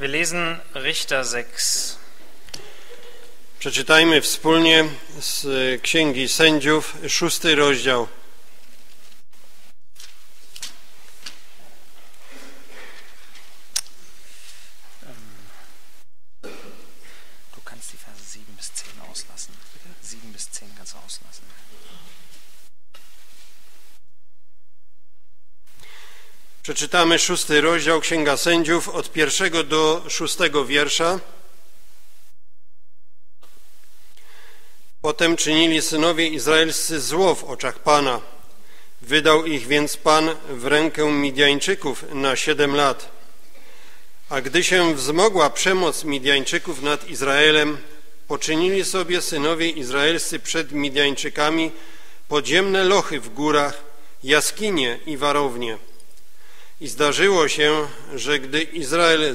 Wir lesen Richter 6. Przeczytajmy wspólnie z Księgi Sędziów, 6 rozdział. Du kannst die Verse 7 bis 10 auslassen. 7 bis 10 kannst du auslassen. Przeczytamy 6 rozdział Księga Sędziów od 1 do 6 wiersza. Potem czynili synowie izraelscy zło w oczach Pana. Wydał ich więc Pan w rękę Midjańczyków na 7 lat. A gdy się wzmogła przemoc Midjańczyków nad Izraelem, poczynili sobie synowie izraelscy przed Midjańczykami podziemne lochy w górach, jaskinie i warownie. I zdarzyło się, że gdy Izrael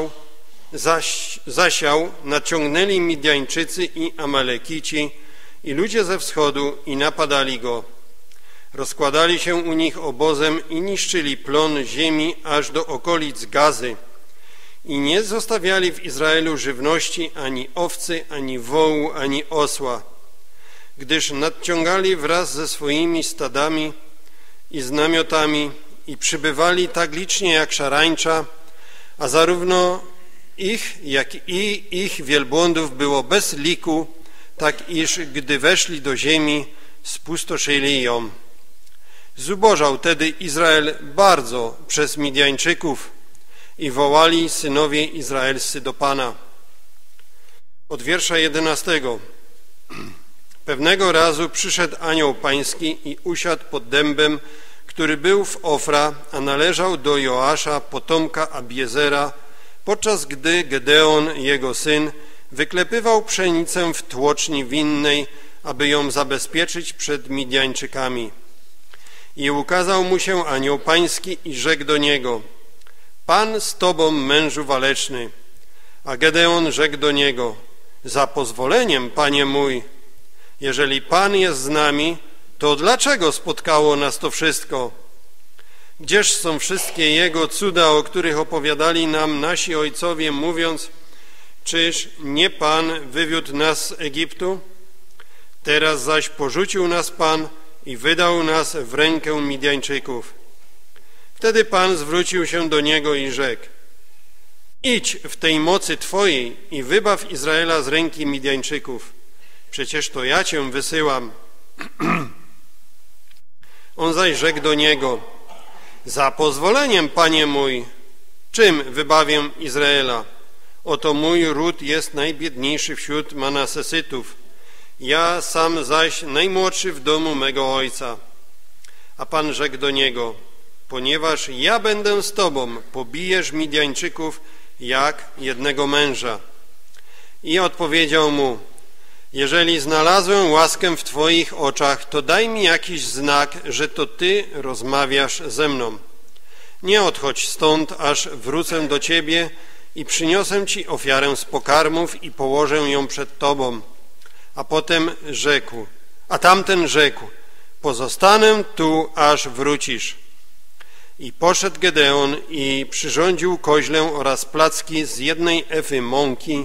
zasiał, naciągnęli Midjańczycy i Amalekici i ludzie ze wschodu i napadali go. Rozkładali się u nich obozem i niszczyli plon ziemi aż do okolic Gazy. I nie zostawiali w Izraelu żywności ani owcy, ani wołu, ani osła, gdyż nadciągali wraz ze swoimi stadami i z namiotami i przybywali tak licznie jak szarańcza, a zarówno ich, jak i ich wielbłądów było bez liku, tak iż gdy weszli do ziemi, spustoszyli ją. Zubożał tedy Izrael bardzo przez Midjańczyków i wołali synowie izraelscy do Pana. Od wiersza 11. Pewnego razu przyszedł anioł pański i usiadł pod dębem, który był w Ofra, a należał do Joasza, potomka Abiezera, podczas gdy Gedeon, jego syn, wyklepywał pszenicę w tłoczni winnej, aby ją zabezpieczyć przed Midjańczykami. I ukazał mu się anioł pański i rzekł do niego: Pan z tobą, mężu waleczny. A Gedeon rzekł do niego: za pozwoleniem, panie mój, jeżeli Pan jest z nami, to dlaczego spotkało nas to wszystko? Gdzież są wszystkie Jego cuda, o których opowiadali nam nasi ojcowie, mówiąc: czyż nie Pan wywiódł nas z Egiptu? Teraz zaś porzucił nas Pan i wydał nas w rękę Midjańczyków. Wtedy Pan zwrócił się do niego i rzekł: idź w tej mocy Twojej i wybaw Izraela z ręki Midjańczyków. Przecież to ja Cię wysyłam. On zaś rzekł do niego: za pozwoleniem, panie mój, czym wybawię Izraela? Oto mój ród jest najbiedniejszy wśród Manasesytów, ja sam zaś najmłodszy w domu mego ojca. A Pan rzekł do niego: ponieważ ja będę z tobą, pobijesz Midjańczyków jak jednego męża. I odpowiedział mu: jeżeli znalazłem łaskę w Twoich oczach, to daj mi jakiś znak, że to Ty rozmawiasz ze mną. Nie odchodź stąd, aż wrócę do Ciebie i przyniosę Ci ofiarę z pokarmów i położę ją przed Tobą. A tamten rzekł: pozostanę tu, aż wrócisz. I poszedł Gedeon i przyrządził koźlę oraz placki z 1 efy mąki.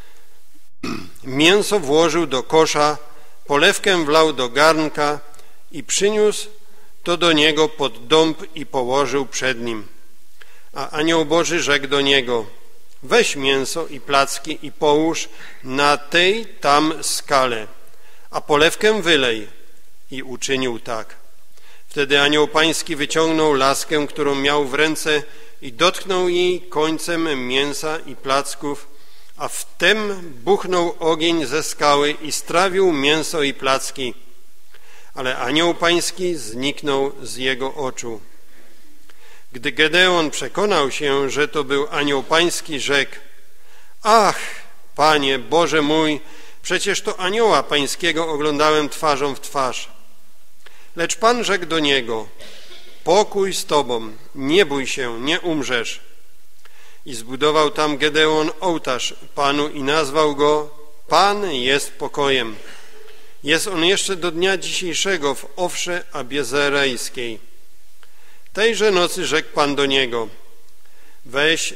Mięso włożył do kosza, polewkę wlał do garnka i przyniósł to do niego pod dąb i położył przed nim. A anioł Boży rzekł do niego: weź mięso i placki i połóż na tej tam skale, a polewkę wylej. I uczynił tak. Wtedy anioł pański wyciągnął laskę, którą miał w ręce, i dotknął jej końcem mięsa i placków, a wtem buchnął ogień ze skały i strawił mięso i placki. Ale anioł pański zniknął z jego oczu. Gdy Gedeon przekonał się, że to był anioł pański, rzekł: ach, Panie, Boże mój, przecież to anioła pańskiego oglądałem twarzą w twarz. Lecz Pan rzekł do niego: pokój z tobą, nie bój się, nie umrzesz. I zbudował tam Gedeon ołtarz Panu i nazwał go: Pan jest pokojem. Jest on jeszcze do dnia dzisiejszego w Ofrze Abiezerejskiej. Tejże nocy rzekł Pan do niego: weź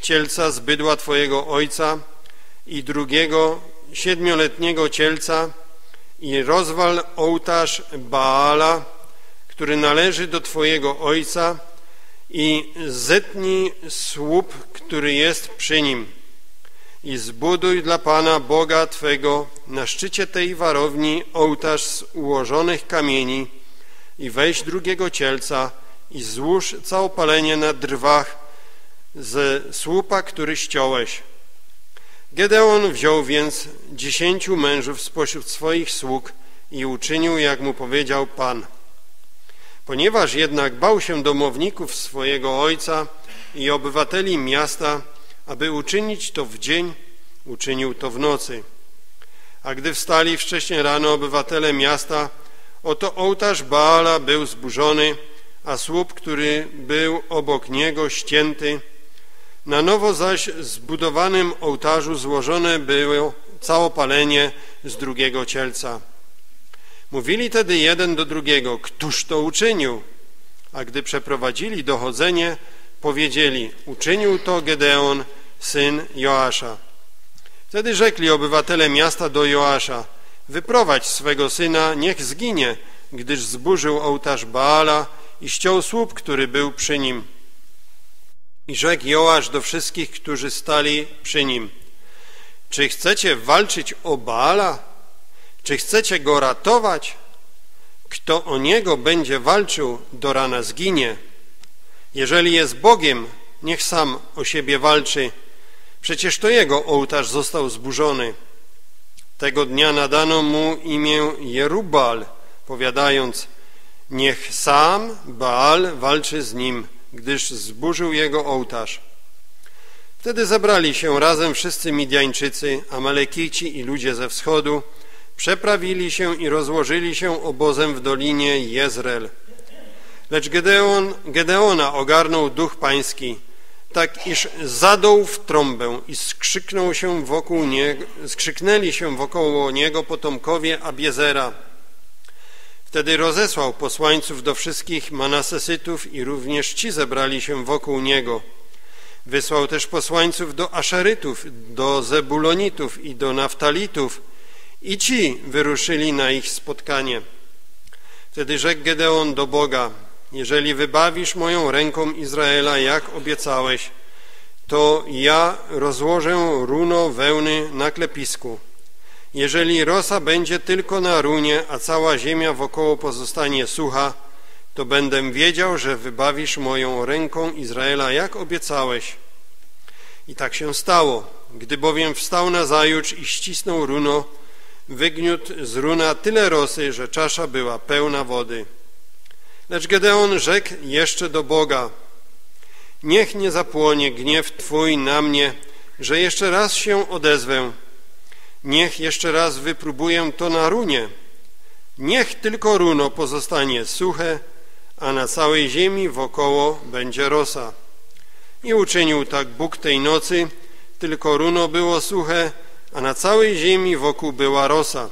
cielca z bydła twojego ojca i drugiego 7-letniego cielca i rozwal ołtarz Baala, który należy do twojego ojca, i zetnij słup, który jest przy nim, i zbuduj dla Pana Boga twego na szczycie tej warowni ołtarz z ułożonych kamieni i weź drugiego cielca i złóż całopalenie na drwach ze słupa, który ściąłeś. Gedeon wziął więc 10 mężów spośród swoich sług i uczynił, jak mu powiedział Pan. Ponieważ jednak bał się domowników swojego ojca i obywateli miasta, aby uczynić to w dzień, uczynił to w nocy. A gdy wstali wcześnie rano obywatele miasta, oto ołtarz Baala był zburzony, a słup, który był obok niego, ścięty. Na nowo zaś zbudowanym ołtarzu złożone było całopalenie z drugiego cielca. Mówili tedy jeden do drugiego, któż to uczynił? A gdy przeprowadzili dochodzenie, powiedzieli, uczynił to Gedeon, syn Joasza. Wtedy rzekli obywatele miasta do Joasza, wyprowadź swego syna, niech zginie, gdyż zburzył ołtarz Baala i ściął słup, który był przy nim. I rzekł Joasz do wszystkich, którzy stali przy nim, czy chcecie walczyć o Baala? Czy chcecie go ratować? Kto o niego będzie walczył, do rana zginie. Jeżeli jest Bogiem, niech sam o siebie walczy. Przecież to jego ołtarz został zburzony. Tego dnia nadano mu imię Jerubbaal, powiadając, niech sam Baal walczy z nim, gdyż zburzył jego ołtarz. Wtedy zebrali się razem wszyscy Midjańczycy, Amalekici i ludzie ze wschodu, przeprawili się i rozłożyli się obozem w dolinie Jezreel. Lecz Gedeona ogarnął duch pański, tak iż zadął w trąbę i skrzyknęli się wokoło niego potomkowie Abiezera. Wtedy rozesłał posłańców do wszystkich Manasesytów i również ci zebrali się wokół niego. Wysłał też posłańców do Aszerytów, do Zebulonitów i do Naftalitów i ci wyruszyli na ich spotkanie. Wtedy rzekł Gedeon do Boga, jeżeli wybawisz moją ręką Izraela, jak obiecałeś, to ja rozłożę runo wełny na klepisku. Jeżeli rosa będzie tylko na runie, a cała ziemia wokoło pozostanie sucha, to będę wiedział, że wybawisz moją ręką Izraela, jak obiecałeś. I tak się stało. Gdy bowiem wstał nazajutrz i ścisnął runo, wygniótł z runa tyle rosy, że czasza była pełna wody. Lecz Gedeon rzekł jeszcze do Boga, niech nie zapłonie gniew Twój na mnie, że jeszcze raz się odezwę. Niech jeszcze raz wypróbuję to na runie. Niech tylko runo pozostanie suche, a na całej ziemi wokoło będzie rosa. I uczynił tak Bóg tej nocy, tylko runo było suche, a na całej ziemi wokół była rosa.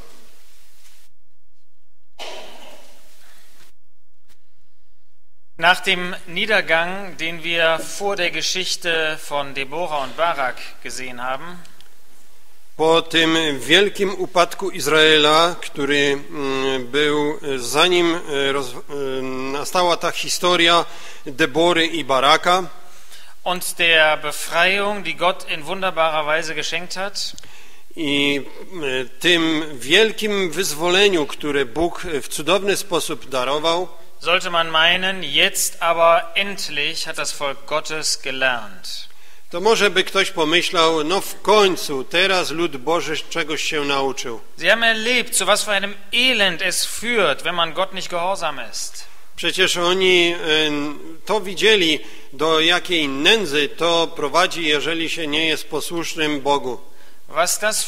Nach dem Niedergang, den wir vor der Geschichte von Deborah und Barak gesehen haben, po tym wielkim upadku Izraela, który był, zanim nastała ta historia Debory i Baraka, und der Befreiung, die Gott in wunderbarer Weise geschenkt hat, i tym wielkim wyzwoleniu, które Bóg w cudowny sposób darował, sollte man meinen, jetzt aber endlich hat das Volk Gottes gelernt. To może by ktoś pomyślał, no w końcu, teraz lud Boży czegoś się nauczył. Sie haben erlebt, zu was für einem Elend es führt, wenn man Gott nicht gehorsam ist. Przecież oni to widzieli, do jakiej nędzy to prowadzi, jeżeli się nie jest posłusznym Bogu. Was das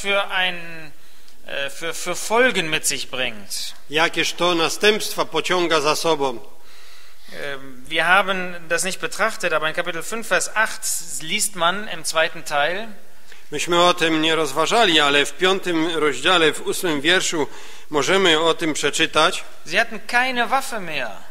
für Folgen mit sich bringt. Jakież to następstwa pociąga za sobą. Wir haben das nicht betrachtet, aber in Kapitel 5, Vers 8 liest man im zweiten Teil. Myśmy o tym nie rozważali, ale w 5 rozdziale, w 8 wierszu możemy o tym przeczytać. Sie hatten keine Waffe mehr.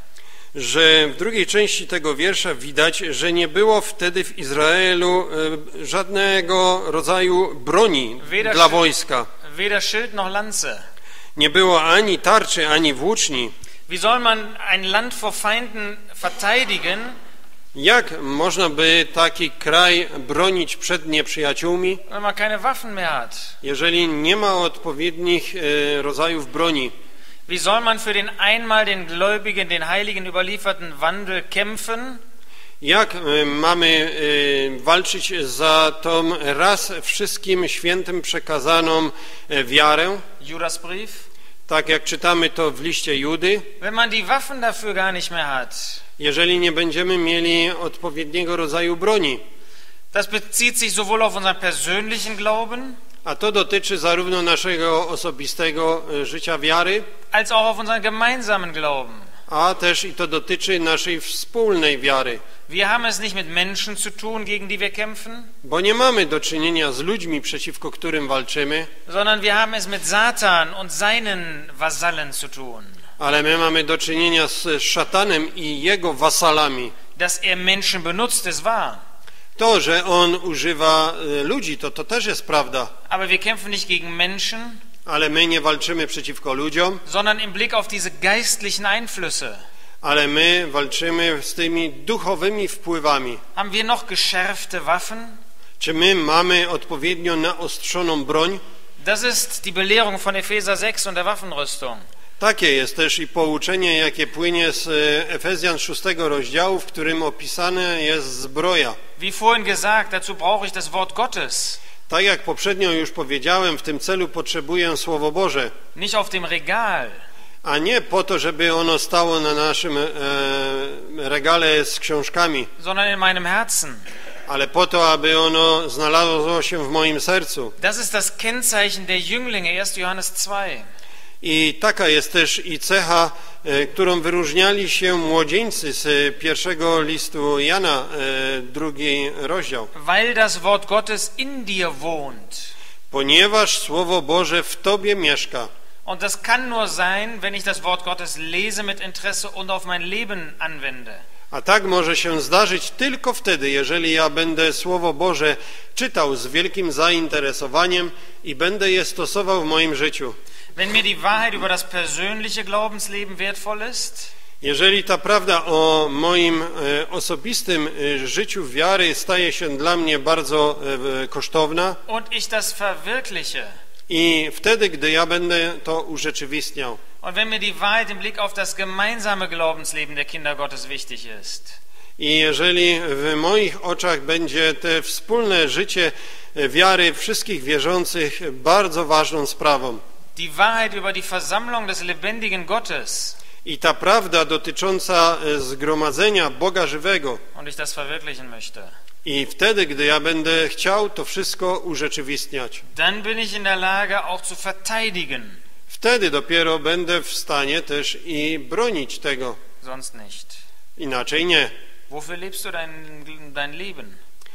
że w drugiej części tego wiersza widać, że nie było wtedy w Izraelu żadnego rodzaju broni dla wojska. Weder Schild noch Lanze. Nie było ani tarczy, ani włóczni. Wie soll man ein Land vor Feinden verteidigen, Jak można by taki kraj bronić przed nieprzyjaciółmi, wenn man keine Waffen mehr hat? jeżeli nie ma odpowiednich rodzajów broni? Wie soll man für den einmal den Gläubigen, den Heiligen überlieferten Wandel kämpfen? Jak mamy walczyć za tą raz wszystkim świętym przekazaną wiarę, Judasbrief. tak jak czytamy to w liście Judy, Wenn man die Waffen dafür gar nicht mehr hat. jeżeli nie będziemy mieli odpowiedniego rodzaju broni? Das bezieht sich sowohl auf unseren persönlichen Glauben, A to dotyczy zarówno naszego osobistego życia wiary, als auch auf unseren gemeinsamen Glauben. a też i to dotyczy naszej wspólnej wiary. Wir haben es nicht mit Menschen zu tun, gegen die wir kämpfen, Bo nie mamy do czynienia z ludźmi, przeciwko którym walczymy, sondern wir haben es mit Satan und seinen Vasallen zu tun. ale my mamy do czynienia z szatanem i jego wasalami. Dass er Menschen benutzt, ist wahr. To, że on używa ludzi, to też jest prawda, Aber wir kämpfen nicht gegen Menschen, ale my nie walczymy przeciwko ludziom, sondern im Blick auf diese geistlichen Einflüsse. ale my walczymy z tymi duchowymi wpływami. Haben wir noch geschärfte Waffen? Czy my mamy odpowiednio naostrzoną broń? Das ist die Belehrung von Epheser 6 und der Waffenrüstung. Takie jest też i pouczenie, jakie płynie z Efezjan 6 rozdziału, w którym opisane jest zbroja. Wie vorhin gesagt, dazu brauche ich das Wort Gottes. Tak jak poprzednio już powiedziałem, w tym celu potrzebuję Słowo Boże, Nicht auf dem Regal, a nie po to, żeby ono stało na naszym regale z książkami, sondern in meinem Herzen. ale po to, aby ono znalazło się w moim sercu. Das ist das Kennzeichen der Jünglinge, 1. Johannes 2. I taka jest też i cecha, którą wyróżniali się młodzieńcy z pierwszego listu Jana, 2 rozdział. Weil das Wort Gottes in dir wohnt. Ponieważ Słowo Boże w Tobie mieszka. Und das kann nur sein, wenn ich das Wort Gottes lese mit Interesse und auf mein Leben anwende. A tak może się zdarzyć tylko wtedy, jeżeli ja będę Słowo Boże czytał z wielkim zainteresowaniem i będę je stosował w moim życiu. Wenn mir die Wahrheit über das persönliche Glaubensleben wertvoll ist, Jeżeli ta prawda o moim osobistym życiu wiary staje się dla mnie bardzo kosztowna und ich das verwirkliche, i wtedy, gdy ja będę to urzeczywistniał, und wenn mir die Wahrheit im Blick auf das gemeinsame Glaubensleben der Kinder Gottes wichtig ist, i jeżeli w moich oczach będzie te wspólne życie wiary wszystkich wierzących bardzo ważną sprawą, die Wahrheit über die Versammlung des lebendigen Gottes, i ta prawda dotycząca zgromadzenia Boga żywego, und ich das verwirklichen möchte, i wtedy, gdy ja będę chciał to wszystko urzeczywistniać, dann bin ich in der Lage auch zu verteidigen, wtedy dopiero będę w stanie też i bronić tego. sonst nicht. Inaczej nie. Wofür lebst du dein Leben?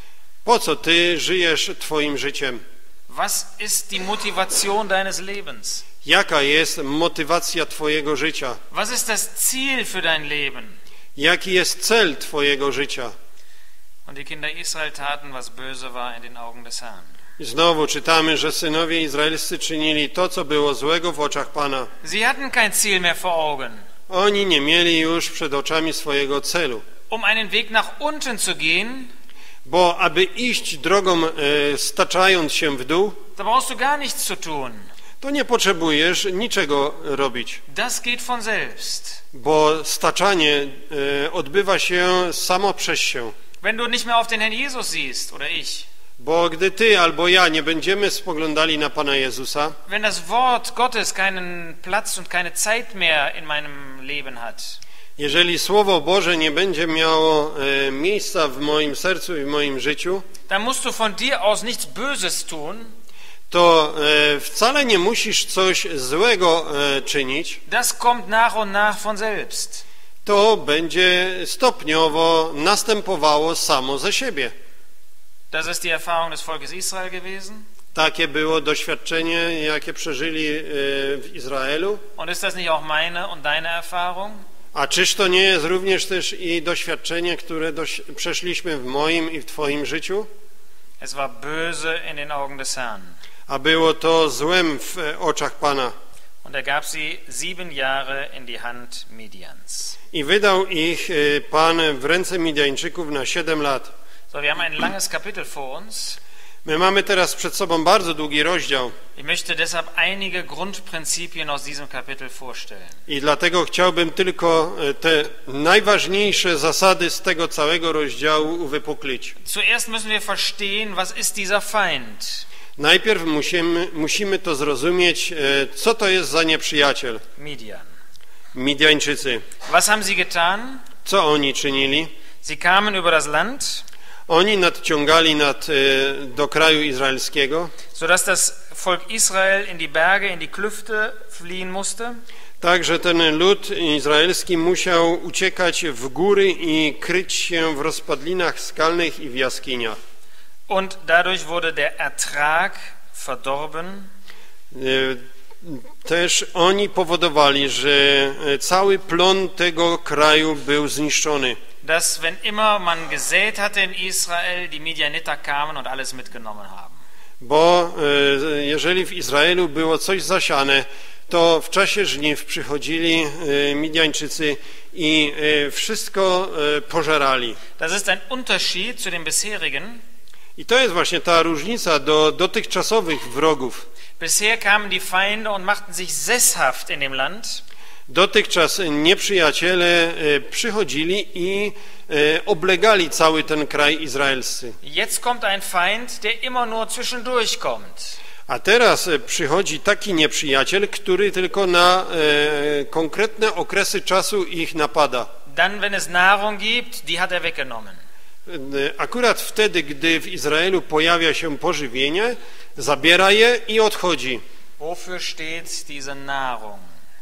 Po co ty żyjesz twoim życiem? Was ist die Motivation deines Lebens? Jaka jest motywacja twojego życia? Was ist das Ziel für dein Leben? Jaki jest cel twojego życia? Und die Kinder Israel taten, was böse war in den Augen des Herrn. I znowu czytamy, że synowie izraelscy czynili to, co było złego w oczach Pana. Sie hatten kein Ziel mehr vor Augen. Oni nie mieli już przed oczami swojego celu. Um einen Weg nach unten zu gehen, Bo aby iść drogą staczając się w dół, da brauchst du gar nichts zu tun. to nie potrzebujesz niczego robić. Das geht von selbst. Bo staczanie odbywa się samo przez się. Wenn du nicht mehr auf den Herrn Jesus siehst, oder ich, Bo gdy ty albo ja nie będziemy spoglądali na Pana Jezusa, wenn das Wort Gottes keinen Platz und keine Zeit mehr in meinem Leben hat, jeżeli Słowo Boże nie będzie miało miejsca w moim sercu i w moim życiu, dann musst du von dir aus nichts Böses tun. to wcale nie musisz coś złego czynić. Das kommt nach und nach von selbst. To będzie stopniowo następowało samo ze siebie. Das ist die Erfahrung des Volkes Israel gewesen. Takie było doświadczenie, jakie przeżyli w Izraelu. Und ist das nicht auch meine und deine Erfahrung? A czyż to nie jest również też i doświadczenie, które przeszliśmy w moim i w Twoim życiu? Es war böse in den Augen des Herrn. A było to złem w oczach Pana. Und gab sie 7 Jahre in die Hand Midians. I wydał ich Pan w ręce Midianczyków na 7 lat. So, wir haben ein langes Kapitel vor uns. My mamy teraz przed sobą bardzo długi rozdział Ich möchte deshalb einige Grundprinzipien aus diesem Kapitel vorstellen. i dlatego chciałbym tylko te najważniejsze zasady z tego całego rozdziału uwypuklić. Zuerst müssen wir verstehen, was ist dieser Feind? Najpierw musimy to zrozumieć, co to jest za nieprzyjaciel. Midian. Midianczycy. Was haben sie getan? Co oni czynili? Sie kamen über das Land, Oni nadciągali do kraju izraelskiego, sodass das Volk Israel in die Berge, in die Klüfte fliehen musste. tak że ten lud izraelski musiał uciekać w góry i kryć się w rozpadlinach skalnych i w jaskiniach. Und dadurch wurde der Ertrag verdorben. Też oni powodowali, że cały plon tego kraju był zniszczony. Dass, wenn immer man gesät hatte in Israel, die Midianiter kamen und alles mitgenommen haben. Bo jeżeli w Izraelu było coś zasiane, to w czasie żniw przychodzili Midianczycy i wszystko pożerali. Das ist ein Unterschied zu den bisherigen. I to jest właśnie ta różnica do dotychczasowych wrogów. Bisher kamen die Feinde und machten sich sesshaft in dem Land. Dotychczas nieprzyjaciele przychodzili i oblegali cały ten kraj izraelscy. Jetzt kommt ein Feind, der immer nur zwischendurch kommt. A teraz przychodzi taki nieprzyjaciel, który tylko na konkretne okresy czasu ich napada. Dann, wenn es Nahrung gibt, die hat er weggenommen. Akurat wtedy, gdy w Izraelu pojawia się pożywienie, zabiera je i odchodzi. Wofür steht diese Nahrung?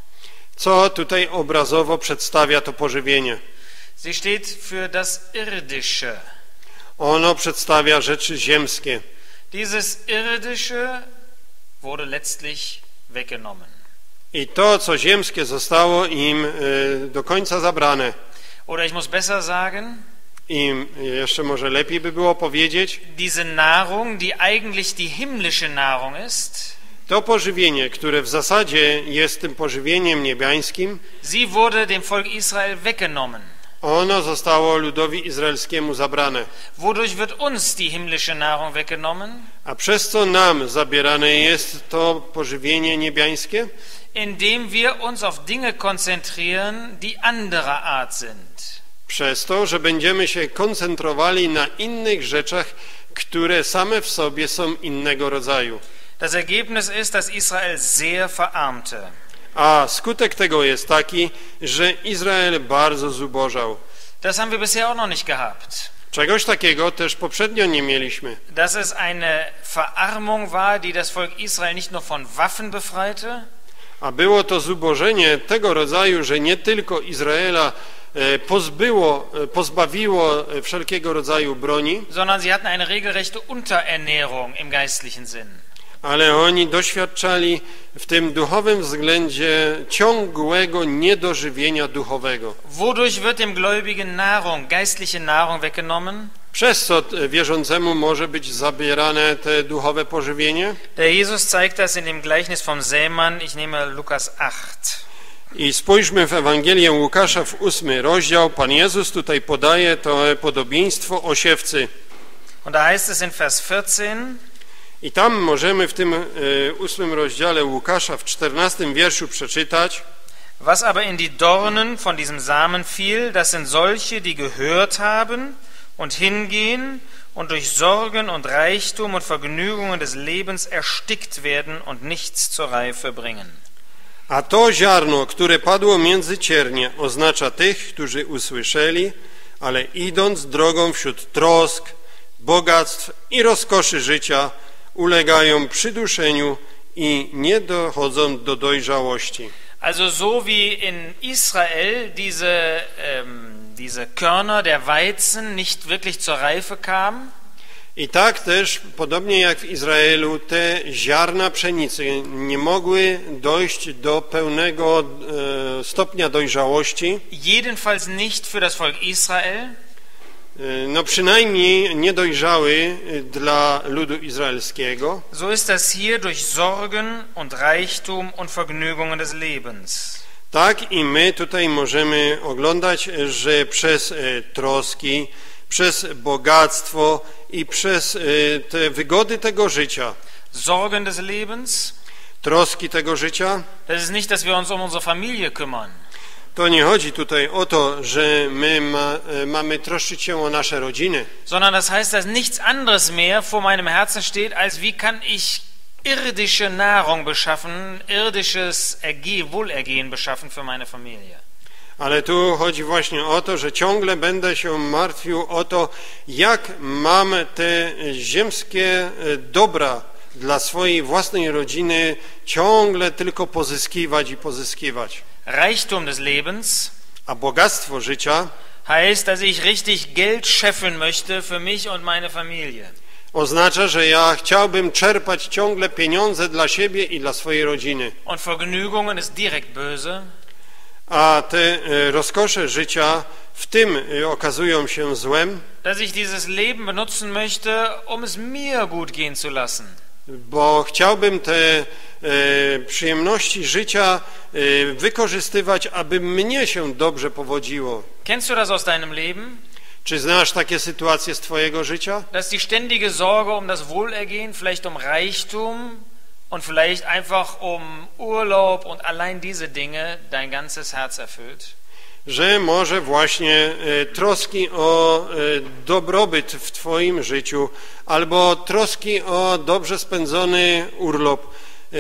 Co tutaj obrazowo przedstawia to pożywienie? Sie steht für das Irdische. Ono przedstawia rzeczy ziemskie. Dieses Irdische wurde letztlich weggenommen. I to, co ziemskie, zostało im do końca zabrane. Oder ich muss besser sagen, I jeszcze może lepiej by było powiedzieć, diese Nahrung, die eigentlich die himmlische Nahrung ist, to pożywienie, które w zasadzie jest tym pożywieniem niebiańskim, sie wurde dem Volk Israel weggenommen. ono zostało ludowi izraelskiemu zabrane. Wodurch wird uns die himmlische Nahrung weggenommen? A przez co nam zabierane jest to pożywienie niebiańskie? Indem wir uns auf Dinge konzentrieren, die anderer Art sind. Przez to, że będziemy się koncentrowali na innych rzeczach, które same w sobie są innego rodzaju. Das Ergebnis ist, dass Israel sehr verarmte. A skutek tego jest taki, że Izrael bardzo zubożał. Das haben wir bisher auch noch nicht gehabt. Czegoś takiego też poprzednio nie mieliśmy. Dass es eine Verarmung war, die das Volk Israel nicht nur von Waffen befreite, A było to zubożenie tego rodzaju, że nie tylko Izraela pozbawiło wszelkiego rodzaju broni, sondern sie hatten eine regelrechte Unterernährung im geistlichen Sinn. ale oni doświadczali w tym duchowym względzie ciągłego niedożywienia duchowego. Wodurch wird dem Gläubigen Nahrung, geistliche Nahrung weggenommen? Przez co wierzącemu może być zabierane te duchowe pożywienie? Der Jesus zeigt das in dem Gleichnis vom Sämann. Ich nehme Lukas 8. I spójrzmy w Ewangelię Łukasza w 8 rozdział. Pan Jezus tutaj podaje to podobieństwo o siewcy. Und da heißt es in Vers 14, I tam możemy w tym 8 rozdziale Łukasza w 14 wierszu przeczytać: was aber in die Dornen von diesem Samen fiel, das sind solche, die gehört haben und hingehen und durch Sorgen und Reichtum und Vergnügungen des Lebens erstickt werden und nichts zur Reife bringen. A to ziarno, które padło między ciernie, oznacza tych, którzy usłyszeli, ale idąc drogą wśród trosk, bogactw i rozkoszy życia, ulegają przyduszeniu i nie dochodzą do dojrzałości. Also so wie in Israel diese Körner der Weizen nicht wirklich zur Reife kamen, I tak też, podobnie jak w Izraelu, te ziarna pszenicy nie mogły dojść do pełnego stopnia dojrzałości. Jedenfalls nicht für das Volk Israel. No przynajmniej nie dojrzały dla ludu izraelskiego. So ist das hier durch Sorgen und Reichtum und Vergnügungen des Lebens. Tak i my tutaj możemy oglądać, że przez troski, przez bogactwo i przez te wygody tego życia, Sorgen des Lebens, troski tego życia, das ist nicht, dass wir uns um unsere Familie kümmern. to nie chodzi tutaj o to, że my mamy troszczyć się o nasze rodziny, Sondern das heißt, dass nichts anderes mehr vor meinem Herzen steht, als wie kann ich irdische Nahrung beschaffen, irdisches Wohlergehen beschaffen für meine Familie. ale tu chodzi właśnie o to, że ciągle będę się martwił o to, jak mam te ziemskie dobra dla swojej własnej rodziny ciągle tylko pozyskiwać i pozyskiwać. Reichtum des Lebens A bogactwo życia heißt, dass ich richtig Geld scheffeln möchte für mich und meine Familie. oznacza, że ja chciałbym czerpać ciągle pieniądze dla siebie i dla swojej rodziny. Und Vergnügungen ist direkt böse. A te rozkosze życia w tym okazują się złem, Dass ich dieses Leben benutzen möchte, um es mir gut gehen zu lassen. bo chciałbym te przyjemności życia wykorzystywać, aby mnie się dobrze powodziło. Kennst du das aus deinem Leben? Czy znasz takie sytuacje z twojego życia? Dass die ständige Sorge um das Wohlergehen, vielleicht um Reichtum und vielleicht einfach um Urlaub und allein diese Dinge dein ganzes Herz erfüllt? Że może właśnie troski o dobrobyt w twoim życiu albo troski o dobrze spędzony urlop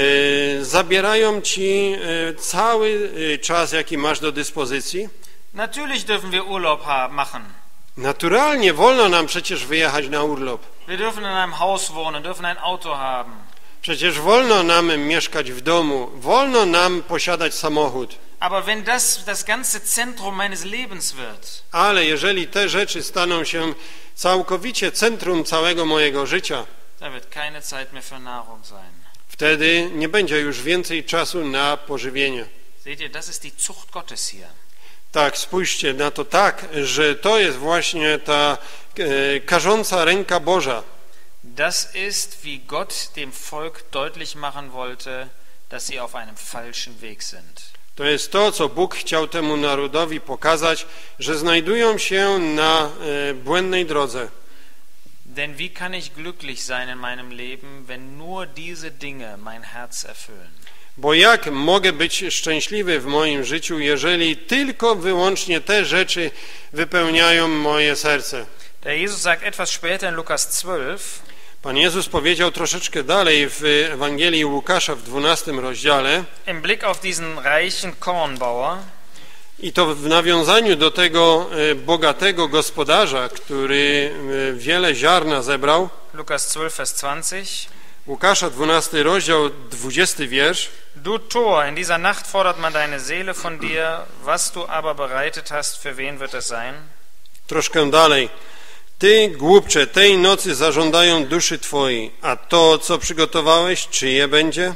zabierają ci cały czas, jaki masz do dyspozycji? Natürlich dürfen wir Urlaub machen. Naturalnie wolno nam przecież wyjechać na urlop. Wir dürfen in einem Haus wohnen, dürfen ein Auto haben. Przecież wolno nam mieszkać w domu, wolno nam posiadać samochód. Aber wenn das ganze Zentrum meines Lebens wird, Ale jeżeli te rzeczy staną się całkowicie centrum całego mojego życia, da wird keine Zeit mehr für Nahrung sein. wtedy nie będzie już więcej czasu na pożywienie. Seht ihr, das ist die Zucht Gottes hier. Tak, spójrzcie na to tak, że to jest właśnie ta karząca ręka Boża. Das ist, wie Gott dem Volk deutlich machen wollte, dass sie auf einem falschen Weg sind. To jest to, co Bóg chciał temu narodowi pokazać, że znajdują się na błędnej drodze. Denn wie kann ich glücklich sein in meinem Leben, wenn nur diese Dinge mein Herz erfüllen? Bo jak mogę być szczęśliwy w moim życiu, jeżeli tylko wyłącznie te rzeczy wypełniają moje serce? Der Jesus sagt etwas später in Lukas 12, Pan Jezus powiedział troszeczkę dalej w Ewangelii Łukasza w 12 rozdziale im Blick auf diesen reichen Kornbauer, i to w nawiązaniu do tego bogatego gospodarza, który wiele ziarna zebrał. Lukas 12, Vers 20. Łukasza 12 rozdział 20 wiersz. Du Tor, in dieser Nacht fordert man deine Seele von dir, was du aber bereitet hast, für wen wird es sein? Troszkę dalej. Ty, głupcze, tej nocy zażądają duszy twojej, a to, co przygotowałeś, czyje będzie?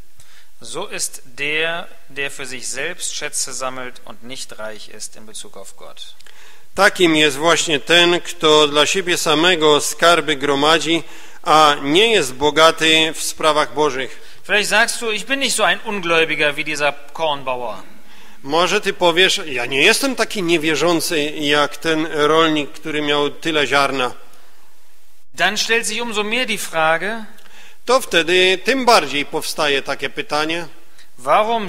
So ist der für sich selbst Schätze sammelt und nicht reich ist in Bezug auf Gott. Takim jest właśnie ten, kto dla siebie samego skarby gromadzi, a nie jest bogaty w sprawach Bożych. Vielleicht sagst du, ich bin nicht so ein Ungläubiger wie dieser Kornbauer. Może ty powiesz, ja nie jestem taki niewierzący jak ten rolnik, który miał tyle ziarna. Dann stellt sich umso mehr die Frage, To wtedy tym bardziej powstaje takie pytanie, warum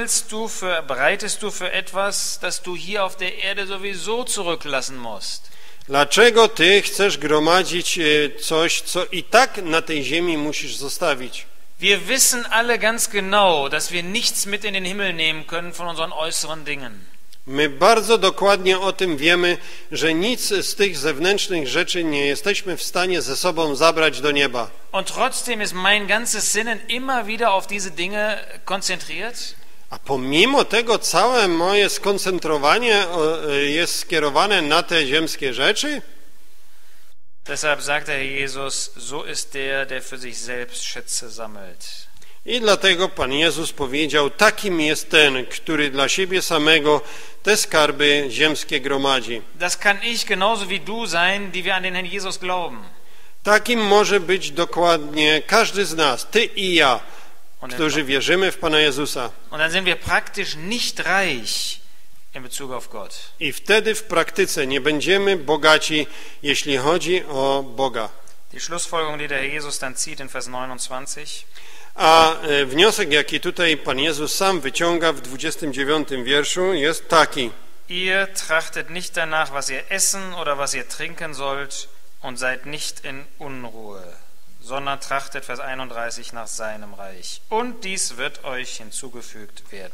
bereitest du für etwas, das du hier auf der Erde sowieso zurücklassen musst? dlaczego ty chcesz gromadzić coś, co i tak na tej ziemi musisz zostawić? Wir wissen alle ganz genau, dass wir nichts mit in den Himmel nehmen können von unseren äußeren Dingen. My bardzo dokładnie o tym wiemy, że nic z tych zewnętrznych rzeczy nie jesteśmy w stanie ze sobą zabrać do nieba. Und trotzdem ist mein ganzes Sinnen immer wieder auf diese Dinge konzentriert. A pomimo tego całe moje skoncentrowanie jest skierowane na te ziemskie rzeczy? Deshalb sagt der Herr Jesus, so ist der für sich selbst Schätze sammelt. I dlatego Pan Jezus powiedział, takim jest ten, który dla siebie samego te skarby ziemskie gromadzi. Das kann ich genauso wie du sein, die wir an den Herrn Jesus glauben. Takim może być dokładnie każdy z nas, ty i ja, którzy wierzymy w Pana Jezusa. Und dann sind wir praktisch nicht reich in Bezug auf Gott. I wtedy w praktyce nie będziemy bogaci, jeśli chodzi o Boga. Die Schlussfolgerung, die der Herr Jesus dann zieht in Vers 29. A wniosek, jaki tutaj Pan Jezus sam wyciąga w 29 wierszu, jest taki. Ihr trachtet nicht danach, was ihr essen oder was ihr trinken sollt, und seid nicht in Unruhe, sondern trachtet, Vers 31, nach seinem Reich. Und dies wird euch hinzugefügt werden.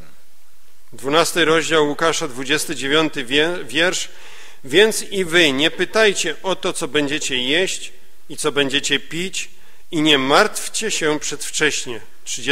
12 rozdział Łukasza, 29 wiersz. Więc i wy nie pytajcie o to, co będziecie jeść i co będziecie pić, i nie martwcie się przedwcześnie.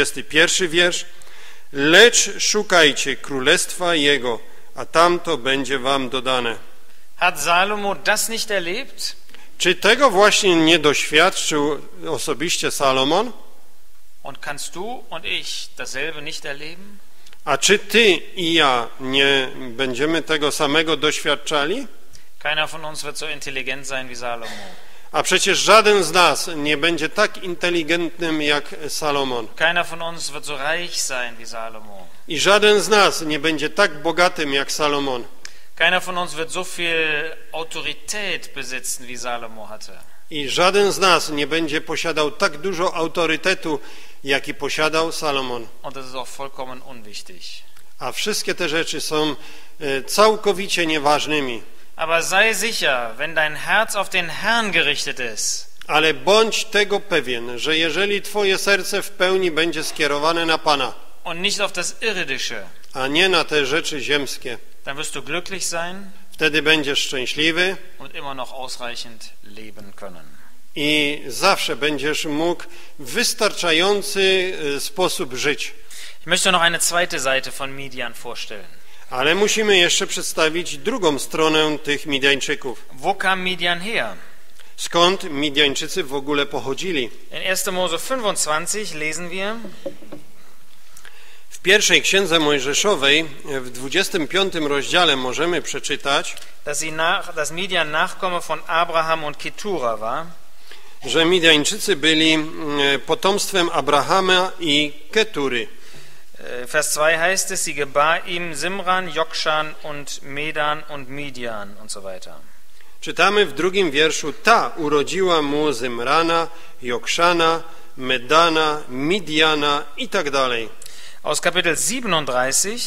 31 wiersz. Lecz szukajcie królestwa Jego, a tamto będzie wam dodane. Hat Salomo das nicht erlebt? Czy tego właśnie nie doświadczył osobiście Salomon? Und kannst du und ich dasselbe nicht erleben? A czy ty i ja nie będziemy tego samego doświadczali? Keiner von uns wird so intelligent sein wie Salomo. A przecież żaden z nas nie będzie tak inteligentnym jak Salomon. Keiner von uns wird so reich sein wie Salomo. I żaden z nas nie będzie tak bogatym jak Salomon. Keiner von uns wird so viel Autorität besitzen, wie Salomo hatte. I żaden z nas nie będzie posiadał tak dużo autorytetu, jaki posiadał Salomon. Und das ist auch vollkommen unwichtig. A wszystkie te rzeczy są całkowicie nieważnymi. Aber sei sicher, wenn dein Herz auf den Herrn gerichtet ist, Ale bądź tego pewien, że jeżeli twoje serce w pełni będzie skierowane na Pana, und nicht auf das Irdische, a nie na te rzeczy ziemskie, dann wirst du glücklich sein wtedy będziesz szczęśliwy und immer noch ausreichend leben können. i zawsze będziesz mógł w wystarczający sposób żyć. Ich möchte noch eine zweite Seite von Midian vorstellen. Ale musimy jeszcze przedstawić drugą stronę tych Midianczyków. Wo kam Midian her? Skąd Midianczycy w ogóle pochodzili? In 1. Mose 25 lesen wir, W pierwszej księdze Mojżeszowej, w 25 rozdziale możemy przeczytać, dass Midian Nachkomme von Abraham und Ketura war. że Midianczycy byli potomstwem Abrahama i Ketury. Vers 2 heißt es, sie gebar ihm Simran, Jokshan und Medan und Midian und so weiter. Czytamy w drugim wierszu, ta urodziła mu Zimrana, Jokszana, Medana, Midiana i tak dalej. Aus Kapitel 37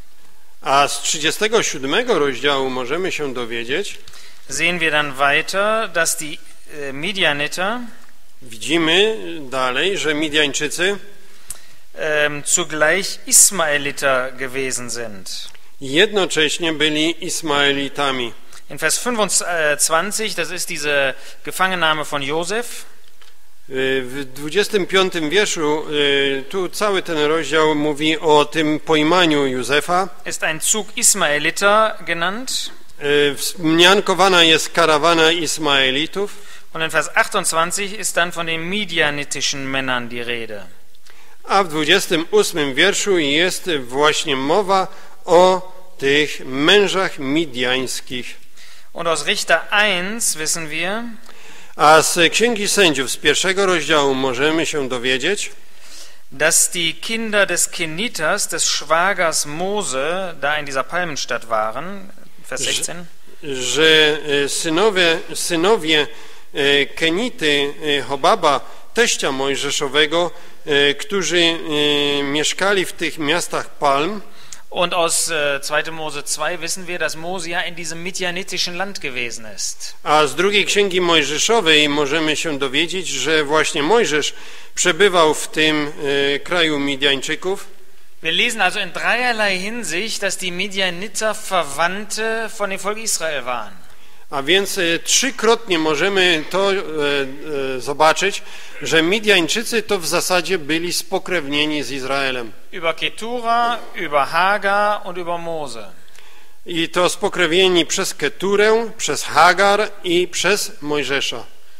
A z 37 rozdziału możemy się dowiedzieć, sehen wir dann weiter, dass die Midianiter widzimy dalej, że Midianczycy zugleich Ismaeliter gewesen sind. jednocześnie byli Ismaelitami. In Vers 25, das ist diese Gefangennahme von Josef. W 25 wierszu, tu cały ten rozdział mówi o tym pojmaniu Józefa. Ist ein Zug Ismaeliter genannt. Wzmiankowana jest karawana Ismaelitów. Und in Vers 28 ist dann von den midianitischen Männern die Rede. A w 28 wierszu jest właśnie mowa o tych mężach midiańskich. Und aus Richter 1 wissen wir, A z Księgi Sędziów, z pierwszego rozdziału możemy się dowiedzieć, dass die Kinder des Kenitas, des Schwagers Mose, da in dieser Palmenstadt waren, Vers 16, że synowie Kenity Hobaba, teścia Mojżeszowego, którzy mieszkali w tych miastach palm. und aus 2. Mose 2 wissen wir, dass Mose ja in diesem midianitischen Land gewesen ist. A z drugiej Księgi Mojżeszowej możemy się dowiedzieć, że właśnie Mojżesz przebywał w tym kraju Midianczyków. Wir lesen also in dreierlei Hinsicht, dass die Midianiter Verwandte von dem Volk Israel waren. A więc trzykrotnie możemy to zobaczyć, że Midianczycy to w zasadzie byli spokrewnieni z Izraelem. Über Ketura, über Hagar und über Mose. I to spokrewnieni przez Keturę, przez Hagar i przez Mojżesza.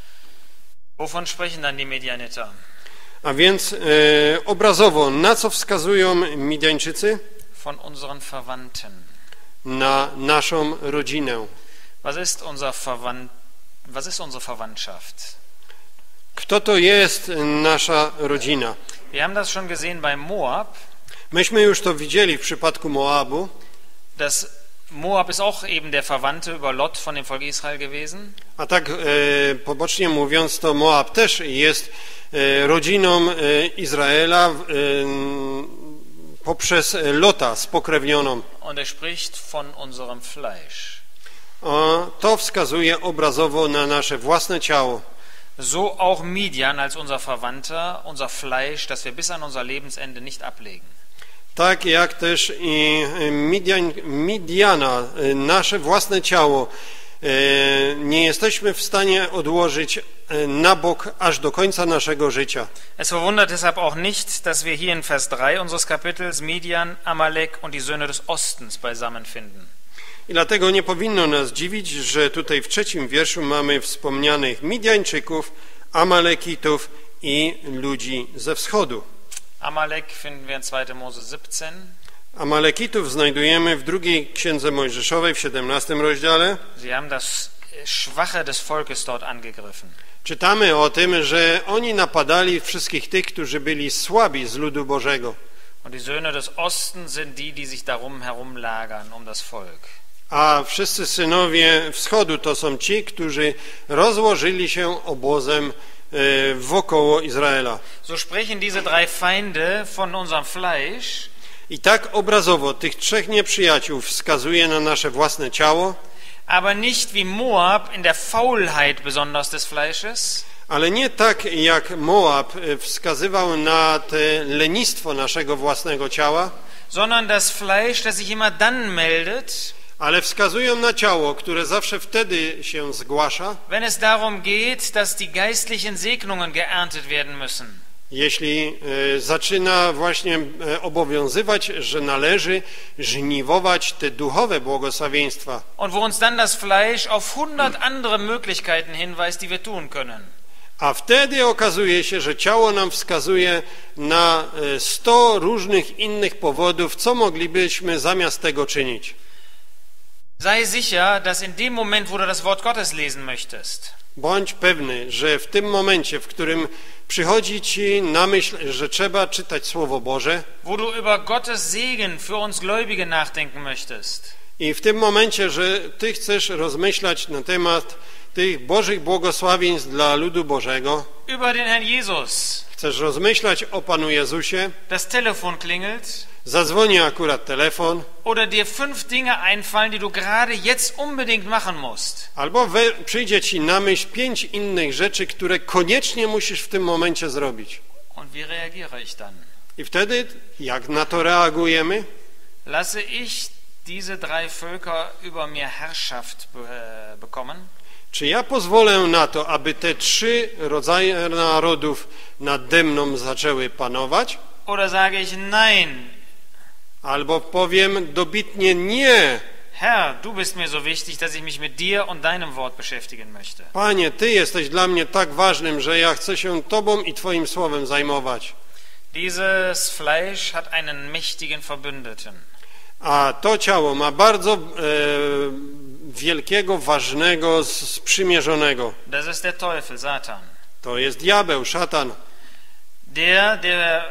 Wovon sprechen dann die Midianiter? A więc obrazowo, na co wskazują Midianczycy? Von unseren Verwandten. Na naszą rodzinę. Was ist unsere Verwandtschaft? Kto to jest nasza rodzina? Wir haben das schon gesehen bei Moab. Myśmy już to widzieli w przypadku Moabu. Moab ist auch eben der Verwandte über Lot von dem Volk Israel gewesen. A tak pobocznie mówiąc, to Moab też jest rodziną Izraela poprzez Lota spokrewnioną. Und spricht von unserem Fleisch. To wskazuje obrazowo na nasze własne ciało. So auch Midian als unser Verwandter, unser Fleisch, das wir bis an unser Lebensende nicht ablegen. Tak jak też i Midiana, nasze własne ciało, nie jesteśmy w stanie odłożyć na bok aż do końca naszego życia. Es verwundert deshalb auch nicht, dass wir hier in Vers 3 unseres Kapitels Midian, Amalek und die Söhne des Ostens beisammen finden. I dlatego nie powinno nas dziwić, że tutaj w 3 wierszu mamy wspomnianych Midianczyków, Amalekitów i ludzi ze wschodu. Amalek finden wir in 2. Mose 17. Amalekitów znajdujemy w 2 Księdze Mojżeszowej w 17 rozdziale. Sie haben das Schwache des Volkes dort angegriffen. Czytamy o tym, że oni napadali wszystkich tych, którzy byli słabi z ludu Bożego. Und die Söhne des Ostens sind die sich darum herumlagern, um das Volk. A wszyscy synowie wschodu to są ci, którzy rozłożyli się obozem wokoło Izraela. So sprechen diese 3 Feinde von unserem Fleisch. I tak obrazowo tych 3 nieprzyjaciół wskazuje na nasze własne ciało, aber nicht wie Moab in der Faulheit besonders des Fleisches, ale nie tak jak Moab wskazywał na te lenistwo naszego własnego ciała, sondern das Fleisch, das sich immer dann meldet, ale wskazują na ciało, które zawsze wtedy się zgłasza, wenn es darum geht, dass die geistlichen Segnungen geerntet werden müssen. Jeśli zaczyna właśnie obowiązywać, że należy żniwować te duchowe błogosławieństwa. Und wo uns dann das Fleisch auf 100 andere Möglichkeiten hinweist, die wir tun können. A wtedy okazuje się, że ciało nam wskazuje na 100 różnych innych powodów, co moglibyśmy zamiast tego czynić. Sei sicher, dass in dem Moment, wo du das Wort Gottes lesen möchtest, Bądź pewny, że w tym momencie, w którym przychodzi ci na myśl, że trzeba czytać Słowo Boże, wo du über Gottes Segen für uns Gläubige nachdenken möchtest, i w tym momencie, że ty chcesz rozmyślać na temat tych Bożych błogosławieństw dla ludu Bożego, über den Herrn Jesus, chcesz rozmyślać o Panu Jezusie, das Telefon klingelt, zadzwoni akurat telefon, oder dir 5 Dinge einfallen, die du gerade jetzt unbedingt machen musst. albo przyjdzie ci na myśl 5 innych rzeczy, które koniecznie musisz w tym momencie zrobić. Und wie reagiere ich dann? I wtedy, jak na to reagujemy? Lasse ich diese 3 Völker über mir Herrschaft bekommen? Czy ja pozwolę na to, aby te 3 rodzaje narodów nade mną zaczęły panować? Oder sage ich nein? Albo powiem dobitnie nie. Herr, du bist mir so wichtig, dass ich mich mit dir und deinem Wort beschäftigen möchte. Panie, Ty jesteś dla mnie tak ważnym, że ja chcę się Tobą i Twoim Słowem zajmować. Dieses Fleisch hat einen mächtigen Verbündeten. A to ciało ma bardzo wielkiego, ważnego sprzymierzonego. Das ist der Teufel, Satan. To jest diabeł, szatan. Der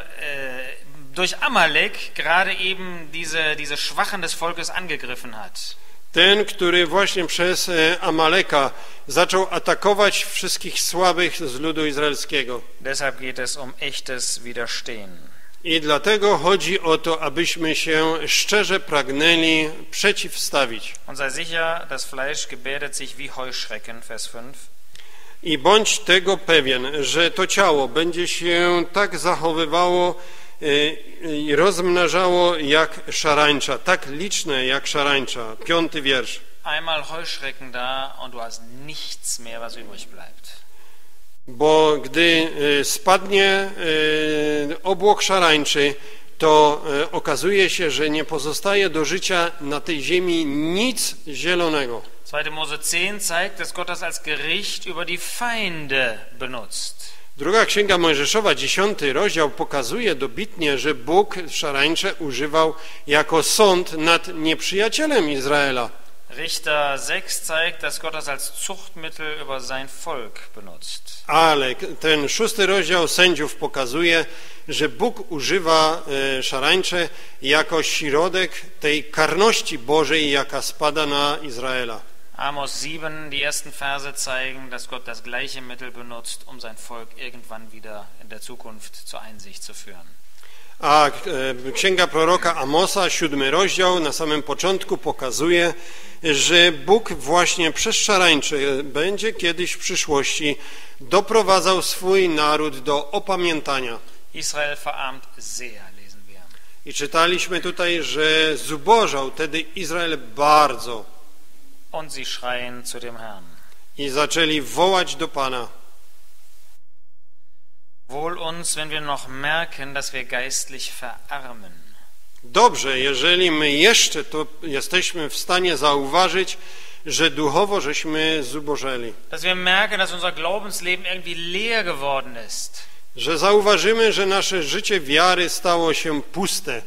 durch Amalek gerade eben diese Schwachen des Volkes angegriffen hat. Ten, który właśnie przez Amaleka zaczął atakować wszystkich słabych z ludu izraelskiego. Deshalb geht es um echtes Widerstehen. I dlatego chodzi o to, abyśmy się szczerze pragnęli przeciwstawić. Und sei sicher, das Fleisch gebärdet sich wie Heuschrecken, Vers 5. I bądź tego pewien, że to ciało będzie się tak zachowywało i rozmnażało jak szarańcza, tak liczne jak szarańcza. 5 wiersz. Einmal Heuschrecken da und du hast nichts mehr, was übrig bleibt. Bo gdy spadnie obłok szarańczy, to okazuje się, że nie pozostaje do życia na tej ziemi nic zielonego. 2. Mose 10 zeigt, dass Gott das als Gericht über die Feinde benutzt. Druga Księga Mojżeszowa, 10 rozdział, pokazuje dobitnie, że Bóg szarańcze używał jako sąd nad nieprzyjacielem Izraela. Richter 6 zeigt, dass Gott das als Zuchtmittel über sein Volk benutzt. Ale ten 6 rozdział Sędziów pokazuje, że Bóg używa szarańcze jako środek tej karności Bożej, jaka spada na Izraela. Amos 7, die ersten Verse zeigen, dass Gott das gleiche Mittel benutzt, um sein Volk irgendwann wieder in der Zukunft zur Einsicht zu führen. A Księga proroka Amosa, 7 rozdział, na samym początku pokazuje, że Bóg właśnie przez szarańcze będzie kiedyś w przyszłości doprowadzał swój naród do opamiętania. Israel verarmt sehr, lesen wir. I czytaliśmy tutaj, że zubożał wtedy Izrael bardzo Und sie schreien zu dem Herrn. i zaczęli wołać do Pana. Wohl uns, wenn wir noch merken, dass wir geistlich verarmen. Dobrze, jeżeli my jeszcze to jesteśmy w stanie zauważyć, że duchowo żeśmy zubożeli. Dass wir merken, dass unser Glaubensleben irgendwie leer geworden ist. Że zauważymy, że nasze życie wiary stało się puste.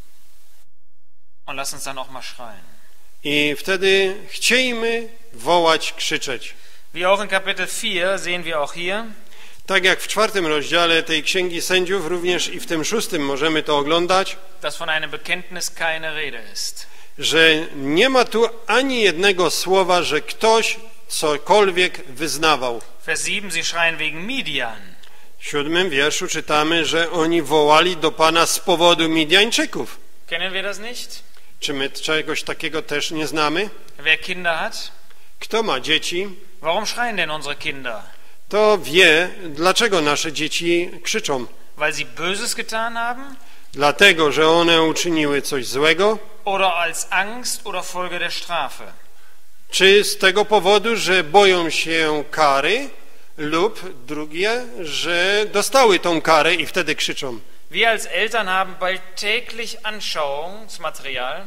Und lass uns dann auch mal schreien. I wtedy chciejmy wołać, krzyczeć. Wie auch in Kapitel 4 sehen wir auch hier, Tak jak w 4 rozdziale tej Księgi Sędziów, również i w tym 6 możemy to oglądać, dass von einem Bekenntnis keine Rede ist. że nie ma tu ani jednego słowa, że ktoś cokolwiek wyznawał. Vers 7, sie schreien wegen Midian. W 7 wierszu czytamy, że oni wołali do Pana z powodu Midianczyków. Kennen wir das nicht? Czy my czegoś takiego też nie znamy? Wer Kinder hat, Kto ma dzieci, warum schreien denn unsere Kinder? to wie, dlaczego nasze dzieci krzyczą. Weil sie Böses getan haben? Dlatego, że one uczyniły coś złego, Oder als Angst oder Folge der Strafe? czy z tego powodu, że boją się kary, lub drugie, że dostały tą karę i wtedy krzyczą. Wir als Eltern haben bald täglich Anschauungsmaterial,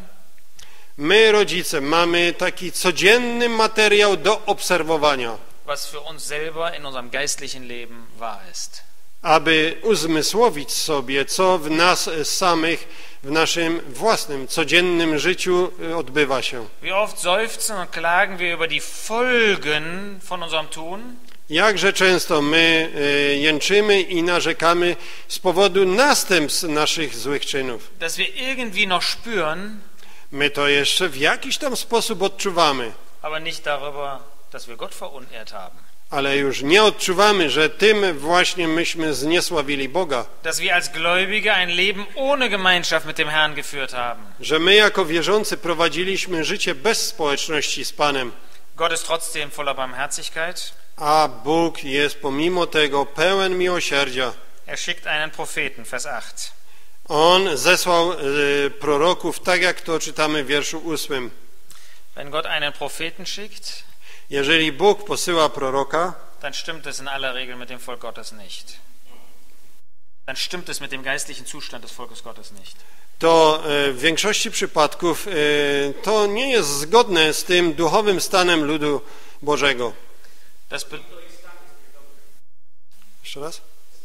My, rodzice, mamy taki codzienny materiał do obserwowania, was für uns selber in unserem geistlichen Leben wahr ist. aby uzmysłowić sobie, co w nas samych, w naszym własnym, codziennym życiu odbywa się. Wie oft seufzen und klagen wir über die Folgen von unserem Tun? Jakże często my jęczymy i narzekamy z powodu następstw naszych złych czynów. Dass wir irgendwie noch spüren, My to jeszcze w jakiś tam sposób odczuwamy, aber nicht darüber, dass wir Gott verunehrt haben. ale już nie odczuwamy, że tym właśnie myśmy zniesławili Boga. Dass wir als Gläubige ein Leben ohne Gemeinschaft mit dem Herrn geführt haben. Że my jako wierzący prowadziliśmy życie bez społeczności z Panem. Gott ist trotzdem voller Barmherzigkeit. A Bóg jest pomimo tego pełen miłosierdzia. Er schickt einen Propheten, Vers 8. On zesłał proroków, tak jak to czytamy w wierszu 8. Wenn Gott einen Propheten schickt, Jeżeli Bóg posyła proroka, dann stimmt es in aller Regel mit dem Volk Gottes nicht. Dann stimmt es mit dem geistlichen Zustand des Volkes Gottes nicht. to w większości przypadków to nie jest zgodne z tym duchowym stanem ludu Bożego. Jeszcze raz?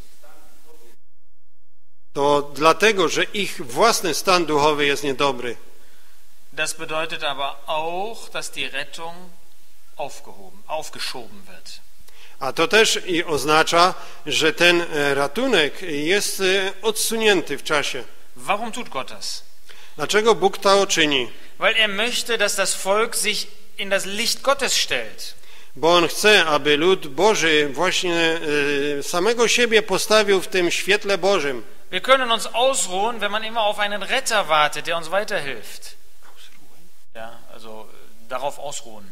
To dlatego, że ich własny stan duchowy jest niedobry. Das bedeutet aber auch, dass die Rettung aufgeschoben wird. A to też i oznacza, że ten ratunek jest odsunięty w czasie. Warum tut Gott das? Dlaczego Bóg to czyni? Weil er möchte, dass das Volk sich in das Licht Gottes stellt. Bo On chce, aby lud Boży właśnie samego siebie postawił w tym świetle Bożym. Wir können uns ausruhen, wenn man immer auf einen Retter wartet, der uns weiterhilft. Ja, also darauf ausruhen.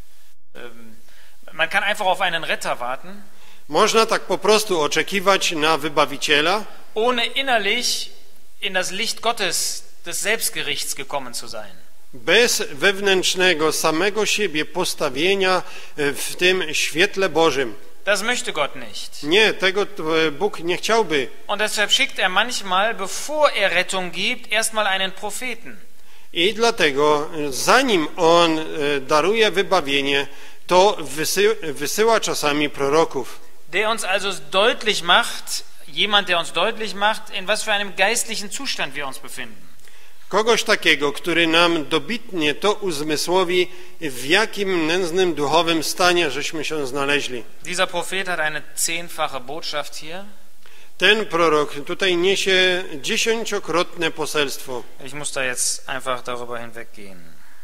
Man kann einfach auf einen Retter warten, Można tak po prostu oczekiwać na Wybawiciela, ohne innerlich in das Licht Gottes des Selbstgerichts gekommen zu sein. bez wewnętrznego samego siebie postawienia w tym świetle Bożym. Das möchte Gott nicht. Nie, tego Bóg nie chciałby. Und deshalb schickt er manchmal, bevor er Rettung gibt, erstmal einen Propheten. I dlatego, zanim on daruje wybawienie, to wysyła czasami proroków. Der uns also deutlich macht, jemand, der uns deutlich macht, in was für einem geistlichen Zustand wir uns befinden. Kogoś takiego, który nam dobitnie to uzmysłowi, w jakim nędznym duchowym stanie żeśmy się znaleźli. Dieser Prophet hat eine 10-fache Botschaft hier. Ten prorok tutaj niesie 10-krotne poselstwo. Ich muss da jetzt einfach darüber hinweggehen.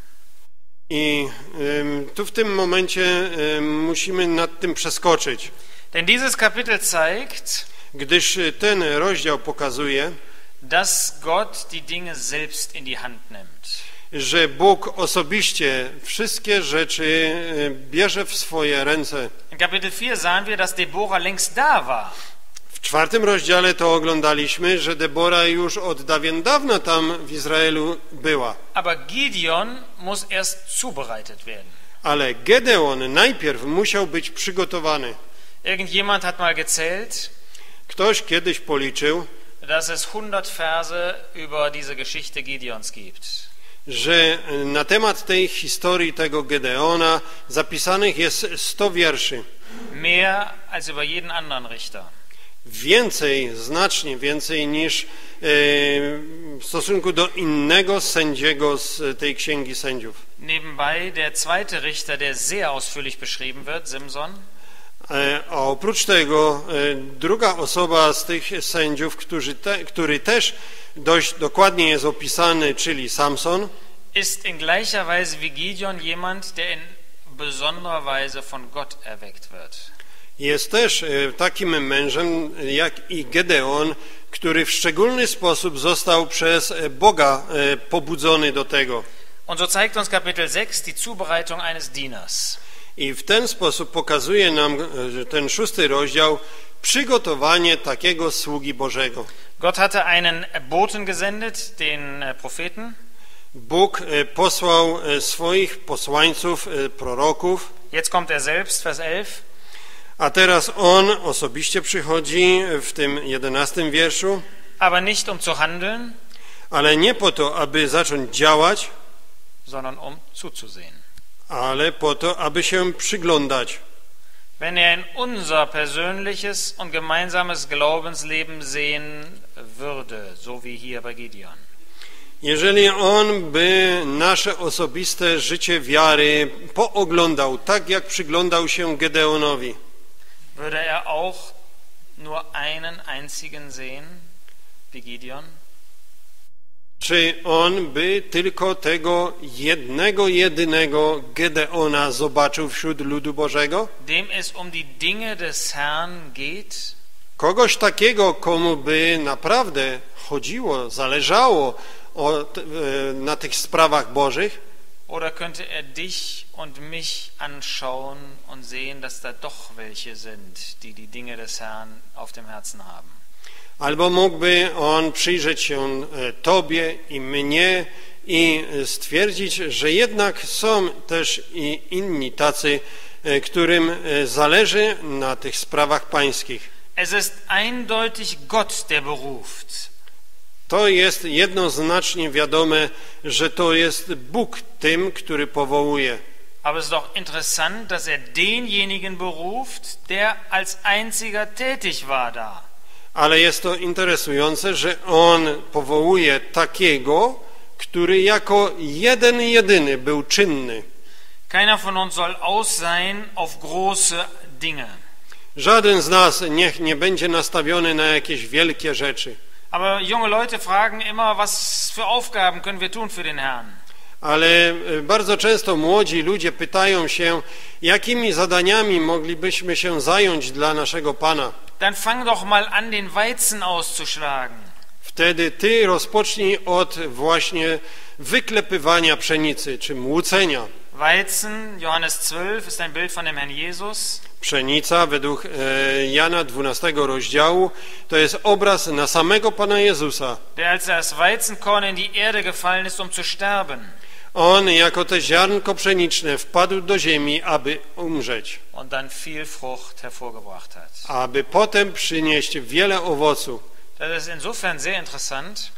I tu w tym momencie musimy nad tym przeskoczyć. Denn dieses Kapitel zeigt, Gdyż ten rozdział pokazuje, dass Gott die Dinge selbst in die Hand nimmt. że Bóg osobiście wszystkie rzeczy bierze w swoje ręce. In Kapitel 4 sahen wir, dass Deborah längst da war. W 4 rozdziale to oglądaliśmy, że Debora już od dawien dawna tam w Izraelu była. Aber Gideon muss erst zubereitet werden. Ale Gedeon najpierw musiał być przygotowany. Irgendjemand hat mal gezählt, Ktoś kiedyś policzył, dass es 100 Verse über diese Geschichte Gideons gibt. że na temat tej historii tego Gedeona zapisanych jest 100 wierszy. Mehr als über jeden anderen Richter. Więcej, znacznie więcej niż w stosunku do innego sędziego z tej księgi sędziów. Nebenbei der zweite Richter, der sehr ausführlich beschrieben wird, Simson. A oprócz tego druga osoba z tych sędziów, który też dość dokładnie jest opisany, czyli Samson, ist in gleicher Weise wie Gideon jemand, der in besonderer Weise von Gott erweckt wird. jest też takim mężem jak i Gedeon, który w szczególny sposób został przez Boga pobudzony do tego. Und so zeigt uns Kapitel 6 die Zubereitung eines Dieners. I w ten sposób pokazuje nam ten 6 rozdział przygotowanie takiego sługi Bożego. Gott hatte einen Boten gesendet, den Propheten. Bóg posłał swoich posłańców, proroków. Jetzt kommt er selbst, Vers 11. A teraz on osobiście przychodzi w tym 11 wierszu, Aber nicht um zu handeln, ale nie po to, aby zacząć działać, sondern um zuzusehen. ale po to, aby się przyglądać. Wenn er in unser persönliches und gemeinsames Glaubensleben sehen würde, so wie hier bei Gideon. Jeżeli on by nasze osobiste życie wiary pooglądał, tak jak przyglądał się Gedeonowi, Würde er auch nur einen einzigen sehen, wie Gideon? czy on by tylko tego jedynego Gedeona zobaczył wśród ludu Bożego? Dem es um die Dinge des Herrn geht? Kogoś takiego, komu by naprawdę chodziło, zależało na tych sprawach Bożych? Oder könnte er dich und mich anschauen und sehen, dass da doch welche sind, die die Dinge des Herrn auf dem Herzen haben? Albo mógłby on przyjrzeć się Tobie i mnie i stwierdzić, że jednak są też i inni tacy, którym zależy na tych sprawach pańskich. Es ist eindeutig Gott, der beruft. To jest jednoznacznie wiadome, że to jest Bóg tym, który powołuje. Aber es ist doch interessant, dass er denjenigen beruft, der als einziger tätig war da. Ale jest to interesujące, że on powołuje takiego, który jako jedyny był czynny. Keiner von uns soll aus sein auf große Dinge. Żaden z nas niech nie będzie nastawiony na jakieś wielkie rzeczy. Aber junge Leute fragen immer, was für Aufgaben können wir tun für den Herrn? Ale bardzo często młodzi ludzie pytają się, jakimi zadaniami moglibyśmy się zająć dla naszego Pana. Dann fang doch mal an, den Weizen auszuschlagen. Wtedy ty rozpocznij od właśnie wyklepywania pszenicy, czy młócenia. Weizen, Johannes 12, ist ein Bild von dem Herrn Jesus. Pszenica według Jana 12 rozdziału to jest obraz na samego Pana Jezusa. Der als das Weizenkorn in die Erde gefallen ist, um zu sterben. On jako te ziarnko pszeniczne wpadł do ziemi, aby umrzeć, Und dann viel Frucht hervorgebracht hat. aby potem przynieść wiele owocu. Das ist insofern sehr interessant,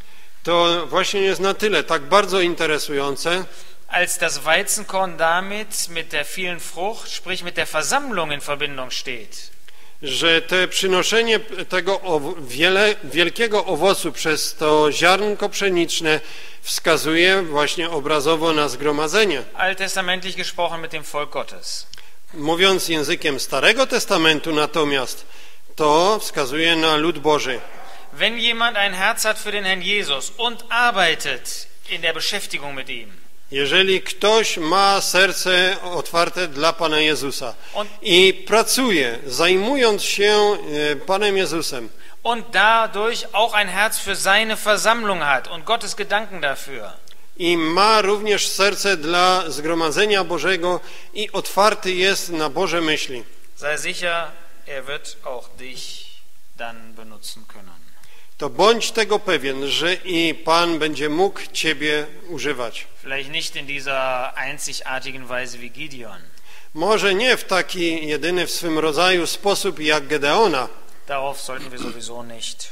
to właśnie jest na tyle tak bardzo interesujące, als das Weizenkorn damit mit der vielen Frucht, sprich mit der Versammlung in Verbindung steht. że te przynoszenie tego wielkiego owocu przez to ziarnko pszeniczne wskazuje właśnie obrazowo na zgromadzenie. Alttestamentlich gesprochen mit dem Volk Gottes. Mówiąc językiem Starego Testamentu natomiast, to wskazuje na lud Boży. Wenn jemand ein Herz hat für den Herrn Jesus und arbeitet in der Beschäftigung mit ihm, Jeżeli ktoś ma serce otwarte dla Pana Jezusa i pracuje, zajmując się Panem Jezusem, und dadurch auch ein Herz für seine Versammlung hat und Gottes Gedanken dafür, i ma również serce dla zgromadzenia Bożego i otwarty jest na Boże myśli, sei sicher, wird auch dich dann benutzen können. to bądź tego pewien, że i Pan będzie mógł Ciebie używać. Vielleicht nicht in dieser einzigartigen Weise wie Gideon. Może nie w taki jedyny w swym rodzaju sposób jak Gedeona. Darauf sollten wir sowieso nicht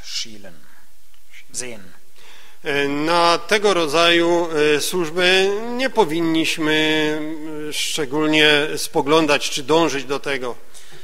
sehen. Na tego rodzaju służby nie powinniśmy szczególnie spoglądać czy dążyć do tego.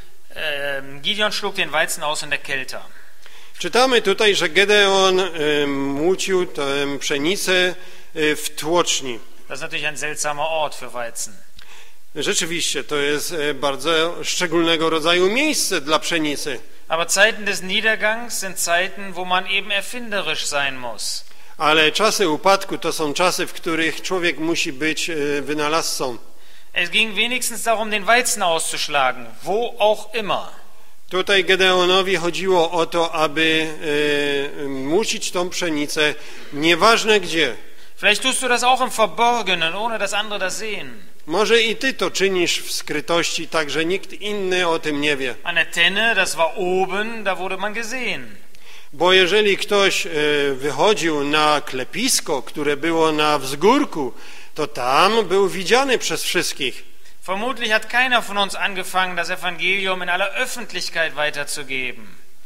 Gideon schlug den Weizen aus in der Kälte. Czytamy tutaj, że Gedeon młócił tę pszenicę w tłoczni. Das ist natürlich ein seltsamer Ort für Weizen. Rzeczywiście, to jest bardzo szczególnego rodzaju miejsce dla pszenicy. Aber Zeiten des Niedergangs sind Zeiten, wo man eben erfinderisch sein muss. Ale czasy upadku to są czasy, w których człowiek musi być wynalazcą. Es ging wenigstens darum, den Weizen auszuschlagen, wo auch immer. Tutaj Gedeonowi chodziło o to, aby młócić tą pszenicę, nieważne gdzie. Vielleicht tust du das auch im Verborgenen, ohne dass andere das sehen. Może i ty to czynisz w skrytości, tak że nikt inny o tym nie wie. An der Tenne, das war oben, da wurde man gesehen. Bo jeżeli ktoś wychodził na klepisko, które było na wzgórku, to tam był widziany przez wszystkich. Vermutlich hat keiner von uns angefangen, das Evangelium in aller Öffentlichkeit weiterzugeben.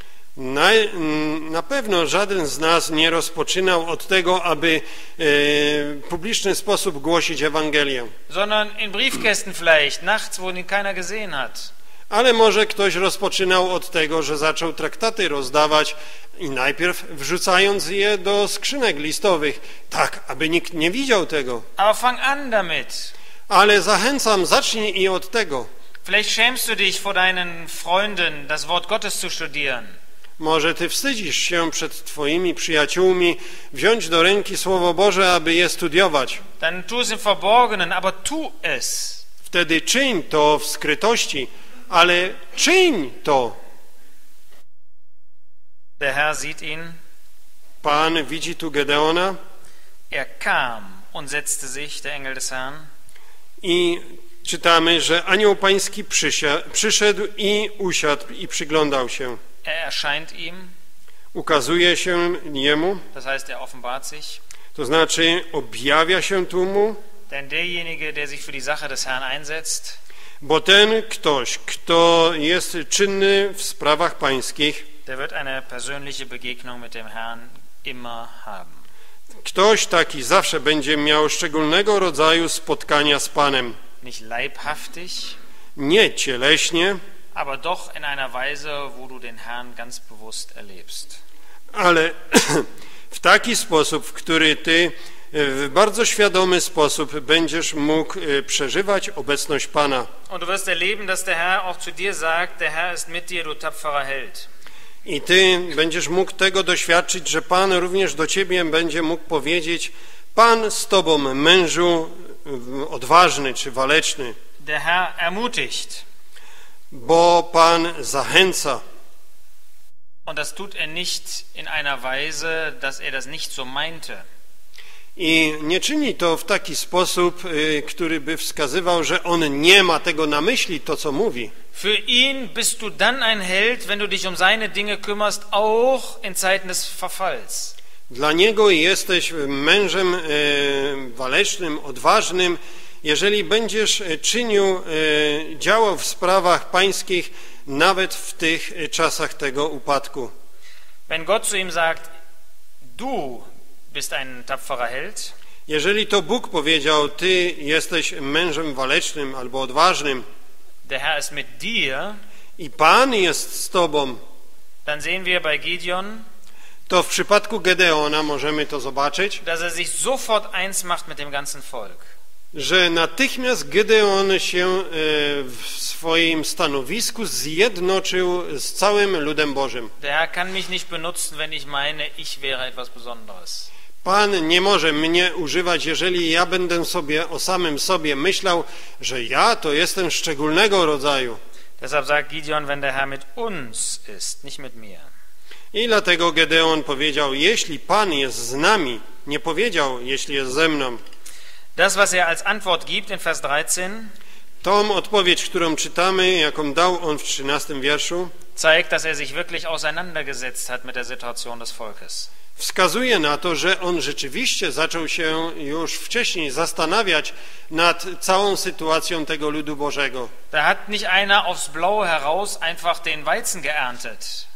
Na pewno żaden z nas nie rozpoczynał od tego, aby w publiczny sposób głosić Ewangelię. Sondern in Briefkästen vielleicht, nachts, wo ihn keiner gesehen hat. Ale może ktoś rozpoczynał od tego, że zaczął traktaty rozdawać i najpierw wrzucając je do skrzynek listowych, tak, aby nikt nie widział tego. Aber fang an damit. Ale zachęcam, zacznij i od tego. Vielleicht schämst du dich vor deinen Freunden, das Wort Gottes zu studieren. Może ty wstydzisz się przed twoimi przyjaciółmi wziąć do ręki Słowo Boże, aby je studiować. Dann tu es im Verborgenen, aber tu es. Wtedy czyń to w skrytości, ale czyń to. Der Herr sieht ihn. Pan widzi tu Gedeona. Er kam und setzte sich, der Engel des Herrn. I czytamy, że anioł pański przyszedł i usiadł i przyglądał się. Er erscheint ihm. Ukazuje się jemu, Das heißt, er offenbart sich. to znaczy objawia się tu mu, Denn derjenige, der sich für die Sache des Herrn einsetzt, bo ten ktoś, kto jest czynny w sprawach pańskich, der wird eine persönliche Begegnung mit dem Herrn immer haben. ktoś taki zawsze będzie miał szczególnego rodzaju spotkania z Panem. Nicht leibhaftig, Nie cieleśnie, aber doch in einer Weise, wo du den Herrn ganz bewusst erlebst. ale w taki sposób, w który ty w bardzo świadomy sposób będziesz mógł przeżywać obecność Pana. Und du wirst erleben, dass der Herr auch zu dir sagt, der Herr ist mit dir, du tapferer Held. I ty będziesz mógł tego doświadczyć, że Pan również do ciebie będzie mógł powiedzieć: Pan z tobą, mężu odważny czy waleczny. Der Herr ermutigt. Bo Pan zachęca. Und das tut er nicht in einer Weise, dass er das nicht so meinte. I nie czyni to w taki sposób, który by wskazywał, że on nie ma tego na myśli, to co mówi. Für ihn bist du dann ein Held, wenn du dich um seine Dinge kümmerst, auch in Zeiten des Verfalls. Dla niego jesteś mężem walecznym, odważnym, jeżeli będziesz czynił, działał w sprawach pańskich, nawet w tych czasach tego upadku. Wenn Gott zu ihm sagt, du bist ein tapferer Held. Jeżeli to Bóg powiedział, ty jesteś mężem walecznym albo odważnym Der Herr ist mit dir. i Pan jest z tobą, Dann sehen wir bei Gideon, to w przypadku Gedeona możemy to zobaczyć, dass sich sofort eins macht mit dem ganzen Volk. że natychmiast Gedeon się w swoim stanowisku zjednoczył z całym ludem Bożym. Der Herr kann mich nicht benutzen, wenn ich meine, ich wäre etwas Besonderes. Pan nie może mnie używać, jeżeli ja będę sobie o samym sobie myślał, że ja to jestem szczególnego rodzaju. Deshalb sagt Gideon, wenn der Herr mit uns ist, nicht mit mir. I dlatego Gedeon powiedział, jeśli Pan jest z nami, nie powiedział, jeśli jest ze mną. Das, was als Antwort gibt in Vers 13, Tą odpowiedź, którą czytamy, jaką dał on w 13 wierszu, zeigt, dass sich wirklich auseinandergesetzt hat mit der Situation des Volkes. wskazuje na to, że on rzeczywiście zaczął się już wcześniej zastanawiać nad całą sytuacją tego ludu Bożego. Da hat nicht einer aufs Blaue heraus einfach den Weizen geerntet.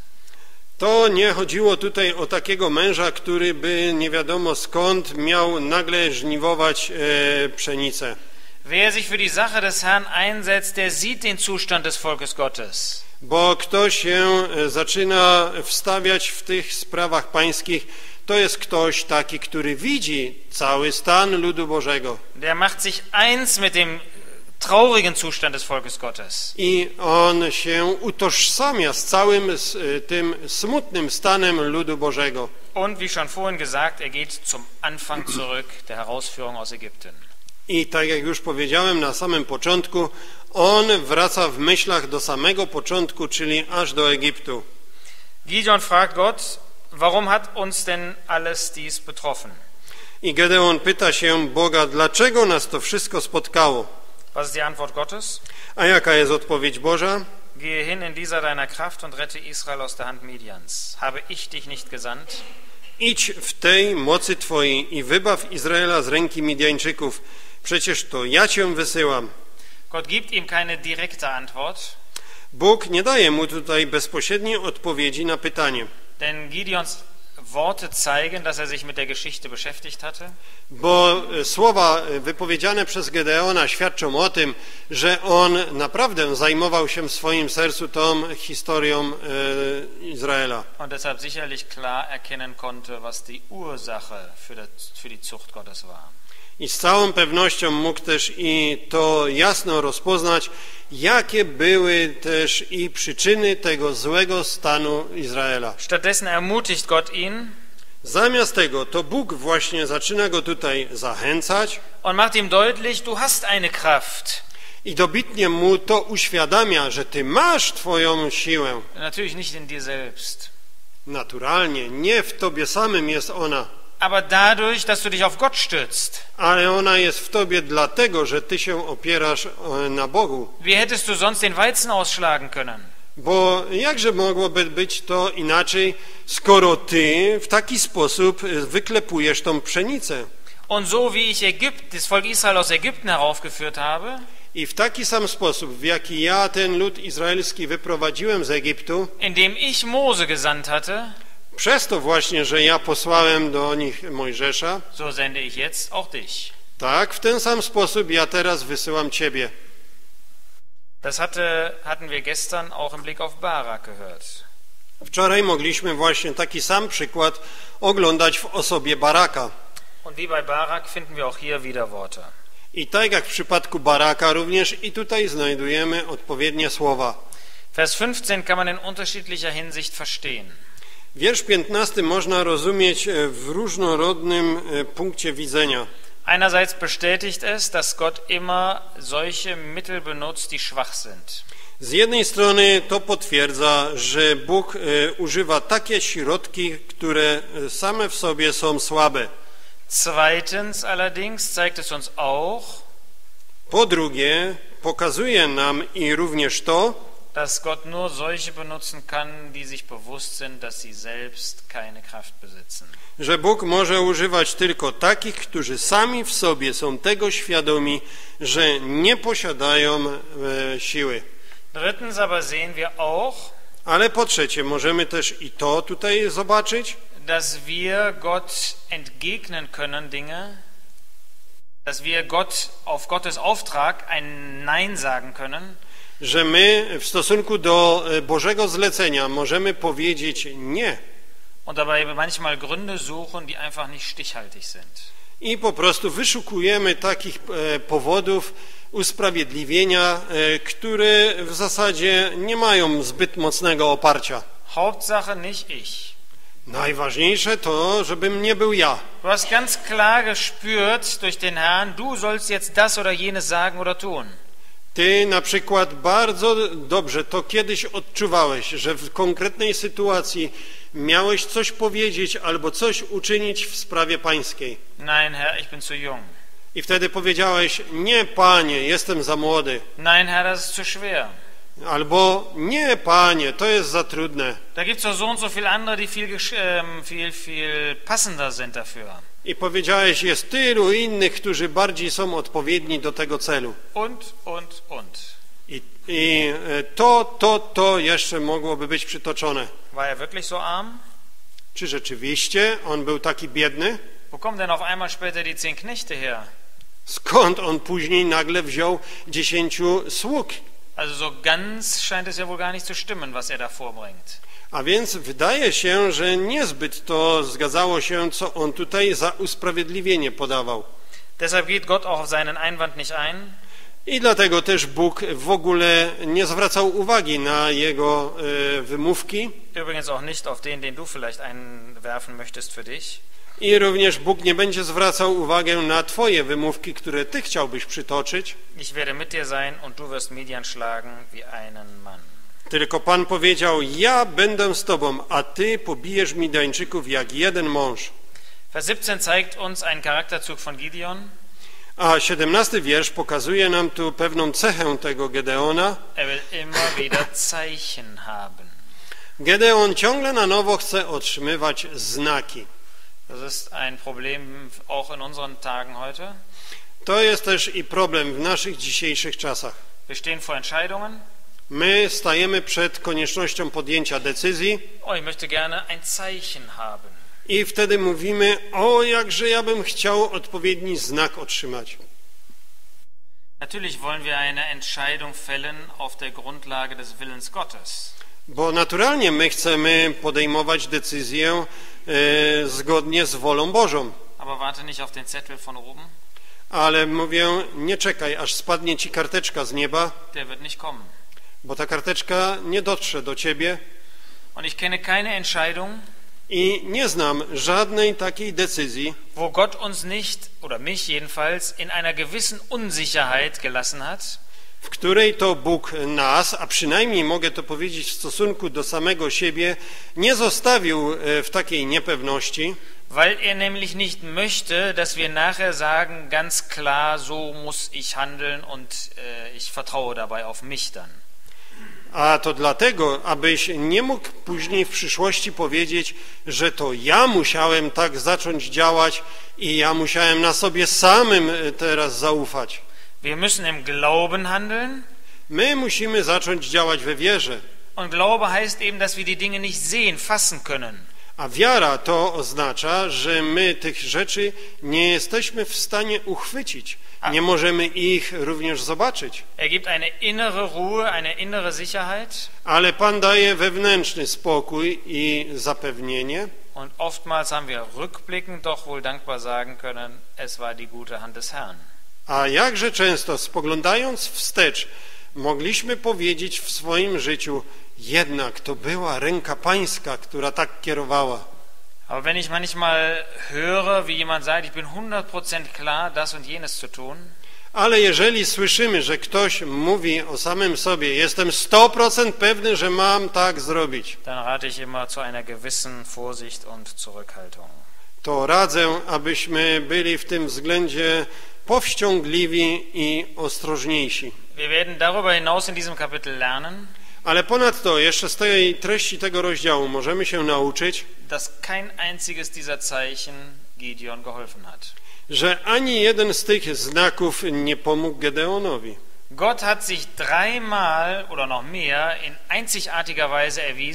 To nie chodziło tutaj o takiego męża, który by nie wiadomo skąd miał nagle żniwować pszenicę. Wer sich für die Sache des Herrn einsetzt, der sieht den Zustand des Volkes Gottes. Bo kto się zaczyna wstawiać w tych sprawach pańskich, to jest ktoś taki, który widzi cały stan ludu Bożego. Der macht sich eins mit dem traurigen Zustand des Volkes Gottes. I on się utożsamia z całym tym smutnym stanem ludu Bożego. Und wie schon vorhin gesagt, geht zum Anfang zurück der Herausführung aus Ägypten. I tak jak już powiedziałem na samym początku, on wraca w myślach do samego początku, czyli aż do Egiptu. Gideon fragt Gott, warum hat uns denn alles dies betroffen? I Gedeon pyta się Boga, dlaczego nas to wszystko spotkało? Was ist die Antwort Gottes? A jaka jest odpowiedź Boża? Gehe hin in dieser deiner Kraft und rette Israel aus der Hand Midians. Habe ich dich nicht gesandt? Idź w tej mocy Twojej i wybaw Izraela z ręki Midianczyków. Przecież to ja Cię wysyłam. Gott gibt ihm keine direkte Antwort, Bóg nie daje mu tutaj bezpośredniej odpowiedzi na pytanie, denn Gideons Worte zeigen, dass sich mit der Geschichte beschäftigt hatte. bo słowa wypowiedziane przez Gedeona świadczą o tym, że on naprawdę zajmował się w swoim sercu tą historią Izraela. Und deshalb sicherlich klar erkennen konnte, was die Ursache für die Zucht Gottes war. I z całą pewnością mógł też i to jasno rozpoznać, jakie były też i przyczyny tego złego stanu Izraela. Stattdessen ermutigt Gott ihn Zamiast tego, to Bóg właśnie zaczyna go tutaj zachęcać und macht ihm deutlich, du hast eine Kraft. i dobitnie mu to uświadamia, że ty masz twoją siłę. Natürlich nicht in dir selbst, Naturalnie, nie w tobie samym jest ona, aber dadurch, dass du dich auf Gott stützt. ale ona jest w tobie dlatego, że ty się opierasz na Bogu. Wie hättest du sonst den Weizen ausschlagen können? Bo jakże mogłoby być to inaczej, skoro ty w taki sposób wyklepujesz tą pszenicę? Und so wie ich das Volk Israel aus Ägypten heraufgeführt habe, I w taki sam sposób, w jaki ja ten lud izraelski wyprowadziłem z Egiptu, indem ich Mose gesandt hatte, przez to właśnie, że ja posłałem do nich Mojżesza, so sende ich jetzt auch dich. tak, w ten sam sposób ja teraz wysyłam ciebie. Das hatten wir gestern auch im Blick auf Barak gehört. Wczoraj mogliśmy właśnie taki sam przykład oglądać w osobie Baraka. Und wie bei Barak finden wir auch hier wieder Worte. I tak jak w przypadku Baraka również i tutaj znajdujemy odpowiednie słowa. Vers 15 kann man in unterschiedlicher Hinsicht verstehen. Wiersz 15 można rozumieć w różnorodnym punkcie widzenia. Einerseits bestätigt es, dass Gott immer solche Mittel benutzt, die schwach sind. Z jednej strony to potwierdza, że Bóg używa takie środki, które same w sobie są słabe. Zweitens allerdings zeigt es uns auch, Po drugie, pokazuje nam i również to, dass Gott nur solche benutzen kann, die sich bewusst sind, dass sie selbst keine Kraft besitzen. że Bóg może używać tylko takich, którzy sami w sobie są tego świadomi, że nie posiadają siły. Drittens aber sehen wir auch, Ale po trzecie, możemy też i to tutaj zobaczyć, dass wir Gott entgegnen können, Dinge, dass wir auf Gottes Auftrag ein Nein sagen können, że my w stosunku do Bożego zlecenia możemy powiedzieć nie und dabei manchmal Gründe suchen, die einfach nicht stichhaltig sind. i po prostu wyszukujemy takich powodów usprawiedliwienia, które w zasadzie nie mają zbyt mocnego oparcia. Hauptsache nicht ich. Najważniejsze to, żebym nie był ja. Du hast ganz klar gespürt durch den Herrn, du sollst jetzt das oder jenes sagen oder tun. Ty na przykład bardzo dobrze to kiedyś odczuwałeś, że w konkretnej sytuacji miałeś coś powiedzieć albo coś uczynić w sprawie pańskiej. Nein, Herr, ich bin zu jung. I wtedy powiedziałeś, nie Panie, jestem za młody. Nein, Herr, das ist zu schwer. Albo, nie Panie, to jest za trudne. Da gibt es doch so und so viele andere, die viel passender sind dafür. I powiedziałeś, jest tylu innych, którzy bardziej są odpowiedni do tego celu. Und. I to jeszcze mogłoby być przytoczone. War er wirklich so arm? Czy rzeczywiście on był taki biedny? Wo kommen denn auf einmal später die 10 Knechte her? Skąd on później nagle wziął 10 sług? Also so ganz scheint es ja wohl gar nicht zu stimmen, was er da vorbringt. A więc wydaje się, że niezbyt to zgadzało się, co on tutaj za usprawiedliwienie podawał. Deshalb geht Gott auch auf seinen Einwand nicht ein. I dlatego też Bóg w ogóle nie zwracał uwagi na jego wymówki. Übrigens auch nicht auf den du vielleicht einwerfen möchtest für dich. I również Bóg nie będzie zwracał uwagę na twoje wymówki, które ty chciałbyś przytoczyć. Ich werde mit dir sein und du wirst Midian schlagen wie einen Mann. Tylko Pan powiedział, ja będę z tobą, a ty pobijesz Midianczyków jak jeden mąż. Vers 17 zeigt uns einen Charakterzug von Gideon. A 17 wiersz pokazuje nam tu pewną cechę tego Gedeona. Er will immer wieder Zeichen haben. Gedeon ciągle na nowo chce otrzymywać znaki. Das ist ein Problem auch in unseren Tagen heute. To jest też i problem w naszych dzisiejszych czasach. Wir stehen vor Entscheidungen. My stajemy przed koniecznością podjęcia decyzji. Oh, ich möchte gerne ein Zeichen haben. I wtedy mówimy, o jakże ja bym chciał odpowiedni znak otrzymać. Natürlich wollen wir eine Entscheidung fällen auf der Grundlage des Willens Gottes. Bo naturalnie my chcemy podejmować decyzję zgodnie z wolą Bożą. Aber warte nicht auf den Zettel von oben. Ale mówię, nie czekaj, aż spadnie ci karteczka z nieba, Der wird nicht kommen. bo ta karteczka nie dotrze do ciebie. Und ich kenne keine Entscheidung, I nie znam żadnej takiej decyzji, wo Gott uns nicht, oder mich jedenfalls, in einer gewissen Unsicherheit gelassen hat, w której to Bóg nas, a przynajmniej mogę to powiedzieć w stosunku do samego siebie, nie zostawił w takiej niepewności, weil er nämlich nicht möchte, dass wir nachher sagen, ganz klar, so muss ich handeln und ich vertraue dabei auf mich dann. a to dlatego, abyś nie mógł później w przyszłości powiedzieć, że to ja musiałem tak zacząć działać i ja musiałem na sobie samym teraz zaufać. Wir müssen im Glauben handeln. My musimy zacząć działać we wierze. Und Glaube heißt eben, dass wir die Dinge nicht sehen, fassen können. A wiara to oznacza, że my tych rzeczy nie jesteśmy w stanie uchwycić. Nie możemy ich również zobaczyć. Er gibt eine innere Ruhe, eine innere Sicherheit. Ale Pan daje wewnętrzny spokój i zapewnienie. Und oftmals haben wir rückblickend doch wohl dankbar sagen können, es war die gute Hand des Herrn. A jakże często, spoglądając wstecz, mogliśmy powiedzieć w swoim życiu, jednak to była ręka Pańska, która tak kierowała. Aber wenn ich manchmal höre, wie jemand sagt, ich bin 100% klar, das und jenes zu tun, Ale jeżeli słyszymy, że ktoś mówi o samym sobie, jestem 100% pewny, że mam tak zrobić, dann rate ich immer zu einer gewissen Vorsicht und Zurückhaltung. to radzę, abyśmy byli w tym względzie powściągliwi i ostrożniejsi. Wir werden darüber hinaus in diesem Kapitel lernen, Ale ponadto, jeszcze z tej treści tego rozdziału możemy się nauczyć, dass kein einziges dieser Zeichen Gideon geholfen hat. że ani jeden z tych znaków nie pomógł Gedeonowi. Gott hat sich dreimal oder noch mehr in einzigartiger Weise erwiesen.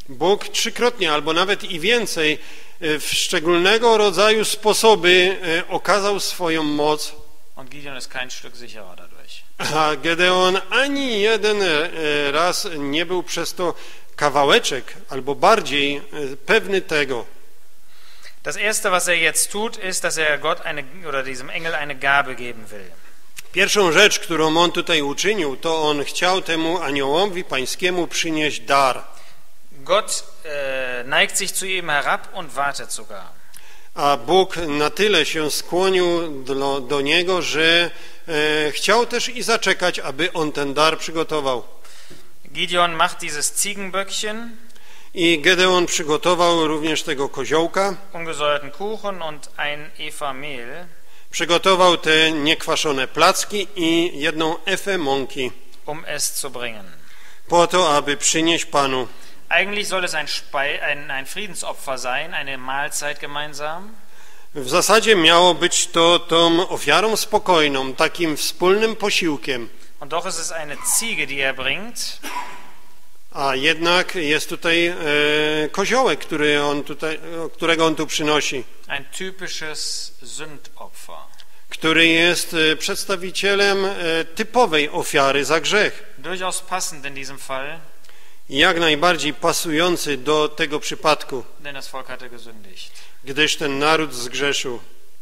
Bóg trzykrotnie, albo nawet i więcej, w szczególnego rodzaju sposoby okazał swoją moc. Und Gideon ist kein Stück sicherer dadurch. A Gedeon ani jeden raz nie był przez to kawałeczek, albo bardziej pewny tego. Das erste, was jetzt tut, ist, dass Gott oder diesem Engel eine Gabe geben will. Pierwszą rzecz, którą on tutaj uczynił, to on chciał temu aniołowi pańskiemu przynieść dar. Gott neigt sich zu ihm herab und wartet sogar. A Bóg na tyle się skłonił do niego, że chciał też i zaczekać, aby on ten dar przygotował. Gideon macht dieses Ziegenböckchen, I Gedeon przygotował również tego koziołka, ungesäuerten Kuchen und ein Efa Mehl, przygotował te niekwaszone placki i 1 efę mąki, es zu bringen. po to, aby przynieść Panu. Eigentlich soll es ein Friedensopfer sein, eine Mahlzeit gemeinsam. W zasadzie miało być to tą ofiarą spokojną, takim wspólnym posiłkiem. Und doch ist es eine Ziege, die bringt. A jednak jest tutaj koziołek, którego on tu przynosi, Ein typisches Sündopfer. który jest przedstawicielem typowej ofiary za grzech. Durchaus passend in diesem Fall, Jak najbardziej pasujący do tego przypadku, denn das Volk hatte gesündigt. gdyż ten naród zgrzeszył.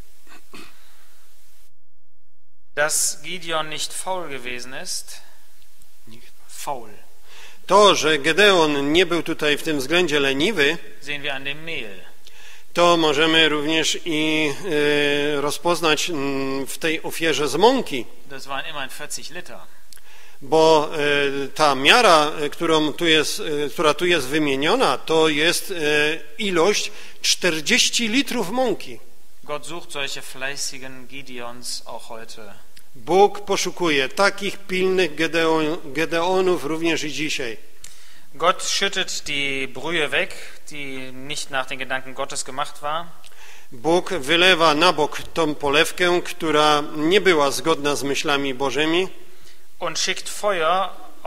Dass Gideon nicht faul gewesen ist, faul, To, że Gedeon nie był tutaj w tym względzie leniwy, sehen wir an dem Mehl. to możemy również i rozpoznać w tej ofierze z mąki, Das waren immerhin 40 Liter. bo ta miara, która tu jest wymieniona, to jest ilość 40 litrów mąki. Gott sucht solche fleißigen Gideons auch heute. Bóg poszukuje takich pilnych Gedeonów również i dzisiaj. Gott schüttet die Brühe weg, die nicht nach den Gedanken Gottes gemacht war. Bóg wylewa na bok tą polewkę, która nie była zgodna z myślami Bożymi, Und schickt Feuer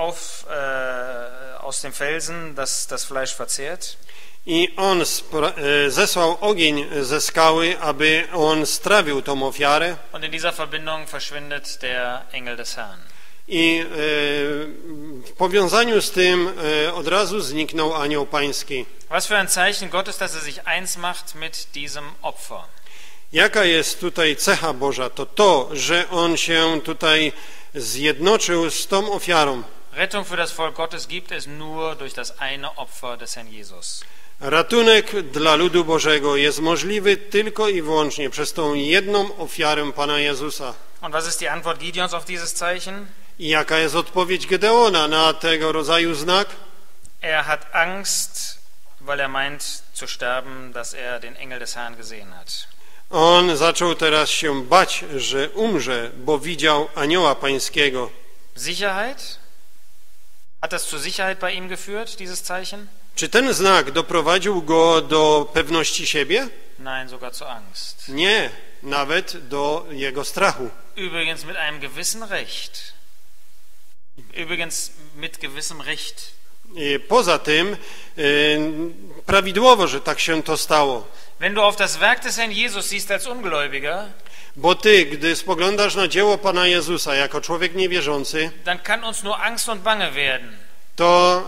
aus dem Felsen, das das Fleisch verzehrt. i on zesłał ogień ze skały, aby on strawił tą ofiarę. Und in dieser Verbindung verschwindet der Engel des Herrn. I w powiązaniu z tym od razu zniknął anioł pański. Was für ein Zeichen Gottes, dass sich eins macht mit diesem Opfer. Jaka jest tutaj cecha Boża? To, że on się tutaj zjednoczył z tą ofiarą. Rettung für das Volk Gottes gibt es nur durch das eine Opfer des Herrn Jesus. Ratunek dla ludu Bożego jest możliwy tylko i wyłącznie przez tą jedną ofiarę Pana Jezusa. Und was ist die Antwort Gideons auf dieses Zeichen? I jaka jest odpowiedź Gedeona na tego rodzaju znak? Er hat Angst, weil meint zu sterben, dass den Engel des Herrn gesehen hat. On zaczął teraz się bać, że umrze, bo widział anioła pańskiego. Sicherheit? Hat das zur Sicherheit bei ihm geführt, dieses Zeichen? Czy ten znak doprowadził go do pewności siebie? Nein, sogar zur Angst. Nie, nawet do jego strachu. Übrigens mit einem gewissen Recht. Übrigens mit gewissem Recht. I poza tym prawidłowo, że tak się to stało. Wenn du auf das Werk des Herrn Jesus siehst als Ungläubiger, Bo ty, gdy spoglądasz na dzieło Pana Jezusa jako człowiek niewierzący, dann kann uns nur Angst und Bange werden. to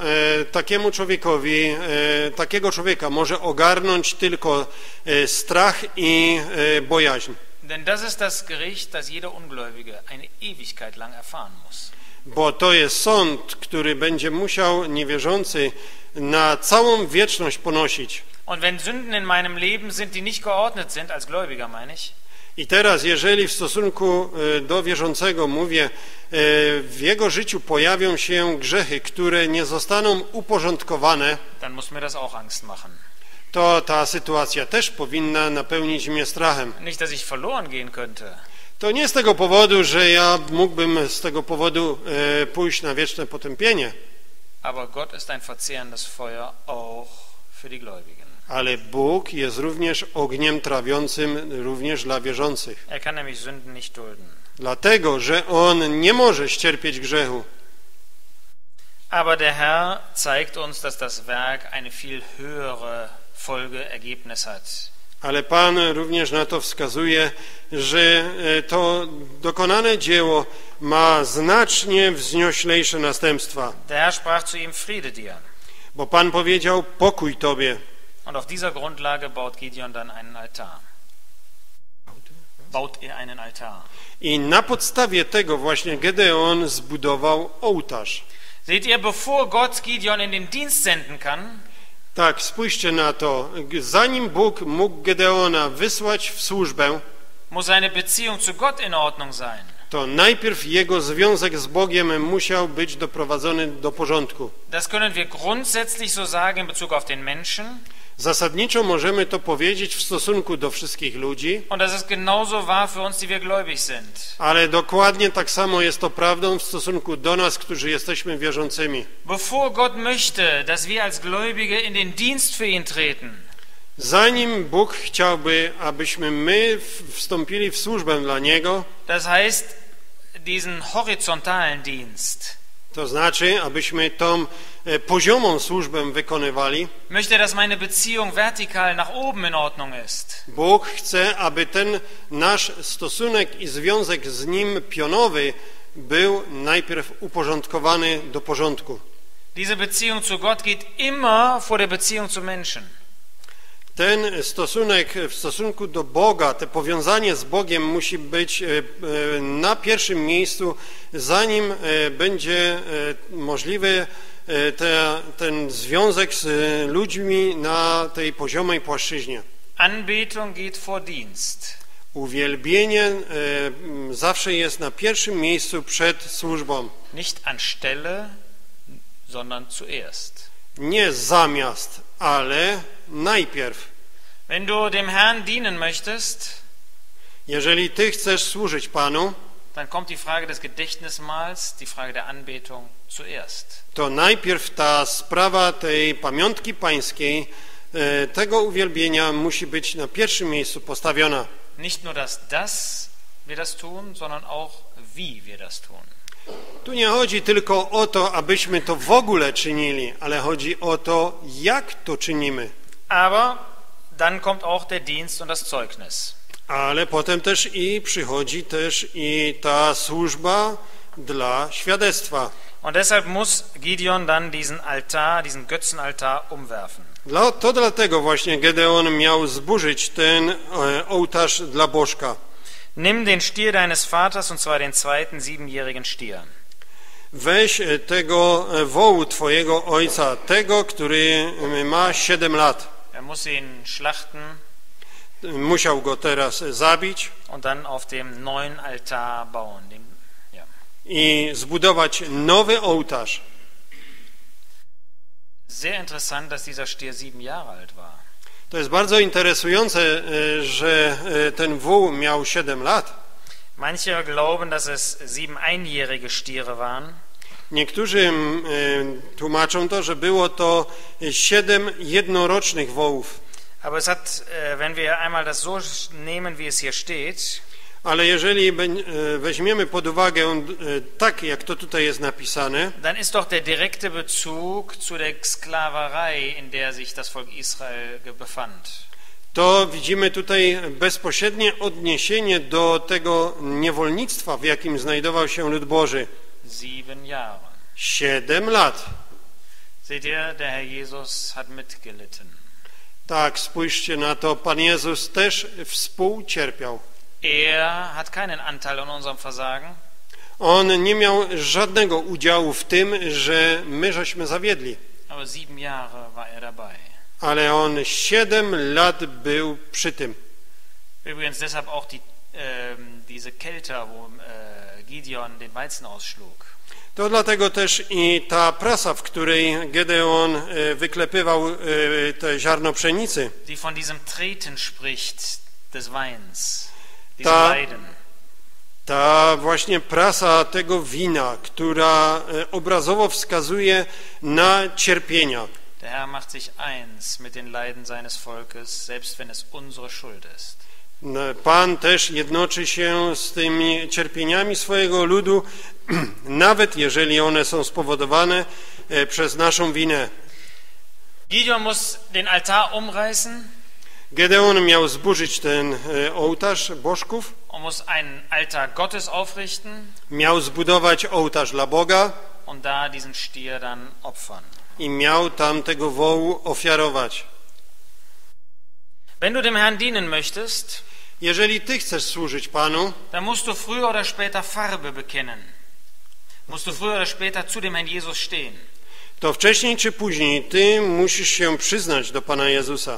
takiego człowieka może ogarnąć tylko strach i bojaźń. Denn das ist das Gericht, das jeder Ungläubige eine Ewigkeit lang erfahren muss. Bo to jest sąd, który będzie musiał niewierzący na całą wieczność ponosić. Und wenn Sünden in meinem Leben sind, die nicht geordnet sind, als Gläubiger meine ich, I teraz, jeżeli w stosunku do wierzącego mówię, w jego życiu pojawią się grzechy, które nie zostaną uporządkowane, dann muss mir das auch Angst machen. to ta sytuacja też powinna napełnić mnie strachem. Nicht, dass ich verloren gehen könnte, To nie z tego powodu, że ja mógłbym z tego powodu pójść na wieczne potępienie, aber Gott ist ein verzehrendes Feuer auch für die Gläubigen. ale Bóg jest również ogniem trawiącym również dla wierzących. Er kann nämlich Sünden nicht dulden. Dlatego, że On nie może ścierpieć grzechu. Aber der Herr zeigt uns, dass das Werk eine viel höhere Folgeergebnis hat. Ale Pan również na to wskazuje, że to dokonane dzieło ma znacznie wznioślejsze następstwa. Der Herr sprach zu ihm, Friede dir. Bo Pan powiedział, pokój Tobie. Und auf dieser Grundlage baut Gideon dann einen Altar. Baut er einen Altar. I na podstawie tego właśnie Gedeon zbudował ołtarz. Seht ihr, bevor Gott Gideon in den Dienst senden kann, Tak, spójrzcie na to. Zanim Bóg mógł Gedeona wysłać w służbę, muss seine Beziehung zu Gott in Ordnung sein. to najpierw jego związek z Bogiem musiał być doprowadzony do porządku. Das können wir grundsätzlich so sagen in Bezug auf den Menschen. Zasadniczo możemy to powiedzieć w stosunku do wszystkich ludzi, Und das ist genauso wahr für uns, die wir gläubig sind. ale dokładnie tak samo jest to prawdą w stosunku do nas, którzy jesteśmy wierzącymi. Bevor Gott möchte, dass wir als Gläubige in den Dienst für ihn treten, Zanim Bóg chciałby, abyśmy my wstąpili w służbę dla Niego, das heißt diesen horizontalen Dienst, to znaczy, abyśmy tą poziomą służbę wykonywali, möchte, dass meine Beziehung vertikal nach oben in Ordnung ist. Bóg chce, aby ten nasz stosunek i związek z Nim pionowy był najpierw uporządkowany do porządku. Diese Beziehung zu Gott geht immer vor der Beziehung zu Menschen. Ten stosunek w stosunku do Boga, to powiązanie z Bogiem musi być na pierwszym miejscu, zanim będzie możliwy ten związek z ludźmi na tej poziomej płaszczyźnie. Anbetung geht vor Dienst. Uwielbienie zawsze jest na pierwszym miejscu przed służbą. Nicht anstelle, sondern zuerst. Nie zamiast, ale najpierw. Wenn du dem Herrn dienen möchtest, Jeżeli ty chcesz służyć Panu, dann kommt die Frage des Gedächtnismahls, die Frage der Anbetung zuerst. to najpierw ta sprawa tej pamiątki pańskiej, tego uwielbienia musi być na pierwszym miejscu postawiona. Nicht nur, dass wir das tun, sondern auch, wie wir das tun. Tu nie chodzi tylko o to, abyśmy to w ogóle czynili, ale chodzi o to, jak to czynimy. Aber dann kommt auch der Dienst und das Zeugnis. Ale potem też przychodzi też ta służba dla świadectwa. Und deshalb muss Gideon dann diesen Altar, diesen Götzenaltar umwerfen. To dlatego właśnie Gedeon miał zburzyć ten ołtarz dla bożka. Nimm den Stier deines Vaters, und zwar den zweiten 7-jährigen Stier. Weź tego wołu twojego ojca, tego, który ma 7 lat. Er muss ihn schlachten Musiał go teraz zabić und dann auf dem neuen Altar bauen. i zbudować nowy ołtarz. Sehr interessant, dass dieser Stier 7 Jahre alt war. To jest bardzo interesujące, że ten wół miał 7 lat. Manche glauben, dass es 7 einjährige Stiere waren. Niektórzy tłumaczą to, że było to 7 jednorocznych wołów. Aber es hat, wenn wir einmal das so nehmen, wie es hier steht, Ale jeżeli weźmiemy pod uwagę tak, jak to tutaj jest napisane, dann ist doch der direkte Bezug zu der Sklaverei, in der sich das Volk Israel befand. to widzimy tutaj bezpośrednie odniesienie do tego niewolnictwa, w jakim znajdował się lud Boży. 7 Jahre. 7 lat. Seht ihr, der Herr Jesus hat mitgelitten. Tak, spójrzcie na to, Pan Jezus też współcierpiał. Er hat keinen Anteil an unserem Versagen. On nie miał żadnego udziału w tym, że my żeśmy zawiedli. Aber 7 Jahre war er dabei. Ale on 7 lat był przy tym. Übrigens deshalb auch diese Kälte, wo Gideon den Weizen ausschlug. To dlatego też i ta prasa, w której Gedeon wyklepywał te ziarno pszenicy, Die von diesem Treten spricht des Weins, diesem Leiden. Ta właśnie prasa tego wina, która obrazowo wskazuje na cierpienia. Der Herr macht sich eins mit den Leiden seines Volkes, selbst wenn es unsere Schuld ist. Pan też jednoczy się z tymi cierpieniami swojego ludu, nawet jeżeli one są spowodowane przez naszą winę. Gideon muss den Altar umreißen Gedeon miał zburzyć ten ołtarz bożków, und muss einen Altar Gottes aufrichten miał zbudować ołtarz dla Boga und da diesen Stier dann opfern. i miał tam tego wołu ofiarować. Wenn du dem Herrn dienen möchtest, Jeżeli ty chcesz służyć Panu, dann musst du früher oder später Farbe bekennen. Musst du früher oder später zu dem Herrn Jesus stehen. to wcześniej czy później ty musisz się przyznać do Pana Jezusa.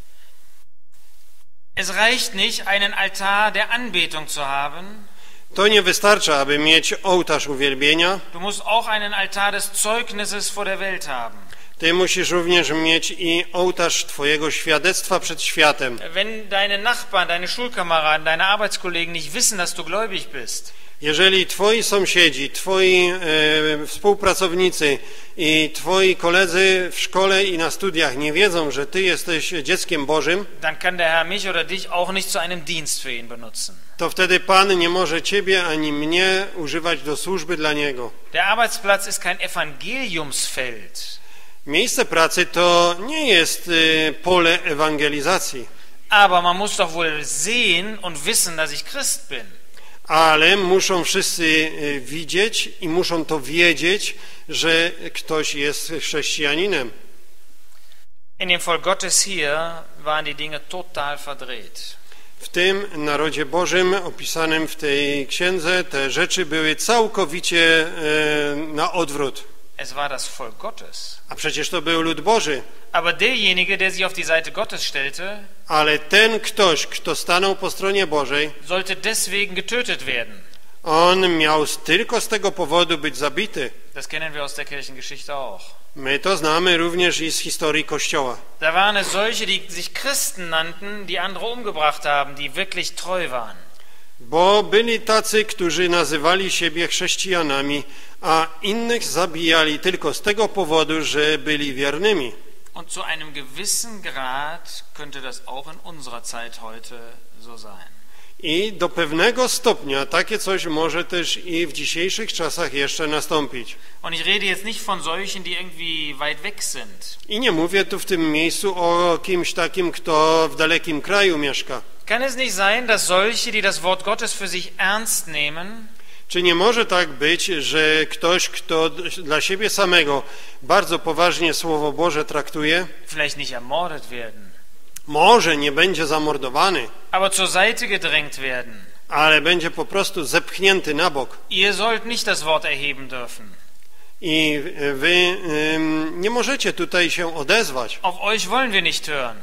Es reicht nicht, einen Altar der Anbetung zu haben. To nie wystarcza, aby mieć ołtarz uwielbienia. Du musst auch einen Altar des Zeugnisses vor der Welt haben. Ty musisz również mieć i ołtarz twojego świadectwa przed światem. Wenn deine Nachbarn, deine Schulkameraden, deine Arbeitskollegen nicht wissen, dass du gläubig bist, Jeżeli twoi sąsiedzi, twoi współpracownicy i twoi koledzy w szkole i na studiach nie wiedzą, że ty jesteś dzieckiem Bożym, dann kann der Herr mich oder dich auch nicht zu einem Dienst für ihn benutzen. to wtedy Pan nie może ciebie ani mnie używać do służby dla Niego. Der Arbeitsplatz ist kein Evangeliumsfeld. Miejsce pracy to nie jest pole ewangelizacji, Aber man muss doch wohl sehen und wissen, dass ich Christ bin. ale muszą wszyscy widzieć i muszą to wiedzieć, że ktoś jest chrześcijaninem. In dem Volk Gottes hier waren die Dinge total verdreht. W tym narodzie Bożym opisanym w tej księdze te rzeczy były całkowicie na odwrót. Es war das Volk Gottes. A przecież to był lud Boży. Aber derjenige, der sich auf die Seite Gottes stellte, Ale ten ktoś, kto stanął po stronie Bożej, sollte deswegen getötet werden. on miał tylko z tego powodu być zabity. Das kennen wir aus der Kirchengeschichte auch. My to znamy również i z historii Kościoła. Da waren es solche, die sich Christen nannten, die andere umgebracht haben, die wirklich treu waren. Bo byli tacy, którzy nazywali siebie chrześcijanami, a innych zabijali tylko z tego powodu, że byli wiernymi. Und zu einem gewissen Grad könnte das auch in unserer Zeit heute so sein. I do pewnego stopnia takie coś może też i w dzisiejszych czasach jeszcze nastąpić. Und ich rede jetzt nicht von solchen, die irgendwie weit weg sind. I nie mówię tu w tym miejscu o kimś takim, kto w dalekim kraju mieszka. Kann es nicht sein, dass solche, die das Wort Gottes für sich ernst nehmen, Czy nie może tak być, że ktoś, kto dla siebie samego bardzo poważnie Słowo Boże traktuje, vielleicht nicht ermordet werden, może nie będzie zamordowany, aber zur Seite gedrängt werden? ale będzie po prostu zepchnięty na bok. Ihr sollt nicht das Wort erheben dürfen. I wy nie możecie tutaj się odezwać. Auf euch wollen wir nicht hören.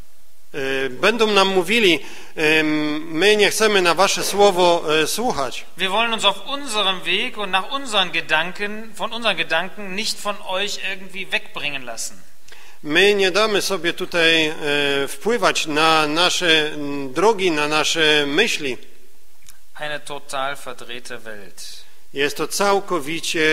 Będą nam mówili, my nie chcemy na wasze słowo słuchać. Wir wollen uns auf unserem Weg und nach unseren Gedanken, von unseren Gedanken nicht von euch irgendwie wegbringen lassen. My nie damy sobie tutaj wpływać na nasze drogi, na nasze myśli. Eine total verdrehte Welt. Jest to całkowicie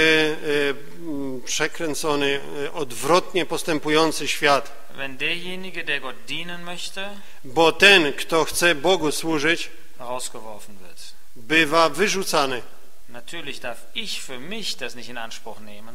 przekręcony, odwrotnie postępujący świat. Wenn derjenige, der Gott dienen möchte, Bo ten, kto chce Bogu służyć, rausgeworfen wird. bywa wyrzucany. Natürlich darf ich für mich das nicht in Anspruch nehmen.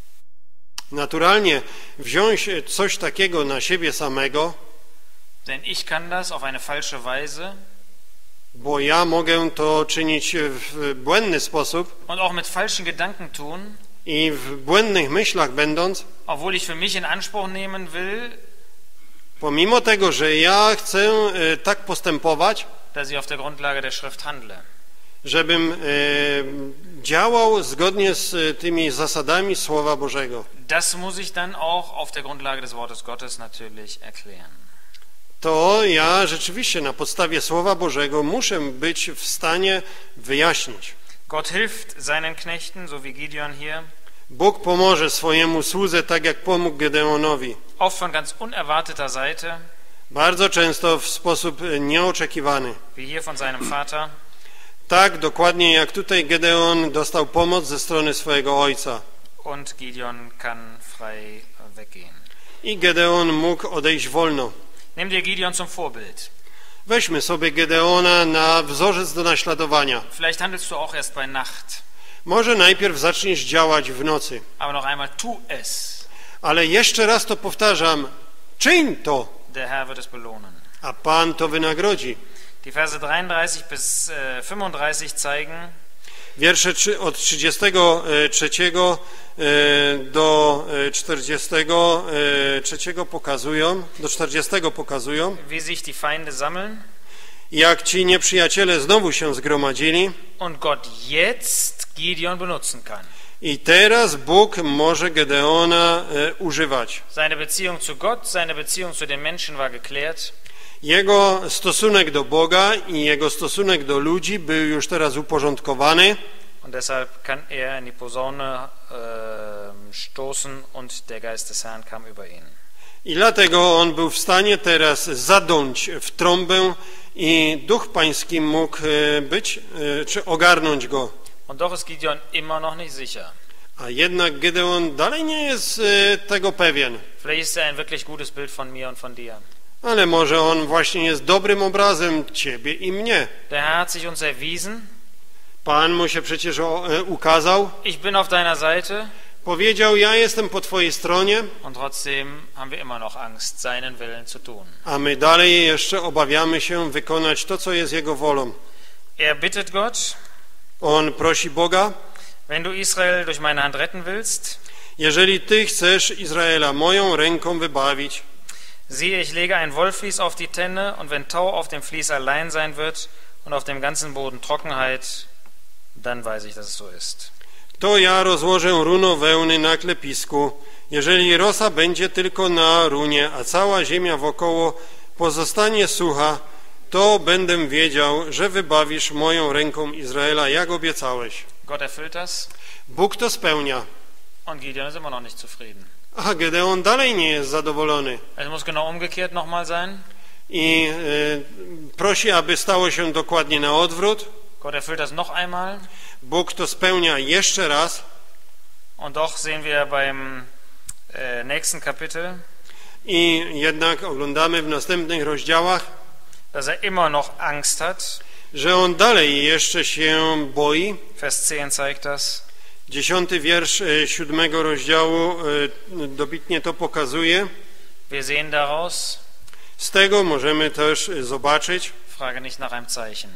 Naturalnie wziąć coś takiego na siebie samego, Denn ich kann das auf eine falsche Weise bo ja mogę to czynić w błędny sposób und auch mit falschen Gedanken tun, i w błędnych myślach będąc, obwohl ich für mich in Anspruch nehmen will, pomimo tego, że ja chcę tak postępować, dass ich auf der Grundlage der Schrift handle. żebym działał zgodnie z tymi zasadami Słowa Bożego. Das muss ich dann auch auf der Grundlage des Wortes Gottes natürlich erklären. To ja rzeczywiście na podstawie Słowa Bożego muszę być w stanie wyjaśnić. Gott hilft seinen Knechten, so wie Gideon hier, Bóg pomoże swojemu słudze tak jak pomógł Gedeonowi. oft von ganz unerwarteter Seite, Bardzo często w sposób nieoczekiwany. wie hier von seinem Vater. Tak dokładnie jak tutaj Gedeon dostał pomoc ze strony swojego ojca. Und Gideon kann frei weggehen. I Gedeon mógł odejść wolno. Nimm dir Gideon zum Vorbild. Weźmy sobie Gedeona na wzorzec do naśladowania. Vielleicht handelst du auch erst bei Nacht. Może najpierw zaczniesz działać w nocy, aber noch einmal tu es. ale jeszcze raz to powtarzam, czyń to, Der Herr wird es belohnen. a Pan to wynagrodzi. Die Verse 33 bis 35 zeigen, Wiersze od 33 do 43 pokazują, do 40 pokazują, wie sich die Feinde sammeln jak ci nieprzyjaciele znowu się zgromadzili und Gott jetzt Gideon benutzen kann. i teraz Bóg może Gedeona używać. Seine Beziehung zu Gott, seine Beziehung zu den Menschen war geklärt. Jego stosunek do Boga i jego stosunek do ludzi był już teraz uporządkowany. Und deshalb kann er in die Posaune stoßen und der Geist des Herrn kam über ihn. I dlatego on był w stanie teraz zadąć w trąbę i Duch Pański mógł być, czy ogarnąć go. Und doch ist Gideon immer noch nicht sicher. A jednak Gedeon dalej nie jest tego pewien. Vielleicht ist er ein wirklich gutes Bild von mir und von dir. Ale może on właśnie jest dobrym obrazem ciebie i mnie. Der Herr hat sich uns erwiesen. Pan mu się przecież ukazał. Ich bin auf deiner Seite. Powiedział, ja jestem po twojej stronie. Und trotzdem haben wir immer noch Angst, seinen Willen zu tun. A my dalej jeszcze obawiamy się wykonać to, co jest jego wolą. Er bittet Gott, On prosi Boga, wenn du Israel durch meine Hand retten willst, jeżeli ty chcesz Izraela moją ręką wybawić, siehe, ich lege ein Wollvlies auf die Tenne, und wenn Tau auf dem Vlies allein sein wird und auf dem ganzen Boden Trockenheit, dann weiß ich, dass es so ist. to ja rozłożę runo wełny na klepisku. Jeżeli rosa będzie tylko na runie, a cała ziemia wokoło pozostanie sucha, to będę wiedział, że wybawisz moją ręką Izraela, jak obiecałeś. Gott erfüllt das, Bóg to spełnia, und Gideon ist immer noch nicht zufrieden. a Gedeon dalej nie jest zadowolony Es muss genau umgekehrt nochmal sein. i prosi, aby stało się dokładnie na odwrót. Gott erfüllt das noch einmal. Bóg to spełnia jeszcze raz. Und doch sehen wir beim nächsten Kapitel, I jednak oglądamy w następnych rozdziałach, dass er immer noch Angst hat. że on dalej jeszcze się boi. Vers 10 zeigt das. 10 wiersz 7 rozdziału dobitnie to pokazuje. Wir sehen daraus, Z tego możemy też zobaczyć, frage nicht nach einem Zeichen.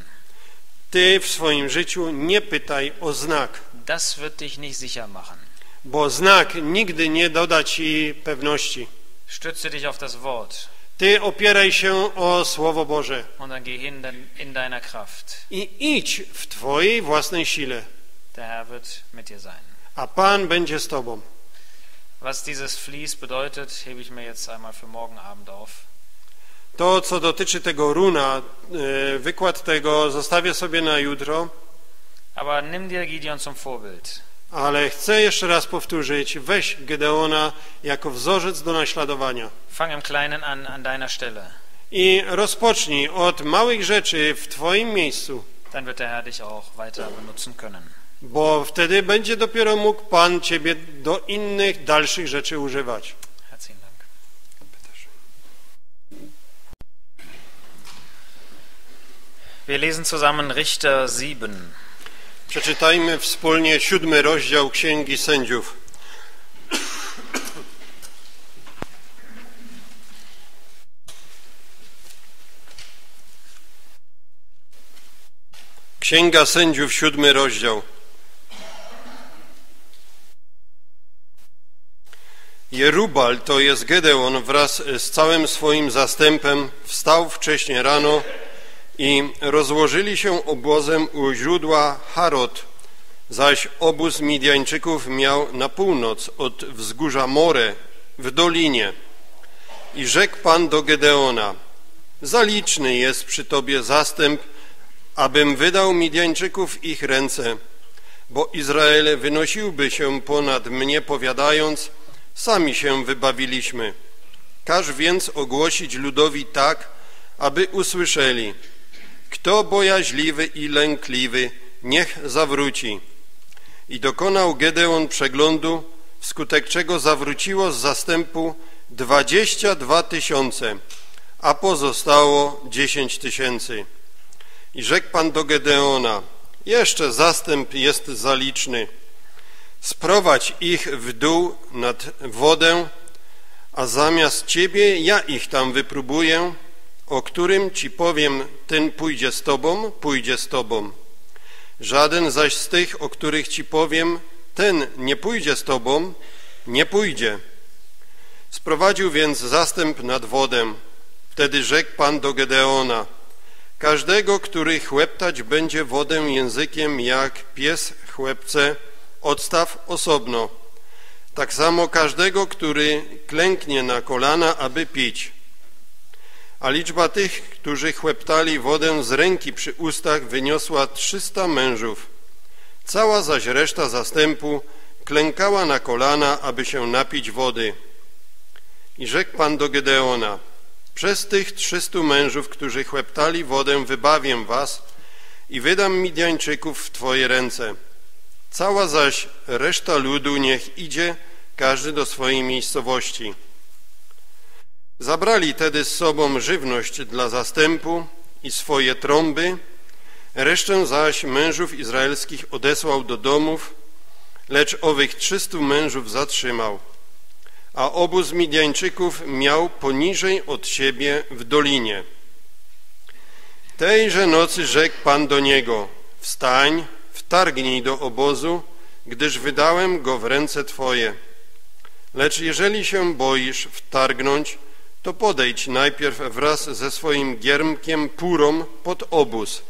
ty w swoim życiu nie pytaj o znak, Das wird dich nicht sicher machen. bo znak nigdy nie doda ci pewności. Stütze dich auf das Wort Ty opieraj się o Słowo Boże und dann geh hin in deiner Kraft. i idź w twojej własnej sile, Der Herr wird mit dir sein. a Pan będzie z tobą. Was dieses Vlies bedeutet, hebe ich mir jetzt einmal für morgen Abend auf. To, co dotyczy tego runa, wykład tego zostawię sobie na jutro, Aber nimm dir Gideon zum Vorbild. ale chcę jeszcze raz powtórzyć, weź Gedeona jako wzorzec do naśladowania Fang im Kleinen an deiner Stelle. i rozpocznij od małych rzeczy w twoim miejscu, Dann wird der Herr dich auch weiter benutzen können. bo wtedy będzie dopiero mógł Pan ciebie do innych, dalszych rzeczy używać. Herzlichen Dank. Wir lesen zusammen Richter 7. Przeczytajmy wspólnie 7 rozdział Księgi Sędziów. Księga Sędziów, 7 rozdział. Jerubal, to jest Gedeon, wraz z całym swoim zastępem wstał wcześnie rano i rozłożyli się obozem u źródła Harod, zaś obóz Midianczyków miał na północ od wzgórza More w dolinie. I rzekł Pan do Gedeona: za liczny jest przy Tobie zastęp, abym wydał Midianczyków w ich ręce, bo Izrael wynosiłby się ponad mnie, powiadając: sami się wybawiliśmy. Każ więc ogłosić ludowi tak, aby usłyszeli: kto bojaźliwy i lękliwy, niech zawróci. I dokonał Gedeon przeglądu, wskutek czego zawróciło z zastępu 22 000, a pozostało 10 000. I rzekł Pan do Gedeona: jeszcze zastęp jest zaliczny. Sprowadź ich w dół nad wodę, a zamiast Ciebie ja ich tam wypróbuję, o którym Ci powiem, ten pójdzie z Tobą. Żaden zaś z tych, o których Ci powiem, ten nie pójdzie z Tobą, nie pójdzie. Sprowadził więc zastęp nad wodę. Wtedy rzekł Pan do Gedeona: każdego, który chłeptać będzie wodę językiem, jak pies chłepce, odstaw osobno. Tak samo każdego, który klęknie na kolana, aby pić. A liczba tych, którzy chłeptali wodę z ręki przy ustach, wyniosła 300 mężów. Cała zaś reszta zastępu klękała na kolana, aby się napić wody. I rzekł Pan do Gedeona: przez tych 300 mężów, którzy chłeptali wodę, wybawię was i wydam Midjańczyków w Twoje ręce. Cała zaś reszta ludu niech idzie, każdy do swojej miejscowości. Zabrali tedy z sobą żywność dla zastępu i swoje trąby, resztę zaś mężów izraelskich odesłał do domów, lecz owych 300 mężów zatrzymał. A obóz Midjańczyków miał poniżej od siebie w dolinie. Tejże nocy rzekł Pan do niego: wstań, wtargnij do obozu, gdyż wydałem go w ręce Twoje. Lecz jeżeli się boisz wtargnąć, to podejdź najpierw wraz ze swoim giermkiem Purom pod obóz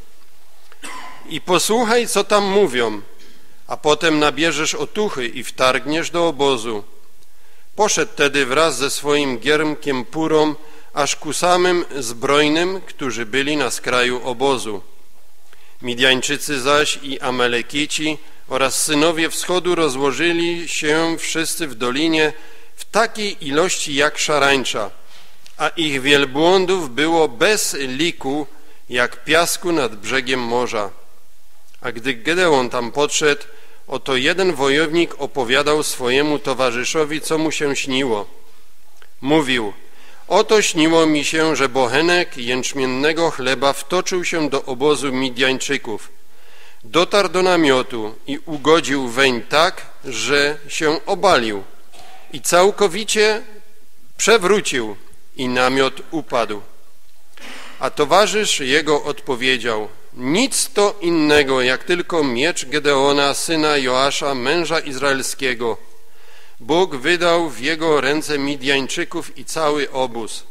i posłuchaj, co tam mówią, a potem nabierzesz otuchy i wtargniesz do obozu. Poszedł tedy wraz ze swoim giermkiem Purom aż ku samym zbrojnym, którzy byli na skraju obozu. Midjańczycy zaś i Amalekici oraz synowie wschodu rozłożyli się wszyscy w dolinie w takiej ilości jak szarańcza, a ich wielbłądów było bez liku, jak piasku nad brzegiem morza. A gdy Gedeon tam podszedł, oto jeden wojownik opowiadał swojemu towarzyszowi, co mu się śniło. Mówił: oto śniło mi się, że bochenek jęczmiennego chleba wtoczył się do obozu Midjańczyków. Dotarł do namiotu i ugodził weń tak, że się obalił i całkowicie przewrócił i namiot upadł. A towarzysz jego odpowiedział: nic to innego, jak tylko miecz Gedeona, syna Joasza, męża izraelskiego. Bóg wydał w jego ręce Midjańczyków i cały obóz.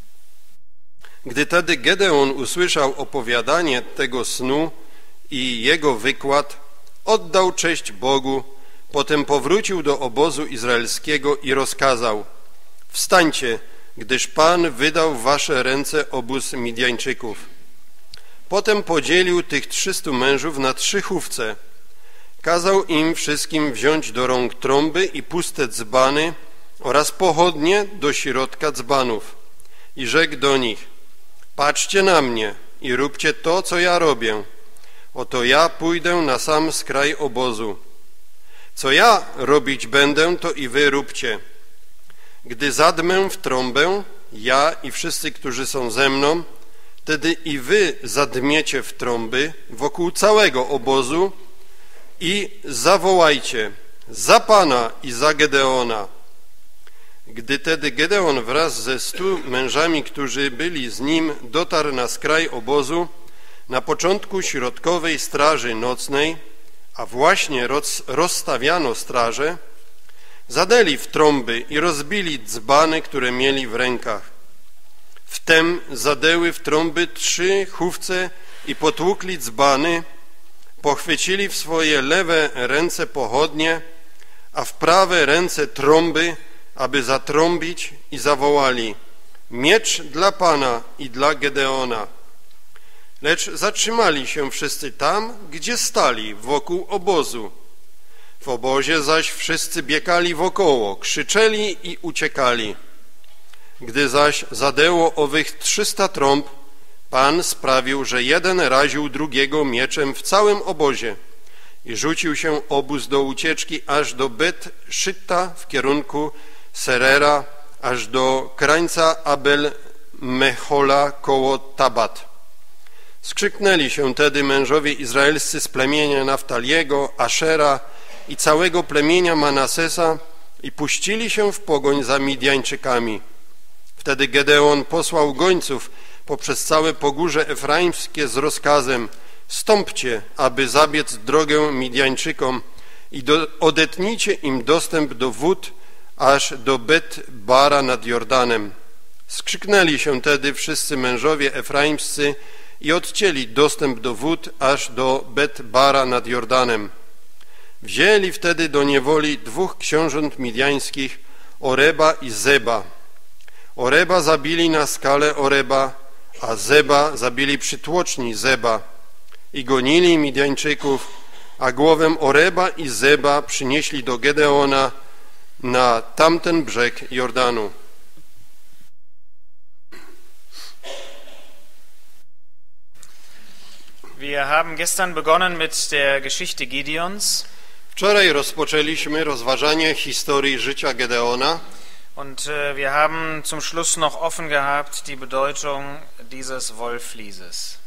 Gdy tedy Gedeon usłyszał opowiadanie tego snu i jego wykład, oddał cześć Bogu, potem powrócił do obozu izraelskiego i rozkazał: wstańcie, gdyż Pan wydał w wasze ręce obóz Midjańczyków. Potem podzielił tych 300 mężów na 3 chówce. Kazał im wszystkim wziąć do rąk trąby i puste dzbany oraz pochodnie do środka dzbanów. I rzekł do nich: patrzcie na mnie i róbcie to, co ja robię. Oto ja pójdę na sam skraj obozu. Co ja robić będę, to i wy róbcie. Gdy zadmę w trąbę, ja i wszyscy, którzy są ze mną, wtedy i wy zadmiecie w trąby wokół całego obozu i zawołajcie: za Pana i za Gedeona. Gdy tedy Gedeon wraz ze 100 mężami, którzy byli z nim, dotarł na skraj obozu, na początku środkowej straży nocnej, a właśnie rozstawiano straże, zadeli w trąby i rozbili dzbany, które mieli w rękach. Wtem zadeły w trąby 3 chówce i potłukli dzbany, pochwycili w swoje lewe ręce pochodnie, a w prawe ręce trąby, aby zatrąbić, i zawołali: miecz dla Pana i dla Gedeona. Lecz zatrzymali się wszyscy tam, gdzie stali, wokół obozu. W obozie zaś wszyscy biegali wokoło, krzyczeli i uciekali. Gdy zaś zadeło owych 300 trąb, Pan sprawił, że jeden raził drugiego mieczem w całym obozie i rzucił się obóz do ucieczki aż do Bet-Szytta w kierunku Serera, aż do krańca Abel-Mehola koło Tabat. Skrzyknęli się tedy mężowie izraelscy z plemienia Naftaliego, Ashera i całego plemienia Manasesa i puścili się w pogoń za Midjańczykami. Wtedy Gedeon posłał gońców poprzez całe pogórze efraimskie z rozkazem: stąpcie, aby zabiec drogę Midjańczykom i odetnijcie im dostęp do wód aż do Bet-bara nad Jordanem. Skrzyknęli się tedy wszyscy mężowie efraimscy i odcięli dostęp do wód aż do Bet-bara nad Jordanem. Wzięli wtedy do niewoli 2 książąt midjańskich, Oreba i Zeba. Oreba zabili na skale Oreba, a Zeba zabili przy tłoczni Zeba i gonili Midjańczyków, a głowę Oreba i Zeba przynieśli do Gedeona na tamten brzeg Jordanu. Wir haben gestern begonnen mit der Geschichte Gideons. Wczoraj rozpoczęliśmy rozważanie historii życia Gedeona. Und wir haben zum Schluss noch offen gehabt die Bedeutung dieses Wollflieses.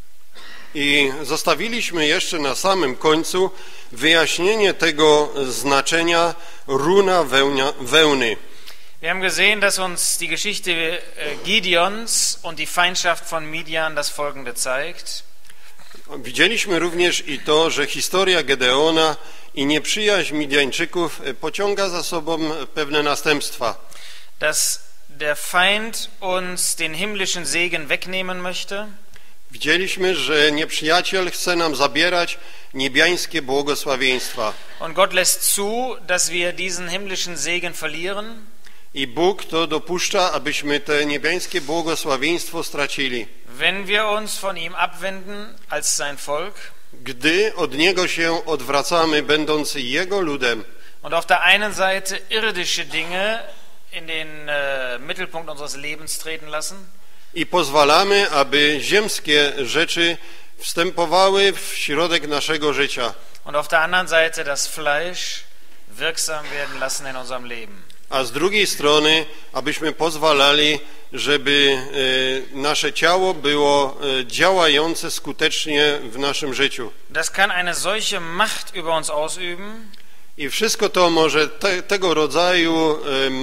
I zostawiliśmy jeszcze na samym końcu wyjaśnienie tego znaczenia runa wełny. Wir haben gesehen, dass uns die Geschichte Gideons und die Feindschaft von Midian das Folgende zeigt. Widzieliśmy również i to, że historia Gedeona i nieprzyjaźń Midjańczyków pociąga za sobą pewne następstwa. Dass der Feind uns den himmlischen Segen wegnehmen möchte. Widzieliśmy, że nieprzyjaciel chce nam zabierać niebiańskie błogosławieństwa. Und Gott lässt zu, dass wir diesen himmlischen Segen verlieren. I Bóg to dopuszcza, abyśmy te niebiańskie błogosławieństwo stracili. Wenn wir uns von ihm abwenden als sein Volk. Gdy od Niego się odwracamy, będąc Jego ludem. Und auf der einen Seite irdische Dinge in den Mittelpunkt unseres Lebens treten lassen. I pozwalamy, aby ziemskie rzeczy wstępowały w środek naszego życia. Und auf der anderen Seite das Fleisch wirksam werden lassen in unserem Leben. A z drugiej strony, abyśmy pozwalali, żeby nasze ciało było działające skutecznie w naszym życiu. Das kann eine solche Macht über uns ausüben. I wszystko to może tego rodzaju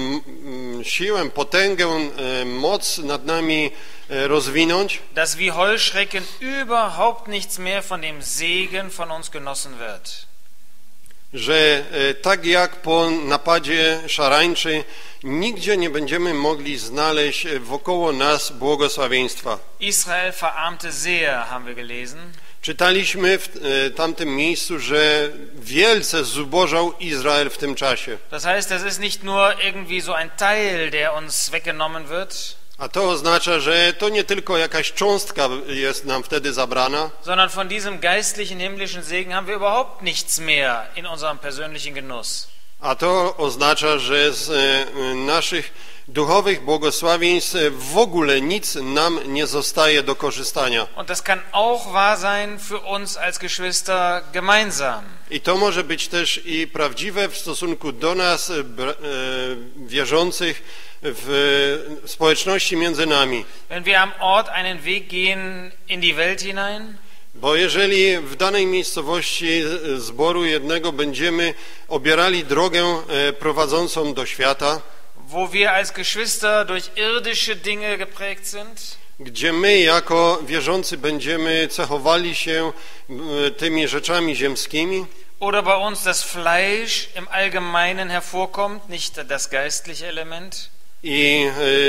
siłę, potęgę, moc nad nami rozwinąć, dass wie Heuschrecken überhaupt nichts mehr von dem Segen von uns genossen wird. Że tak jak po napadzie szarańczy nigdzie nie będziemy mogli znaleźć wokoło nas błogosławieństwa. Israel verarmte sehr, haben wir gelesen. Czytaliśmy w tamtym miejscu, że wielce zubożał Izrael w tym czasie. Das heißt, das ist nicht nur irgendwie so ein Teil, der uns weggenommen wird. A to oznacza, że to nie tylko jakaś cząstka jest nam wtedy zabrana, sondern von diesem geistlichen, himmlischen Segen haben wir überhaupt nichts mehr in unserem persönlichen Genuss. a to oznacza, że z naszych duchowych błogosławieństw w ogóle nic nam nie zostaje do korzystania. Und das kann auch wahr sein für uns als Geschwister gemeinsam. I to może być też i prawdziwe w stosunku do nas, wierzących, w społeczności między nami. Wenn wir am Ort einen Weg gehen in die Welt hinein, bo jeżeli w danej miejscowości zboru jednego będziemy obierali drogę prowadzącą do świata, wo wir als Geschwister durch irdische Dinge geprägt sind, gdzie my jako wierzący będziemy cechowali się tymi rzeczami ziemskimi, oder bei uns das Fleisch im Allgemeinen hervorkommt, nicht das geistliche Element, i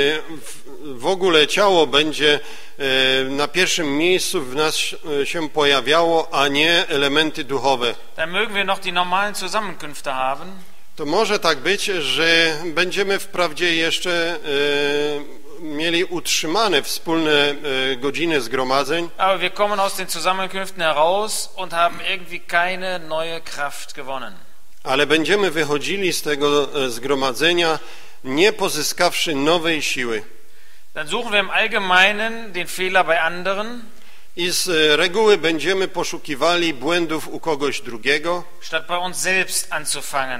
w ogóle ciało będzie na pierwszym miejscu w nas się pojawiało, a nie elementy duchowe. dann mögen wir noch die normalen Zusammenkünfte haben, To może tak być, że będziemy wprawdzie jeszcze mieli utrzymane wspólne godziny zgromadzeń, aber wir kommen aus den Zusammenkünften heraus und haben irgendwie keine neue Kraft gewonnen. ale będziemy wychodzili z tego zgromadzenia nie pozyskawszy nowej siły. Dann suchen wir im Allgemeinen den Fehler bei anderen, I z reguły będziemy poszukiwali błędów u kogoś drugiego, statt bei uns selbst anzufangen.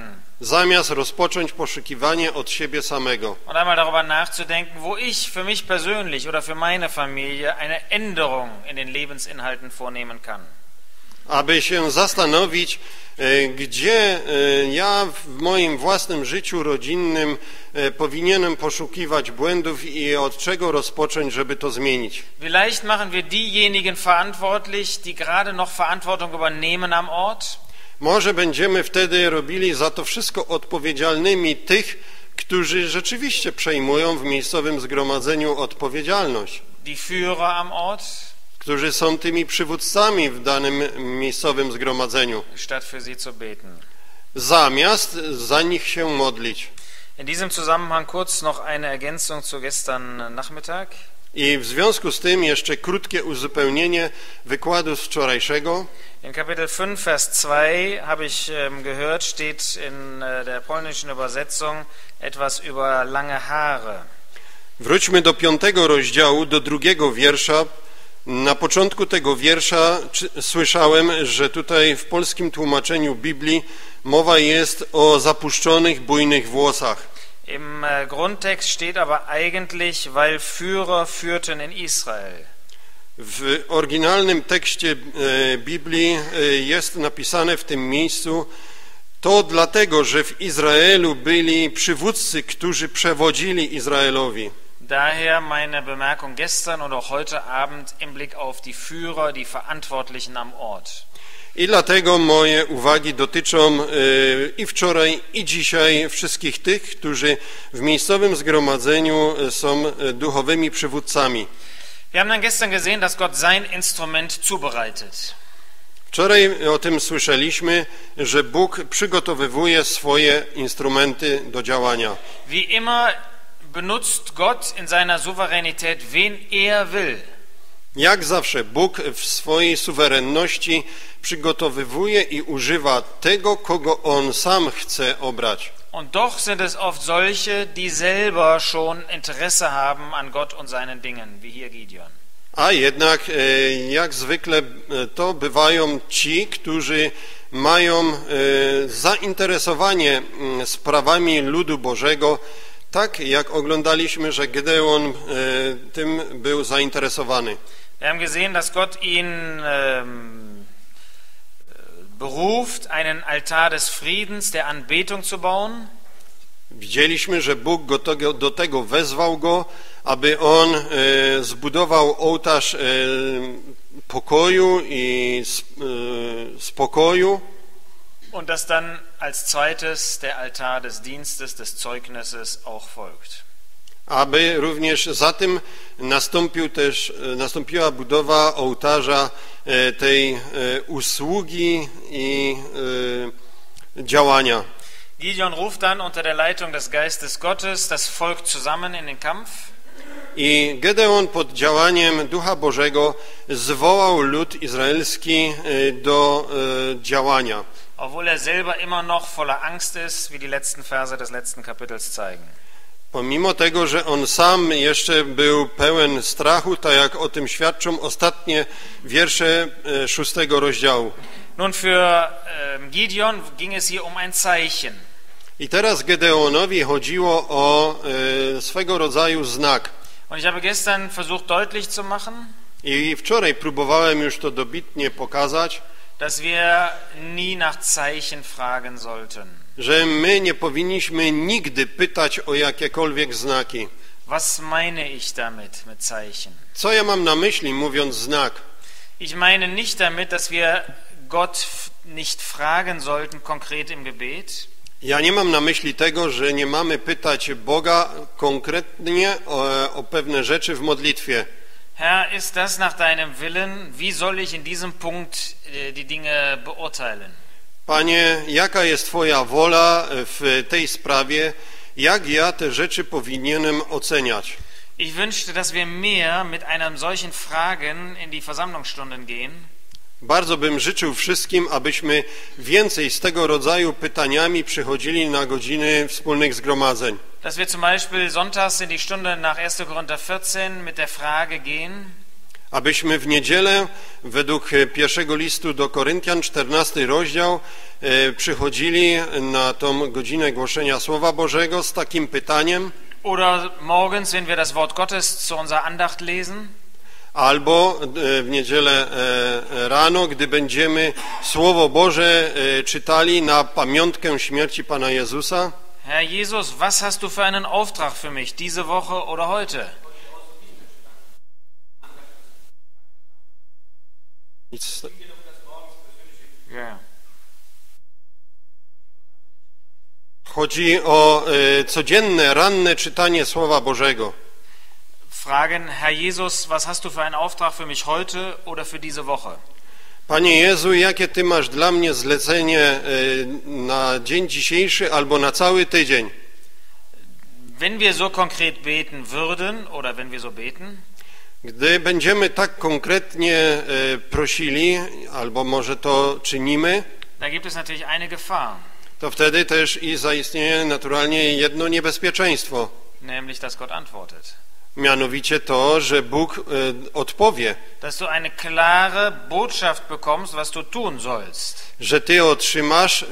zamiast rozpocząć poszukiwanie od siebie samego. Und einmal darüber nachzudenken, wo ich für mich persönlich oder für meine Familie eine Änderung in den Lebensinhalten vornehmen kann. Aby się zastanowić, gdzie ja w moim własnym życiu rodzinnym powinienem poszukiwać błędów i od czego rozpocząć, żeby to zmienić. Vielleicht machen wir diejenigen verantwortlich, die gerade noch Verantwortung übernehmen am Ort. Może będziemy wtedy robili za to wszystko odpowiedzialnymi tych, którzy rzeczywiście przejmują w miejscowym zgromadzeniu odpowiedzialność. Die Führer am Ort, Którzy są tymi przywódcami w danym miejscowym zgromadzeniu, statt für sie zu beten. zamiast za nich się modlić. In diesem Zusammenhang kurz noch eine Ergänzung zu gestern Nachmittag. I w związku z tym jeszcze krótkie uzupełnienie wykładu z wczorajszego. In Kapitel 5, Vers 2 habe ich gehört, steht in der polnischen Übersetzung etwas über lange Haare. Wróćmy do 5 rozdziału, do 2 wiersza. Na początku tego wiersza słyszałem, że tutaj w polskim tłumaczeniu Biblii mowa jest o zapuszczonych, bujnych włosach. Im Grundtext steht aber eigentlich, weil Führer führten in Israel. W oryginalnym tekście Biblii jest napisane w tym miejscu: to dlatego, że w Izraelu byli przywódcy, którzy przewodzili Izraelowi. Daher meine Bemerkung gestern und auch heute Abend im Blick auf die Führer, die Verantwortlichen am Ort. I dlatego moje uwagi dotyczą i wczoraj, i dzisiaj wszystkich tych, którzy w miejscowym zgromadzeniu są duchowymi przywódcami. Wir haben dann gestern gesehen, dass Gott sein Instrument zubereitet. Wczoraj o tym słyszeliśmy, że Bóg przygotowywuje swoje instrumenty do działania. Wie immer benutzt Gott in seiner Souveränität, wen er will. Jak zawsze Bóg w swojej suwerenności przygotowywuje i używa tego, kogo On sam chce obrać. Und doch sind es oft solche, die selber schon Interesse haben an Gott und seinen Dingen, wie hier Gideon. A jednak, jak zwykle, to bywają ci, którzy mają zainteresowanie sprawami ludu Bożego, tak jak oglądaliśmy, że Gedeon tym był zainteresowany. Wir haben gesehen, dass Gott ihn beruft, einen Altar des Friedens, der Anbetung zu bauen. Widzieliśmy, że Bóg do tego wezwał go, aby on zbudował ołtarz pokoju i spokoju. Und dass dann als zweites der Altar des Dienstes, des Zeugnisses auch folgt. Aby również za tym nastąpiła budowa ołtarza tej usługi i działania. Gideon ruft dann unter der Leitung des Geistes Gottes das Volk zusammen in den Kampf. I Gedeon pod działaniem Ducha Bożego zwołał lud izraelski do działania. Obwohl er selber immer noch voller Angst ist, wie die letzten Verse des letzten Kapitels zeigen. Pomimo tego, że on sam jeszcze był pełen strachu, tak jak o tym świadczą ostatnie wiersze 6 rozdziału. Nun, für Gideon ging es hier um ein Zeichen. I teraz Gedeonowi chodziło o swego rodzaju znak. Und ich habe gestern versucht deutlich zu machen, I wczoraj próbowałem już to dobitnie pokazać, dass wir nie nach Zeichen fragen sollten. że my nie powinniśmy nigdy pytać o jakiekolwiek znaki. Was meine ich damit, mit Zeichen? Co ja mam na myśli, mówiąc znak? Ich meine nicht damit, dass wir Gott nicht fragen sollten, konkret im Gebet. Ja nie mam na myśli tego, że nie mamy pytać Boga konkretnie o pewne rzeczy w modlitwie. Herr, ist das nach deinem Willen? Wie soll ich in diesem Punkt die Dinge beurteilen? Panie, jaka jest Twoja wola w tej sprawie? Jak ja te rzeczy powinienem oceniać? Ich wünschte, dass wir mehr mit einem solchen Fragen in die Versammlungsstunden gehen. Bardzo bym życzył wszystkim, abyśmy więcej z tego rodzaju pytaniami przychodzili na godziny wspólnych zgromadzeń. Dass wir zum Beispiel sonntags in die Stunde nach 1. Korinther 14 mit der Frage gehen, Abyśmy w niedzielę, według pierwszego listu do Koryntian, 14 rozdział, przychodzili na tą godzinę głoszenia Słowa Bożego z takim pytaniem, oder morgens, wenn wir das Wort Gottes zu unserer Andacht lesen, albo w niedzielę rano, gdy będziemy Słowo Boże czytali na pamiątkę śmierci Pana Jezusa. Herr Jesus, was hast du für einen Auftrag für mich, diese Woche oder heute? Ja. Chodzi o codzienne, ranne czytanie Słowa Bożego. Fragen, Herr Jesus, was hast du für einen Auftrag für mich heute oder für diese Woche? Panie Jezu, jakie Ty masz dla mnie zlecenie na dzień dzisiejszy albo na cały tydzień? Wenn wir so konkret beten würden oder wenn wir so beten, Gdy będziemy tak konkretnie prosili, albo może to czynimy, da gibt es natürlich eine Gefahr, to wtedy też i zaistnieje naturalnie jedno niebezpieczeństwo, nämlich dass Gott antwortet. mianowicie to, że Bóg odpowie, Dass du eine klare Botschaft bekommst, was du tun sollst. że Ty otrzymasz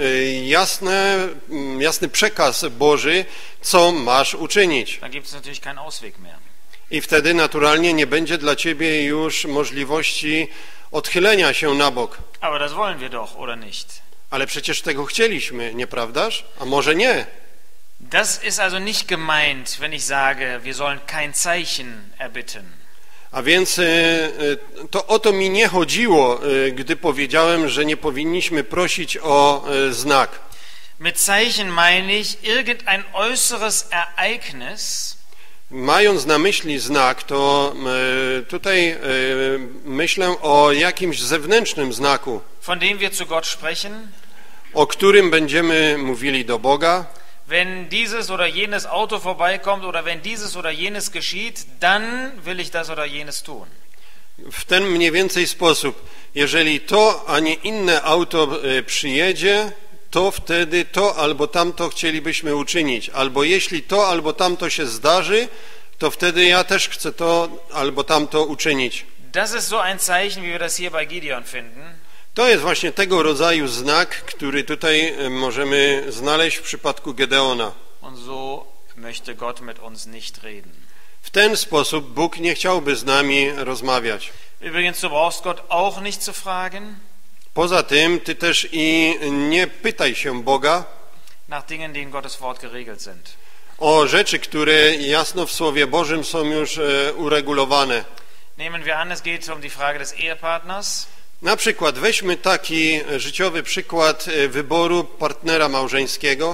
jasny przekaz Boży, co masz uczynić. Dann gibt es natürlich keinen Ausweg mehr. I wtedy naturalnie nie będzie dla Ciebie już możliwości odchylenia się na bok. Aber das wollen wir doch, oder nicht? Ale przecież tego chcieliśmy, nieprawdaż? A może nie? Das ist also nicht gemeint, wenn ich sage, wir sollen kein Zeichen erbitten. A więc to o to mi nie chodziło, gdy powiedziałem, że nie powinniśmy prosić o znak. Mit Zeichen meine ich irgendein äußeres Ereignis, Mając na myśli znak, to tutaj myślę o jakimś zewnętrznym znaku, von dem wir zu Gott sprechen. o którym będziemy mówili do Boga. Wenn dieses oder jenes Auto vorbeikommt oder wenn dieses oder jenes geschieht, dann will ich das oder jenes tun. W ten mniej więcej sposób, jeżeli to, a nie inne auto przyjedzie, to wtedy to albo tamto chcielibyśmy uczynić. Albo jeśli to albo tamto się zdarzy, to wtedy ja też chcę to albo tamto uczynić. Das ist so ein Zeichen, wie wir das hier bei Gideon finden. To jest właśnie tego rodzaju znak, który tutaj możemy znaleźć w przypadku Gedeona. Und so möchte Gott mit uns nicht reden. W ten sposób Bóg nie chciałby z nami rozmawiać. Übrigens, du brauchst Gott auch nicht zu fragen Poza tym, ty też i nie pytaj się Boga nach Dingen, die in Gottes Wort geregelt sind. o rzeczy, które jasno w Słowie Bożym są już uregulowane. Nehmen wir an, es geht um die Frage des Ehepartners. Na przykład weźmy taki życiowy przykład wyboru partnera małżeńskiego.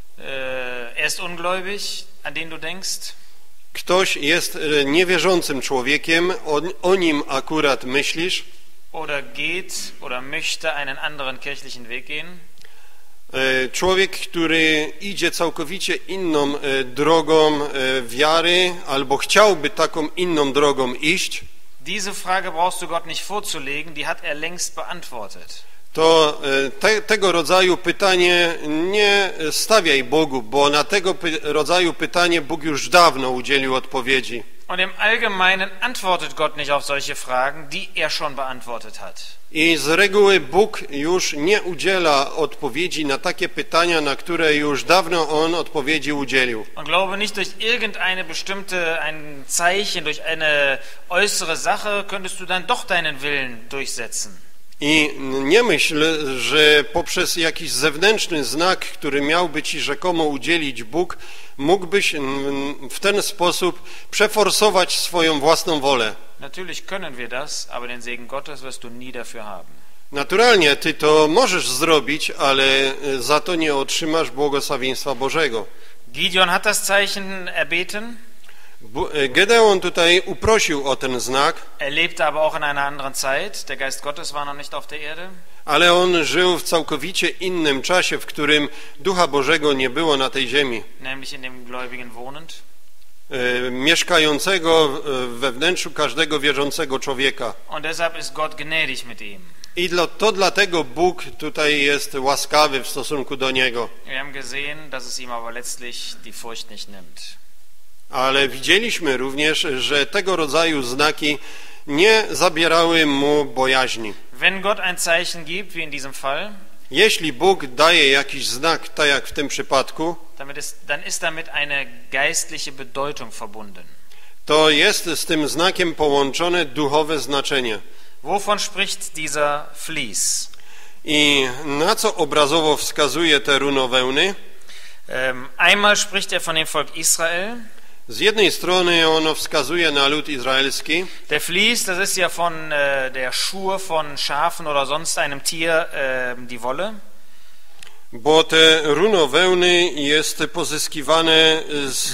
Er ist ungläubig, an den du denkst. Ktoś jest niewierzącym człowiekiem, o nim akurat myślisz. Oder geht oder möchte einen anderen kirchlichen Weg gehen. Człowiek, który idzie całkowicie inną drogą wiary, albo chciałby taką inną drogą iść, Diese Frage brauchst du Gott nicht vorzulegen, die hat er längst beantwortet. to tego rodzaju pytanie nie stawiaj Bogu, bo na tego rodzaju pytanie Bóg już dawno udzielił odpowiedzi. Und im Allgemeinen antwortet Gott nicht auf solche Fragen, die er schon beantwortet hat. I z reguły Bóg już nie udziela odpowiedzi na takie pytania, na które już dawno On odpowiedzi udzielił. Und glaube nicht, durch irgendeine bestimmte, ein Zeichen, durch eine äußere Sache könntest du dann doch deinen Willen durchsetzen. I nie myśl, że poprzez jakiś zewnętrzny znak, który miałby ci rzekomo udzielić Bóg, mógłbyś w ten sposób przeforsować swoją własną wolę. Natürlich können wir das, aber den Segen Gottes wirst du nie dafür haben. Naturalnie ty to możesz zrobić, ale za to nie otrzymasz błogosławieństwa Bożego. Gideon hat das Zeichen erbeten. Gedeon tutaj uprosił o ten znak, Er lebte aber auch in einer anderen Zeit. Der Geist Gottes war noch nicht auf der Erde. ale on żył w całkowicie innym czasie, w którym Ducha Bożego nie było na tej ziemi. Nämlich in dem Gläubigen wohnend. Mieszkającego we wnętrzu każdego wierzącego człowieka. Und deshalb ist Gott gnädig mit ihm. I to dlatego Bóg tutaj jest łaskawy w stosunku do niego. Wir haben gesehen, dass es ihm aber letztlich die Furcht nicht nimmt. Ale widzieliśmy również, że tego rodzaju znaki nie zabierały mu bojaźni. Wenn Gott ein Zeichen gibt, wie in diesem Fall, Jeśli Bóg daje jakiś znak, tak jak w tym przypadku, dann ist damit eine geistliche Bedeutung verbunden. to jest z tym znakiem połączone duchowe znaczenie. Wovon spricht dieser Vlies? I na co obrazowo wskazuje te runowełny? Einmal spricht er von dem Volk Israel. Z jednej strony ono wskazuje na lud izraelski. Der Vlies, das ist ja von der Schur von Schafen oder sonst einem Tier, die Wolle. Bo te runowełny jest pozyskiwane z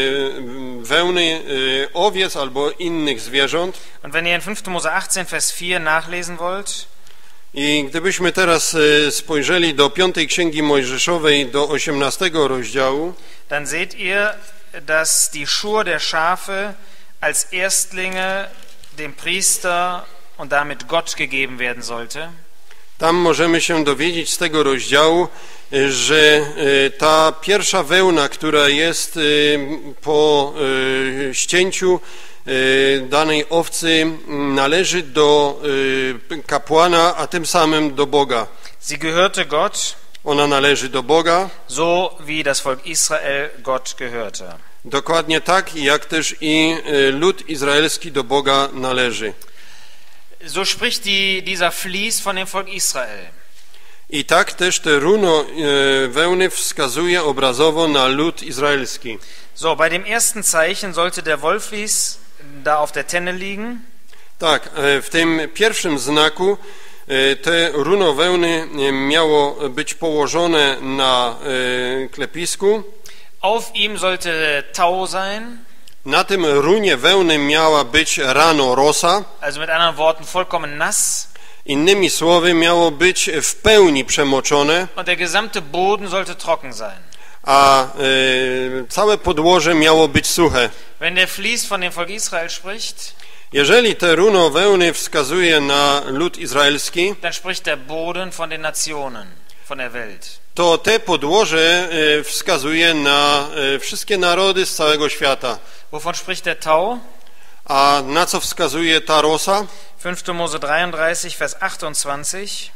wełny owiec albo innych zwierząt. Und wenn ihr in 5. Mose 18, Vers 4 nachlesen wollt, I gdybyśmy teraz spojrzeli do 5 Księgi Mojżeszowej, do 18 rozdziału, dann seht ihr, dass die Schur der Schafe als Erstlinge dem Priester und damit Gott gegeben werden sollte. tam możemy się dowiedzieć z tego rozdziału, że ta pierwsza wełna, która jest po ścięciu danej owcy, należy do kapłana, a tym samym do Boga. Sie gehörte Gott, Ona należy do Boga, so wie das Volk Israel Gott gehörte. dokładnie tak, jak też i lud izraelski do Boga należy. So spricht dieser Vlies von dem Volk Israel. I tak też te runo wełny wskazuje obrazowo na lud izraelski. So, bei dem ersten Zeichen sollte der Wollvlies da auf der Tenne liegen. Tak, w tym pierwszym znaku te runowełny miało być położone na klepisku. Auf ihm sollte Tau sein, Na tym runie wełny miała być rano rosa. also mit anderen Worten vollkommen nass. Innymi słowy, miało być w pełni przemoczone, Und der gesamte Boden sollte trocken sein. a całe podłoże miało być suche. Wenn der Vlies von dem Volk Israel spricht, Jeżeli te runo wełny wskazuje na lud izraelski, dann spricht der Boden von den Nationen, von der Welt. to te podłoże wskazuje na wszystkie narody z całego świata. Wovon spricht der Tau? A na co wskazuje ta rosa? 5. Mose 33, Vers 28.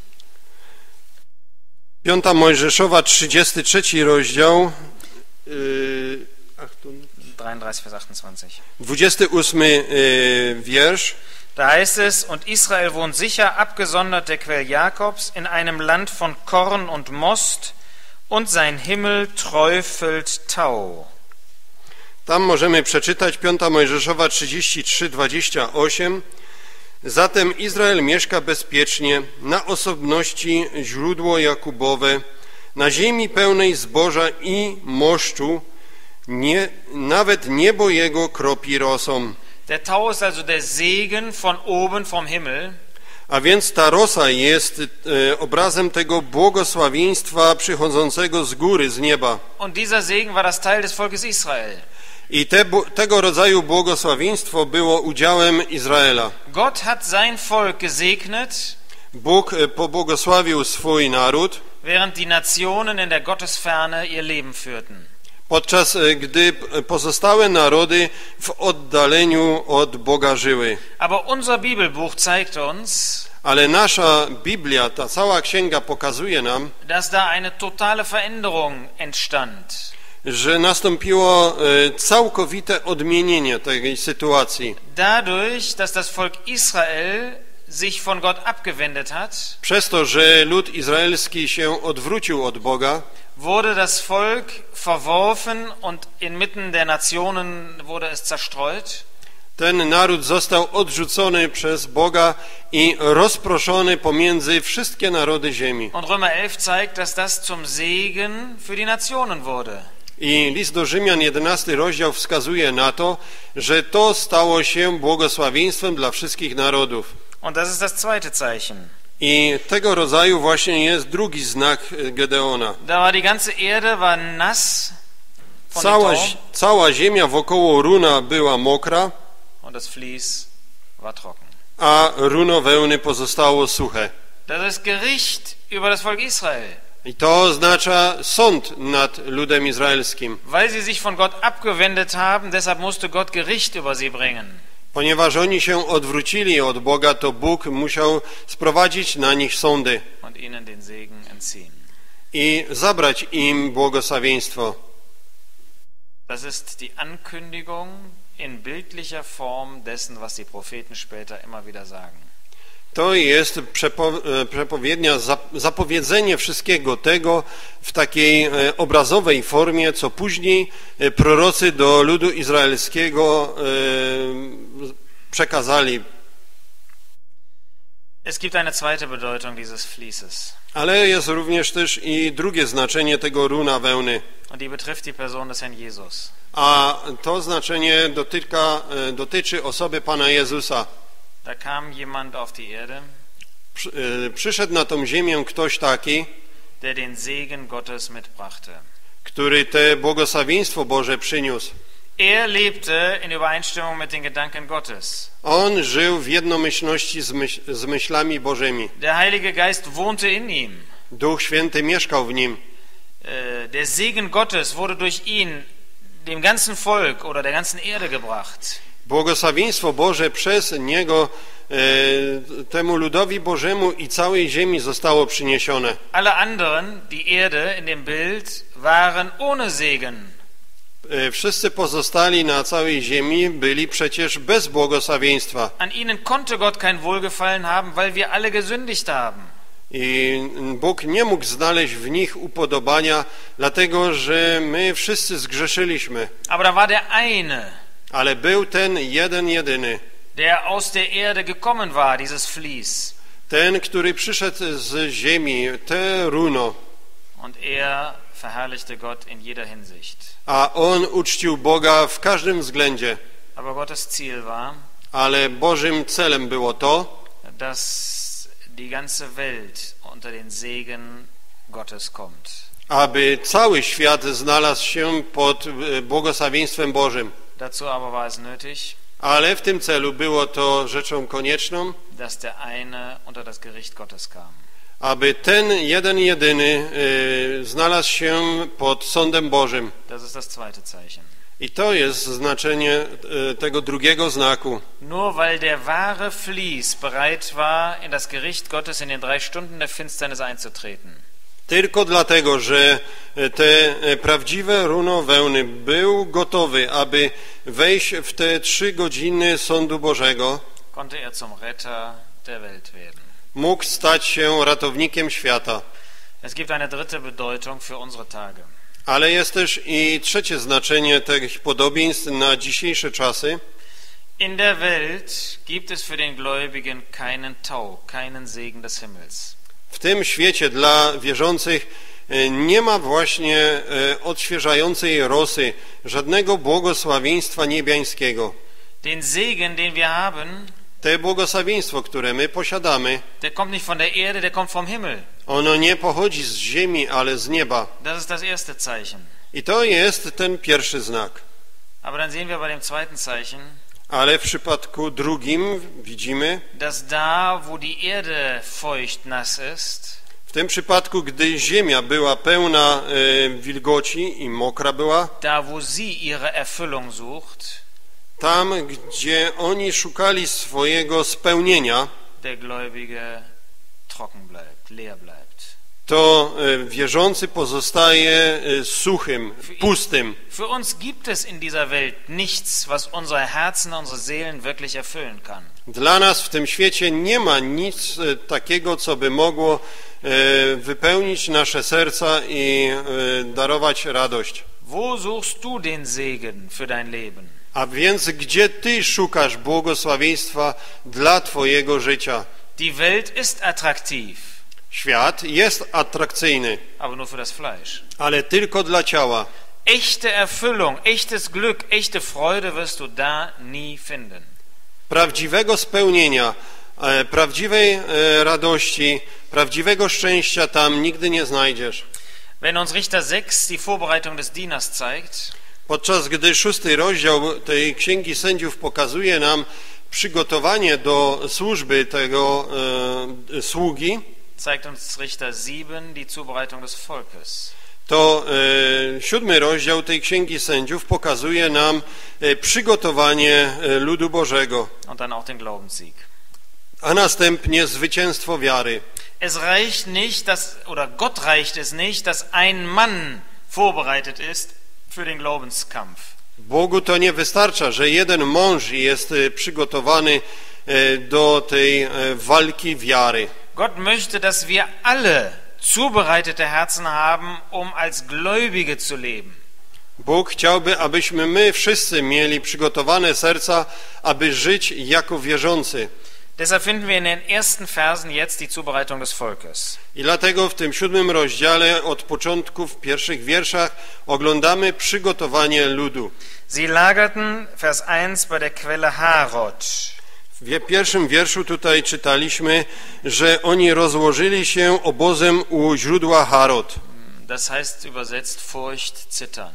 5 Mojżeszowa, 33 rozdział, 33, Vers 28. 28 wiersz. Da heißt es, und Israel wohnt sicher abgesondert der Quell Jakobs in einem Land von Korn und Most, und sein Himmel träufelt Tau. Tam możemy przeczytać 5 Mojżeszowa 33, 28. Zatem Izrael mieszka bezpiecznie na osobności źródło Jakubowe, na ziemi pełnej zboża i moszczu, nawet niebo jego kropi rosą. Der Tau ist also der Segen von oben vom Himmel. A więc ta rosa jest obrazem tego błogosławieństwa przychodzącego z góry, z nieba. Und dieser Segen war das Teil des Volkes Israel. I tego rodzaju błogosławieństwo było udziałem Izraela. Gott hat sein Volk gesegnet, Bóg pobłogosławił swój naród, während die Nationen in der Gottesferne ihr Leben führten. podczas gdy pozostałe narody w oddaleniu od Boga żyły. Aber unser Bibelbuch zeigt uns, Ale nasza Biblia, ta cała księga pokazuje nam, dass da eine totale Veränderung entstand. że nastąpiło całkowite odmienienie tej sytuacji. Dadurch, dass das Volk Israel sich von Gott abgewendet hat, Przez to, że lud izraelski się odwrócił od Boga, wurde das Volk verworfen und inmitten der Nationen wurde es zerstreut. ten naród został odrzucony przez Boga i rozproszony pomiędzy wszystkie narody ziemi. Und Römer 11 zeigt, dass das zum Segen für die Nationen wurde. I list do Rzymian, 11 rozdział wskazuje na to, że to stało się błogosławieństwem dla wszystkich narodów. Und das ist das zweite Zeichen. I tego rodzaju właśnie jest drugi znak Gedeona. Da war die ganze Erde war nass von dem Tau Cała ziemia wokoło runa była mokra, und das Vlies war trocken. a runo wełny pozostało suche. Das ist Gericht über das Volk Israel. I to oznacza sąd nad ludem izraelskim. Weil sie sich von Gott abgewendet haben, deshalb musste Gott Gericht über sie bringen. Ponieważ oni się odwrócili od Boga, to Bóg musiał sprowadzić na nich sądy und ihnen den Segen entziehen. i zabrać im błogosławieństwo. Das ist die Ankündigung in bildlicher Form dessen, was die Propheten später immer wieder sagen. To jest przepowiednia, zapowiedzenie wszystkiego tego w takiej obrazowej formie, co później prorocy do ludu izraelskiego przekazali. Es gibt eine zweite Bedeutung dieses Fließes. Ale jest również też i drugie znaczenie tego runa wełny. Und die betrifft die Person des Herrn Jesus. A to znaczenie dotyczy osoby Pana Jezusa. Da kam jemand auf die Erde, Przyszedł na tą ziemię ktoś taki, der den Segen Gottes mitbrachte. który te błogosławieństwo Boże przyniósł. Er lebte in Übereinstimmung mit den Gedanken Gottes. On żył w jednomyślności z myślami Bożymi. Der Heilige Geist wohnte in ihm. Duch Święty mieszkał w nim. Der Segen Gottes wurde durch ihn dem ganzen Volk oder der ganzen Erde gebracht. Błogosławieństwo Boże przez niego temu ludowi Bożemu i całej ziemi zostało przyniesione. Alle anderen, die Erde in dem Bild, waren ohne Segen. Wszyscy pozostali na całej ziemi byli przecież bez błogosławieństwa. An ihnen konnte Gott kein Wohlgefallen haben, weil wir alle gesündigt haben. I Bóg nie mógł znaleźć w nich upodobania, dlatego że my wszyscy zgrzeszyliśmy. Aber da war der eine, Ale był ten jeden jedyny, der aus der Erde gekommen war, dieses Vlies. ten, który przyszedł z ziemi, te runo, Und er verherrlichte Gott in jeder Hinsicht. a on uczcił Boga w każdym względzie. Aber Gottes Ziel war, Ale Bożym celem było to, dass die ganze Welt unter den Segen Gottes kommt. aby cały świat znalazł się pod błogosławieństwem Bożym. Dazu aber war es nötig, Ale w tym celu było to rzeczą konieczną, dass der eine unter das Gericht Gottes kam. aby ten jeden jedyny znalazł się pod sądem Bożym. Das ist das zweite Zeichen. I to jest znaczenie tego drugiego znaku. Nur weil der wahre Vlies bereit war, in das Gericht Gottes in den 3 Stunden der Finsternis einzutreten. Tylko dlatego, że te prawdziwe runo wełny był gotowy, aby wejść w te 3 godziny sądu Bożego, Konnte er zum Retter der Welt werden. mógł stać się ratownikiem świata. Es gibt eine dritte Bedeutung für unsere Tage. Ale jest też i trzecie znaczenie tych podobieństw na dzisiejsze czasy. In der Welt gibt es für den Gläubigen keinen Tau, keinen Segen des Himmels. W tym świecie dla wierzących nie ma właśnie odświeżającej rosy, żadnego błogosławieństwa niebiańskiego. Den Segen, den wir haben, Te błogosławieństwo, które my posiadamy, der kommt nicht von der Erde, der kommt vom Himmel. ono nie pochodzi z ziemi, ale z nieba. Das ist das erste Zeichen. I to jest ten pierwszy znak. Aber dann sehen wir bei dem zweiten Zeichen, Ale w przypadku drugim widzimy, dass da, wo die Erde feucht nass ist, w tym przypadku, gdy ziemia była pełna wilgoci i mokra była, da, wo sie ihre Erfüllung sucht, tam, gdzie oni szukali swojego spełnienia, der Gläubige trocken bleibt, leer bleibt. to wierzący pozostaje suchym, pustym. Für uns gibt es in dieser Welt nichts, was unsere Herzen, unsere Seelen wirklich erfüllen kann. Dla nas w tym świecie nie ma nic takiego, co by mogło wypełnić nasze serca i darować radość. Wo suchst du den Segen für dein Leben? A więc gdzie ty szukasz błogosławieństwa dla twojego życia? Die Welt ist attraktiv, Świat jest atrakcyjny, aber nur für das Fleisch. ale tylko dla ciała. Echte Erfüllung, echtes Glück, echte Freude wirst du da nie finden. Prawdziwego spełnienia, prawdziwej radości, prawdziwego szczęścia tam nigdy nie znajdziesz. Wenn uns Richter 6 die Vorbereitung des Dieners zeigt, Podczas gdy 6 rozdział tej Księgi Sędziów pokazuje nam przygotowanie do służby tego sługi, zeigt uns Richter 7 die Zubereitung des Volkes. to 7 rozdział tej Księgi Sędziów pokazuje nam przygotowanie ludu Bożego, Und dann auch den Glaubenssieg. a następnie zwycięstwo wiary. Es reicht nicht, oder Gott reicht es nicht, dass ein Mann vorbereitet ist für den Glaubenskampf. Bogu to nie wystarcza, że jeden mąż jest przygotowany do tej walki wiary. Gott möchte, dass wir alle zubereitete Herzen haben, um als Gläubige zu leben. Bóg chciałby, abyśmy my wszyscy mieli przygotowane serca, aby żyć jako wierzący. Deshalb finden wir in den ersten Versen jetzt die Zubereitung des Volkes. I dlatego w tym 7 rozdziale od początku w pierwszych wierszach oglądamy przygotowanie ludu. Sie lagerten, Vers 1, bei der Quelle Harod. W pierwszym wierszu tutaj czytaliśmy, że oni rozłożyli się obozem u źródła Harod. Das heißt übersetzt Furcht, Zittern.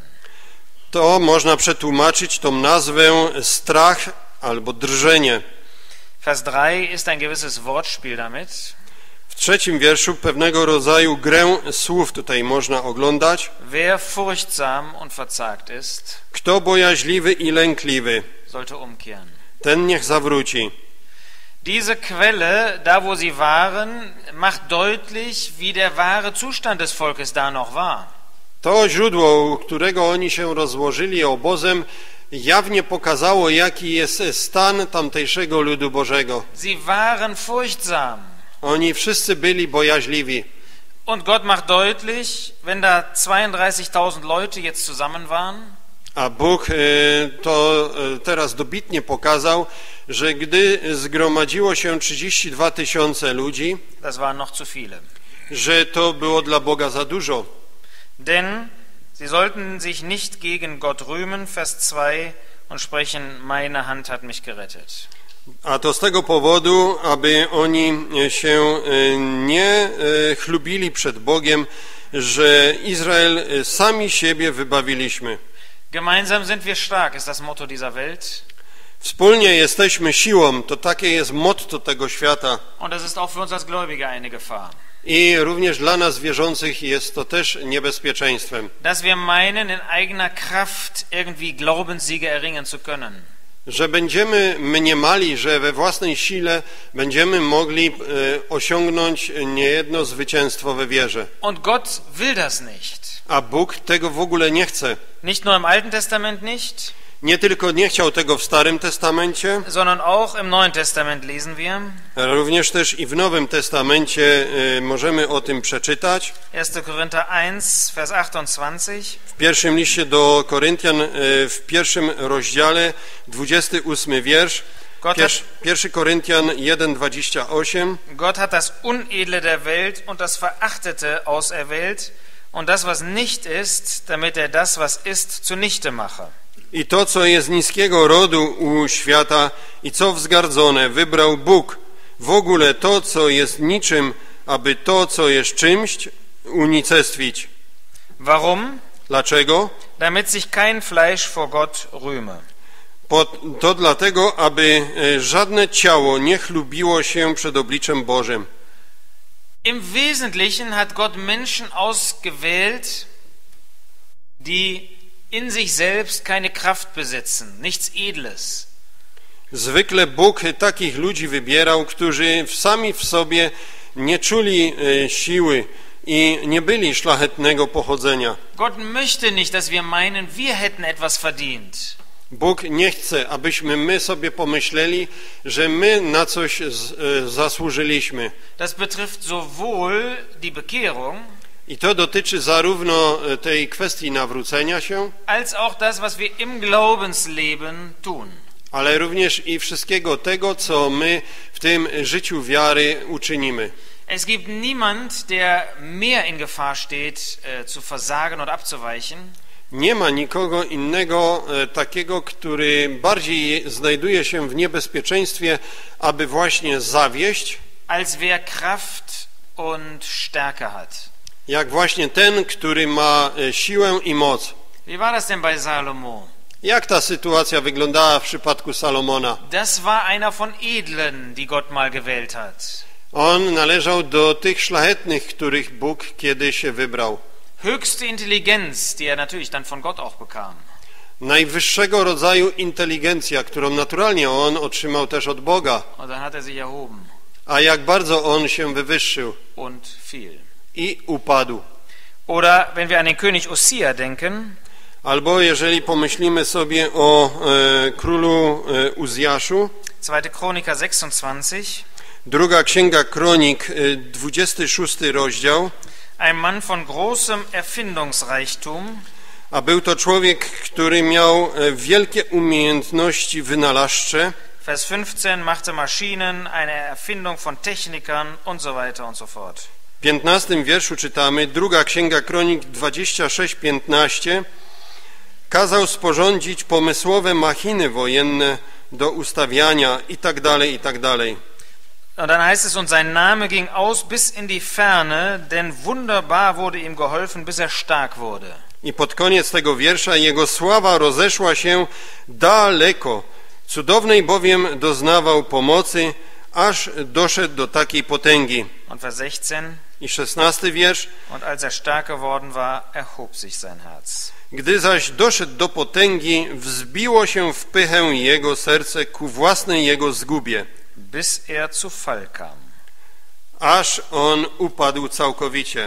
To można przetłumaczyć tą nazwę strach albo drżenie. Vers 3 ist ein gewisses Wortspiel damit. W 3 wierszu pewnego rodzaju grę słów tutaj można oglądać. Wer furchtsam und verzagt ist, Kto bojaźliwy i lękliwy, sollte umkehren. ten niech zawróci. Diese Quelle, da wo sie waren, macht deutlich, wie der wahre Zustand des Volkes da noch war. To źródło, u którego oni się rozłożyli obozem, jawnie pokazało, jaki jest stan tamtejszego ludu Bożego. Sie waren furchtsam. Oni wszyscy byli bojaźliwi. Und Gott macht deutlich, wenn da 32.000 Leute jetzt zusammen waren, A Bóg to teraz dobitnie pokazał, że gdy zgromadziło się 32 000 ludzi, das waren noch zu viele. że to było dla Boga za dużo. Denn sie sollten sich nicht gegen Gott rühmen, Vers 2, und sprechen, meine Hand hat mich gerettet. A to z tego powodu, aby oni się nie chlubili przed Bogiem, że Izrael sami siebie wybawiliśmy. Gemeinsam sind wir stark, ist das Motto dieser Welt. Wspólnie jesteśmy siłą, to takie jest motto tego świata. Und das ist auch für uns als Gläubige eine Gefahr. I również dla nas wierzących jest to też niebezpieczeństwem. Dass wir meinen, in eigener Kraft irgendwie Glaubenssiege erringen zu können. Że będziemy mniemali, że we własnej sile będziemy mogli osiągnąć niejedno zwycięstwo we wierze. Und Gott will das nicht. A Bóg tego w ogóle nie chce. Nicht nur im Alten Testament nicht, Nie tylko nie chciał tego w Starym Testamencie, sondern auch im Neuen Testament lesen wir. również też i w Nowym Testamencie możemy o tym przeczytać. 1. Korinther 1, Vers 28. W pierwszym liście do Koryntian, w 1 rozdziale, 28 wiersz, 1 Koryntian 1,28. Gott hat das Unedle der Welt und das Verachtete auserwählt und das, was nicht ist, damit er das, was ist, zunichte mache. I to, co jest niskiego rodu u świata i co wzgardzone, wybrał Bóg. W ogóle to, co jest niczym, aby to, co jest czymś, unicestwić. Warum? Dlaczego? Damit sich kein Fleisch vor Gott rühme. To dlatego, aby żadne ciało nie chlubiło się przed obliczem Bożym. Im Wesentlichen hat Gott Menschen ausgewählt, die in sich selbst keine Kraft besitzen, nichts Edles. Zwykle Bóg takich ludzi wybierał, którzy sami w sobie nie czuli siły i nie byli szlachetnego pochodzenia. Gott möchte nicht, dass wir meinen, wir hätten etwas verdient. Bóg nie chce, abyśmy my sobie pomyśleli, że my na coś zasłużyliśmy. Das betrifft sowohl die Bekehrung, I to dotyczy zarówno tej kwestii nawrócenia się, als auch das, was wir im Glaubensleben tun. ale również i wszystkiego tego, co my w tym życiu wiary uczynimy. Es gibt niemand, der mehr in Gefahr steht, zu versagen und abzuweichen, Nie ma nikogo innego takiego, który bardziej znajduje się w niebezpieczeństwie, aby właśnie zawieść, als wer Kraft und Stärke hat. jak właśnie ten, który ma siłę i moc. Wie war das denn bei Salomo? Jak ta sytuacja wyglądała w przypadku Salomona? Das war einer von Edlen, die Gott mal gewählt hat. On należał do tych szlachetnych, których Bóg kiedyś wybrał. höchste Intelligenz, die er natürlich dann von Gott auch bekam. Najwyższego rodzaju inteligencja, którą naturalnie on otrzymał też od Boga. Und dann hat er sich erhoben A jak bardzo on się wywyższył und fiel. i upadł. Oder wenn wir an den König Ossia denken, Albo jeżeli pomyślimy sobie o królu Uzjaszu, 2. Chroniker 26, druga księga Kronik, 26 rozdział, ein Mann von großem Erfindungsreichtum, a był to człowiek, który miał wielkie umiejętności wynalazcze. Vers 15 machte Maschinen, eine Erfindung von Technikern und so weiter und so fort. W 15 wierszu czytamy, druga księga Kronik 26:15, kazał sporządzić pomysłowe machiny wojenne do ustawiania i tak dalej, i tak dalej. Und dann heißt es, und sein Name ging aus bis in die Ferne, denn wunderbar wurde ihm geholfen, bis er stark wurde. I pod koniec tego wiersza jego sława rozeszła się daleko, cudownej bowiem doznawał pomocy, aż doszedł do takiej potęgi. Und Vers 16, I 16 wiersz, und als er stark geworden war, erhob sich sein Herz. gdy zaś doszedł do potęgi, wzbiło się w pychę jego serce ku własnej jego zgubie, Bis er zu Fall kam. aż on upadł całkowicie.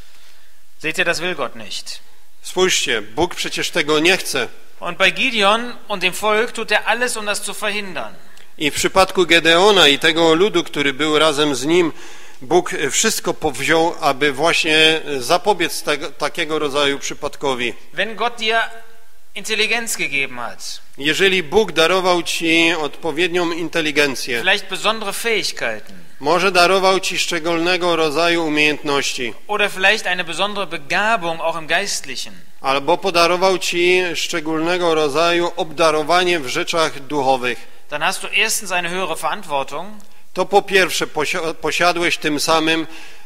Seht ihr, das will Gott nicht. Spójrzcie, Bóg przecież tego nie chce. Und bei Gideon und dem Volk tut er alles, um das zu verhindern. I w przypadku Gedeona i tego ludu, który był razem z nim, Bóg wszystko powziął, aby właśnie zapobiec takiego rodzaju przypadkowi. Wenn Gott dir Intelligenz gegeben hat, Jeżeli Bóg darował ci odpowiednią inteligencję, vielleicht besondere Fähigkeiten może darował ci szczególnego rodzaju umiejętności, oder vielleicht eine besondere Begabung auch im Geistlichen, albo podarował ci szczególnego rodzaju obdarowanie w rzeczach duchowych, dann hast du erstens eine höhere Verantwortung to po pierwsze posiadłeś tym samym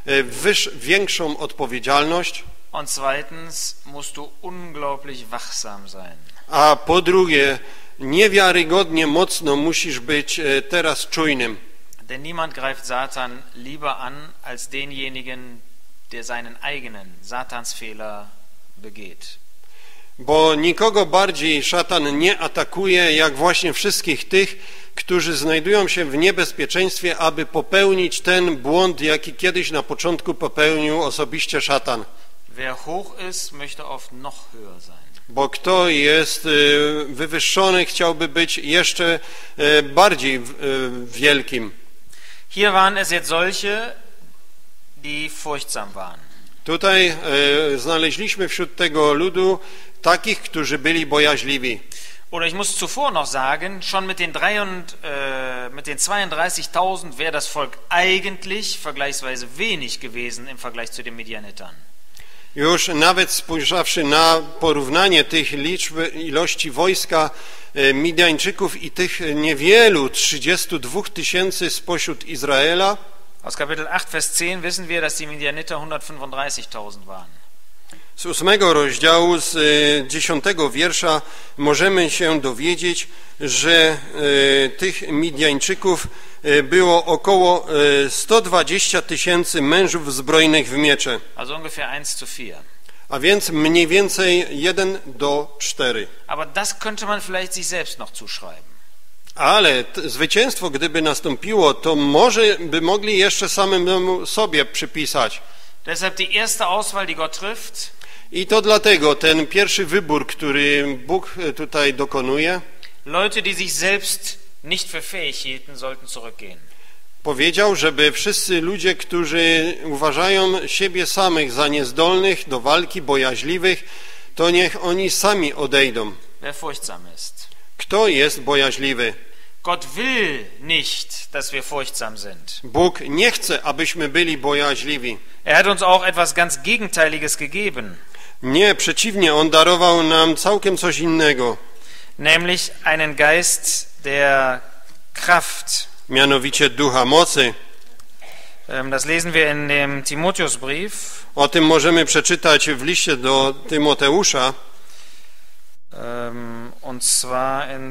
większą odpowiedzialność, und zweitens musst du unglaublich wachsam sein. a po drugie niewiarygodnie mocno musisz być teraz czujnym. Denn niemand greift Satan lieber an als denjenigen, der seinen eigenen Satansfehler begeht. Bo nikogo bardziej szatan nie atakuje, jak właśnie wszystkich tych, którzy znajdują się w niebezpieczeństwie, aby popełnić ten błąd, jaki kiedyś na początku popełnił osobiście szatan. Wer hoch ist, möchte oft noch höher sein. Bo kto jest wywyższony, chciałby być jeszcze bardziej wielkim. Hier waren es jetzt solche, die furchtsam waren. Tutaj znaleźliśmy wśród tego ludu takich, którzy byli bojaźliwi. Oder ich muss zuvor noch sagen, schon mit den 32.000 wäre das Volk eigentlich vergleichsweise wenig gewesen im Vergleich zu den Midianitern. Już nawet spojrzawszy na porównanie tych liczb, ilości wojska Midianczyków i tych niewielu 32 000 spośród Izraela, Aus Kapitel 8, Vers 10 wissen wir, dass die Midianiter 135.000 waren. z 8 rozdziału, z 10 wiersza możemy się dowiedzieć, że tych Midianczyków było około 120 000 mężów zbrojnych w miecze, Also ungefähr 1:4. a więc mniej więcej 1:4. Aber das könnte man vielleicht sich selbst noch zuschreiben. Ale zwycięstwo, gdyby nastąpiło, to może by mogli jeszcze samemu sobie przypisać. Deshalb die erste Auswahl, die Gott trifft, I to dlatego ten pierwszy wybór, który Bóg tutaj dokonuje, Leute, die sich selbst nicht für fähig hielten, sollten zurückgehen. powiedział, żeby wszyscy ludzie, którzy uważają siebie samych za niezdolnych do walki, bojaźliwych, to niech oni sami odejdą. Wer furchtsam ist. Kto jest bojaźliwy? Gott will nicht, dass wir furchtsam sind. Bóg nie chce, abyśmy byli bojaźliwi. Er hat uns auch etwas ganz Gegenteiliges gegeben, Nie, przeciwnie, On darował nam całkiem coś innego, nämlich einen Geist der Kraft. mianowicie ducha mocy. Das lesen wir in dem Timotheusbrief. O tym możemy przeczytać w liście do Tymoteusza, Und zwar in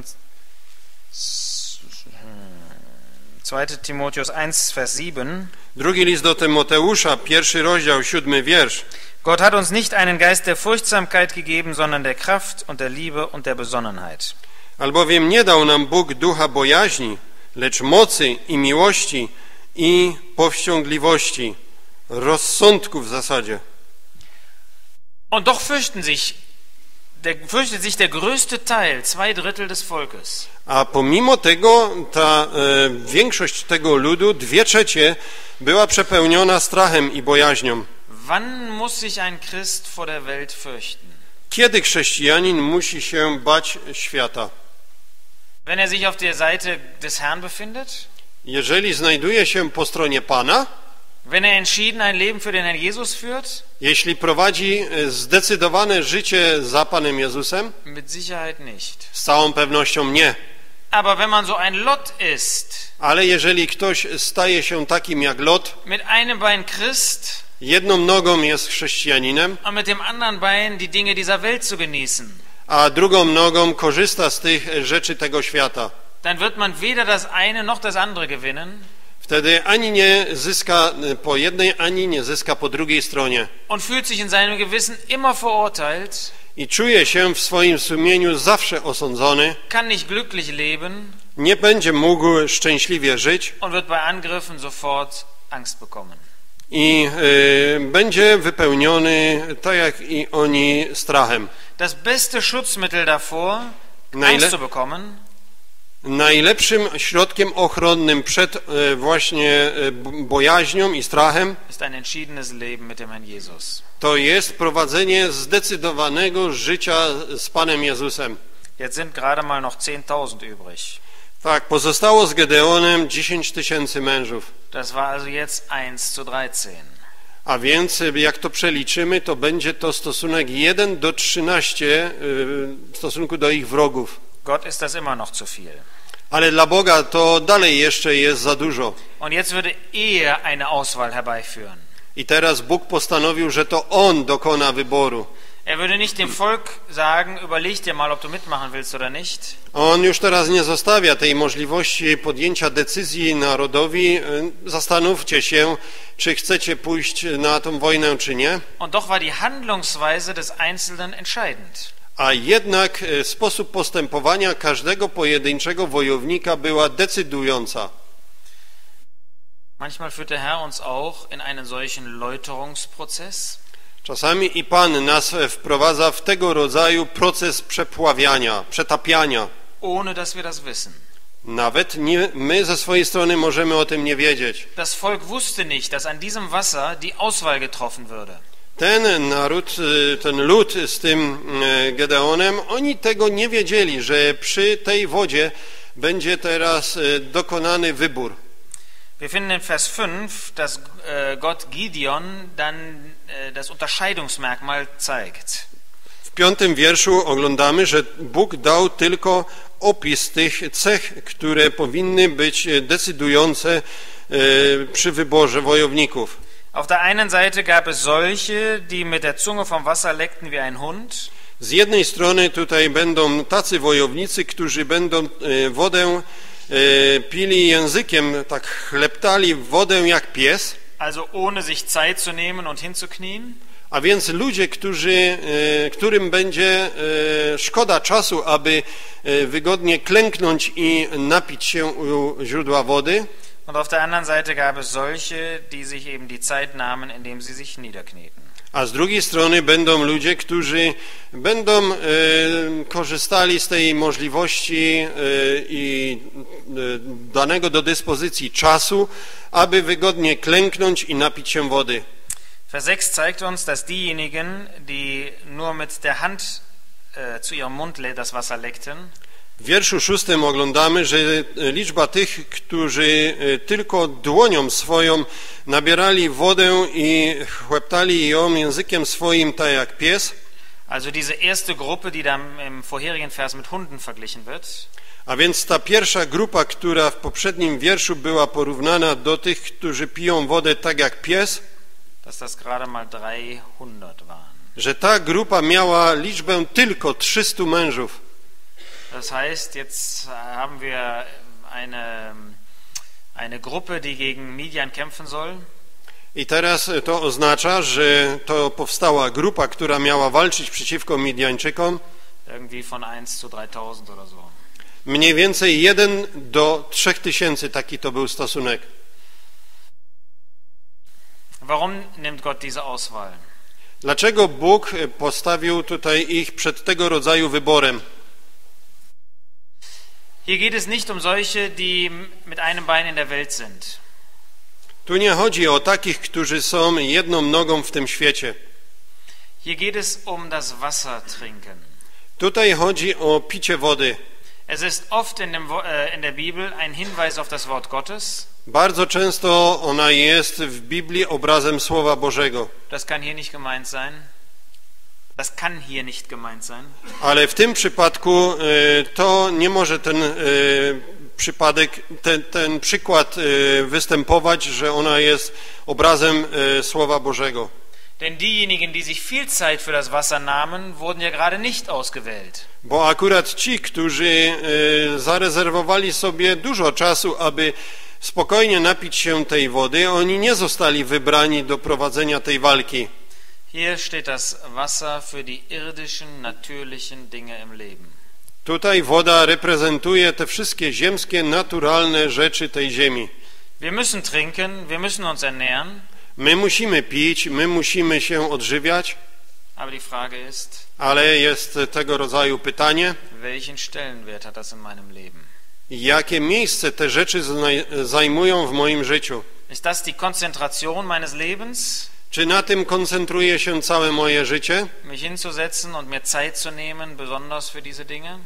2. Timotheus 1, Vers 7. drugi list do Tymoteusza, 1 rozdział, 7 wiersz. Gott hat uns nicht einen Geist der Furchtsamkeit gegeben, sondern der Kraft und der Liebe und der Besonnenheit. Albowiem nie dał nam Bóg ducha bojaźni, lecz mocy i miłości i powściągliwości, rozsądku w zasadzie. Und doch fürchtet sich der größte Teil, 2/3 des Volkes. A pomimo tego ta większość tego ludu, 2/3, była przepełniona strachem i bojaźnią. Wann muss sich ein Christ vor der Welt fürchten? Kiedy chrześcijanin musi się bać świata? Wenn er sich auf der Seite des Herrn befindet? Jeżeli znajduje się po stronie Pana, Wenn er entschieden ein Leben für den Herrn Jesus führt? jeśli prowadzi zdecydowane życie za Panem Jezusem, Mit Sicherheit nicht. z całą pewnością nie. Aber wenn man so ein Lot ist, Ale jeżeli ktoś staje się takim jak Lot, mit einem Bein Christ jedną nogą jest chrześcijaninem, und mit dem anderen Bein die Dinge dieser Welt zu genießen, a drugą nogą korzysta z tych rzeczy tego świata, dann wird man weder das eine noch das andere gewinnen wtedy ani nie zyska po jednej, ani nie zyska po drugiej stronie. und fühlt sich in seinem Gewissen immer verurteilt, I czuje się w swoim sumieniu zawsze osądzony, kann nicht glücklich leben nie będzie mógł szczęśliwie żyć und wird bei Angriffen sofort Angst bekommen. i będzie wypełniony, tak jak i oni, strachem. Das beste Schutzmittel davor, Angst zu bekommen, Najlepszym środkiem ochronnym przed właśnie bojaźnią i strachem ist ein entschiedenes Leben mit dem Herrn Jesus. to jest prowadzenie zdecydowanego życia z Panem Jezusem. Jetzt sind gerade mal noch 10.000 übrig. Tak, pozostało z Gedeonem 10 000 mężów. Das war also jetzt 1:13. A więc jak to przeliczymy, to będzie to stosunek 1:13 w stosunku do ich wrogów. Gott ist das immer noch zu viel. Ale dla Boga to dalej jeszcze jest za dużo. Und jetzt würde er eine Auswahl herbeiführen. I teraz Bóg postanowił, że to On dokona wyboru. Er würde nicht dem Volk sagen, überleg dir mal, ob du mitmachen willst oder nicht. On już teraz nie zostawia tej możliwości podjęcia decyzji narodowi. Zastanówcie się, czy chcecie pójść na tą wojnę, czy nie. Und doch war die Handlungsweise des Einzelnen entscheidend. A jednak sposób postępowania każdego pojedynczego wojownika była decydująca. Manchmal führt der Herr uns auch in einen solchen Läuterungsprozess. Czasami i Pan nas wprowadza w tego rodzaju proces przepławiania, przetapiania. Ohne dass wir das wissen. Nawet my ze swojej strony możemy o tym nie wiedzieć. Das Volk wusste nicht, dass an diesem Wasser die Auswahl getroffen würde. Ten naród, ten lud z tym Gedeonem, oni tego nie wiedzieli, że przy tej wodzie będzie teraz dokonany wybór. Wir finden in Vers 5, dass Gott Gideon dann das Unterscheidungsmerkmal zeigt. W 5. wierszu oglądamy, że Bóg dał tylko opis tych cech, które powinny być decydujące przy wyborze wojowników. Auf der einen Seite gab es solche, die mit der Zunge vom Wasser leckten wie ein Hund. Z jednej strony tutaj będą tacy wojownicy, którzy będą wodę pili językiem, tak chleptali wodę jak pies. Also ohne sich Zeit zu nehmen und hinzuknien. A więc ludzie, którym będzie szkoda czasu, aby wygodnie klęknąć i napić się u źródła wody. Und auf der anderen Seite gab es solche, die sich eben die Zeit nahmen, indem sie sich niederknieten. A z drugiej strony będą ludzie, którzy będą korzystali z tej możliwości i danego do dyspozycji czasu, aby wygodnie klęknąć i napić się wody. Vers 6 zeigt uns, dass diejenigen, die nur mit der Hand zu ihrem Mund das Wasser leckten, W wierszu 6 oglądamy, że liczba tych, którzy tylko dłonią swoją nabierali wodę i chłeptali ją językiem swoim, tak jak pies. also diese erste Gruppe, die da im vorherigen Vers mit Hunden verglichen wird, A więc ta pierwsza grupa, która w poprzednim wierszu była porównana do tych, którzy piją wodę tak jak pies, dass das gerade mal 300 waren. że ta grupa miała liczbę tylko 300 mężów. Das heißt, jetzt haben wir eine Gruppe, die gegen Midian kämpfen soll. I teraz to oznacza, że to powstała grupa, która miała walczyć przeciwko Midianczykom. Irgendwie von 1 zu 3000 oder so. Mniej więcej 1 do 3000, taki to był stosunek. Warum nimmt Gott diese Auswahl? Dlaczego Bóg postawił tutaj ich przed tego rodzaju wyborem? Hier geht es nicht um solche, die mit einem Bein in der Welt sind. Tu nie chodzi o takich, którzy są jedną nogą w tym świecie. Hier geht es um das Wasser trinken. Tutaj chodzi o picie wody. Es ist oft in der Bibel ein Hinweis auf das Wort Gottes. Bardzo często ona jest w Biblii obrazem Słowa Bożego. Das kann hier nicht gemeint sein. Das kann hier nicht gemeint sein. Ale w tym przypadku to nie może ten przypadek, ten przykład występować, że ona jest obrazem Słowa Bożego. Denn diejenigen, die sich viel Zeit für das Wasser nahmen, wurden ja gerade nicht ausgewählt. Bo akurat ci, którzy zarezerwowali sobie dużo czasu, aby spokojnie napić się tej wody, oni nie zostali wybrani do prowadzenia tej walki. Hier steht das Wasser für die irdischen, natürlichen Dinge im Leben. Tutaj woda reprezentuje te wszystkie ziemskie, naturalne rzeczy tej ziemi. Wir müssen trinken, wir müssen uns ernähren. My musimy pić, my musimy się odżywiać, Aber die Frage ist, ale jest tego rodzaju pytanie, welchen Stellenwert hat das in meinem Leben? jakie miejsce te rzeczy zajmują w moim życiu? Ist das die Konzentration meines Lebens? Czy na tym koncentruje się całe moje życie? Mich hinzusetzen und mir Zeit zu nehmen, besonders für diese Dinge?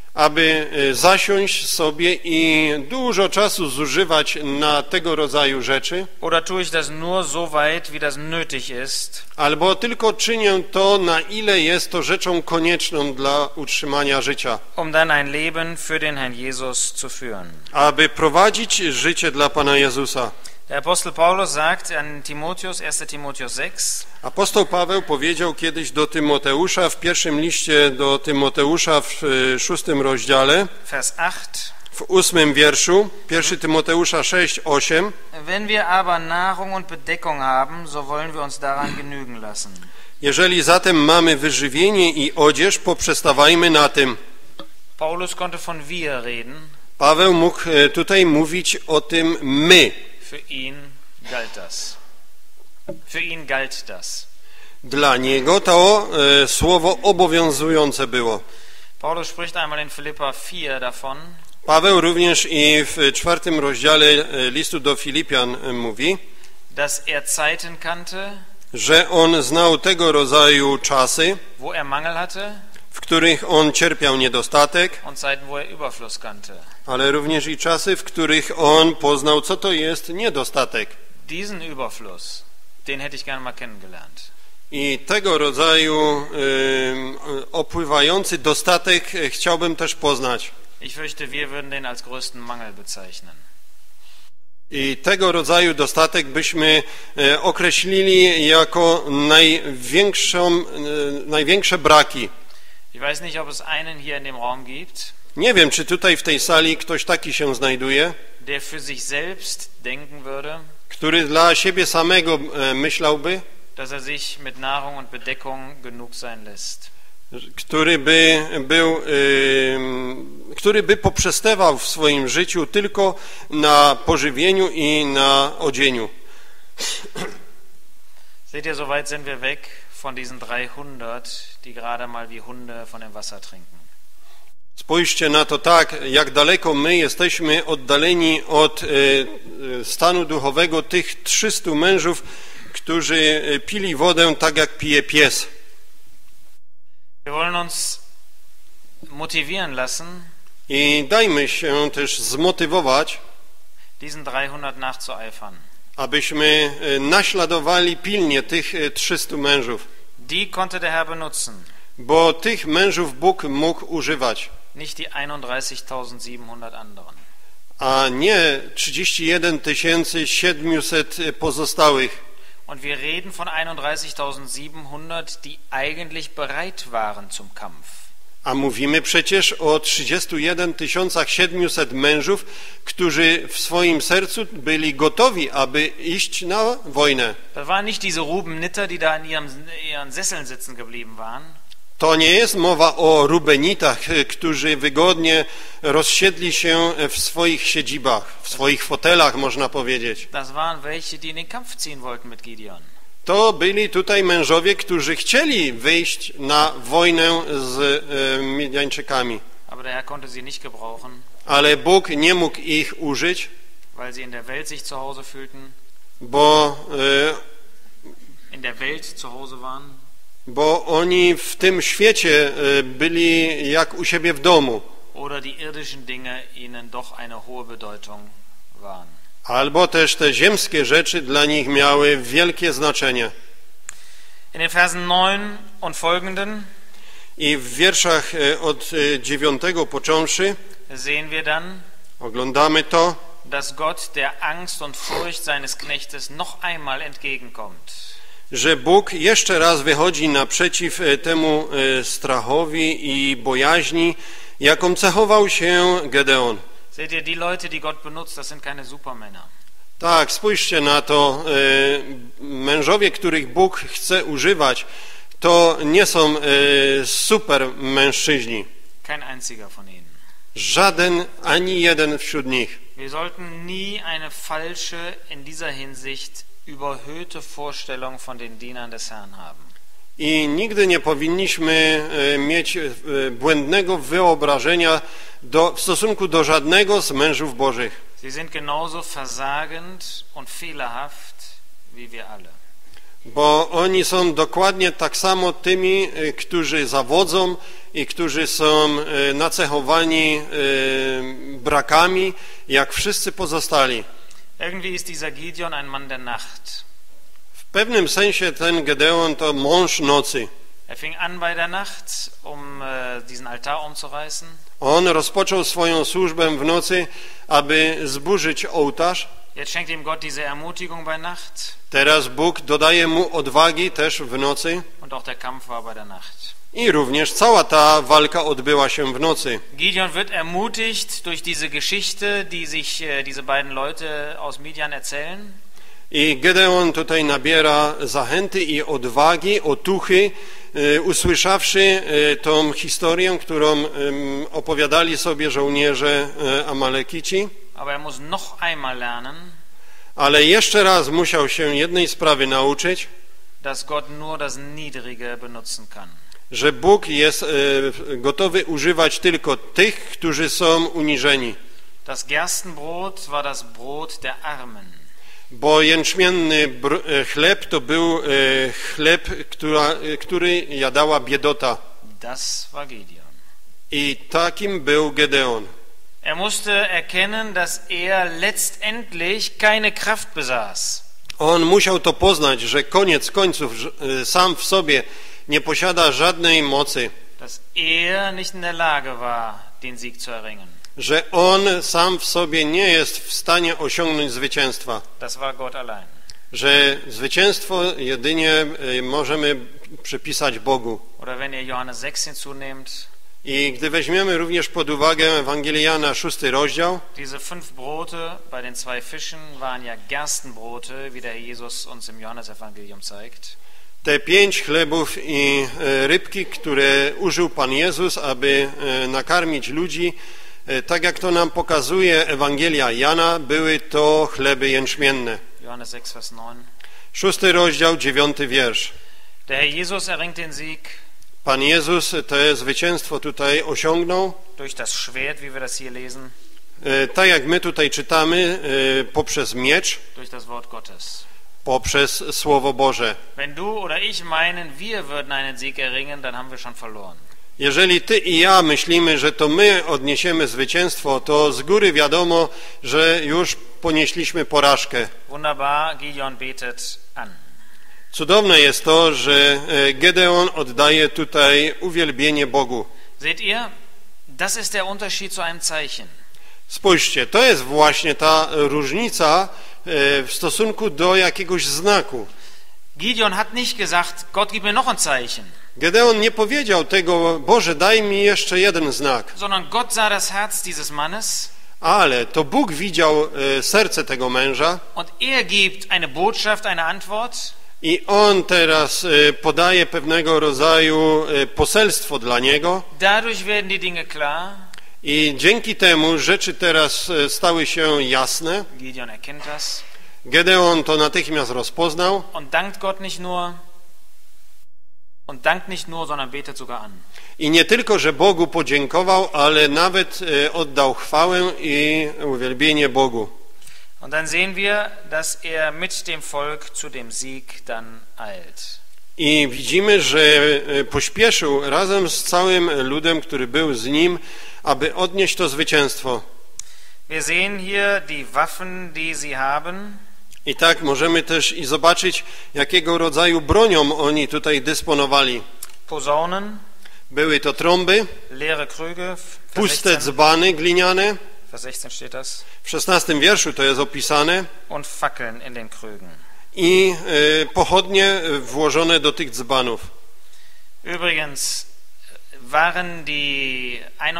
Aby zasiąść sobie i dużo czasu zużywać na tego rodzaju rzeczy? Oder tue ich das nur so weit, wie das nötig ist? Albo tylko czynię to, na ile jest to rzeczą konieczną dla utrzymania życia? Um dann ein Leben für den Herrn Jesus zu führen. Aby prowadzić życie dla Pana Jezusa. Der Apostel Paulus sagt an Timotheus, 1. Timotheus 6, Apostoł Paweł powiedział kiedyś do Tymoteusza w pierwszym liście do Tymoteusza w 6 rozdziale, Vers 8, w 8 wierszu, 1 Tymoteusza 6:8. Wenn wir aber Nahrung und Bedeckung haben, so wollen wir uns daran genügen lassen. Jeżeli zatem mamy wyżywienie i odzież, poprzestawajmy na tym. Paulus konnte von wir reden. Paweł mógł tutaj mówić o tym my. Für ihn galt das. Für ihn galt das. Dla niego to słowo obowiązujące było. Paulus spricht einmal in Philippa 4 davon, Paweł również i w 4 rozdziale listu do Filipian mówi, dass er Zeiten kannte, że on znał tego rodzaju czasy, wo er Mangel hatte, w których on cierpiał niedostatek, und Zeiten, wo er Überfluss kannte. ale również i czasy, w których on poznał, co to jest niedostatek. Diesen Überfluss, den hätte ich gerne mal kennengelernt. I tego rodzaju opływający dostatek chciałbym też poznać. Ich fürchte, wir würden den als größten Mangel bezeichnen. I tego rodzaju dostatek byśmy określili jako największe braki. Ich weiß nicht, ob es einen hier in dem Raum gibt, Nie wiem, czy tutaj w tej sali ktoś taki się znajduje, der für sich selbst denken würde, który dla siebie samego myślałby, dass er sich mit Nahrung und Bedeckung genug sein lässt. który by poprzestawał w swoim życiu tylko na pożywieniu i na odzieniu. Seht ihr, so weit sind wir weg von diesen 300, die gerade mal wie Hunde von dem Wasser trinken. Spójrzcie na to tak, jak daleko my jesteśmy oddaleni od stanu duchowego tych 300 mężów, którzy pili wodę tak, jak pije pies. Wir wollen uns motivieren lassen, I dajmy się też zmotywować, diesen 300 nachzueifern. abyśmy naśladowali pilnie tych 300 mężów, Die konnte der Herr benutzen, bo tych mężów Bóg mógł używać, nicht die 31.700 anderen. a nie 31 700 pozostałych. Und wir reden von 31.700, die eigentlich bereit waren zum Kampf. A mówimy przecież o 31 700 mężów, którzy w swoim sercu byli gotowi, aby iść na wojnę. Das waren nicht diese Rubennitter, die da in ihren Sesseln sitzen geblieben waren. To nie jest mowa o Rubenitach, którzy wygodnie rozsiedli się w swoich siedzibach, w swoich fotelach, można powiedzieć. Das waren welche, die in den Kampf ziehen wollten mit Gideon. To byli tutaj mężowie, którzy chcieli wyjść na wojnę z Midianczykami. Aber der Herr konnte sie nicht gebrauchen, Ale Bóg nie mógł ich użyć, weil sie in der Welt sich zu Hause fühlten, bo oni w tym świecie byli jak u siebie w domu. Oder die irdischen Dinge ihnen doch eine hohe Bedeutung waren. Albo też te ziemskie rzeczy dla nich miały wielkie znaczenie. In den Versen 9 und folgenden I w wierszach od 9 począwszy sehen wir dann, oglądamy to, dass Gott der Angst und Furcht seines Knechtes noch einmal entgegenkommt. że Bóg jeszcze raz wychodzi naprzeciw temu strachowi i bojaźni, jaką cechował się Gedeon. Seht ihr, die Leute, die Gott benutzt, das sind keine Supermänner. Tak, spójrzcie na to. Mężowie, których Bóg chce używać, to nie są super mężczyźni. Kein einziger von ihnen. Żaden, ani jeden wśród nich. Wir sollten nie eine falsche, in dieser Hinsicht überhöhte Vorstellung von den Dienern des Herrn haben. I nigdy nie powinniśmy mieć błędnego wyobrażenia w stosunku do żadnego z mężów Bożych. Sie sind genauso versagend und fehlerhaft wie wir alle. Bo oni są dokładnie tak samo tymi, którzy zawodzą i którzy są nacechowani brakami, jak wszyscy pozostali. Irgendwie ist dieser Gideon ein Mann der Nacht. W pewnym sensie ten Gedeon to mąż nocy. Er fing an bei der Nacht, diesen Altar umzureißen. On rozpoczął swoją służbę w nocy, aby zburzyć ołtarz. Jetzt schenkt ihm Gott diese Ermutigung bei Nacht. Teraz Bóg dodaje mu odwagi też w nocy. Und auch der Kampf war bei der Nacht. I również cała ta walka odbyła się w nocy. Gideon wird ermutigt durch diese Geschichte, die sich diese beiden Leute aus Midian erzählen. I Gedeon tutaj nabiera zachęty i odwagi, otuchy, usłyszawszy tą historię, którą opowiadali sobie żołnierze Amalekici. Aber er muss noch einmal lernen, Ale jeszcze raz musiał się jednej sprawy nauczyć, dass Gott nur das Niedrige benutzen kann. że Bóg jest gotowy używać tylko tych, którzy są uniżeni. Das Gerstenbrot war das Brot der Armen. Bo jęczmienny chleb to był chleb, który jadała biedota. Das war Gideon. I takim był Gedeon. Er musste erkennen, dass er letztendlich keine Kraft besaß. On musiał to poznać, że koniec końców sam w sobie nie posiada żadnej mocy. Dass er nicht in der Lage war, den Sieg zu erringen. Że on sam w sobie nie jest w stanie osiągnąć zwycięstwa. Das war Gott allein. Że zwycięstwo jedynie możemy przypisać Bogu. Oder wenn ihr Johannes 6 hinzunehmt, I gdy weźmiemy również pod uwagę Ewangelię Jana 6 rozdział, diese 5 Brote bei den 2 Fischen waren ja Gerstenbrote, wie der Jesus uns im Johannesevangelium zeigt. te 5 chlebów i rybki, które użył Pan Jezus, aby nakarmić ludzi, tak jak to nam pokazuje Ewangelia Jana, były to chleby jęczmienne. Johannes 6, Vers 9. 6 rozdział, 9 wiersz. Der Herr Jesus erringt den Sieg Pan Jezus to zwycięstwo tutaj osiągnął, durch das Schwert, wie wir das hier lesen, tak jak my tutaj czytamy, poprzez miecz, durch das Wort Gottes. poprzez Słowo Boże. Wenn du oder ich meinen, wir würden einen Sieg erringen, dann haben wir schon verloren. Jeżeli ty i ja myślimy, że to my odniesiemy zwycięstwo, to z góry wiadomo, że już ponieśliśmy porażkę. Wunderbar, Gideon betet an. Cudowne jest to, że Gedeon oddaje tutaj uwielbienie Bogu. Seht ihr, das ist der Unterschied zu einem Zeichen. Spójrzcie, to jest właśnie ta różnica w stosunku do jakiegoś znaku. Gideon hat nicht gesagt, Gott gib mir noch ein Zeichen, Gedeon nie powiedział tego, Boże, daj mi jeszcze jeden znak, sondern Gott sah das Herz dieses Mannes ale to Bóg widział serce tego męża und er gibt eine Botschaft, eine Antwort. i on teraz podaje pewnego rodzaju poselstwo dla niego Dadurch werden die Dinge klar. i dzięki temu rzeczy teraz stały się jasne. Gideon erkennt das Gedeon to natychmiast rozpoznał und dankt nicht nur, sondern betet sogar an. i nie tylko, że Bogu podziękował, ale nawet oddał chwałę i uwielbienie Bogu. Und dann sehen wir, dass er mit dem Volk zu dem Sieg dann eilt. I widzimy, że pośpieszył razem z całym ludem, który był z nim, aby odnieść to zwycięstwo. Wir sehen hier die Waffen, die sie haben. I tak możemy też i zobaczyć, jakiego rodzaju bronią oni tutaj dysponowali. Posaunen, Były to trąby, leere Krüge, puste dzbany gliniane, Vers 16 steht das, w 16 wierszu to jest opisane, und Fackeln in den Krügen. i pochodnie włożone do tych dzbanów. Übrigens waren die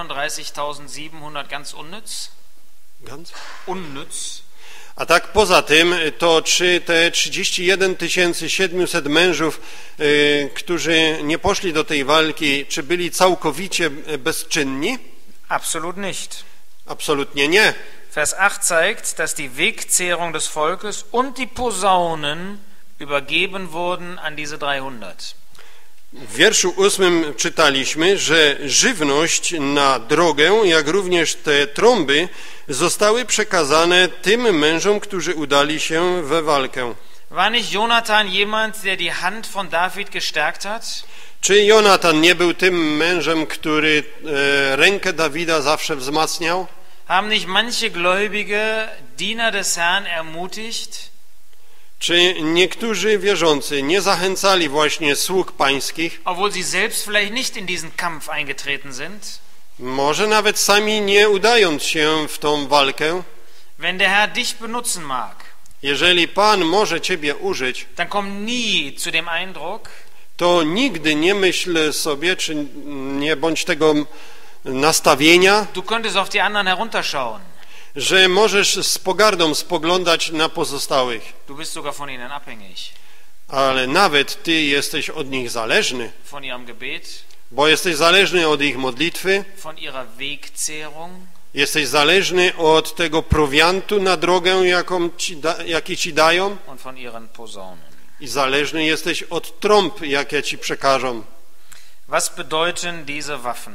31.700 ganz unnütz. Ganz? Unnütz. A tak poza tym, to czy te 31 700 mężów, którzy nie poszli do tej walki, czy byli całkowicie bezczynni? Absolut nicht. Absolutnie nie. Vers 8 zeigt, dass die Wegzehrung des Volkes und die Posaunen übergeben wurden an diese 300. W wierszu 8 czytaliśmy, że żywność na drogę, jak również te trąby zostały przekazane tym mężom, którzy udali się we walkę. War nicht Jonathan jemand, der die Hand von David gestärkt hat? Czy Jonatan nie był tym mężem, który rękę Dawida zawsze wzmacniał? Haben nicht manche Gläubige Diener des Herrn ermutigt? Czy niektórzy wierzący nie zachęcali właśnie sług pańskich, Obwohl sie selbst vielleicht nicht in diesen Kampf eingetreten sind? może nawet sami nie udając się w tą walkę? Wenn der Herr dich benutzen mag, Jeżeli Pan może ciebie użyć, dann komm nie zu dem Eindruck, to nigdy nie myśl sobie, czy nie bądź tego nastawienia, du könntest auf die anderen herunterschauen. że możesz z pogardą spoglądać na pozostałych, Du bist sogar von ihnen abhängig. ale nawet ty jesteś od nich zależny, Von ihrem Gebet, bo jesteś zależny od ich modlitwy, von ihrer Wegzehrung, jesteś zależny od tego prowiantu na drogę, jaki ci dają, und von ihren Posaunen. i zależny jesteś od trąb, jakie ci przekażą. Was bedeuten diese Waffen?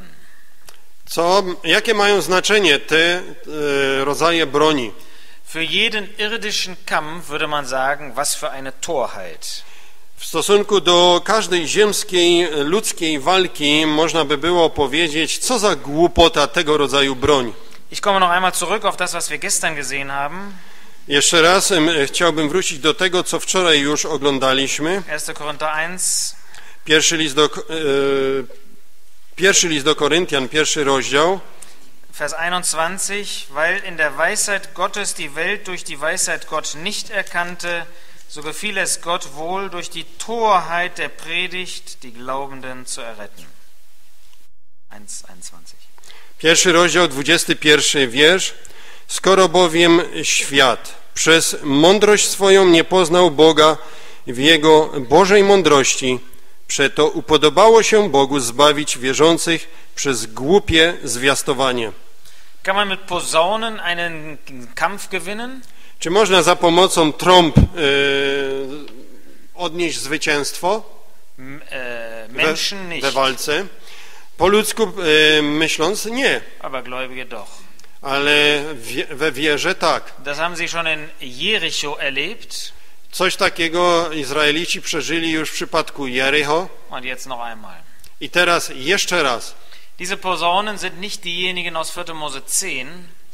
Jakie mają znaczenie te rodzaje broni? Für jeden irdischen Kampf würde man sagen, was für eine Torheit. W stosunku do każdej ziemskiej, ludzkiej walki można by było powiedzieć, co za głupota tego rodzaju broń. Ich komme noch einmal zurück auf das, was wir gestern gesehen haben. Jeszcze raz chciałbym wrócić do tego, co wczoraj już oglądaliśmy. 1. Korinther 1, Pierwszy list do Koryntian, 1 rozdział, Vers 21, weil in der Weisheit Gottes die Welt durch die Weisheit Gott nicht erkannte, so gefiel es Gott wohl, durch die Torheit der Predigt die Glaubenden zu erretten. 1,21. Pierwszy rozdział, 21 wiersz. Skoro bowiem świat przez mądrość swoją nie poznał Boga w Jego Bożej mądrości, przeto upodobało się Bogu zbawić wierzących przez głupie zwiastowanie. Kann man mit Posaunen einen Kampf gewinnen? Czy można za pomocą trąb odnieść zwycięstwo Menschen nicht, we walce? Po ludzku myśląc nie, aber Gläubige doch. ale we wierze tak. Das haben sie schon in Jericho erlebt. Coś takiego Izraelici przeżyli już w przypadku Jericho Und jetzt noch einmal. i teraz jeszcze raz. Diese Posaunen sind nicht diejenigen aus 4. Mose 10,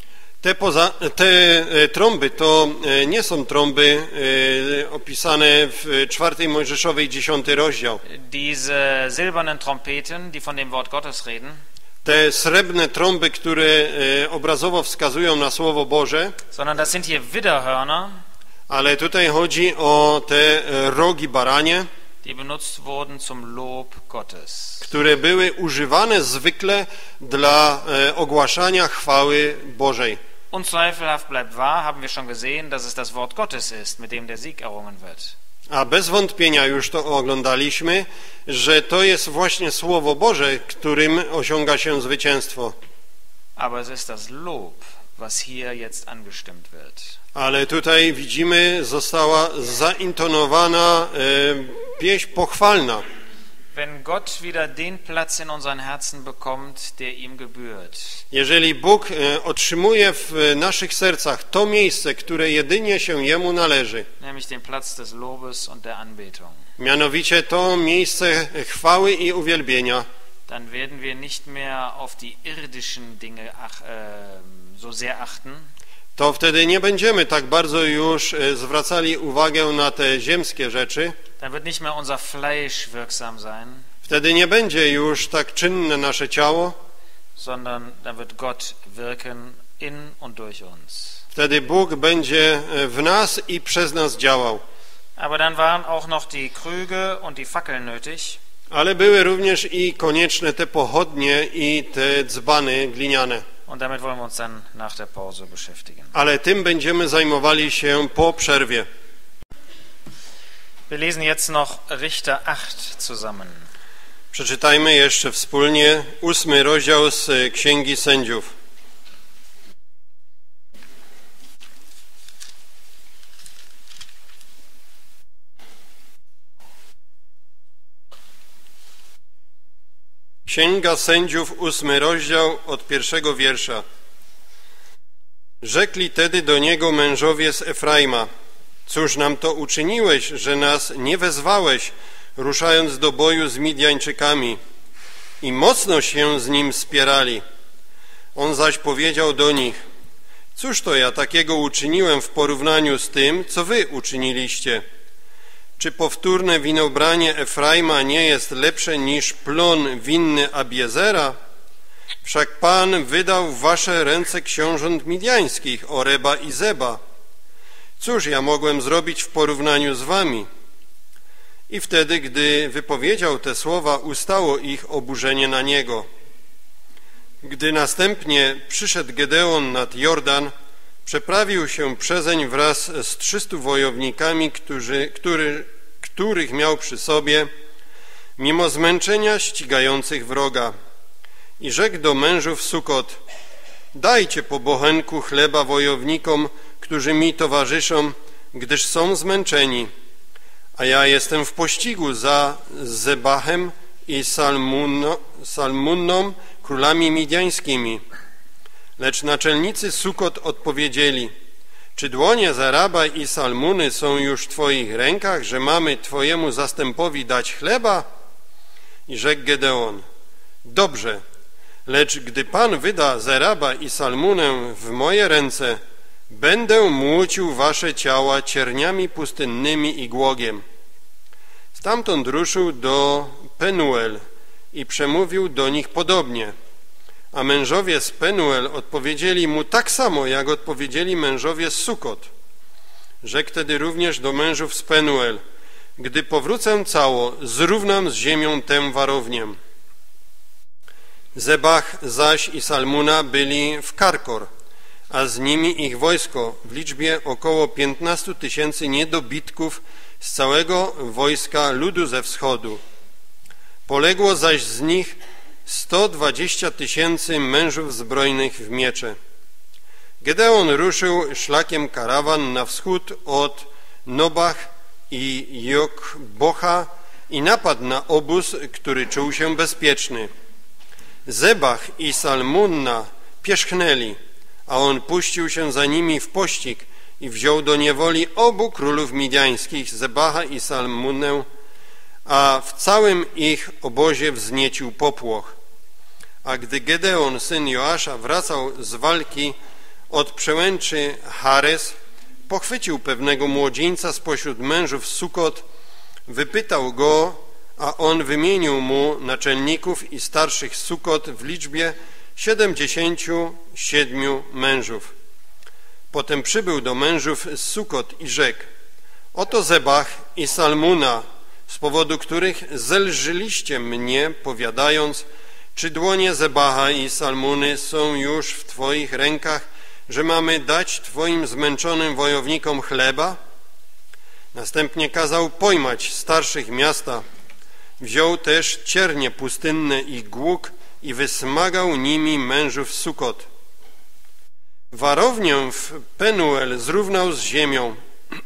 Te trąby to nie są trąby opisane w 4 Mojżeszowej 10 rozdział. diese silbernen Trompeten, die von dem Wort Gottes reden, Te srebrne trąby, które obrazowo wskazują na Słowo Boże, sondern das sind hier Widderhörner, Ale tutaj chodzi o te rogi baranie, die benutzt wurden zum Lob Gottes. które były używane zwykle dla ogłaszania chwały Bożej. Unzweifelhaft bleibt wahr, haben wir schon gesehen, dass es das Wort Gottes ist, mit dem der Sieg errungen wird. A bez wątpienia już to oglądaliśmy, że to jest właśnie Słowo Boże, którym osiąga się zwycięstwo. Aber es ist das Lob, was hier jetzt angestimmt wird. Ale tutaj widzimy, została zaintonowana pieśń pochwalna. Wenn Gott wieder den Platz in unseren Herzen bekommt, der ihm gebührt. Jeżeli Bóg otrzymuje w naszych sercach to miejsce, które jedynie się Jemu należy, Nämlich den Platz des Lobes und der Anbetung. mianowicie to miejsce chwały i uwielbienia, Dann werden wir nicht mehr auf die irdischen Dinge so sehr achten, to wtedy nie będziemy tak bardzo już zwracali uwagę na te ziemskie rzeczy. dann wird nicht mehr unser Fleisch wirksam sein, Wtedy nie będzie już tak czynne nasze ciało, sondern dann wird Gott wirken in und durch uns. wtedy Bóg będzie w nas i przez nas działał. Aber dann waren auch noch die Krüge und die Fackeln nötig. Ale były również i konieczne te pochodnie i te dzbany gliniane. Und damit wollen wir uns dann nach der Pause beschäftigen. Ale tym będziemy zajmowali się po przerwie. Wir lesen jetzt noch Richter 8 zusammen. Przeczytajmy jeszcze wspólnie 8 rozdział z Księgi Sędziów. Księga Sędziów, 8 rozdział, od 1 wiersza. Rzekli tedy do niego mężowie z Efraima: cóż nam to uczyniłeś, że nas nie wezwałeś, ruszając do boju z Midjańczykami? I mocno się z nim spierali. On zaś powiedział do nich: cóż to ja takiego uczyniłem w porównaniu z tym, co wy uczyniliście? Czy powtórne winobranie Efraima nie jest lepsze niż plon winny Abiezera? Wszak Pan wydał w wasze ręce książąt midjańskich, Oreba i Zeba. Cóż ja mogłem zrobić w porównaniu z wami? I wtedy, gdy wypowiedział te słowa, ustało ich oburzenie na niego. Gdy następnie przyszedł Gedeon nad Jordan, przeprawił się przezeń wraz z 300 wojownikami, których miał przy sobie, mimo zmęczenia ścigających wroga. I rzekł do mężów Sukot: dajcie po bochenku chleba wojownikom, którzy mi towarzyszą, gdyż są zmęczeni. A ja jestem w pościgu za Zebachem i Salmunną, królami midjańskimi. Lecz naczelnicy Sukot odpowiedzieli: czy dłonie Zeraba i Salmuny są już w twoich rękach, że mamy twojemu zastępowi dać chleba? I rzekł Gedeon: dobrze, lecz gdy Pan wyda Zeraba i Salmunę w moje ręce, będę młócił wasze ciała cierniami pustynnymi i głogiem. Stamtąd ruszył do Penuel i przemówił do nich podobnie. A mężowie z Penuel odpowiedzieli mu tak samo, jak odpowiedzieli mężowie z Sukot. Rzekł tedy również do mężów z Penuel: gdy powrócę cało, zrównam z ziemią tę warownię. Zebach zaś i Salmuna byli w Karkor, a z nimi ich wojsko w liczbie około 15 000 niedobitków z całego wojska ludu ze wschodu. Poległo zaś z nich 120 000 mężów zbrojnych w miecze. Gedeon ruszył szlakiem karawan na wschód od Nobach i Jokbocha i napadł na obóz, który czuł się bezpieczny. Zebach i Salmunna pierzchnęli, a on puścił się za nimi w pościg i wziął do niewoli obu królów midjańskich, Zebacha i Salmunnę, a w całym ich obozie wzniecił popłoch. A gdy Gedeon, syn Joasza, wracał z walki od przełęczy Hares, pochwycił pewnego młodzieńca spośród mężów Sukot, wypytał go, a on wymienił mu naczelników i starszych Sukot w liczbie 77 mężów. Potem przybył do mężów z Sukot i rzekł: oto Zebach i Salmuna, z powodu których zelżyliście mnie, powiadając, czy dłonie Zebacha i Salmuny są już w Twoich rękach, że mamy dać Twoim zmęczonym wojownikom chleba? Następnie kazał pojmać starszych miasta. Wziął też ciernie pustynne i głuk i wysmagał nimi mężów Sukot. Warownię w Penuel zrównał z ziemią,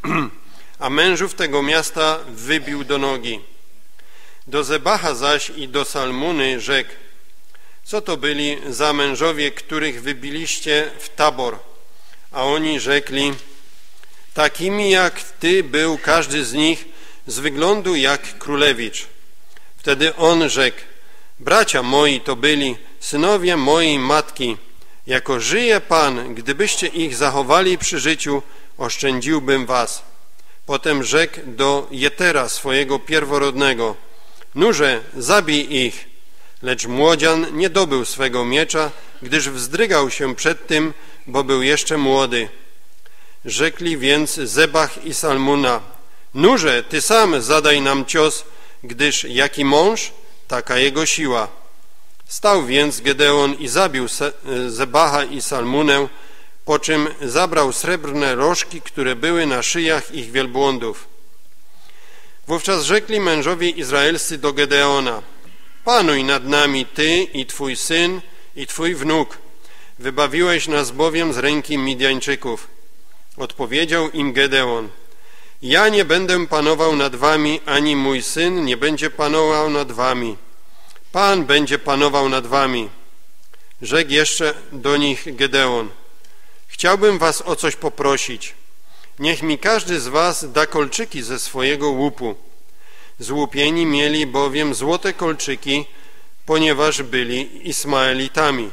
a mężów tego miasta wybił do nogi. Do Zebacha zaś i do Salmuny rzekł: co to byli za mężowie, których wybiliście w Tabor? A oni rzekli: takimi jak ty był każdy z nich, z wyglądu jak królewicz. Wtedy on rzekł: bracia moi to byli, synowie mojej matki. Jako żyje Pan, gdybyście ich zachowali przy życiu, oszczędziłbym was. Potem rzekł do Jetera, swojego pierworodnego: nurze, zabij ich. Lecz młodzian nie dobył swego miecza, gdyż wzdrygał się przed tym, bo był jeszcze młody. Rzekli więc Zebach i Salmuna: nurze, ty sam zadaj nam cios, gdyż jaki mąż, taka jego siła. Stał więc Gedeon i zabił Zebacha i Salmunę, po czym zabrał srebrne rożki, które były na szyjach ich wielbłądów. Wówczas rzekli mężowie izraelscy do Gedeona: panuj nad nami ty i twój syn i twój wnuk. Wybawiłeś nas bowiem z ręki Midjańczyków. Odpowiedział im Gedeon: ja nie będę panował nad wami, ani mój syn nie będzie panował nad wami. Pan będzie panował nad wami. Rzekł jeszcze do nich Gedeon: chciałbym was o coś poprosić. Niech mi każdy z was da kolczyki ze swojego łupu. Złupieni mieli bowiem złote kolczyki, ponieważ byli Ismaelitami.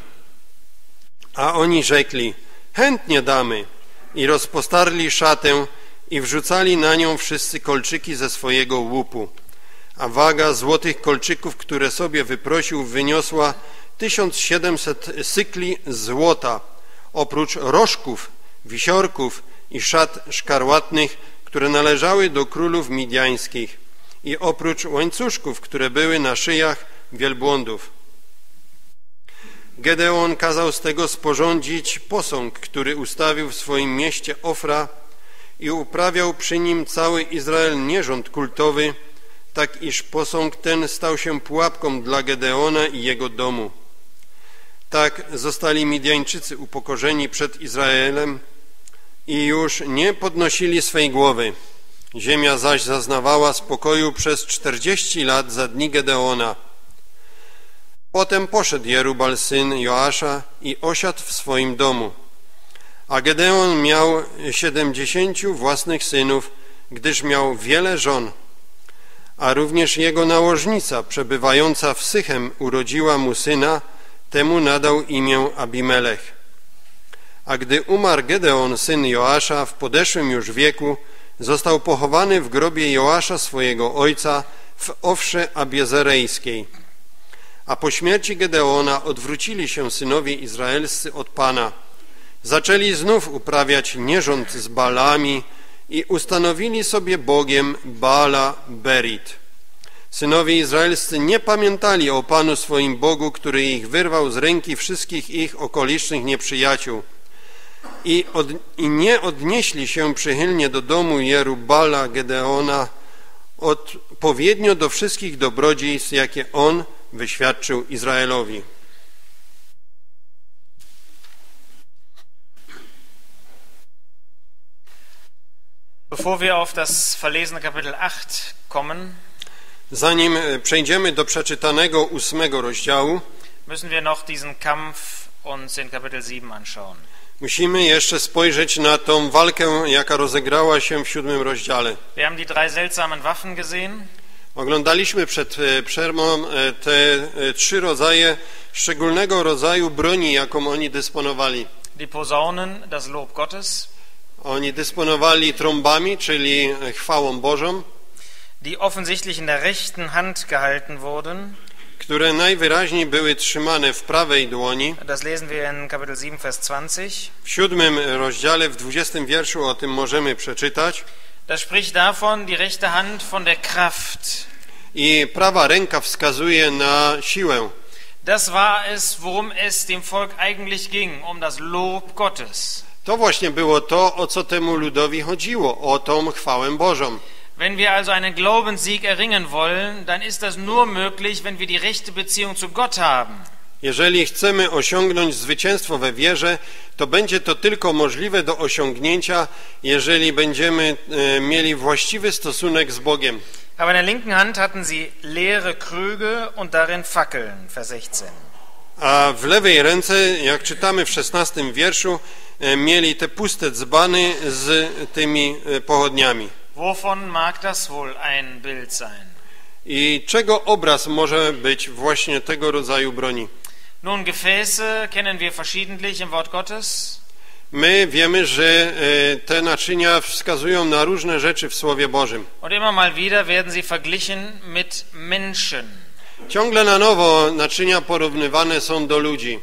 A oni rzekli: chętnie damy. I rozpostarli szatę i wrzucali na nią wszyscy kolczyki ze swojego łupu. A waga złotych kolczyków, które sobie wyprosił, wyniosła 1700 sykli złota, oprócz rożków, wisiorków i szat szkarłatnych, które należały do królów midjańskich, i oprócz łańcuszków, które były na szyjach wielbłądów. Gedeon kazał z tego sporządzić posąg, który ustawił w swoim mieście Ofra, i uprawiał przy nim cały Izrael nierząd kultowy, tak iż posąg ten stał się pułapką dla Gedeona i jego domu. Tak zostali Midjańczycy upokorzeni przed Izraelem i już nie podnosili swej głowy. Ziemia zaś zaznawała spokoju przez 40 lat za dni Gedeona. Potem poszedł Jerubal syn Joasza i osiadł w swoim domu. A Gedeon miał 70 własnych synów, gdyż miał wiele żon. A również jego nałożnica, przebywająca w Sychem, urodziła mu syna, temu nadał imię Abimelech. A gdy umarł Gedeon, syn Joasza, w podeszłym już wieku, został pochowany w grobie Joasza, swojego ojca, w Ofrze Abiezerejskiej. A po śmierci Gedeona odwrócili się synowie izraelscy od Pana. Zaczęli znów uprawiać nierząd z Baalami i ustanowili sobie Bogiem Baala Berit. Synowie izraelscy nie pamiętali o Panu swoim Bogu, który ich wyrwał z ręki wszystkich ich okolicznych nieprzyjaciół, i nie odnieśli się przychylnie do domu Jerubala Gedeona odpowiednio do wszystkich dobrodziejstw, jakie on wyświadczył Izraelowi. Bevor wir auf das verlesene Kapitel 8 kommen, zanim przejdziemy do przeczytanego 8 rozdziału, müssen wir noch diesen Kampf uns in Kapitel 7 anschauen. Musimy jeszcze spojrzeć na tą walkę, jaka rozegrała się w 7 rozdziale. Wir haben die drei seltsamen Waffen gesehen. Oglądaliśmy przed przerwą te 3 rodzaje szczególnego rodzaju broni, jaką oni dysponowali. Die Posaunen, das Lob Gottes. Oni dysponowali trąbami, czyli chwałą Bożą, die offensichtlich in der rechten Hand gehalten wurden. które najwyraźniej były trzymane w prawej dłoni. Das lesen wir in Kapitel 7, Vers 20. W 7 rozdziale, w 20 wierszu o tym możemy przeczytać. Da spricht davon die rechte Hand von der Kraft. I prawa ręka wskazuje na siłę. Das war es, worum es dem Volk eigentlich ging, um das Lob Gottes. To właśnie było to, o co temu ludowi chodziło, o tą chwałę Bożą. Wenn wir also einen Glaubenssieg erringen wollen, dann ist das nur möglich, wenn wir die rechte Beziehung zu Gott haben. Jeżeli chcemy osiągnąć zwycięstwo we wierze, to będzie to tylko możliwe do osiągnięcia, jeżeli będziemy mieli właściwy stosunek z Bogiem. Aber in der linken Hand hatten sie leere Krüge und darin Fackeln, Vers 16. A w lewej ręce, jak czytamy w 16 wierszu, mieli te puste dzbany z tymi pochodniami. Wovon mag das wohl ein Bild sein? I czego obraz może być właśnie tego rodzaju broni? Nun, Gefäße kennen wir verschiedentlich im Wort Gottes. My wiemy, że te naczynia wskazują na różne rzeczy w Słowie Bożym. Und immer mal wieder werden sie verglichen mit Menschen. Ciągle na nowo naczynia porównywane są do ludzi.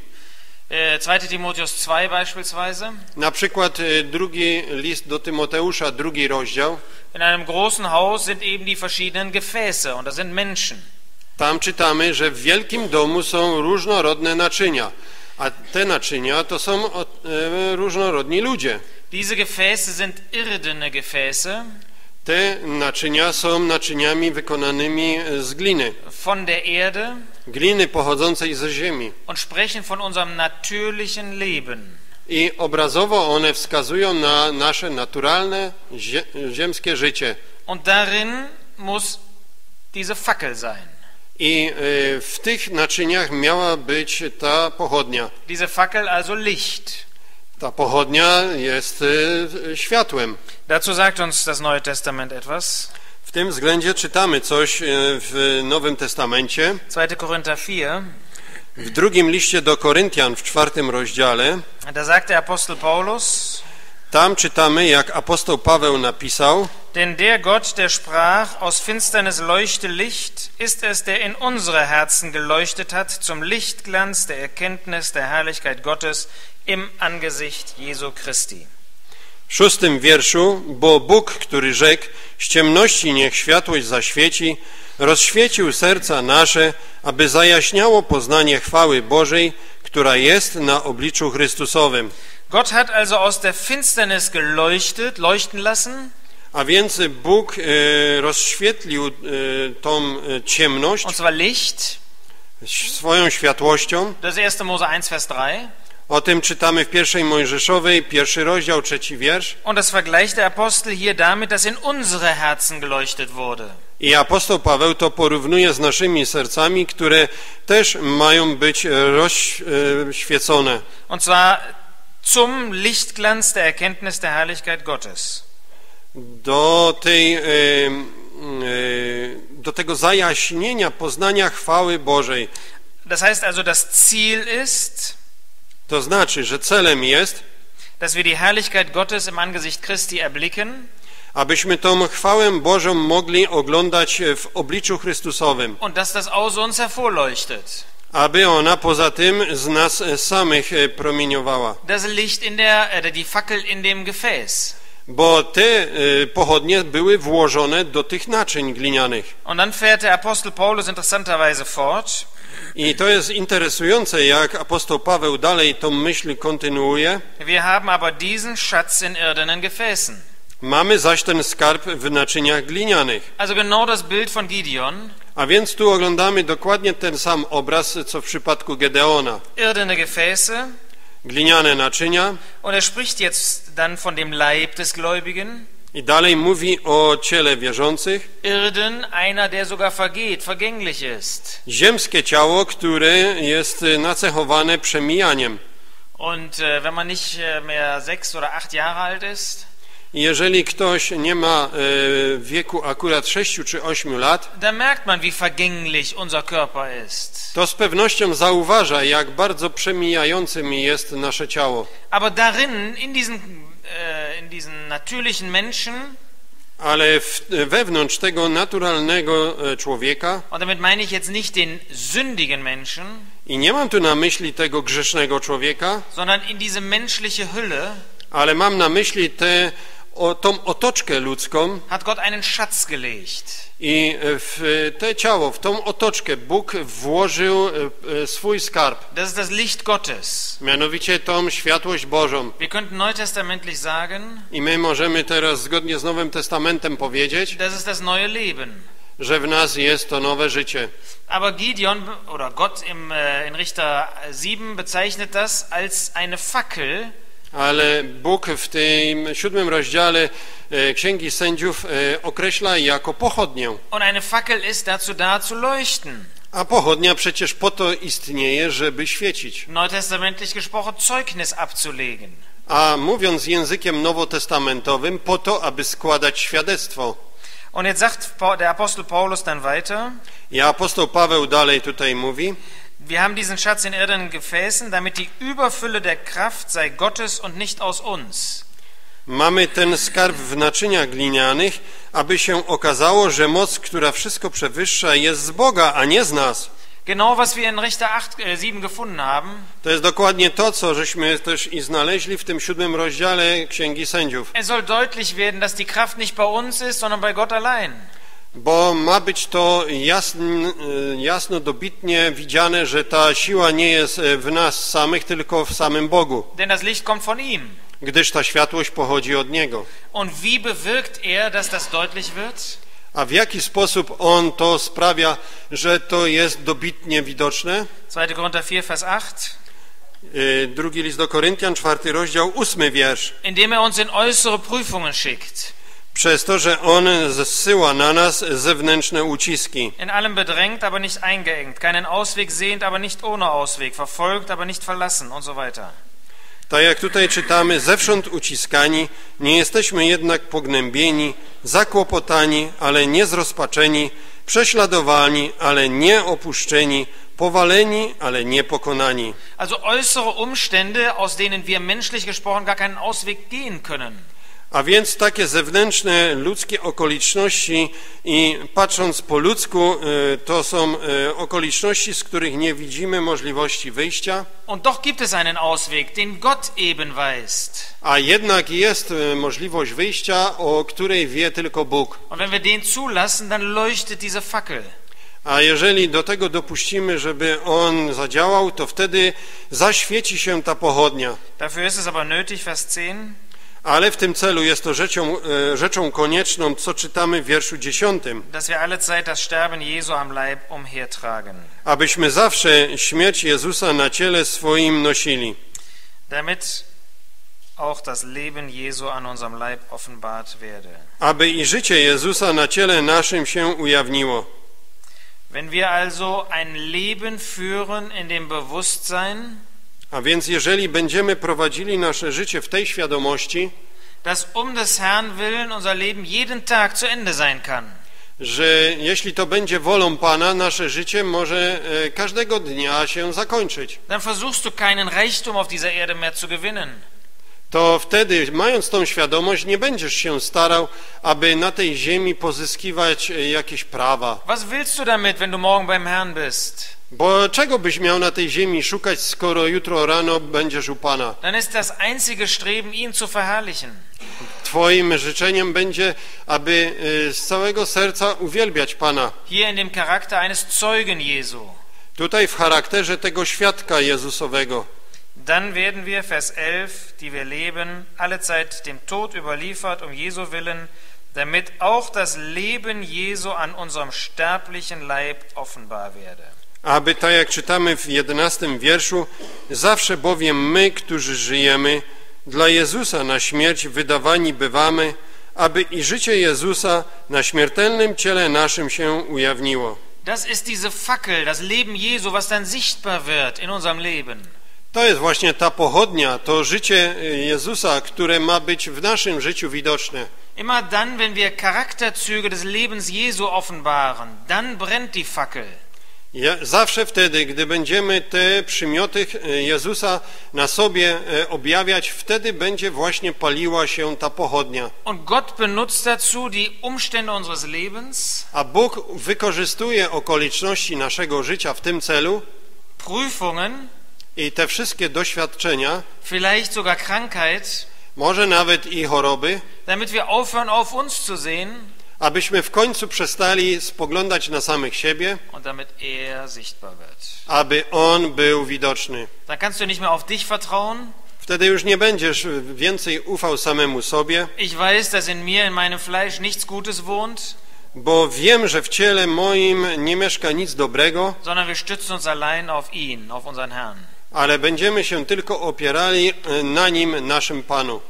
2. Timotheus 2 beispielsweise. Na przykład drugi list do Tymoteusza, 2 rozdział. In einem großen Haus sind eben die verschiedenen Gefäße und das sind Menschen. Tam czytamy, że w wielkim domu są różnorodne naczynia, a te naczynia to są różnorodni ludzie. Diese Gefäße sind irdene Gefäße. Te naczynia są naczyniami wykonanymi z gliny. Von der Erde. Gliny pochodzącej ze ziemi. Und sprechen von unserem natürlichen Leben. I obrazowo one wskazują na nasze naturalne, ziemskie życie. Und darin muss diese Fackel sein. I w tych naczyniach miała być ta pochodnia. Diese Fackel also Licht. Ta pochodnia jest światłem. Dazu sagt uns das Neue Testament etwas. W tym względzie czytamy coś w Nowym Testamencie. 2. Korinther 4. W drugim liście do Koryntian w 4 rozdziale. Da sagt der Apostel Paulus. Tam czytamy, jak apostoł Paweł napisał: Denn der Gott, der sprach, aus Finsternis leuchte Licht, ist es, der in unsere Herzen geleuchtet hat, zum Lichtglanz der Erkenntnis der Herrlichkeit Gottes im Angesicht Jesu Christi. W 6 wierszu: bo Bóg, który rzekł, z ciemności niech światłość zaświeci, rozświecił serca nasze, aby zajaśniało poznanie chwały Bożej, która jest na obliczu Chrystusowym. Gott hat also aus der Finsternis leuchten lassen. A więc Bóg rozświetlił tą ciemność, Und zwar Licht. Swoją światłością. Das 1. Mose 1, Vers 3. O tym czytamy w 1 Mojżeszowej, 1 rozdział, 3 wiersz. Und das vergleicht der Apostel hier damit, dass in unsere Herzen geleuchtet wurde. I apostoł Paweł to porównuje z naszymi sercami, które też mają być rozświecone. Und zwar zum Lichtglanz der Erkenntnis der Herrlichkeit Gottes. Do tego zajaśnienia poznania chwały Bożej. Das heißt also, das Ziel ist, to znaczy, że celem jest, dass wir die Herrlichkeit Gottes im Angesicht Christi erblicken, abyśmy tą chwałę Bożą mogli oglądać w obliczu Chrystusowym. Und dass das aus uns hervorleuchtet. Aby ona poza tym z nas samych promieniowała. Das Licht die Fackel in dem Gefäß. Bo te pochodnie były włożone do tych naczyń glinianych. Und dann fährt der Apostel Paulus interessanterweise fort. I to jest interesujące, jak apostoł Paweł dalej tą myśl kontynuuje. Wir haben aber diesen Schatz in irdenen Gefäßen. Mamy zaś ten skarb w naczyniach glinianych. Also genau das Bild von Gideon. A więc tu oglądamy dokładnie ten sam obraz, co w przypadku Gedeona. Irdene Gefäße. Gliniane naczynia. Und spricht jetzt dann von dem Leib des Gläubigen. I dalej mówi o ciele wierzących. Irden, einer, der sogar vergeht, vergänglich ist. Ziemskie ciało, które jest nacechowane przemijaniem. Und wenn man nicht mehr 6 oder 8 Jahre alt ist, jeżeli ktoś nie ma wieku akurat 6 czy 8 lat, dann merkt man, wie vergänglich unser Körper ist. To z pewnością zauważa, jak bardzo przemijającym jest nasze ciało. Aber darin, in diesen natürlichen Menschen, Ale wewnątrz tego naturalnego człowieka, und damit meine ich jetzt nicht den sündigen Menschen, i nie mam tu na myśli tego grzesznego człowieka, sondern in diese menschliche Hülle ale mam na myśli tą otoczkę ludzką, hat Gott einen Schatz gelegt. i w te ciało, w tą otoczkę Bóg włożył swój skarb, Das ist das Licht Gottes. mianowicie tą światłość Bożą. Wir könnten neutestamentlich sagen, I my możemy teraz zgodnie z Nowym Testamentem powiedzieć, das ist das neue Leben. że w nas jest to nowe życie. Aber Gideon oder Gott in Richter 7 bezeichnet das als eine Fackel, Ale Bóg w tym 7 rozdziale Księgi Sędziów określa jako pochodnię. und eine Fackel ist dazu da zu leuchten. A pochodnia przecież po to istnieje, żeby świecić. Neutestamentlich gesprochen, Zeugnis abzulegen. A mówiąc językiem nowotestamentowym, po to, aby składać świadectwo. Und jetzt sagt der Apostel Paulus dann weiter, I apostoł Paweł dalej tutaj mówi, wir haben diesen Schatz in irdenen Gefäßen, damit die Überfülle der Kraft sei Gottes und nicht aus uns. mamy ten skarb w naczyniach glinianych, aby się okazało, że moc, która wszystko przewyższa, jest z Boga, a nie z nas. Genau, was wir in Richter 7 gefunden haben. To jest dokładnie to, co żeśmy też i znaleźli w tym 7 rozdziale Księgi Sędziów. Es soll deutlich werden, dass die Kraft nicht bei uns ist, sondern bei Gott allein. Bo ma być to jasno, dobitnie widziane, że ta siła nie jest w nas samych, tylko w samym Bogu. Denn das Licht kommt von ihm. Gdyż ta światłość pochodzi od Niego. Und wie bewirkt dass das deutlich wird? A w jaki sposób On to sprawia, że to jest dobitnie widoczne? 2. Korinther 4, Vers 8. Drugi list do Koryntian, 4 rozdział, 8 wiersz. Indem uns in äußere Prüfungen schickt. Przez to, że On zsyła na nas zewnętrzne uciski. In allem bedrängt, aber nicht eingeengt. Keinen Ausweg sehend, aber nicht ohne Ausweg. Verfolgt, aber nicht verlassen und so weiter. Tak jak tutaj czytamy, zewsząd uciskani, nie jesteśmy jednak pognębieni, zakłopotani, ale nie zrozpaczeni, prześladowani, ale nie opuszczeni, powaleni, ale nie pokonani. Also äußere Umstände, aus denen wir menschlich gesprochen gar keinen Ausweg gehen können. A więc takie zewnętrzne ludzkie okoliczności i patrząc po ludzku, to są okoliczności, z których nie widzimy możliwości wyjścia. Und doch gibt es einen Ausweg, den Gott eben weist. A jednak jest możliwość wyjścia, o której wie tylko Bóg. Und wenn wir den zulassen, dann leuchtet diese Fackel. A jeżeli do tego dopuścimy, żeby on zadziałał, to wtedy zaświeci się ta pochodnia. Dafür ist es aber nötig, Vers 10. Ale w tym celu jest to rzeczą konieczną, co czytamy w wierszu 10. Dass wir alle Zeit das Sterben Jesu am Leib umhertragen. Abyśmy zawsze śmierć Jezusa na ciele swoim nosili. Damit auch das Leben Jesu an unserem Leib offenbart werde. Aby i życie Jezusa na ciele naszym się ujawniło. Wenn wir also ein Leben führen in dem Bewusstsein, A więc jeżeli będziemy prowadzili nasze życie w tej świadomości, dass des Herrn willen unser Leben jeden Tag zu Ende sein kann, że jeśli to będzie wolą Pana, nasze życie może każdego dnia się zakończyć, dann versuchst du keinen Reichtum auf dieser Erde mehr zu gewinnen. to wtedy, mając tą świadomość, nie będziesz się starał, aby na tej ziemi pozyskiwać jakieś prawa. Was willst du damit, wenn du morgen beim Herrn bist? Bo czego byś miał na tej ziemi szukać, skoro jutro rano będziesz u Pana? Dann ist das einzige Streben, ihn zu verherrlichen. Twoim życzeniem będzie, aby z całego serca uwielbiać Pana. Hier in dem Charakter eines Zeugen Jesu. Tutaj w charakterze tego świadka Jezusowego. Dann werden wir, Vers 11, die wir leben, allezeit dem Tod überliefert um Jesu willen, damit auch das Leben Jesu an unserem sterblichen Leib offenbar werde. Aby, tak jak czytamy w 11 wierszu, zawsze bowiem my, którzy żyjemy, dla Jezusa na śmierć wydawani bywamy, aby i życie Jezusa na śmiertelnym ciele naszym się ujawniło. Das ist diese Fackel, das Leben Jesu, was dann sichtbar wird in unserem Leben. To jest właśnie ta pochodnia, to życie Jezusa, które ma być w naszym życiu widoczne. Immer dann, wenn wir Charakterzüge des Lebens Jesu offenbaren, dann brennt die Fackel. Zawsze wtedy, gdy będziemy te przymioty Jezusa na sobie objawiać, wtedy będzie właśnie paliła się ta pochodnia. Und Gott benutzt dazu die Umstände unseres Lebens, A Bóg wykorzystuje okoliczności naszego życia w tym celu Prüfungen, i te wszystkie doświadczenia, vielleicht sogar Krankheit, może nawet i choroby, damit wir aufhören, auf uns zu sehen abyśmy w końcu przestali spoglądać na samych siebie, und damit sichtbar wird. aby On był widoczny. Dann kannst du nicht mehr auf dich vertrauen. Wtedy już nie będziesz więcej ufał samemu sobie, Ich weiß, dass in mir, in meinem Fleisch nichts Gutes wohnt, bo wiem, że w ciele moim nie mieszka nic dobrego, sondern wir stützen uns allein auf ihn, auf unseren Herrn. ale będziemy się tylko opierali na Nim, naszym Panu.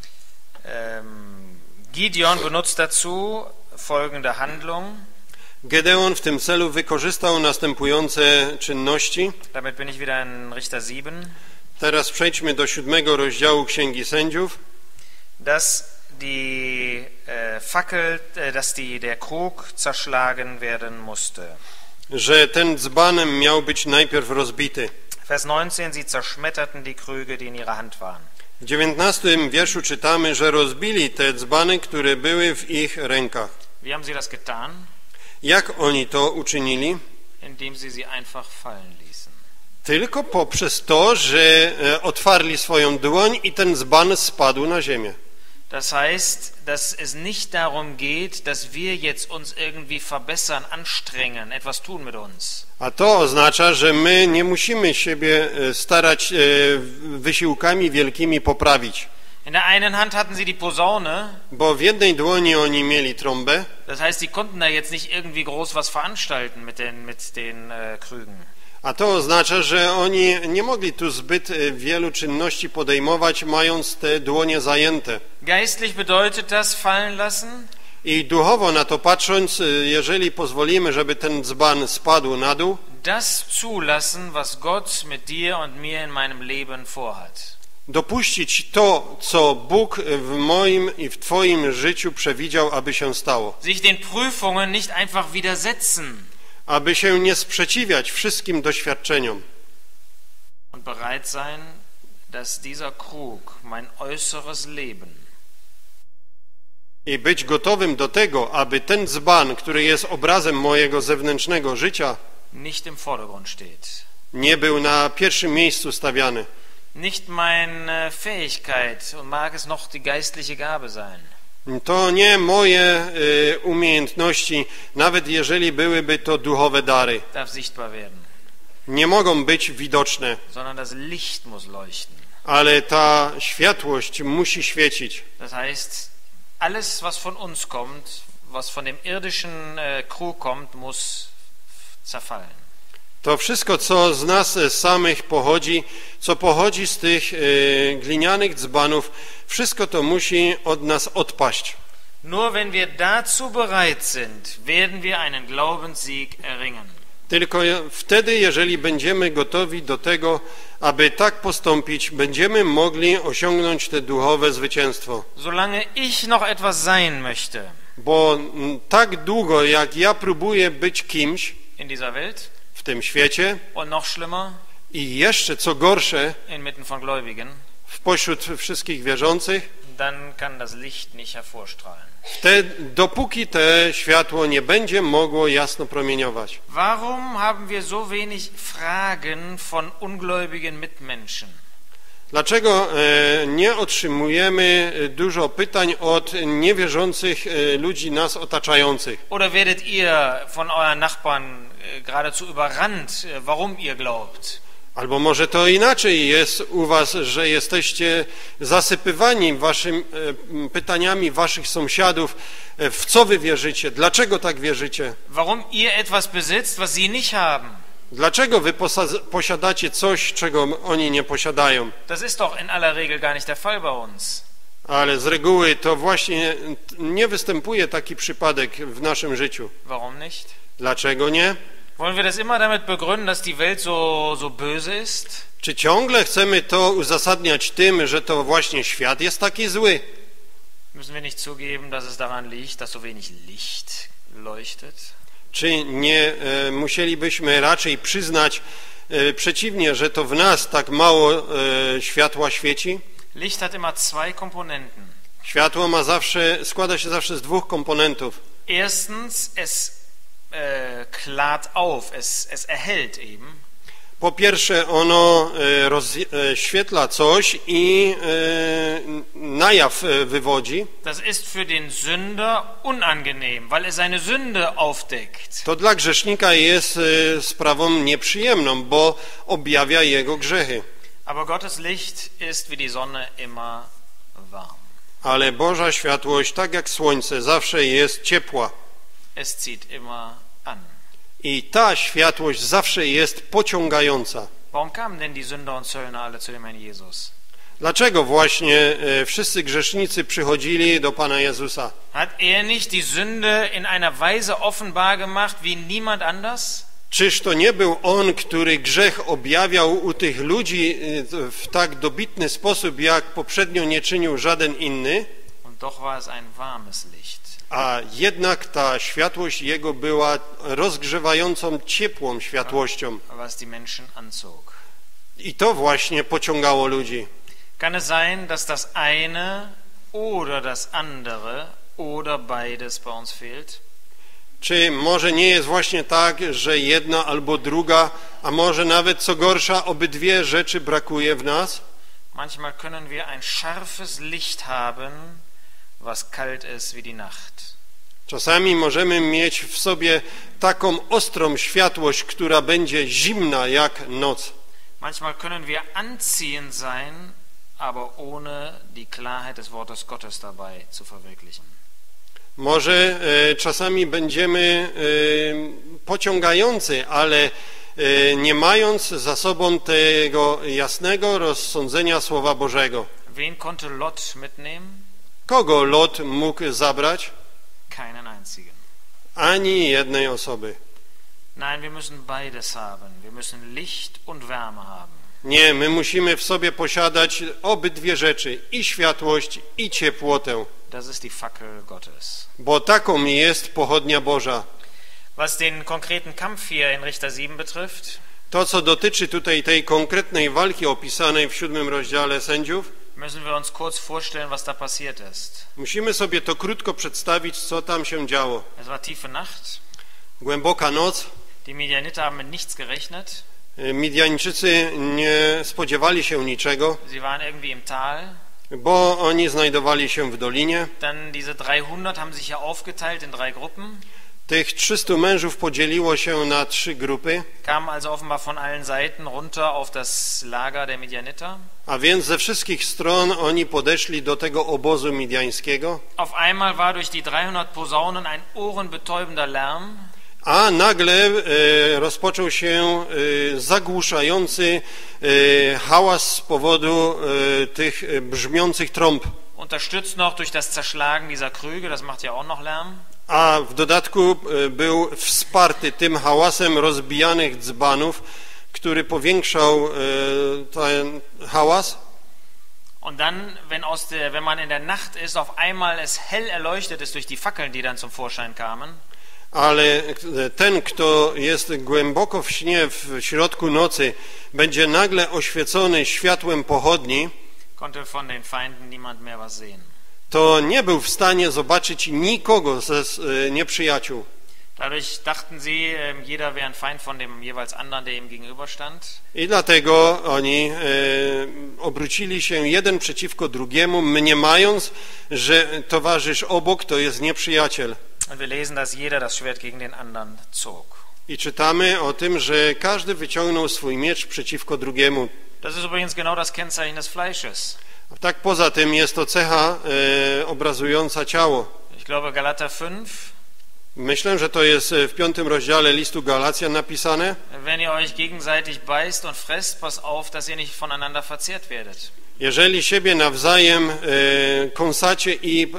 Gideon benutzt dazu folgende Handlung. Gedeon w tym celu wykorzystał następujące czynności. Damit bin ich wieder in Richter 7. Teraz przejdźmy do 7 rozdziału Księgi Sędziów. Dass die Fackel, dass der Krug zerschlagen werden musste. Że ten dzban miał być najpierw rozbity. Vers 19, sie zerschmetterten die Krüge, die in ihrer Hand waren. W 19 wierszu czytamy, że rozbili te dzbany, które były w ich rękach. Wie haben sie das getan? Jak oni to uczynili? Indem sie einfach fallen ließen. Tylko poprzez to, że otwarli swoją dłoń i ten dzban spadł na ziemię. Das heißt, dass es nicht darum geht, dass wir jetzt uns irgendwie verbessern, anstrengen, etwas tun mit uns. A to oznacza, że my nie musimy siebie starać wysiłkami wielkimi poprawić. In der einen Hand hatten sie die Posaune. Bo w jednej dłoni oni mieli trąbę. Das heißt, sie konnten da jetzt nicht irgendwie groß was veranstalten mit den Krügen. A to oznacza, że oni nie mogli tu zbyt wielu czynności podejmować, mając te dłonie zajęte. Geistlich bedeutet das fallen lassen. I duchowo na to patrząc, jeżeli pozwolimy, żeby ten dzban spadł na dół, das zulassen, was Gott mit dir und mir in meinem Leben vorhat. Dopuścić to, co Bóg w moim i w Twoim życiu przewidział, aby się stało. Sich den Prüfungen nicht einfach widersetzen. Aby się nie sprzeciwiać wszystkim doświadczeniom. Und bereit sein, dass dieser Krug, mein äußeres Leben, i być gotowym do tego, aby ten dzban, który jest obrazem mojego zewnętrznego życia, nicht im Vordergrund steht. Nie był na pierwszym miejscu stawiany. Nicht meine Fähigkeit und mag es noch die geistliche Gabe sein. To nie moje umiejętności, nawet jeżeli byłyby to duchowe dary. Darf sichtbar werden. Nie mogą być widoczne. Sondern das Licht muss leuchten. Ale ta światłość musi świecić. Das heißt, alles, was von uns kommt, was von dem irdischen Krug kommt, muss zerfallen. To wszystko, co z nas samych pochodzi, co pochodzi z tych glinianych dzbanów, wszystko to musi od nas odpaść. Nur wenn wir dazu bereit sind, werden wir einen Glaubenssieg erringen. Tylko wtedy, jeżeli będziemy gotowi do tego, aby tak postąpić, będziemy mogli osiągnąć te duchowe zwycięstwo. Solange ich noch etwas sein möchte, bo tak długo, jak ja próbuję być kimś in dieser Welt, w tym świecie und noch schlimmer, i jeszcze co gorsze inmitten von Gläubigen, pośród wszystkich wierzących, dann kann das Licht nicht hervorstrahlen. Dopóki te światło nie będzie mogło jasno promieniować. Warum haben wir so wenig Fragen von ungläubigen Mitmenschen? Dlaczego nie otrzymujemy dużo pytań od niewierzących ludzi nas otaczających? Oder werdet ihr von euren Nachbarn geradezu überrannt, warum ihr glaubt? Albo może to inaczej jest u was, że jesteście zasypywani pytaniami waszych sąsiadów, w co wy wierzycie, dlaczego tak wierzycie? Warum ihr etwas besitzt, was sie nicht haben? Dlaczego wy posiadacie coś, czego oni nie posiadają? Das ist doch in aller Regel gar nicht der Fall bei uns. Ale z reguły to właśnie nie występuje taki przypadek w naszym życiu. Warum nicht? Dlaczego nie? Wollen wir das immer damit begründen, dass die Welt so böse ist? Czy ciągle chcemy to uzasadniać tym, że to właśnie świat jest taki zły? Müssen wir nicht zugeben, dass es daran liegt, dass so wenig Licht leuchtet? Czy nie musielibyśmy raczej przyznać przeciwnie, że to w nas tak mało światła świeci? Licht hat immer zwei Komponenten. Światło składa się zawsze z dwóch komponentów. Erstens, es klart auf, es erhellt eben. Po pierwsze, ono rozświetla coś i na jaw wywodzi. Das ist für den Sünder unangenehm, weil er seine Sünde aufdeckt. To dla grzesznika jest sprawą nieprzyjemną, bo objawia jego grzechy. Aber Gottes Licht ist wie die Sonne immer warm. Ale Boża światłość, tak jak słońce, zawsze jest ciepła. Es zieht immer an. I ta światłość zawsze jest pociągająca. Warum kamen denn die Sünder und Zöllner alle zu dem Herrn Jesus? Dlaczego właśnie wszyscy grzesznicy przychodzili do Pana Jezusa? Hat er nicht die Sünde in einer Weise offenbar gemacht wie niemand anders? Czyż to nie był On, który grzech objawiał u tych ludzi w tak dobitny sposób, jak poprzednio nie czynił żaden inny? Und doch war es ein warmes Licht. A jednak ta światłość Jego była rozgrzewającą, ciepłą światłością. Was die Menschen anzog. I to właśnie pociągało ludzi. Kann es sein, dass das eine oder das andere oder beides bei uns fehlt? Czy może nie jest właśnie tak, że jedna albo druga, a może nawet co gorsza, obydwie rzeczy brakuje w nas? Manchmal können wir ein scharfes Licht haben, was kalt ist wie die Nacht. Czasami możemy mieć w sobie taką ostrą światłość, która będzie zimna jak noc. Manchmal können wir anziehend sein, aber ohne die Klarheit des Wortes Gottes dabei zu verwirklichen. Może czasami będziemy pociągający, ale nie mając za sobą tego jasnego rozsądzenia Słowa Bożego. Wen konnte Lot mitnehmen? Kogo Lot mógł zabrać? Keinen einzigen. Ani jednej osoby. Nein, wir müssen beides haben. Wir müssen Licht und Wärme haben. Nie, my musimy w sobie posiadać obydwie rzeczy, i światłość, i ciepłotę. Das ist die Fackel Gottes. Bo taką jest pochodnia Boża. Was den konkreten Kampf hier in Richter 7 betrifft, To, co dotyczy tutaj tej konkretnej walki opisanej w 7 rozdziale Sędziów, müssen wir uns kurz vorstellen, was da passiert ist. musimy sobie to krótko przedstawić, co tam się działo. Es war tiefe Nacht. Głęboka noc. Die Midianiter haben mit nichts gerechnet. Midianczycy nie spodziewali się niczego, Sie waren irgendwie im Tal. bo oni znajdowali się w dolinie. Dann diese 300 haben sich ja aufgeteilt in 3 Gruppen. Tych 300 mężów podzieliło się na 3 grupy, Kamen also offenbar von allen Seiten runter auf das Lager der Midianiter. a więc ze wszystkich stron oni podeszli do tego obozu midiańskiego, Auf einmal war durch die 300 Posaunen ein ohrenbetäubender Lärm. a nagle rozpoczął się zagłuszający hałas z powodu tych brzmiących trąb. Unterstützt noch durch das Zerschlagen dieser Krüge, das macht ja auch noch Lärm. A w dodatku był wsparty tym hałasem rozbijanych dzbanów, który powiększał ten hałas. Und dann, wenn man in der Nacht ist, auf einmal es hell erleuchtet ist durch die Fackeln, die dann zum Vorschein kamen. Ale ten, kto jest głęboko w śnie w środku nocy, będzie nagle oświecony światłem pochodni, Konnte von den Feinden niemand mehr was sehen. to nie był w stanie zobaczyć nikogo ze nieprzyjaciół. Dadurch dachten sie, jeder wäre ein Feind von dem jeweils anderen, der ihm gegenüberstand. I dlatego oni obrócili się jeden przeciwko drugiemu, mniemając, że towarzysz obok to jest nieprzyjaciel. Und wir lesen, dass jeder das Schwert gegen den anderen zog. I czytamy o tym, że każdy wyciągnął swój miecz przeciwko drugiemu. Das ist übrigens genau das Kennzeichen des Fleisches. A tak poza tym jest to cecha obrazująca ciało. Ich glaube Galater 5, Myślę, że to jest w 5 rozdziale listu Galacjan napisane. wenn ihr euch gegenseitig beißt und fresst, pass auf, dass ihr nicht voneinander verzehrt werdet. Jeżeli siebie nawzajem kąsacie i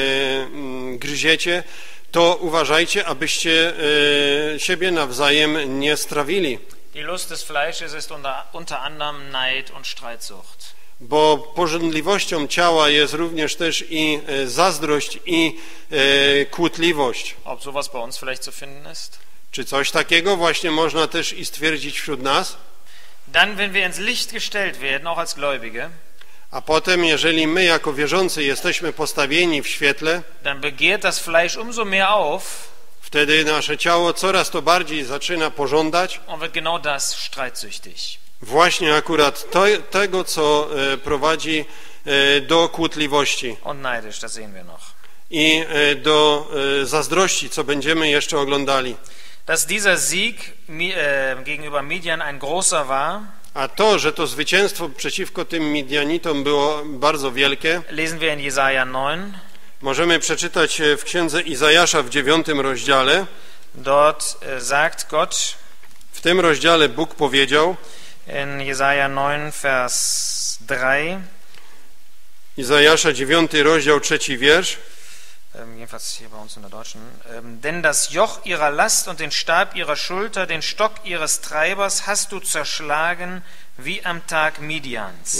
gryziecie, to uważajcie, abyście siebie nawzajem nie strawili. Die Lust des Fleisches ist unter anderem Neid und Streitsucht. bo pożądliwością ciała jest również też i zazdrość i kłótliwość. Ob sowas bei uns vielleicht zu finden ist? Czy coś takiego właśnie można też i stwierdzić wśród nas? Dann, wenn wir ins Licht gestellt werden, auch als Gläubige, A potem, jeżeli my jako wierzący jesteśmy postawieni w świetle, dann begehrt das Fleisch umso mehr auf wtedy nasze ciało coraz to bardziej zaczyna pożądać und wird genau das streitsüchtig. właśnie akurat tego, co prowadzi do kłótliwości Und neidisch, das sehen wir noch. i do zazdrości, co będziemy jeszcze oglądali. Dass dieser Sieg gegenüber Midian ein großer war, A to, że to zwycięstwo przeciwko tym Midianitom było bardzo wielkie, lesen wir in Jesaja 9. możemy przeczytać w księdze Izajasza w 9 rozdziale. Dort sagt Gott W tym rozdziale Bóg powiedział, in Jesaja 9, Vers 3, Izajasza 9 rozdział 3 wiersz, jedenfalls hier bei uns in der Deutschen, denn das Joch ihrer Last und den Stab ihrer Schulter, den Stock ihres Treibers hast du zerschlagen wie am Tag Midians.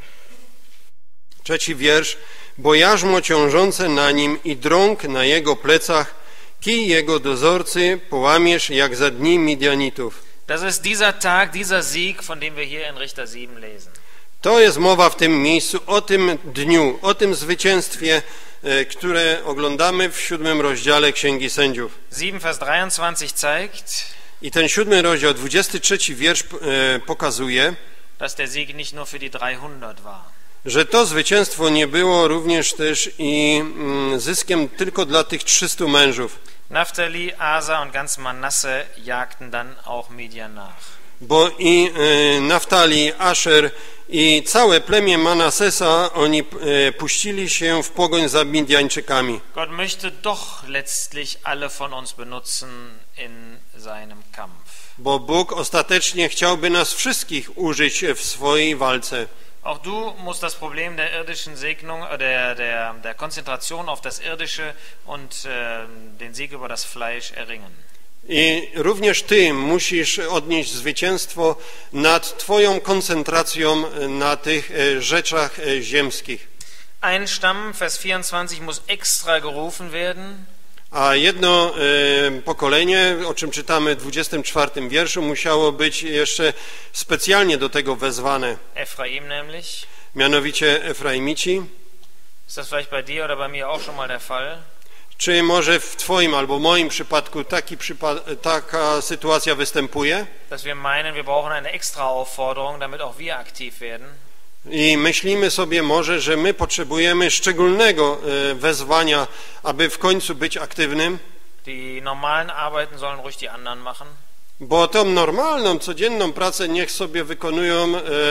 3 wiersz, bo jarzmo ciążące na nim i drąg na jego plecach, kij jego dozorcy połamiesz jak za dni Midianitów. Das ist dieser Tag, dieser Sieg, von dem wir hier in Richter 7 lesen. To jest mowa w tym miejscu o tym dniu, o tym zwycięstwie, które oglądamy w 7 rozdziale Księgi Sędziów. 7, Vers 23 zeigt, I ten 7 rozdział, 23 wiersz pokazuje, dass der Sieg nicht nur für die 300 war. że to zwycięstwo nie było również też i zyskiem tylko dla tych 300 mężów. Naphtali, Asa und ganz Manasse jagten dann auch Midian nach. Bo i Naftali, Asher i całe plemię Manasesa, oni puścili się w pogoń za Midianczykami. Gott möchte doch letztlich alle von uns benutzen in seinem Kampf. Bo Bóg ostatecznie chciałby nas wszystkich użyć w swojej walce. Auch du musst das Problem der irdischen Segnung, der Konzentration auf das Irdische und den Sieg über das Fleisch erringen. I również ty musisz odnieść zwycięstwo nad twoją koncentracją na tych rzeczach ziemskich. Ein Stamm, Vers 24, muss extra gerufen werden. A jedno pokolenie, o czym czytamy w 24 wierszu, musiało być jeszcze specjalnie do tego wezwane. Ephraim nämlich. Mianowicie Efraimici. Ist das vielleicht bei dir oder bei mir auch schon mal der Fall? Czy może w twoim albo moim przypadku taka sytuacja występuje? Dass wir meinen, wir brauchen eine extra Aufforderung, damit auch wir aktiv werden. I myślimy sobie może, że my potrzebujemy szczególnego wezwania, aby w końcu być aktywnym. Die normalen Arbeiten sollen ruhig die anderen machen. Bo tą normalną, codzienną pracę niech sobie wykonują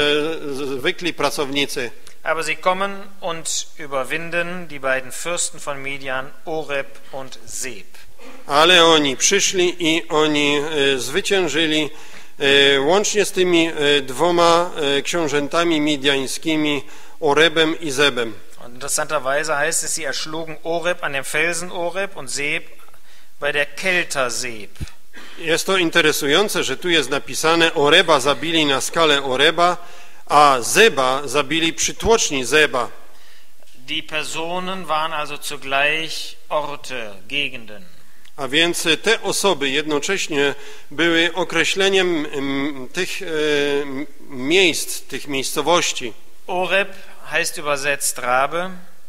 zwykli pracownicy. Aber sie kommen und überwinden die beiden Fürsten von Midian, Oreb und Seb. Ale oni przyszli i oni zwyciężyli łącznie z tymi dwoma książętami midiańskimi, Orebem i Zebem. Und interessanterweise heißt es, sie erschlugen Oreb an dem Felsen Oreb und Seb bei der Kelter Seb. Jest to interesujące, że tu jest napisane, Oreba zabili na skale Oreba, a Zeba zabili przy tłoczni Zeba. Die Personen waren also zugleich Orte, Gegenden. A więc te osoby jednocześnie były określeniem tych miejsc, tych miejscowości. Oreb heißt übersetzt Rabe.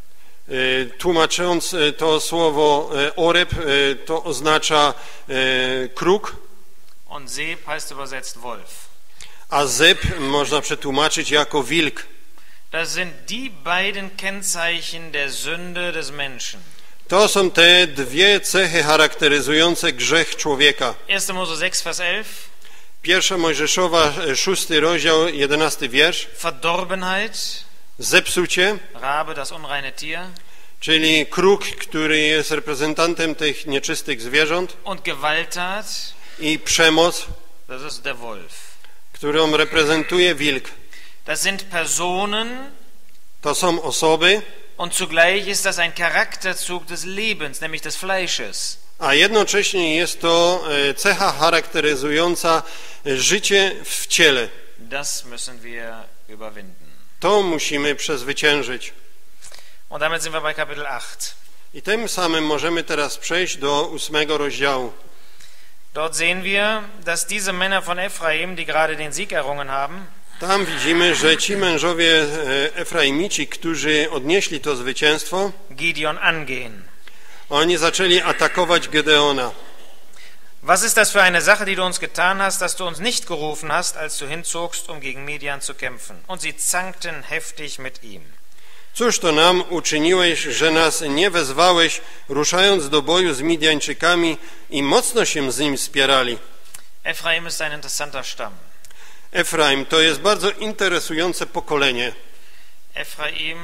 Tłumacząc to słowo Oreb, to oznacza kruk. Und Seb heißt übersetzt Wolf. A Zeb można przetłumaczyć jako wilk. Das sind die beiden Kennzeichen der Sünde des Menschen. To są te dwie cechy charakteryzujące grzech człowieka. 1. Mose 6, Vers 11. 1 Mojżeszowa, 6 rozdział, 11 wiersz. Verdorbenheit. Zepsucie, Rabe, das unreine Tier. czyli kruk, który jest reprezentantem tych nieczystych zwierząt. Und Gewalttat. I przemoc, Das ist der Wolf. którą reprezentuje wilk. Das sind Personen. To są osoby, Und zugleich ist das ein Charakterzug des Lebens, nämlich des Fleisches. a jednocześnie jest to cecha charakteryzująca życie w ciele. Das müssen wir überwinden. to musimy przezwyciężyć. Und damit sind wir bei Kapitel 8. I tym samym możemy teraz przejść do 8 rozdziału. Dort sehen wir, dass diese Männer von Ephraim, die gerade den Sieg errungen haben, Tam widzimy, że ci mężowie Efraimici, którzy odnieśli to zwycięstwo, Gideon angehen. oni zaczęli atakować Gedeona. Was ist das für eine Sache, die du uns getan hast, dass du uns nicht gerufen hast, als du hinzogst, um gegen Midian zu kämpfen? Und sie zankten heftig mit ihm. Cóż to nam uczyniłeś, że nas nie wezwałeś, ruszając do boju z Midianczykami i mocno się z nim spierali? Ephraim ist ein interessanter Stamm. Efraim to jest bardzo interesujące pokolenie. Ephraim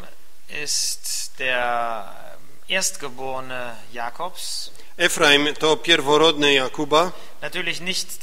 ist der Erstgeborene Jakobs. Efraim to pierworodny Jakuba. Natürlich nicht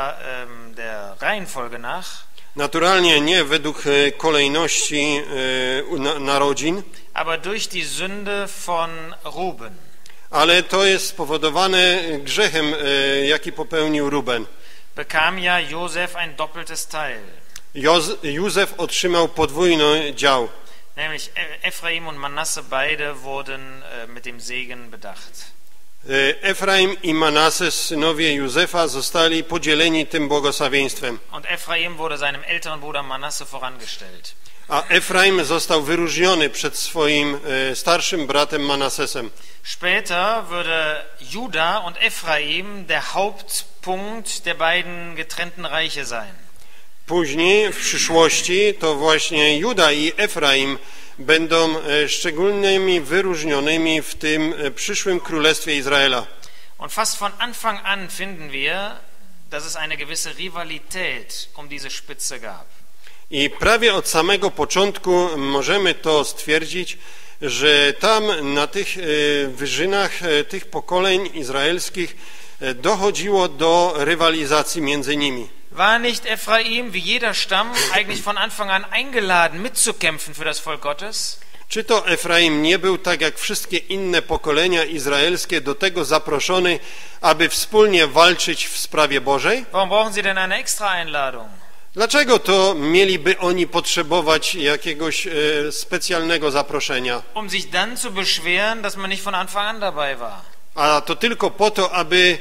der Reihenfolge nach, Naturalnie nie według kolejności narodzin, aber durch die Sünde von Ruben. ale to jest spowodowane grzechem, jaki popełnił Ruben. Bekam ja Josef ein doppeltes Teil. Józef otrzymał podwójny dział. Nämlich Ephraim und Manasse beide wurden mit dem Segen bedacht. Efraim i Manase, synowie Józefa, zostali podzieleni tym błogosławieństwem. Und Ephraim wurde seinem älteren Bruder Manasse vorangestellt. A Efraim został wyróżniony przed swoim starszym bratem Manasesem. Später würde Juda und Ephraim der Hauptpunkt der beiden getrennten Reiche sein. Później, w przyszłości, to właśnie Juda i Efraim będą szczególnymi wyróżnionymi w tym przyszłym Królestwie Izraela. Und fast von Anfang an finden wir, dass es eine gewisse Rivalität um diese Spitze gab. I prawie od samego początku możemy to stwierdzić, że tam na tych wyżynach tych pokoleń izraelskich dochodziło do rywalizacji między nimi. War nicht Ephraim, wie jeder Stamm, eigentlich von Anfang an eingeladen, mitzukämpfen für das Volk Gottes? Czy to Efraim nie był, tak jak wszystkie inne pokolenia izraelskie, do tego zaproszony, aby wspólnie walczyć w sprawie Bożej? Warum brauchen sie denn eine Extra-Einladung? Dlaczego to mieliby oni potrzebować jakiegoś specjalnego zaproszenia? Um sich dann zu beschweren, dass man nicht von Anfang an dabei war. A to tylko po to, aby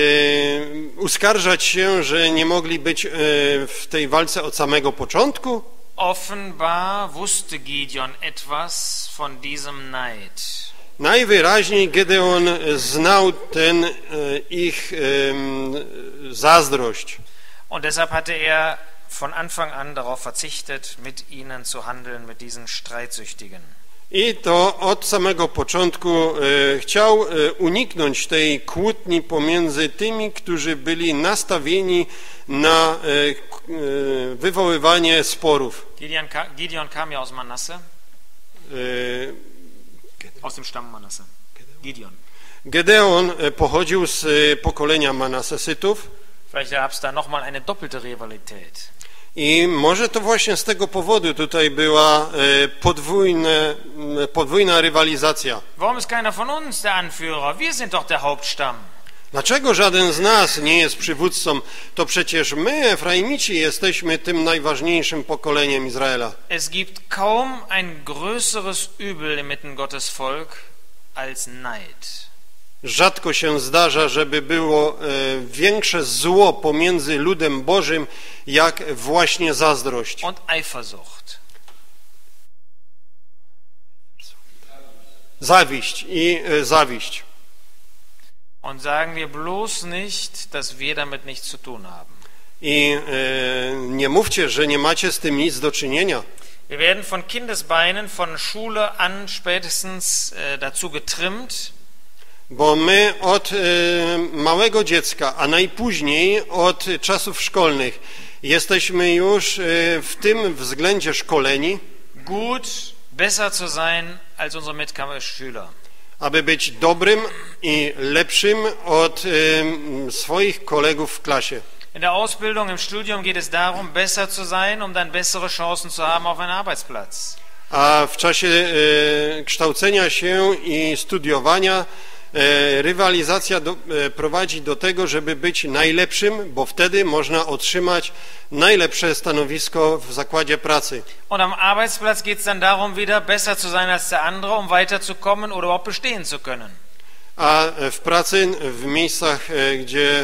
uskarżać się, że nie mogli być w tej walce od samego początku? Offenbar wusste Gideon etwas von diesem Neid. Najwyraźniej Gedeon znał ten ich zazdrość. Und deshalb hatte er von Anfang an darauf verzichtet, mit ihnen zu handeln, mit diesen Streitsüchtigen. I to od samego początku chciał uniknąć tej kłótni pomiędzy tymi, którzy byli nastawieni na wywoływanie sporów. Gideon kam ja aus Manasse, aus dem Stamm Manasse. Gideon. Gedeon pochodził z pokolenia Manasesytów. Vielleicht gab es da nochmal eine doppelte Rivalität. I może to właśnie z tego powodu tutaj była podwójna rywalizacja. Warum ist keiner von uns der Anführer? Wir sind doch der Hauptstamm. Dlaczego żaden z nas nie jest przywódcą? To przecież my, Efraimici, jesteśmy tym najważniejszym pokoleniem Izraela. Es gibt kaum ein größeres Übel inmitten Gottes Volk als Neid. Rzadko się zdarza, żeby było większe zło pomiędzy ludem Bożym, jak właśnie zazdrość. Und Eifersucht. Zawiść. Und sagen wir bloß nicht, dass wir damit nichts zu tun haben. I nie mówcie, że nie macie z tym nic do czynienia. Wir werden von Kindesbeinen, von Schule an spätestens dazu getrimmt, Bo my od małego dziecka, a najpóźniej od czasów szkolnych jesteśmy już w tym względzie szkoleni, gut, besser zu sein als unsere Mitschüler. aby być dobrym i lepszym od swoich kolegów w klasie. In der Ausbildung, im Studium geht es darum, besser zu sein, um dann bessere Chancen zu haben auf einen Arbeitsplatz. A w czasie kształcenia się i studiowania rywalizacja prowadzi do tego, żeby być najlepszym, bo wtedy można otrzymać najlepsze stanowisko w zakładzie pracy. Und am Arbeitsplatz geht es dann darum, wieder besser zu sein als der andere, um weiterzukommen oder überhaupt bestehen zu können. A w pracy, w miejscach, gdzie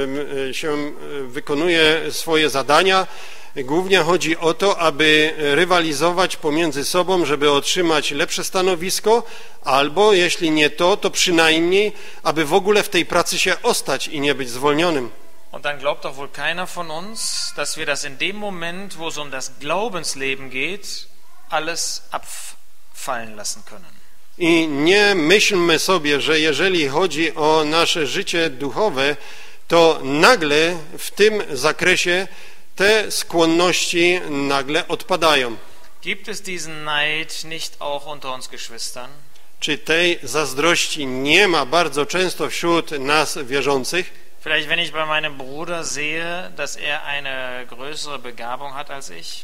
się wykonuje swoje zadania, głównie chodzi o to, aby rywalizować pomiędzy sobą, żeby otrzymać lepsze stanowisko, albo jeśli nie to, to przynajmniej, aby w ogóle w tej pracy się ostać i nie być zwolnionym. Und dann glaubt doch wohl keiner von uns, dass wir das in dem Moment, wo es um das Glaubensleben geht, alles abfallen lassen können. I nie myślmy sobie, że jeżeli chodzi o nasze życie duchowe, to nagle w tym zakresie te skłonności nagle odpadają. Gibt es diesen Neid nicht auch unter uns Geschwistern? Czy tej zazdrości nie ma bardzo często wśród nas wierzących? Vielleicht wenn ich bei meinem Bruder sehe, dass er eine größere Begabung hat als ich?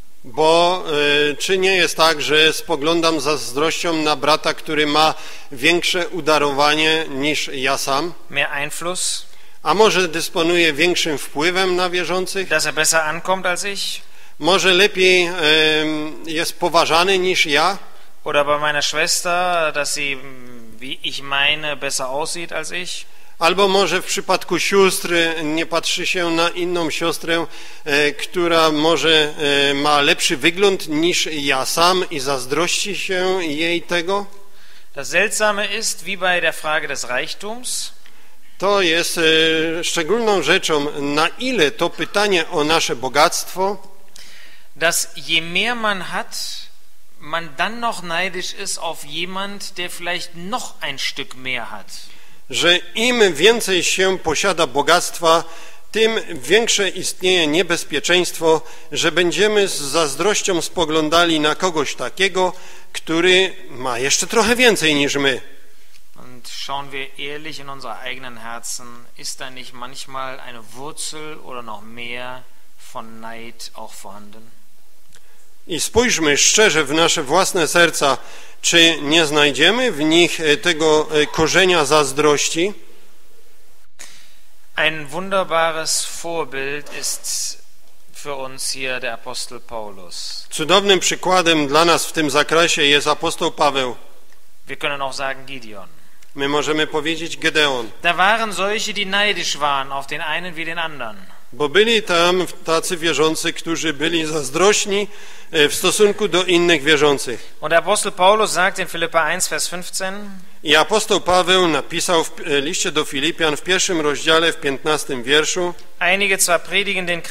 Bo czy nie jest tak, że spoglądam z zazdrością na brata, który ma większe udarowanie niż ja sam? Mehr Einfluss? A może dysponuje większym wpływem na wierzących? Dass er besser ankommt als ich? Może lepiej jest poważany niż ja? Oder bei meiner Schwester, dass sie, wie ich meine, besser aussieht als ich? Albo może w przypadku sióstr nie patrzy się na inną siostrę, która może ma lepszy wygląd niż ja sam i zazdrości się jej tego? Das Seltsame ist, wie bei der Frage des Reichtums, To jest szczególną rzeczą, na ile to pytanie o nasze bogactwo, dass je mehr man hat, man dann noch neidisch ist auf jemand, der vielleicht noch ein Stück mehr hat. że im więcej się posiada bogactwa, tym większe istnieje niebezpieczeństwo, że będziemy z zazdrością spoglądali na kogoś takiego, który ma jeszcze trochę więcej niż my. Und schauen wir ehrlich in unsere eigenen Herzen, ist da nicht manchmal eine Wurzel oder noch mehr von Neid auch vorhanden? I spójrzmy szczerze w nasze własne serca, czy nie znajdziemy w nich tego korzenia zazdrości? Ein wunderbares Vorbild ist für uns hier der Apostel Paulus. Cudownym przykładem dla nas w tym zakresie jest apostoł Paweł. Wir können auch sagen Gideon. My możemy powiedzieć Gedeon, Da waren solche, die neidisch waren auf den einen wie den anderen. bo byli tam tacy wierzący, którzy byli zazdrośni w stosunku do innych wierzących. Und der Apostel Paulus sagt in Philipper 1, Vers 15, I apostoł Paweł napisał w liście do Filipian w 1 rozdziale, w 15 wierszu: einige zwar predigen den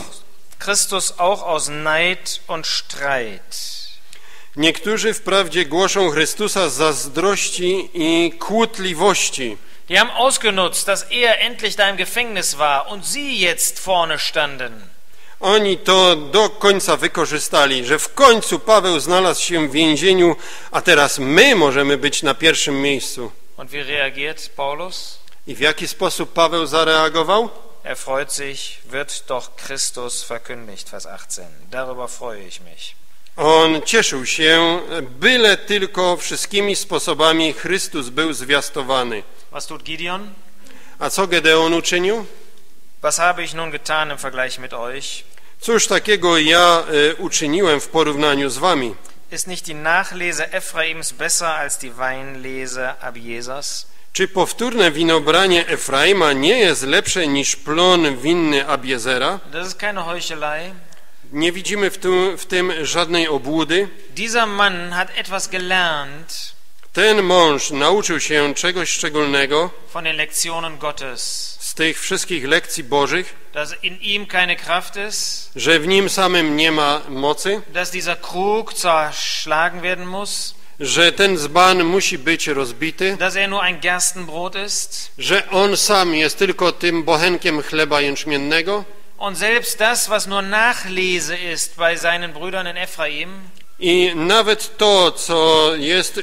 Christus auch aus Neid und Streit. niektórzy wprawdzie głoszą Chrystusa z zazdrości i kłótliwości. Die haben ausgenutzt, dass er endlich da im Gefängnis war und sie jetzt vorne standen. Oni to do końca wykorzystali, że w końcu Paweł znalazł się w więzieniu, a teraz my możemy być na pierwszym miejscu. Und wie reagiert Paulus? I w jaki sposób Paweł zareagował? Er freut sich, wird doch Christus verkündigt, Vers 18. Darüber freue ich mich. On cieszył się, byle tylko wszystkimi sposobami Chrystus był zwiastowany. Was tut Gideon? A co Gedeon uczynił? Was habe ich nun getan im Vergleich mit euch? Cóż takiego ja uczyniłem w porównaniu z wami? Ist nicht die Nachlese Ephraims besser als die Weinlese Abiesas? Czy powtórne winobranie Efraima nie jest lepsze niż plon winny Abiezera? Das ist keine Heuchelei. Nie widzimy w tym żadnej obłudy. Dieser Mann hat etwas gelernt Ten mąż nauczył się czegoś szczególnego von den Lektionen Gottes, z tych wszystkich lekcji Bożych, dass in ihm keine Kraft ist, że w nim samym nie ma mocy, dass dieser Krug zerschlagen werden muss, że ten dzban musi być rozbity, dass er nur ein Gerstenbrot ist że on sam jest tylko tym bochenkiem chleba jęczmiennego und selbst das, was nur Nachlese ist bei seinen Brüdern in Ephraim, i nawet to, co jest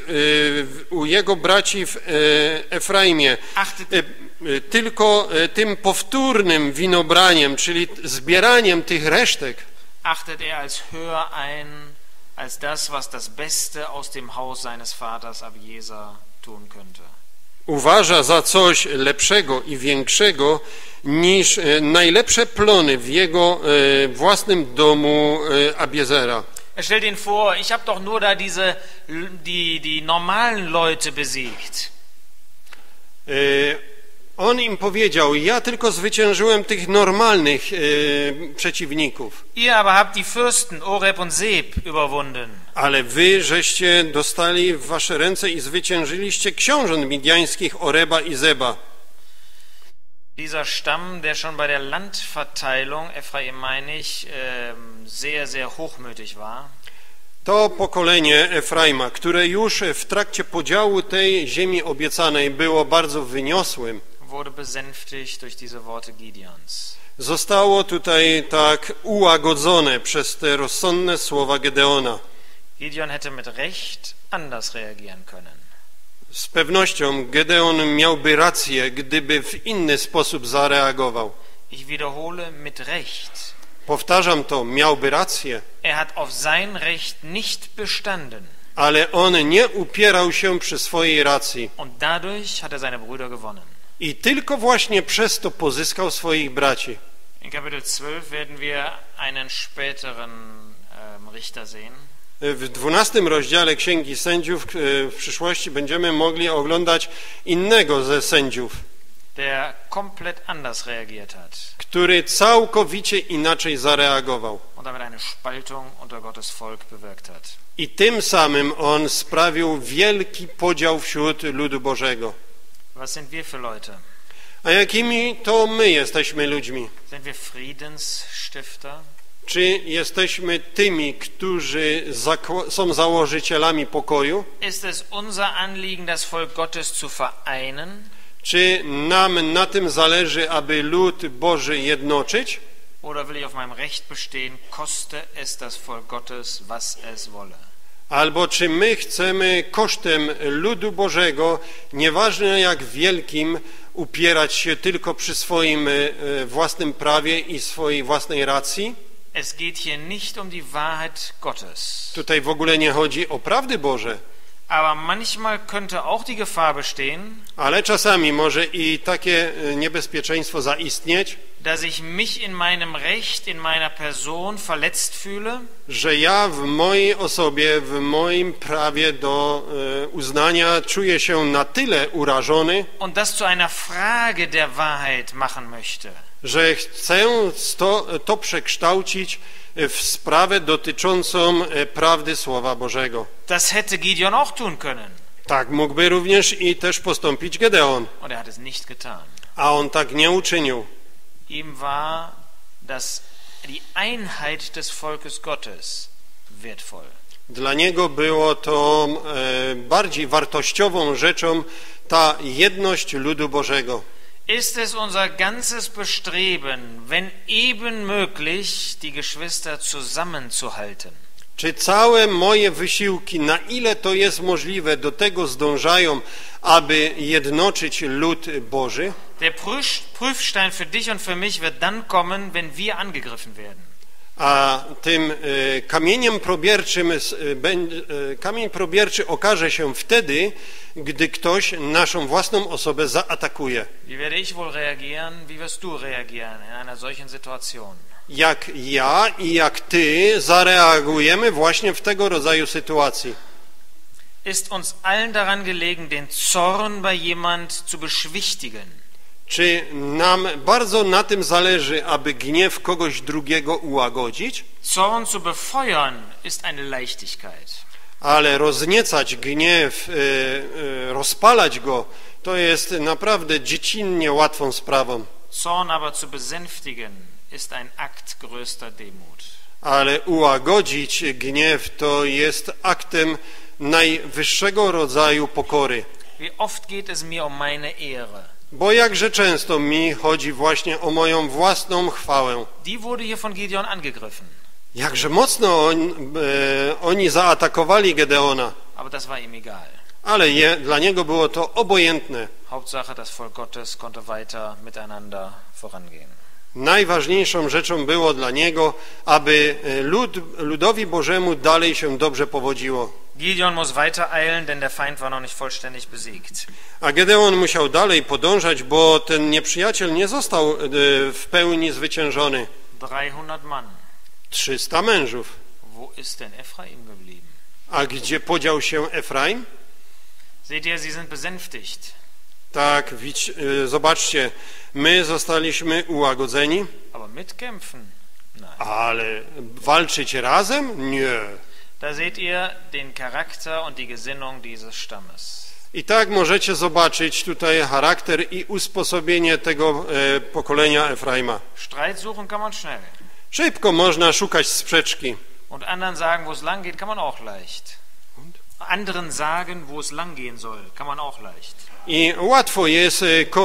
u jego braci w Efraimie, tylko tym powtórnym winobraniem, czyli zbieraniem tych resztek, achtet er als höher ein als das, was das Beste aus dem Haus seines Vaters Abieser tun könnte. uważa za coś lepszego i większego niż najlepsze plony w jego własnym domu Abiezera. Er stellt ihn vor, ich habe doch nur da die normalen Leute besiegt. On im powiedział, ja tylko zwyciężyłem tych normalnych przeciwników. Ihr aber habt die Fürsten Oreb und Seb überwunden. Ale wy żeście dostali w wasze ręce i zwyciężyliście książąt midiańskich Oreba i Zeba. Dieser Stamm, der schon bei der Landverteilung ephraimisch sehr, sehr hochmütig war. To pokolenie Efraima, które już w trakcie podziału tej ziemi obiecanej było bardzo wyniosłym, wurde besänftigt durch diese Worte Gideons. zostało tutaj tak ułagodzone przez te rozsądne słowa Gedeona. Gideon hätte mit Recht anders reagieren können. Z pewnością Gedeon miałby rację, gdyby w inny sposób zareagował. Ich wiederhole, mit Recht. Powtarzam to, miałby rację. Er hat auf sein Recht nicht bestanden. Ale on nie upierał się przy swojej racji. Und dadurch hat er seine Brüder gewonnen. I tylko właśnie przez to pozyskał swoich braci. In Kapitel 12 werden wir einen späteren Richter sehen. W 12 rozdziale Księgi Sędziów w przyszłości będziemy mogli oglądać innego ze sędziów, der komplett anders reagiert hat. który całkowicie inaczej zareagował. Und damit eine Spaltung unter Gottes Volk bewirkt hat. I tym samym on sprawił wielki podział wśród ludu Bożego. Was sind wir für Leute? A jakimi to my jesteśmy ludźmi? Sind wir Friedensstifter? Czy jesteśmy tymi, którzy są założycielami pokoju? Ist es unser Anliegen, das Volk Gottes zu vereinen? Czy nam na tym zależy, aby lud Boży jednoczyć? Oder will ich auf meinem Recht bestehen, koste es das Volk Gottes, was es wolle? Albo czy my chcemy kosztem ludu Bożego, nieważne jak wielkim, upierać się tylko przy swoim własnym prawie i swojej własnej racji? Es geht hier nicht um die Wahrheit Gottes. Tutaj w ogóle nie chodzi o prawdy Boże. Aber manchmal könnte auch die Gefahr bestehen, Ale czasami może i takie niebezpieczeństwo zaistnieć, dass ich mich in meinem Recht, in meiner Person verletzt fühle, że ja w mojej osobie, w moim prawie do uznania czuję się na tyle urażony, und das zu einer Frage der Wahrheit machen möchte. że chcę to przekształcić w sprawę dotyczącą prawdy Słowa Bożego. Das hätte Gideon auch tun können. Tak mógłby również i też postąpić Gedeon, Und er hat es nicht getan. a on tak nie uczynił. Ihm war die Einheit des Volkes Gottes wertvoll. Dla niego było to bardziej wartościową rzeczą ta jedność ludu Bożego. Ist es unser ganzes Bestreben, wenn eben möglich, die Geschwister zusammenzuhalten? Czy całe moje wysiłki, na ile to jest możliwe, do tego zdążają, aby jednoczyć lud Boży? Der Prüfstein für dich und für mich wird dann kommen, wenn wir angegriffen werden. A tym kamień probierczy okaże się wtedy, gdy ktoś naszą własną osobę zaatakuje. Wie werde ich wohl reagieren? Wie wirst du reagieren in einer solchen Situation? Jak ja i jak ty zareagujemy właśnie w tego rodzaju sytuacji? Ist uns allen daran gelegen, den Zorn bei jemand zu beschwichtigen? Czy nam bardzo na tym zależy, aby gniew kogoś drugiego ułagodzić? Zorn zu befeuern ist eine Leichtigkeit. Ale rozniecać gniew, rozpalać go, to jest naprawdę dziecinnie łatwą sprawą. Zorn aber zu besänftigen ist ein Akt größter Demut. Ale ułagodzić gniew to jest aktem najwyższego rodzaju pokory. Wie oft geht es mir um meine Ehre? Bo jakże często mi chodzi właśnie o moją własną chwałę. Die wurde hier von Gideon angegriffen. Jakże mocno oni zaatakowali Gedeona, Aber das war ihm egal. ale dla niego było to obojętne. Hauptsache, das Volk Gottes konnte weiter miteinander vorangehen. Najważniejszą rzeczą było dla niego, aby ludowi Bożemu dalej się dobrze powodziło. Gideon muss weitereilen, denn der Feind war noch nicht vollständig besiegt. A Gedeon musiał dalej podążać, bo ten nieprzyjaciel nie został w pełni zwyciężony. 300 Mann. 300 mężów. Wo ist denn Ephraim geblieben? A gdzie podział się Efraim? Seht ihr, sie sind besänftigt. Tak, zobaczcie, my zostaliśmy ułagodzeni, Aber mitkämpfen? Nein. ale walczyć razem? Nie. Da seht ihr den Charakter und die Gesinnung dieses Stammes. I tak możecie zobaczyć tutaj charakter i usposobienie tego pokolenia Efraima. Streit suchen kann man schnell. Szybko można szukać sprzeczki. Und anderen sagen, wo es lang geht, kann man auch leicht. Anderen sagen, wo es lang gehen soll, kann man auch leicht. I łatwo jest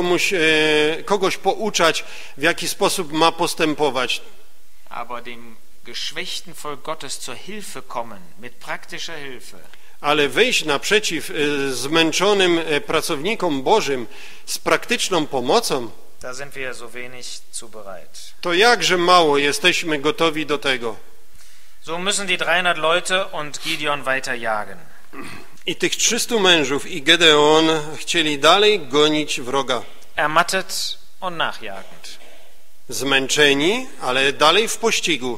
kogoś pouczać, w jaki sposób ma postępować. Aber dem geschwächten Volk Gottes zur Hilfe kommen, mit praktischer Hilfe. Ale wyjść naprzeciw zmęczonym pracownikom Bożym z praktyczną pomocą, Da sind wir so wenig zu bereit. to jakże mało jesteśmy gotowi do tego. So müssen die 300 Leute und Gideon weiter jagen. I tych 300 mężów i Gedeon chcieli dalej gonić wroga. Ermattet und nachjagend. Zmęczeni, ale dalej w pościgu.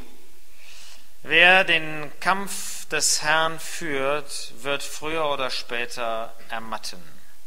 Wer den Kampf des Herrn führt, wird früher oder später ermatten.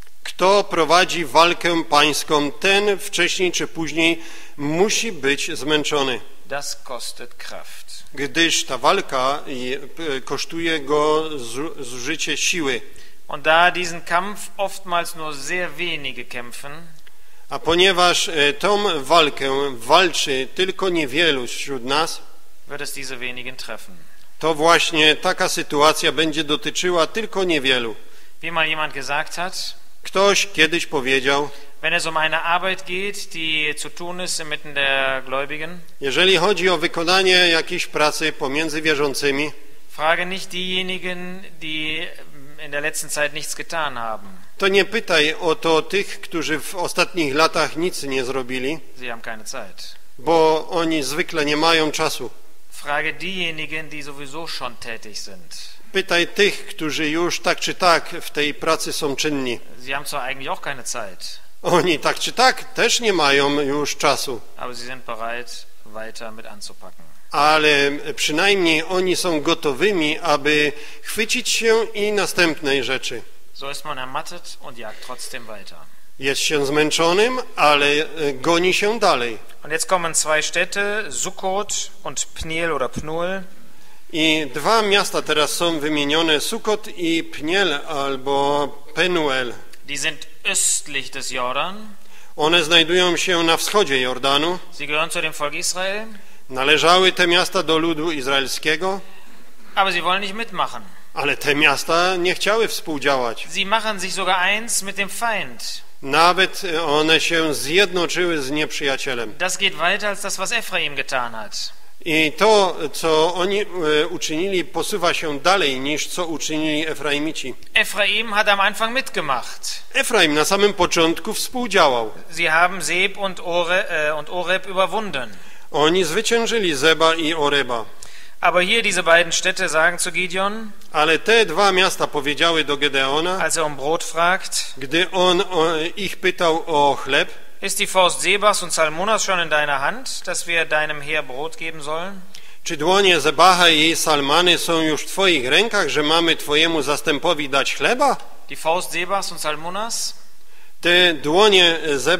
Kto prowadzi walkę pańską, ten wcześniej czy później musi być zmęczony. Das kostet Kraft. Gdyż ta walka kosztuje go zużycie siły. Und da diesen Kampf oftmals nur sehr wenige kämpfen, A ponieważ tą walkę walczy tylko niewielu wśród nas, wird es diese wenigen treffen. to właśnie taka sytuacja będzie dotyczyła tylko niewielu. Wie mal jemand gesagt hat, Ktoś kiedyś powiedział, wenn es um eine Arbeit geht, die zu tun ist inmitten der Gläubigen, jeżeli chodzi o wykonanie jakiejś pracy pomiędzy wierzącymi, frage nicht diejenigen, die in der letzten Zeit nichts getan haben. to nie pytaj o to tych, którzy w ostatnich latach nic nie zrobili, Sie haben keine Zeit. bo oni zwykle nie mają czasu. Frage diejenigen, die sowieso schon tätig sind. Pytaj tych, którzy już tak czy tak w tej pracy są czynni. Sie haben zwar eigentlich auch keine Zeit, Oni tak czy tak też nie mają już czasu, aber sie sind bereit, weiter mit anzupacken. ale przynajmniej oni są gotowymi, aby chwycić się i następnej rzeczy. So ist man ermattet und jagt trotzdem weiter. Jest się zmęczonym, ale goni się dalej. Und jetzt kommen zwei Städte, Sukkot und Pniel oder Pnuel. I dwa miasta teraz są wymienione, Sukot i Pniel albo Penuel. Die sind östlich des Jordan. One znajdują się na wschodzie Jordanu. Sie gehören zu dem Volk Israel, Należały te miasta do ludu izraelskiego, aber sie wollen nicht mitmachen. ale te miasta nie chciały współdziałać. Sie machen sich sogar eins mit dem Feind. Nawet one się zjednoczyły z nieprzyjacielem. Das geht weiter als das, was Ephraim getan hat. I to, co oni uczynili, posuwa się dalej niż co uczynili Efraimici. Ephraim hat am Anfang mitgemacht. Efraim na samym początku współdziałał. Sie haben Seb und Oreb überwunden. Oni zwyciężyli Zeba i Oreba. Aber hier diese beiden Städte sagen zu Gideon, Ale te dwa miasta powiedziały do Gedeona, als um Brot fragt, gdy on ich pytał o chleb, ist die Faust Sebas und Salmunas schon in deiner Hand, dass wir deinem Heer Brot geben sollen? czy dłonie Zebacha i Salmany są już w twoich rękach, że mamy twojemu zastępowi dać chleba? Die Faust Sebas und Salmunas, Te dłonie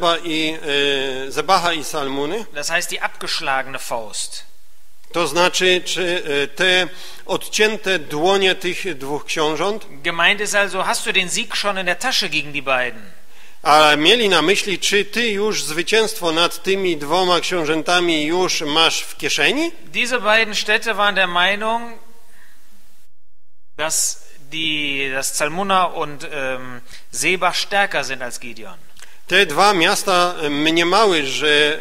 Zebacha i Salmuny, das heißt die abgeschlagene Faust. to znaczy, czy te odcięte dłonie tych dwóch książąt, Gemeint ist also, hast du den Sieg schon in der Tasche gegen die beiden? a mieli na myśli, czy ty już zwycięstwo nad tymi dwoma książętami już masz w kieszeni? Diese beiden Städte waren der Meinung, dass Zalmunna und Seba stärker sind als Gideon. Te dwa miasta mniemały, że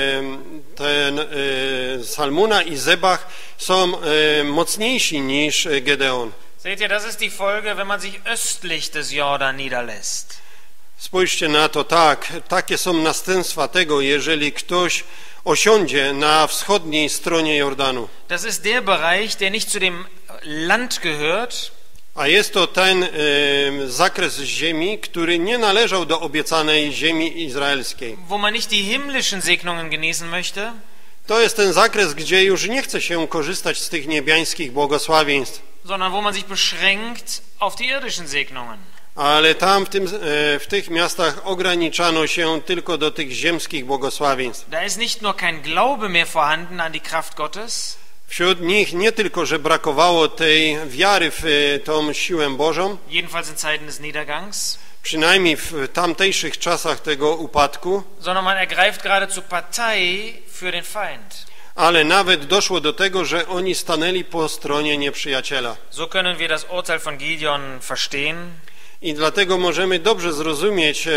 Salmuna i Zebach są mocniejsi niż Gedeon. Seht ihr, das ist die Folge, wenn man sich östlich des Jordan niederlässt. Spójrzcie na to, takie są następstwa tego, jeżeli ktoś osiądzie na wschodniej stronie Jordanu. Das ist der Bereich, der nicht zu dem Land gehört, A jest to ten zakres ziemi, który nie należał do obiecanej ziemi izraelskiej. wo man nicht die himmlischen Segnungen genießen möchte, To jest ten zakres, gdzie już nie chce się korzystać z tych niebiańskich błogosławieństw, sondern wo man sich beschränkt auf die irdischen Segnungen. ale tam w tych miastach ograniczano się tylko do tych ziemskich błogosławieństw. Da ist nicht nur kein Glaube mehr vorhanden an die Kraft Gottes, Wśród nich nie tylko, że brakowało tej wiary w tą siłę Bożą, jedenfalls in Zeiten des Niedergangs, przynajmniej w tamtejszych czasach tego upadku, sondern man ergreift geradezu Partei für den Feind. ale nawet doszło do tego, że oni stanęli po stronie nieprzyjaciela. So können wir das Urteil von Gideon verstehen. I dlatego możemy dobrze zrozumieć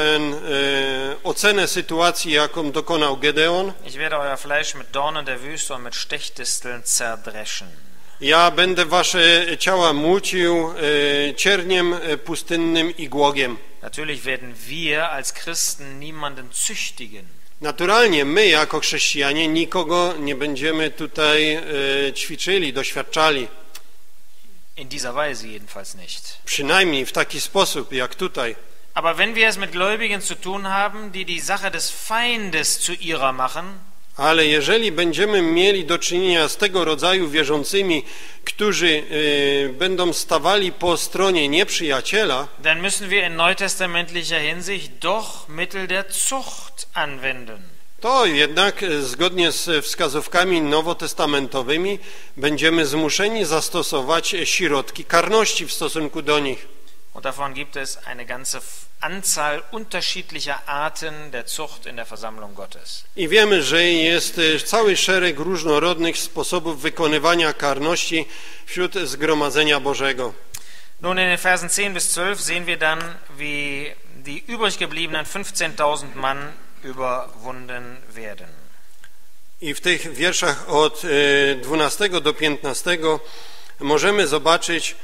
ocenę sytuacji, jaką dokonał Gedeon. Ich werde euer Fleisch mit Dornen der Wüste und mit Stechdisteln zerdreschen. Ja będę wasze ciała mucił cierniem pustynnym i głogiem. Natürlich werden wir als Christen niemanden züchtigen. Naturalnie my jako chrześcijanie nikogo nie będziemy tutaj ćwiczyli, doświadczali. In dieser Weise jedenfalls nicht. Przynajmniej w taki sposób, jak tutaj. Aber wenn wir es mit Gläubigen zu tun haben, die die Sache des Feindes zu ihrer machen, Ale jeżeli będziemy mieli do czynienia z tego rodzaju wierzącymi, którzy będą stawali po stronie nieprzyjaciela, dann müssen wir in neutestamentlicher Hinsicht doch Mittel der Zucht anwenden. to jednak zgodnie z wskazówkami nowotestamentowymi będziemy zmuszeni zastosować środki karności w stosunku do nich. Und davon gibt es eine ganze Anzahl unterschiedlicher Arten der Zucht in der Versammlung Gottes. I wiemy, że jest cały szereg różnorodnych sposobów wykonywania karności wśród zgromadzenia Bożego. Nun in den Versen 10 bis 12 sehen wir dann, wie die übrig gebliebenen 15.000 Mann überwunden werden. I w tych wierszach od 12 do 15 możemy zobaczyć,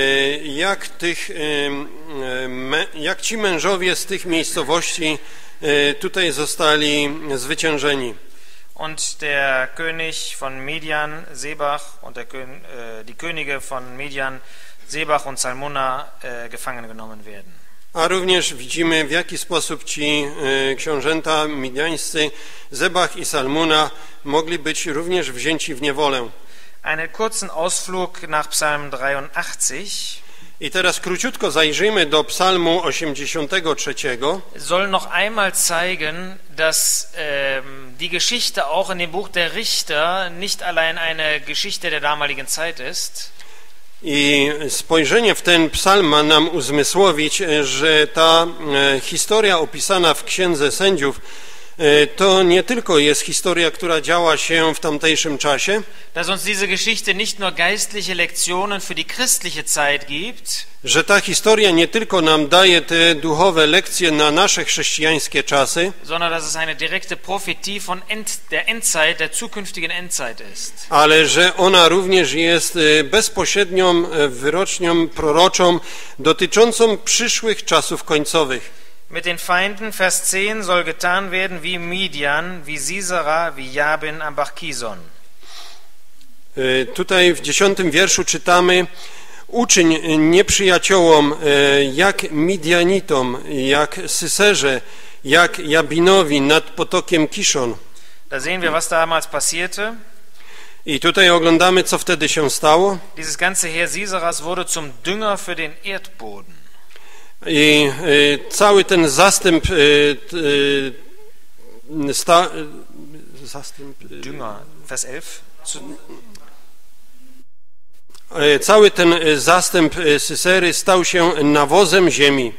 jak ci mężowie z tych miejscowości tutaj zostali zwyciężeni. Und der König von Midian, Sebach, und die Könige von Midian, Sebach und Salmunna gefangen genommen werden. A również widzimy, w jaki sposób ci książęta midiańscy, Zebach i Salmuna, mogli być również wzięci w niewolę. Einen kurzen Ausflug nach Psalm 83. I teraz króciutko zajrzyjmy do Psalmu 83. Soll noch einmal zeigen, dass die Geschichte auch in dem Buch der Richter nicht allein eine Geschichte der damaligen Zeit ist. I spojrzenie w ten psalm ma nam uzmysłowić, że ta historia opisana w Księdze Sędziów to nie tylko jest historia, która działa się w tamtejszym czasie, dass uns diese Geschichte nicht nur geistliche Lektionen für die christliche Zeit gibt, że ta historia nie tylko nam daje te duchowe lekcje na nasze chrześcijańskie czasy, sondern dass es eine direkte Prophetie von der Endzeit, der zukünftigen Endzeit ist. ale że ona również jest bezpośrednią wyrocznią proroczą dotyczącą przyszłych czasów końcowych. Mit den Feinden, Vers 10, soll getan werden wie Midian, wie Sisera, wie Jabin am Bach Kison. Tutaj w 10 wierszu czytamy: uczyń nieprzyjaciołom jak Midianitom, jak Syserze, jak Jabinowi nad potokiem Kiszon. Da sehen wir, was damals passierte. I tutaj oglądamy, co wtedy się stało. Dieses ganze Heer Siseras wurde zum Dünger für den Erdboden. I cały ten zastęp Dünger, Vers 11. Cały ten zastęp Sysery stał się nawozem ziemi.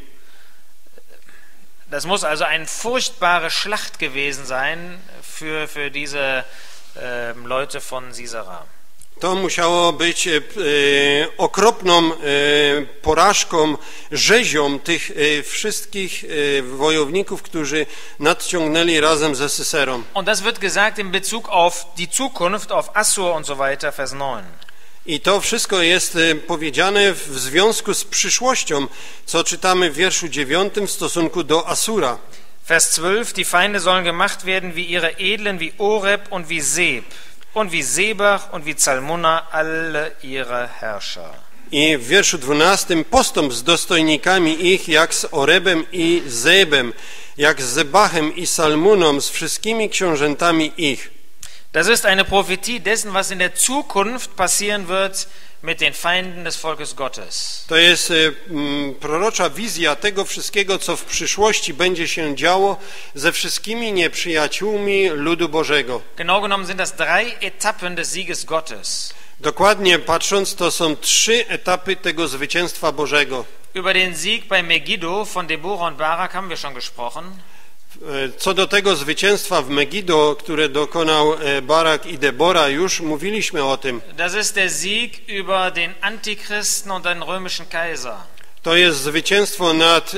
Das muss also eine furchtbare Schlacht gewesen sein für diese Leute von Sisera. To musiało być okropną porażką, rzezią tych wszystkich wojowników, którzy nadciągnęli razem ze Syserą. Und das wird gesagt in Bezug auf die Zukunft, auf Assur und so weiter, Vers 9. I to wszystko jest powiedziane w związku z przyszłością, co czytamy w wierszu 9 w stosunku do Asura. Vers 12, die Feinde sollen gemacht werden wie ihre Edlen, wie Oreb und wie Seb und wie Sebach und wie Zalmunna, alle ihre Herrscher. I w wierszu 12 postąp z dostojnikami ich, jak z Orebem i Zebem, jak z Zebachem i Salmuną, z wszystkimi książętami ich. Das ist eine Prophetie dessen, was in der Zukunft passieren wird mit den Feinden des Volkes Gottes. To jest prorocza wizja tego wszystkiego, co w przyszłości będzie się działo ze wszystkimi nieprzyjaciółmi ludu Bożego. Genau genommen sind das 3 Etappen des Sieges Gottes. Dokładnie patrząc, to są 3 etapy tego zwycięstwa Bożego. Über den Sieg bei Megiddo von Deborah und Barak haben wir schon gesprochen. Co do tego zwycięstwa w Megiddo, które dokonał Barak i Debora, już mówiliśmy o tym. Das ist der Sieg über den Antichristen und den römischen Kaiser. To jest zwycięstwo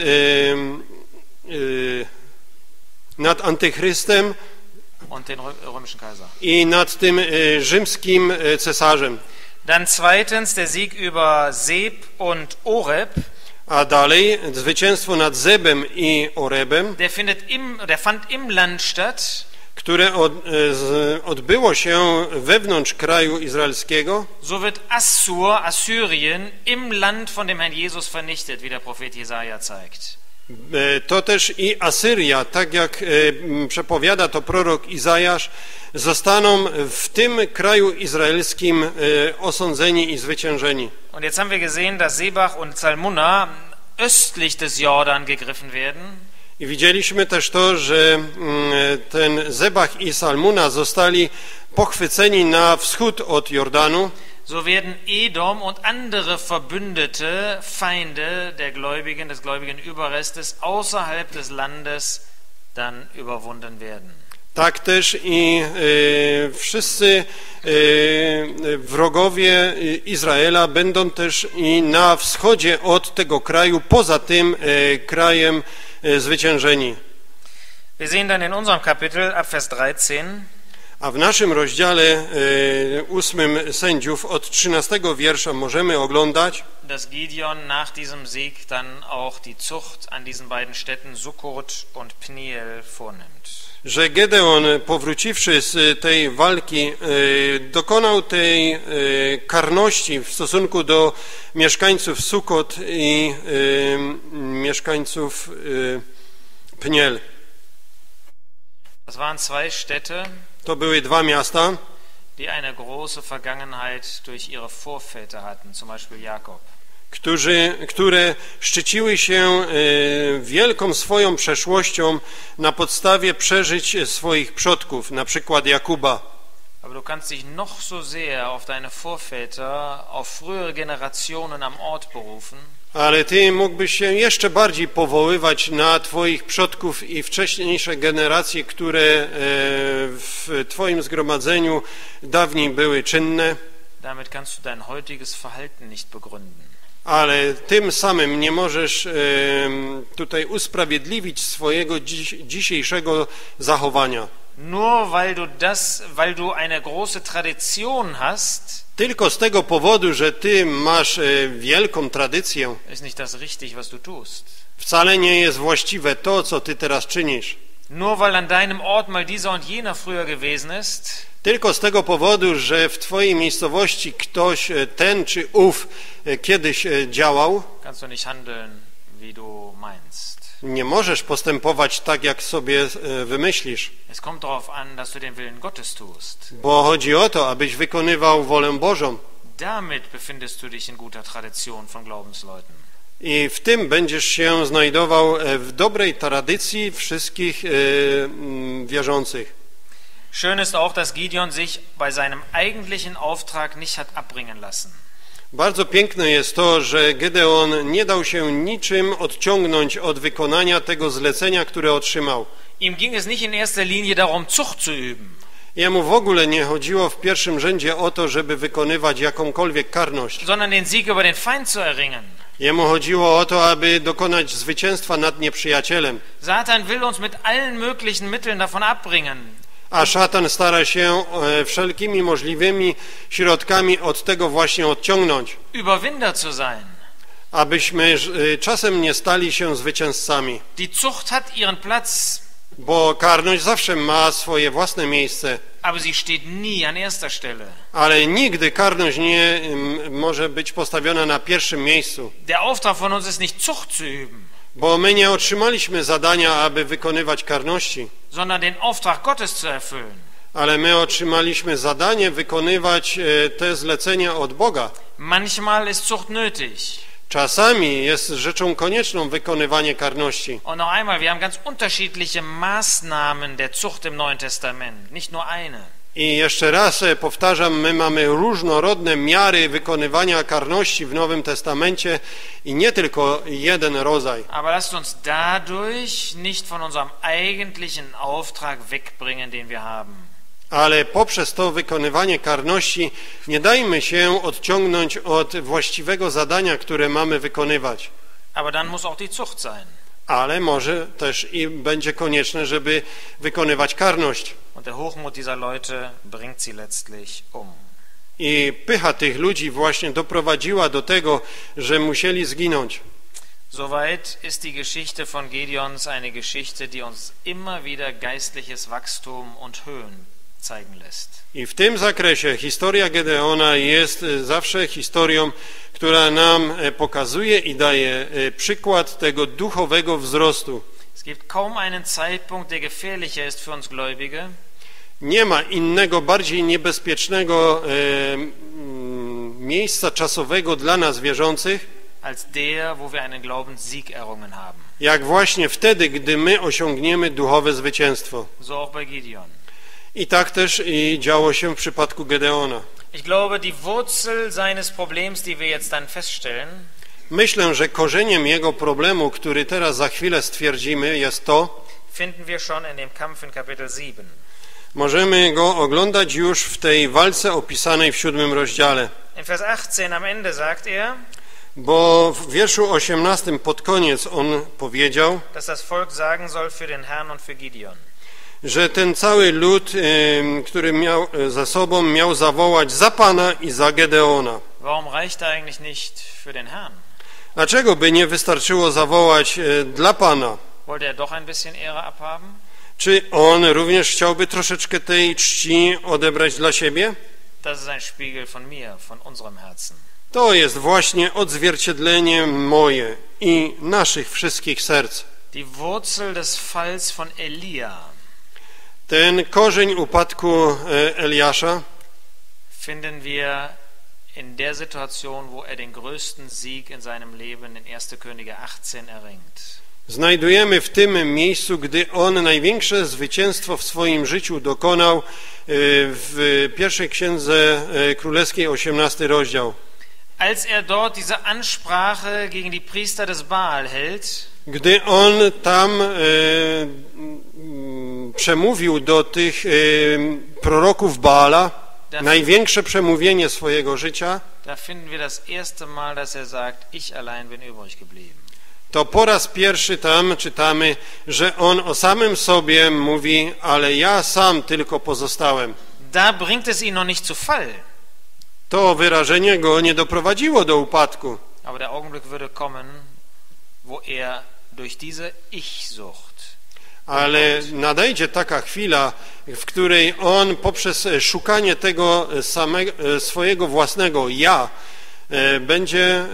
nad Antychrystem Und den römischen Kaiser. i nad tym rzymskim cesarzem. Dann zweitens der Sieg über Seb und Oreb. A dalej zwycięstwo nad Zebem i Orebem, Der fand im Land statt. które odbyło się wewnątrz kraju izraelskiego. So wird Assyrien, im Land von dem Herrn Jesus vernichtet, wie der Prophet Jesaja zeigt. To też i Asyria, tak jak przepowiada to prorok Izajasz, zostaną w tym kraju izraelskim osądzeni i zwyciężeni. Und jetzt haben wir gesehen, dass Sebach und Zalmunna östlich des Jordan gegriffen werden. I widzieliśmy też to, że ten Zebach i Salmuna zostali pochwyceni na wschód od Jordanu. So werden Edom und andere verbündete Feinde des gläubigen Überrestes außerhalb des Landes dann überwunden werden. Tak też i wszyscy wrogowie Izraela będą też i na wschodzie od tego kraju, poza tym krajem zwyciężeni. Wir sehen dann in unserem Kapitel ab Vers 13, A w naszym rozdziale 8 Sędziów od 13 wiersza możemy oglądać, dass Gideon nach diesem Sieg dann auch die Zucht an diesen beiden Städten Sukkot und Pniel vornimmt. że Gedeon, powróciwszy z tej walki, dokonał tej karności w stosunku do mieszkańców Sukot i mieszkańców Pniel. Das waren 2 Städte, To były 2 miasta, die eine große Vergangenheit durch ihre Vorväter hatten, zum Beispiel Jakob. które szczyciły się wielką swoją przeszłością na podstawie przeżyć swoich przodków, na przykład Jakuba. Aber du kannst dich noch so sehr auf deine Vorväter, auf frühere Generationen am Ort berufen. Ale ty mógłbyś się jeszcze bardziej powoływać na twoich przodków i wcześniejsze generacje, które w twoim zgromadzeniu dawniej były czynne. Damit kannst du dein heutiges Verhalten nicht begründen. Ale tym samym nie możesz tutaj usprawiedliwić swojego dzisiejszego zachowania. Nur weil du eine große Tradition hast, Tylko z tego powodu, że ty masz wielką tradycję, ist nicht das richtig, was du tust. wcale nie jest właściwe to, co ty teraz czynisz. Nur weil an deinem Ort mal dieser und jener früher gewesen ist, Tylko z tego powodu, że w twojej miejscowości ktoś ten czy ów kiedyś działał, kannst du nicht handeln, wie du meinst. nie możesz postępować tak, jak sobie wymyślisz, Es kommt darauf an, dass du den Willen Gottes tust. bo chodzi o to, abyś wykonywał wolę Bożą. Damit befindest du dich in guter Tradition von Glaubensleuten. I w tym będziesz się znajdował w dobrej tradycji wszystkich wierzących. Schön ist auch, dass Gideon sich bei seinem eigentlichen Auftrag nicht hat abbringen lassen. Bardzo piękne jest to, że Gedeon nie dał się niczym odciągnąć od wykonania tego zlecenia, które otrzymał. Ihm ging es nicht in erster Linie darum, Zucht zu üben. Jemu w ogóle nie chodziło w pierwszym rzędzie o to, żeby wykonywać jakąkolwiek karność. Sondern den Sieg über den Feind zu erringen. Jemu chodziło o to, aby dokonać zwycięstwa nad nieprzyjacielem. Satan will uns mit allen möglichen Mitteln davon abbringen. A szatan stara się wszelkimi możliwymi środkami od tego właśnie odciągnąć. Überwinder zu sein. abyśmy czasem nie stali się zwycięzcami, Die Zucht hat ihren Platz, bo karność zawsze ma swoje własne miejsce, aber sie steht nie an erster Stelle. ale nigdy karność nie może być postawiona na pierwszym miejscu, Der Auftrag von uns ist nicht Zucht zu üben, bo my nie otrzymaliśmy zadania, aby wykonywać karności, sondern den Auftrag Gottes zu erfüllen. ale my otrzymaliśmy zadanie wykonywać te zlecenia od Boga. Manchmal ist Zucht nötig. Czasami jest rzeczą konieczną wykonywanie karności. Und noch einmal, wir haben ganz unterschiedliche Maßnahmen der Zucht im Neuen Testament, nicht nur eine. I jeszcze raz powtarzam, my mamy różnorodne miary wykonywania karności w Nowym Testamencie i nie tylko jeden rodzaj. Aber lasst uns dadurch nicht von unserem eigentlichen Auftrag wegbringen, den wir haben. Ale poprzez to wykonywanie karności nie dajmy się odciągnąć od właściwego zadania, które mamy wykonywać. Aber dann muss auch die Zucht sein. Ale może też i będzie konieczne, żeby wykonywać karność. Und der Hochmut dieser Leute bringt sie letztlich I pycha tych ludzi właśnie doprowadziła do tego, że musieli zginąć. Soweit ist die Geschichte von Gideons eine Geschichte, die uns immer wieder geistliches Wachstum und Höhen zeigen lässt. I w tym zakresie historia Gedeona jest zawsze historią, która nam pokazuje i daje przykład tego duchowego wzrostu. Es gibt kaum einen Zeitpunkt, der gefährlicher ist für uns Gläubige, Nie ma innego, bardziej niebezpiecznego miejsca czasowego dla nas wierzących, als der, wo wir einen Glaubenssieg errungen haben. jak właśnie wtedy, gdy my osiągniemy duchowe zwycięstwo. So auch bei Gideon. I tak też i działo się w przypadku Gedeona. Ich glaube, die Wurzel seines Problems, die wir jetzt dann feststellen, Myślę, że korzeniem jego problemu, który teraz za chwilę stwierdzimy, jest to, finden wir schon in dem Kampf in Kapitel 7. możemy go oglądać już w tej walce opisanej w 7 rozdziale. In Vers 18 am Ende sagt er, Bo w wierszu 18 pod koniec on powiedział, dass das Volk sagen soll für den Herrn und für Gideon. że ten cały lud, który miał za sobą, miał zawołać za Pana i za Gedeona. Warum reicht eigentlich nicht für den Herrn? Dlaczego by nie wystarczyło zawołać dla Pana? Wollte er doch ein bisschen Ehre abhaben? Czy on również chciałby troszeczkę tej czci odebrać dla siebie? Das ist ein Spiegel von mir, von unserem Herzen. To jest właśnie odzwierciedlenie moje i naszych wszystkich serc. Die Wurzel des Falls von Elia Ten korzeń upadku Eliasza finden wir in der Situation, wo er den größten Sieg in seinem Leben in 1. Könige 18 erringt. znajdujemy w tym miejscu, gdy on największe zwycięstwo w swoim życiu dokonał w pierwszej księdze królewskiej, 18 rozdział. Als er dort diese Ansprache gegen die Priester des Baal hält, Gdy on tam przemówił do tych proroków Baala, największe przemówienie swojego życia, da finden wir das erste Mal, dass er sagt, ich allein bin übrig geblieben. to po raz pierwszy tam czytamy, że on o samym sobie mówi, ale ja sam tylko pozostałem. Da bringt es ihn noch nicht zu Fall. To wyrażenie go nie doprowadziło do upadku. Aber der Augenblick würde kommen, wo er durch diese Ich-Sucht, Ale nadejdzie taka chwila, w której on poprzez szukanie tego samego, swojego własnego ja będzie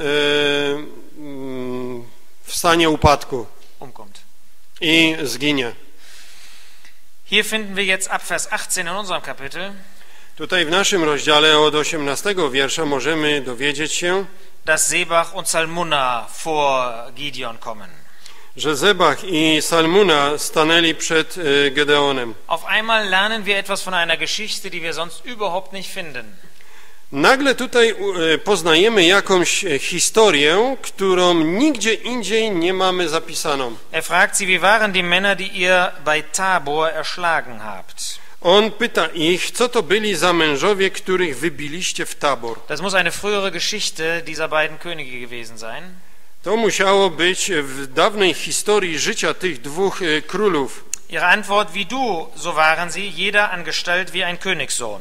w stanie upadku umkommt. i zginie. Hier finden wir jetzt ab Vers 18 in unserem Kapitel, Tutaj w naszym rozdziale od 18 wiersza możemy dowiedzieć się, dass Sebach und Salmunna vor Gideon kommen. że Zebach i Salmuna stanęli przed Gedeonem. Auf einmal lernen wir etwas von einer Geschichte, die wir sonst überhaupt nicht finden. Nagle tutaj poznajemy jakąś historię, którą nigdzie indziej nie mamy zapisaną. Er fragt sie, wie waren die Männer, die ihr bei Tabor erschlagen habt? On pyta ich, co to byli za mężowie, których wybiliście w Tabor. Das muss eine frühere Geschichte dieser beiden Könige gewesen sein. To musiało być w dawnej historii życia tych dwóch królów. Ihre Antwort, wie du, so waren sie, jeder an Gestalt wie ein Königssohn.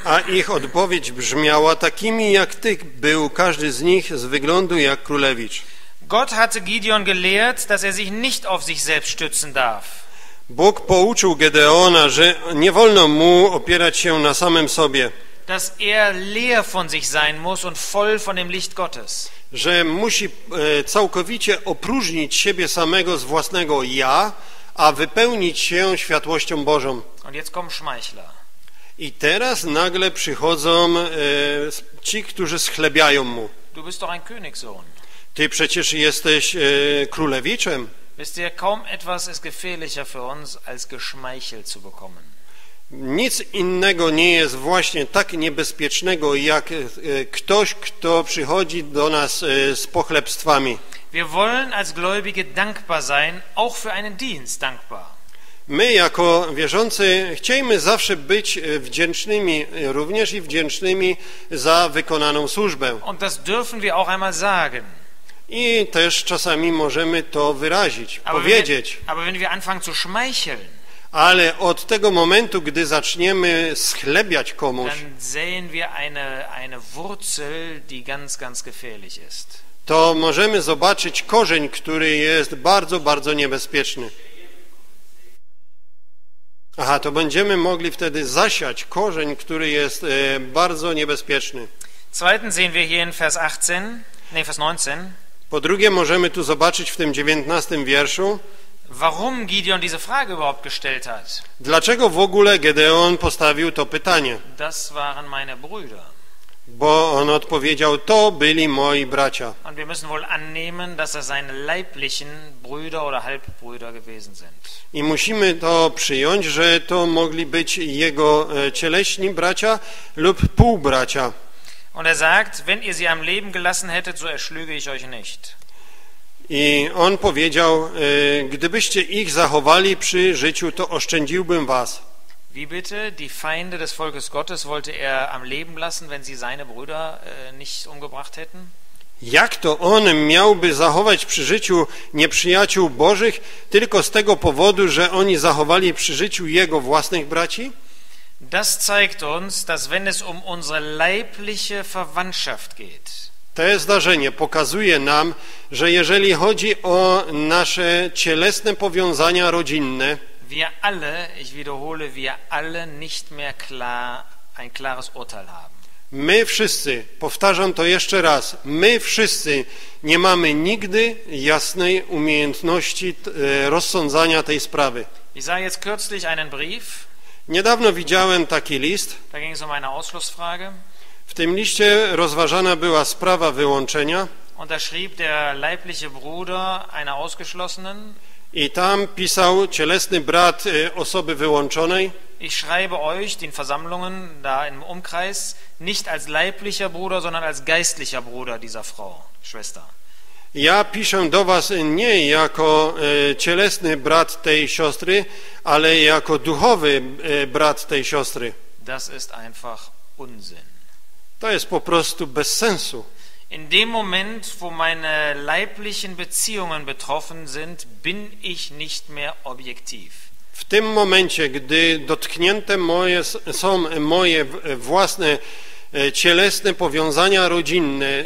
A ich odpowiedź brzmiała: takimi jak ty był każdy z nich z wyglądu jak królewicz. Gott hatte Gideon gelehrt, dass sich nicht auf sich selbst stützen darf. Bóg pouczył Gedeona, że nie wolno mu opierać się na samym sobie. Dass leer von sich sein muss und voll von dem Licht Gottes. Że musi całkowicie opróżnić siebie samego z własnego ja, a wypełnić się światłością Bożą. Und jetzt kommen Schmeichler. I teraz nagle przychodzą ci, którzy schlebiają mu. Du bist doch ein Königssohn. Ty przecież jesteś królewiczem. Wisst ihr, kaum etwas ist gefährlicher für uns, als geschmeichelt zu bekommen. Nic innego nie jest właśnie tak niebezpiecznego, jak ktoś, kto przychodzi do nas z pochlebstwami. Wir wollen als Gläubige dankbar sein, auch für einen Dienst dankbar. My jako wierzący chcielibyśmy zawsze być wdzięcznymi, również i wdzięcznymi za wykonaną służbę. Und das dürfen wir auch einmal sagen. I też czasami możemy to wyrazić, powiedzieć. Aber wenn wir anfangen zu schmeicheln, ale od tego momentu, gdy zaczniemy schlebiać komuś, dann sehen wir eine Wurzel, die ganz, ganz gefährlich ist. To możemy zobaczyć korzeń, który jest bardzo, bardzo niebezpieczny. To będziemy mogli wtedy zasiać korzeń, który jest bardzo niebezpieczny. Zweitens sehen wir hier in Vers 19. Po drugie możemy tu zobaczyć w tym 19 wierszu, warum Gideon diese Frage überhaupt gestellt hat. Dlaczego w ogóle Gedeon postawił to pytanie? Das waren meine Brüder. Bo on odpowiedział: to byli moi bracia. Und wir müssen wohl annehmen, dass das seine leiblichen Brüder oder Halbbrüder gewesen sind. I musimy to przyjąć, że to mogli być jego cieleśni bracia lub półbracia. Und sagt, wenn ihr sie am Leben gelassen hättet, so erschlüge ich euch nicht. I on powiedział: gdybyście ich zachowali przy życiu, to oszczędziłbym was. Wie bitte? Die Feinde des Volkes Gottes wollte er am Leben lassen, wenn sie seine Brüder nicht umgebracht hätten? Jak to on miałby zachować przy życiu nieprzyjaciół Bożych tylko z tego powodu, że oni zachowali przy życiu jego własnych braci? Das zeigt uns, dass wenn es um unsere leibliche Verwandtschaft geht, To zdarzenie pokazuje nam, że jeżeli chodzi o nasze cielesne powiązania rodzinne, wir alle, ich wiederhole, wir alle nicht mehr ein klares Urteil haben. my wszyscy, powtarzam to jeszcze raz, my wszyscy nie mamy nigdy jasnej umiejętności rozsądzania tej sprawy. Ich sah jetzt kürzlich einen Brief. Niedawno widziałem taki list. Da ging es um eine Ausschlussfrage. W tym liście rozważana była sprawa wyłączenia. Und da schrieb der leibliche Bruder einer Ausgeschlossenen. I tam pisał cielesny brat osoby wyłączonej: ich schreibe euch, den Versammlungen da im Umkreis, nicht als leiblicher Bruder, sondern als geistlicher Bruder dieser Frau, Schwester. Ja piszę do was nie jako cielesny brat tej siostry, ale jako duchowy brat tej siostry. Das ist einfach Unsinn. To jest po prostu bez sensu. In dem Moment, wo meine leiblichen Beziehungen betroffen sind, bin ich nicht mehr objektiv. W tym momencie, gdy dotknięte są moje własne cielesne powiązania rodzinne,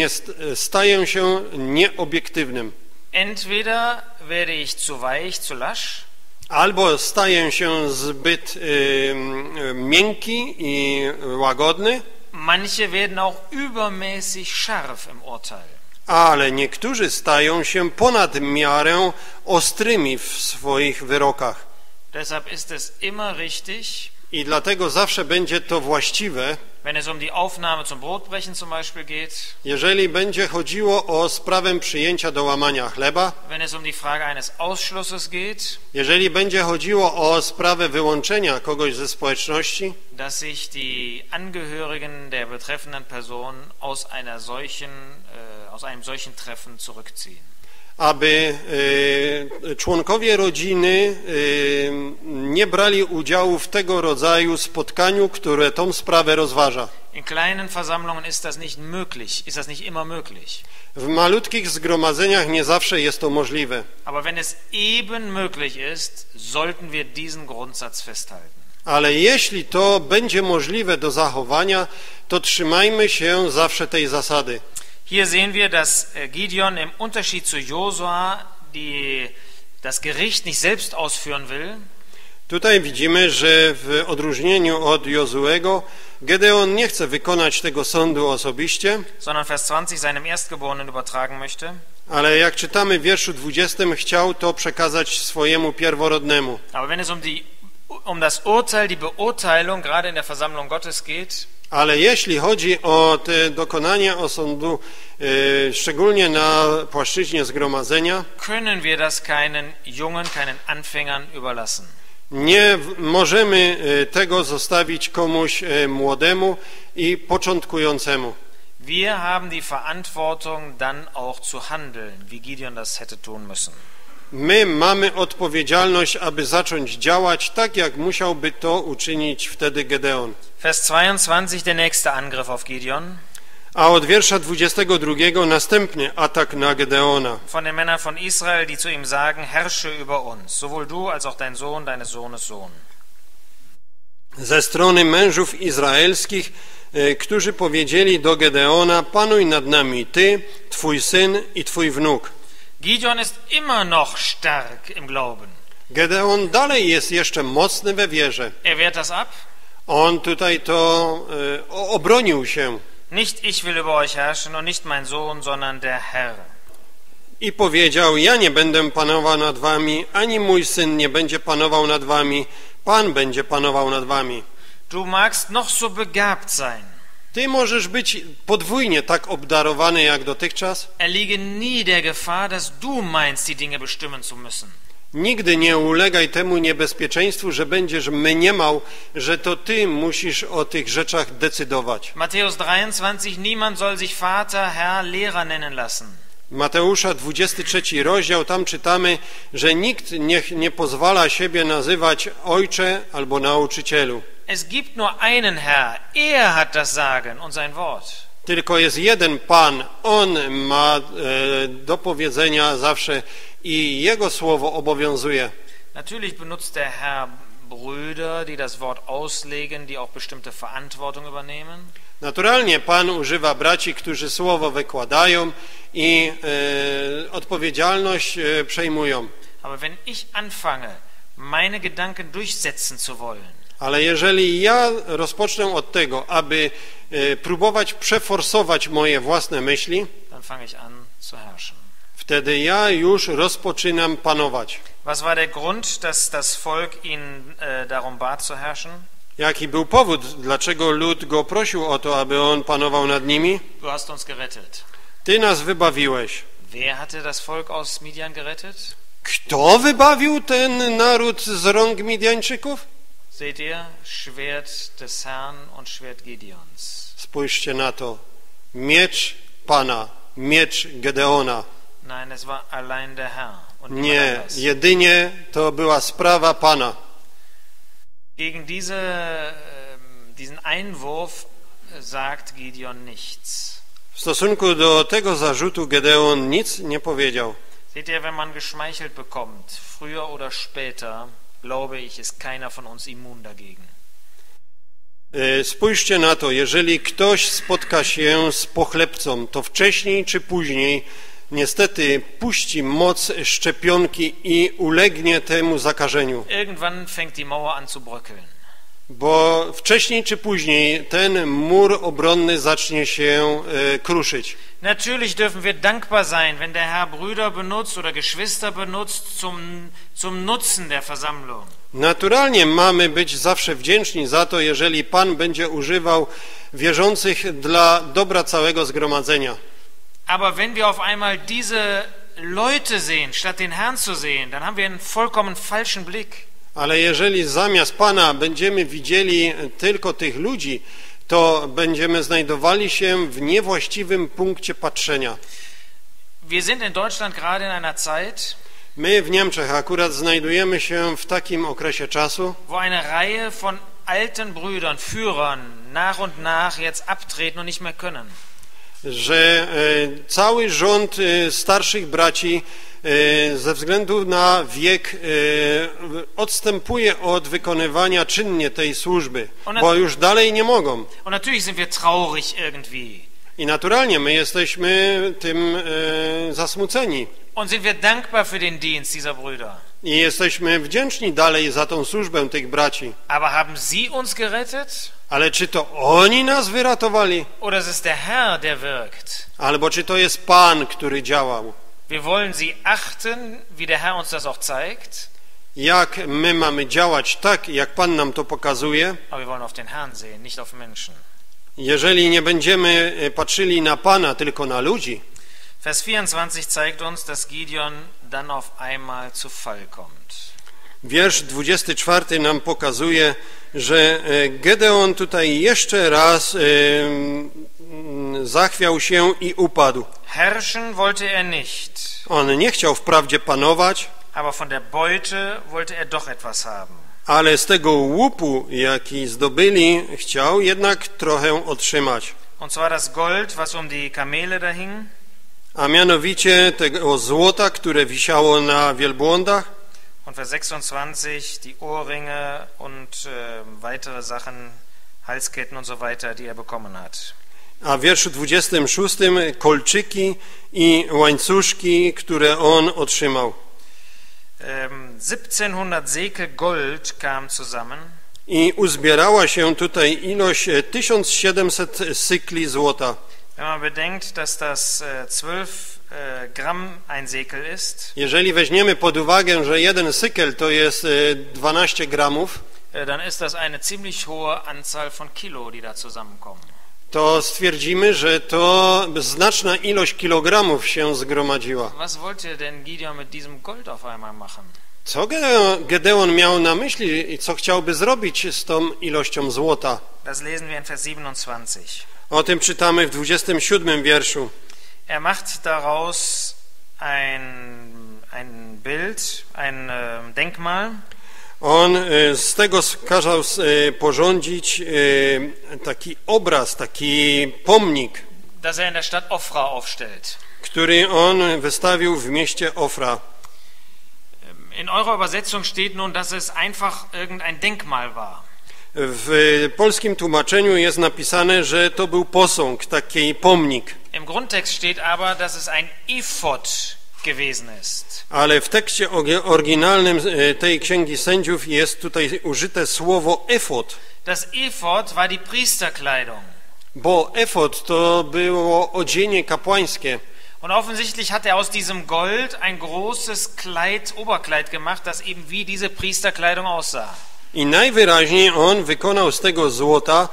staję się nieobiektywnym. Entweder werde ich zu weich, zu lasch, albo staję się zbyt miękki i łagodny, manche werden auch übermäßig scharf im Urteil. Ale niektórzy stają się ponad miarę ostrymi w swoich wyrokach. Deshalb ist es immer richtig, I dlatego zawsze będzie to właściwe, wenn es um die Aufnahme zum Brotbrechen zum Beispiel geht, jeżeli będzie chodziło o sprawę przyjęcia do łamania chleba, wenn es um die Frage eines Ausschlusses geht, jeżeli będzie chodziło o sprawę wyłączenia kogoś ze społeczności, dass sich die Angehörigen der betreffenden Person aus einem solchen Treffen zurückziehen. aby członkowie rodziny nie brali udziału w tego rodzaju spotkaniu, które tą sprawę rozważa. In kleinen Versammlungen ist das nicht möglich, ist das nicht immer möglich. W malutkich zgromadzeniach nie zawsze jest to możliwe. Aber wenn es eben möglich ist, sollten wir diesen Grundsatz festhalten. Ale jeśli to będzie możliwe do zachowania, to trzymajmy się zawsze tej zasady. Hier sehen wir, dass Gideon im Unterschied zu Josua das Gericht nicht selbst ausführen will. Tutaj widzimy, że w odróżnieniu od Jozuego, Gedeon nie chce wykonać tego sądu osobiście, sondern Vers 20 seinem Erstgeborenen übertragen möchte. ale jak czytamy w wierszu 20, chciał to przekazać swojemu pierworodnemu. Aber wenn es um das Urteil, die Beurteilung gerade in der Versammlung Gottes geht, Ale jeśli chodzi o te dokonanie osądu, szczególnie na płaszczyźnie zgromadzenia, können wir das keinen Jungen, keinen Anfängern überlassen. nie możemy tego zostawić komuś młodemu i początkującemu. Wir haben die Verantwortung, dann auch zu handeln, wie Gideon das hätte tun müssen. My mamy odpowiedzialność, aby zacząć działać tak, jak musiałby to uczynić wtedy Gedeon. Vers 22, der nächste Angriff auf Gideon. A od wiersza 22 następny atak na Gedeona. Von den Männern von Israel, die zu ihm sagen, herrsche über uns, sowohl du als auch dein Sohn, deines Sohnes Sohn. Ze strony mężów izraelskich, którzy powiedzieli do Gedeona, panuj nad nami ty, twój syn i twój wnuk. Gideon ist immer noch stark im Glauben. Gedeon dalej jest jeszcze mocny we wierze. Wehrt das ab? On tutaj to obronił się Nicht ich will über euch herrschen und nicht mein Sohn, sondern der Herr. i powiedział, ja nie będę panował nad wami, ani mój syn nie będzie panował nad wami, Pan będzie panował nad wami. Du magst noch so begabt sein. Ty możesz być podwójnie tak obdarowany jak dotychczas. Erliege nie der Gefahr, dass du meinst, die Dinge bestimmen zu müssen. Nigdy nie ulegaj temu niebezpieczeństwu, że będziesz mniemał, że to ty musisz o tych rzeczach decydować. Matthäus 23, niemand soll sich Vater, Herr, Lehrer nennen lassen. Mateusza 23 rozdział, tam czytamy, że nikt nie pozwala siebie nazywać ojcze albo nauczycielu. Es gibt nur einen Herr, er hat das Sagen und sein Wort. Tylko jest jeden Pan, On ma do powiedzenia zawsze i Jego słowo obowiązuje. Natürlich benutzt der Herr Brüder, die das Wort auslegen, die auch bestimmte Verantwortung übernehmen. Naturalnie Pan używa braci, którzy słowo wykładają i odpowiedzialność przejmują. Aber wenn ich anfange, meine Gedanken durchsetzen zu wollen, Ale jeżeli ja rozpocznę od tego, aby próbować przeforsować moje własne myśli, dann fange ich an zu herrschen. wtedy ja już rozpoczynam panować. Was war der Grund, dass das Volk ihn darum bat zu herrschen? Jaki był powód, dlaczego lud go prosił o to, aby on panował nad nimi? Du hast uns gerettet. Ty nas wybawiłeś. Wer hatte das Volk aus Midian gerettet? Kto wybawił ten naród z rąk Midianczyków? Seht ihr, Schwert des Herrn und Schwert Gideons. Spójrzcie na to. Miecz Pana, miecz Gedeona. Nein, es war allein der Herr und niemand Nie, anders. jedynie to była sprawa Pana. Gegen diesen Einwurf sagt Gideon nichts. W stosunku do tego zarzutu Gedeon nic nie powiedział. Seht ihr, wenn man geschmeichelt bekommt, früher oder später, glaube ich, ist keiner von uns immun dagegen. Spójrzcie na to, jeżeli ktoś spotka się z pochlebcą, to wcześniej czy później niestety puści moc szczepionki i ulegnie temu zakażeniu. Irgendwann fängt die Mauer an zu bröckeln. Bo wcześniej czy później ten mur obronny zacznie się kruszyć. Natürlich dürfen wir dankbar sein, wenn der Herr Brüder benutzt oder Geschwister benutzt zum Nutzen der Versammlung. Naturalnie mamy być zawsze wdzięczni za to, jeżeli Pan będzie używał wierzących dla dobra całego zgromadzenia. Aber wenn wir auf einmal diese Leute sehen, statt den Herrn zu sehen, dann haben wir einen vollkommen falschen Blick. Ale jeżeli zamiast Pana będziemy widzieli tylko tych ludzi, to będziemy znajdowali się w niewłaściwym punkcie patrzenia. Wir sind in Deutschland gerade in einer Zeit, My w Niemczech akurat znajdujemy się w takim okresie czasu, wo eine Reihe von alten Brüdern, Führern nach und nach jetzt abtreten und nicht mehr können. że cały rząd starszych braci ze względu na wiek odstępuje od wykonywania czynnie tej służby, bo już dalej nie mogą. Und natürlich sind wir traurig irgendwie. I naturalnie my jesteśmy tym zasmuceni. Und sind wir dankbar für den Dienst dieser Brüder. I jesteśmy wdzięczni dalej za tą służbę tych braci. Aber haben sie uns gerettet? Ale czy to oni nas wyratowali? Oder ist es der Herr, der wirkt? Albo czy to jest Pan, który działał? Wir wollen sie achten, wie der Herr uns das auch zeigt. Jak my mamy działać tak, jak Pan nam to pokazuje? Aber wir wollen auf den Herrn sehen, nicht auf Menschen. Jeżeli nie będziemy patrzyli na Pana, tylko na ludzi. Vers 24 zeigt uns, dass Gideon dann auf einmal zu Fall kommt. Wiersz 24 nam pokazuje, że Gedeon tutaj jeszcze raz zachwiał się i upadł. Herrschen wollte er nicht, On nie chciał wprawdzie panować, aber von der Beute wollte er doch etwas haben. ale z tego łupu, jaki zdobyli, chciał jednak trochę otrzymać. Und zwar das Gold, was die Kamele da hing, A mianowicie tego złota, które wisiało na wielbłądach. und Vers 26 die Ohrringe und weitere Sachen, Halsketten und so weiter, die er bekommen hat. A w wierszu 26 kolczyki i łańcuszki, które on otrzymał. 1700 Sekel Gold kam zusammen. I uzbierała się tutaj ilość 1700 sykli złota. Wenn man bedenkt, dass das 12 Gramm ein Sekel ist, Jeżeli weźmiemy pod uwagę, że jeden sykel to jest 12 gramów, dann ist das eine ziemlich hohe Anzahl von Kilo, die da zusammenkommen. to stwierdzimy, że to znaczna ilość kilogramów się zgromadziła. Was wollte denn Gideon mit diesem Gold auf einmal machen? Co Gedeon miał na myśli i co chciałby zrobić z tą ilością złota? Das lesen wir in Vers 27. O tym czytamy w 27 wierszu. Er macht daraus ein Bild, ein Denkmal. On z tego kazał porządzić taki obraz, taki pomnik, das er in der Stadt Ofra aufstellt. który on wystawił w mieście Ofra. In eurer Übersetzung steht nun, dass es einfach irgendein Denkmal war. W polskim tłumaczeniu jest napisane, że to był posąg, taki pomnik. Im Grundtext steht aber, dass es ein Ephod gewesen ist. Ale w tekście oryginalnym tej Księgi Sędziów jest tutaj użyte słowo efod. Das Ephod war die Priesterkleidung. Bo efod to było odzienie kapłańskie. Und offensichtlich hat er aus diesem Gold ein großes Kleid, Oberkleid gemacht, das eben wie diese Priesterkleidung aussah. I najwyraźniej on wykonał z tego złota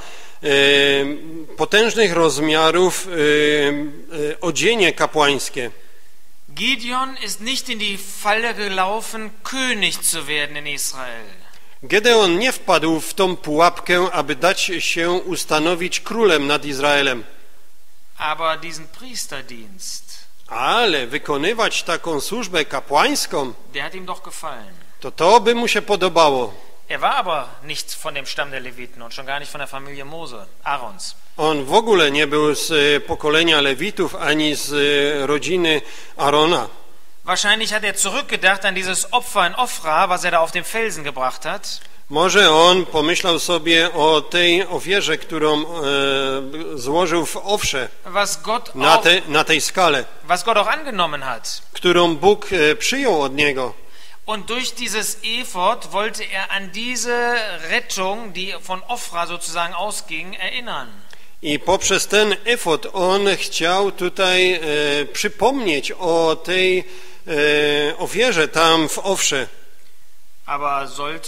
potężnych rozmiarów odzienie kapłańskie. Gideon ist nicht in die Falle gelaufen, König zu werden in Israel. Gedeon nie wpadł w tą pułapkę, aby dać się ustanowić królem nad Izraelem. Aber diesen Priesterdienst, Ale wykonywać taką służbę kapłańską, der hat ihm doch gefallen. to by mu się podobało. Er war aber nicht von dem Stamm der Leviten und schon gar nicht von der Familie Mose, Aarons. On w ogóle nie był z pokolenia Lewitów, ani z rodziny Arona. Wahrscheinlich hat er zurückgedacht an dieses Opfer in Ofra, was er da auf dem Felsen gebracht hat. Może on pomyślał sobie o tej ofierze, którą złożył w Ofrze, Was Gott na tej skale, was Gott auch angenommen hat. którą Bóg przyjął od niego. Und durch dieses Ephod wollte er an diese Rettung, die von Ofra sozusagen ausging, erinnern. I poprzez ten efod on chciał tutaj przypomnieć o tej ofierze tam w Ofrze. Aber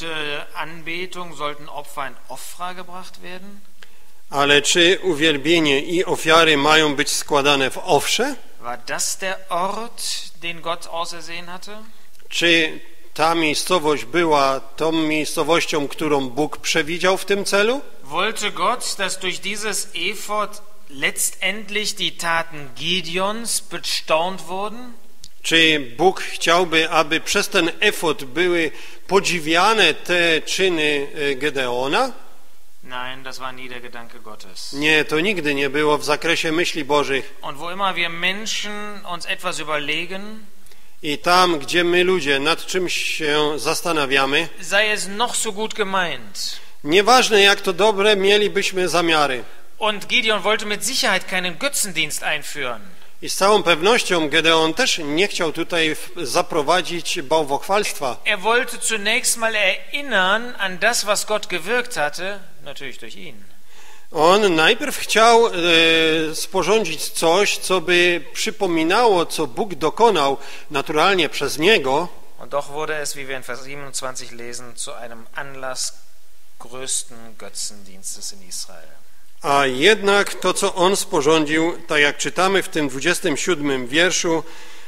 sollten Opfer in Ofra gebracht werden? Ale czy uwielbienie i ofiary mają być składane w Ofrze? War das der Ort, den Gott ausersehen hatte? Czy ta miejscowość była tą miejscowością, którą Bóg przewidział w tym celu? Wollte Gott, dass durch dieses Ephod letztendlich die Taten Gideons bestaunt wurden? Czy Bóg chciałby, aby przez ten efod były podziwiane te czyny Gedeona? Nein, das war nie der Gedanke Gottes. Nie, to nigdy nie było w zakresie myśli Bożych. Und wo immer wir Menschen uns etwas überlegen, I tam, gdzie my ludzie nad czymś się zastanawiamy, sei es noch so gut gemeint. nieważne jak to dobre mielibyśmy zamiary. Und Gideon wollte mit Sicherheit keinen Götzendienst einführen. I z całą pewnością Gedeon też nie chciał tutaj zaprowadzić bałwochwalstwa. Er wollte zunächst mal erinnern an das, was Gott gewirkt hatte, natürlich durch ihn. On najpierw chciał sporządzić coś, co by przypominało, co Bóg dokonał naturalnie przez niego. Und doch wurde es, wie wir in Vers 27 lesen, zu einem Anlass größten Götzendienstes in Israel. A jednak to, co on sporządził, tak jak czytamy w tym 27 wierszu,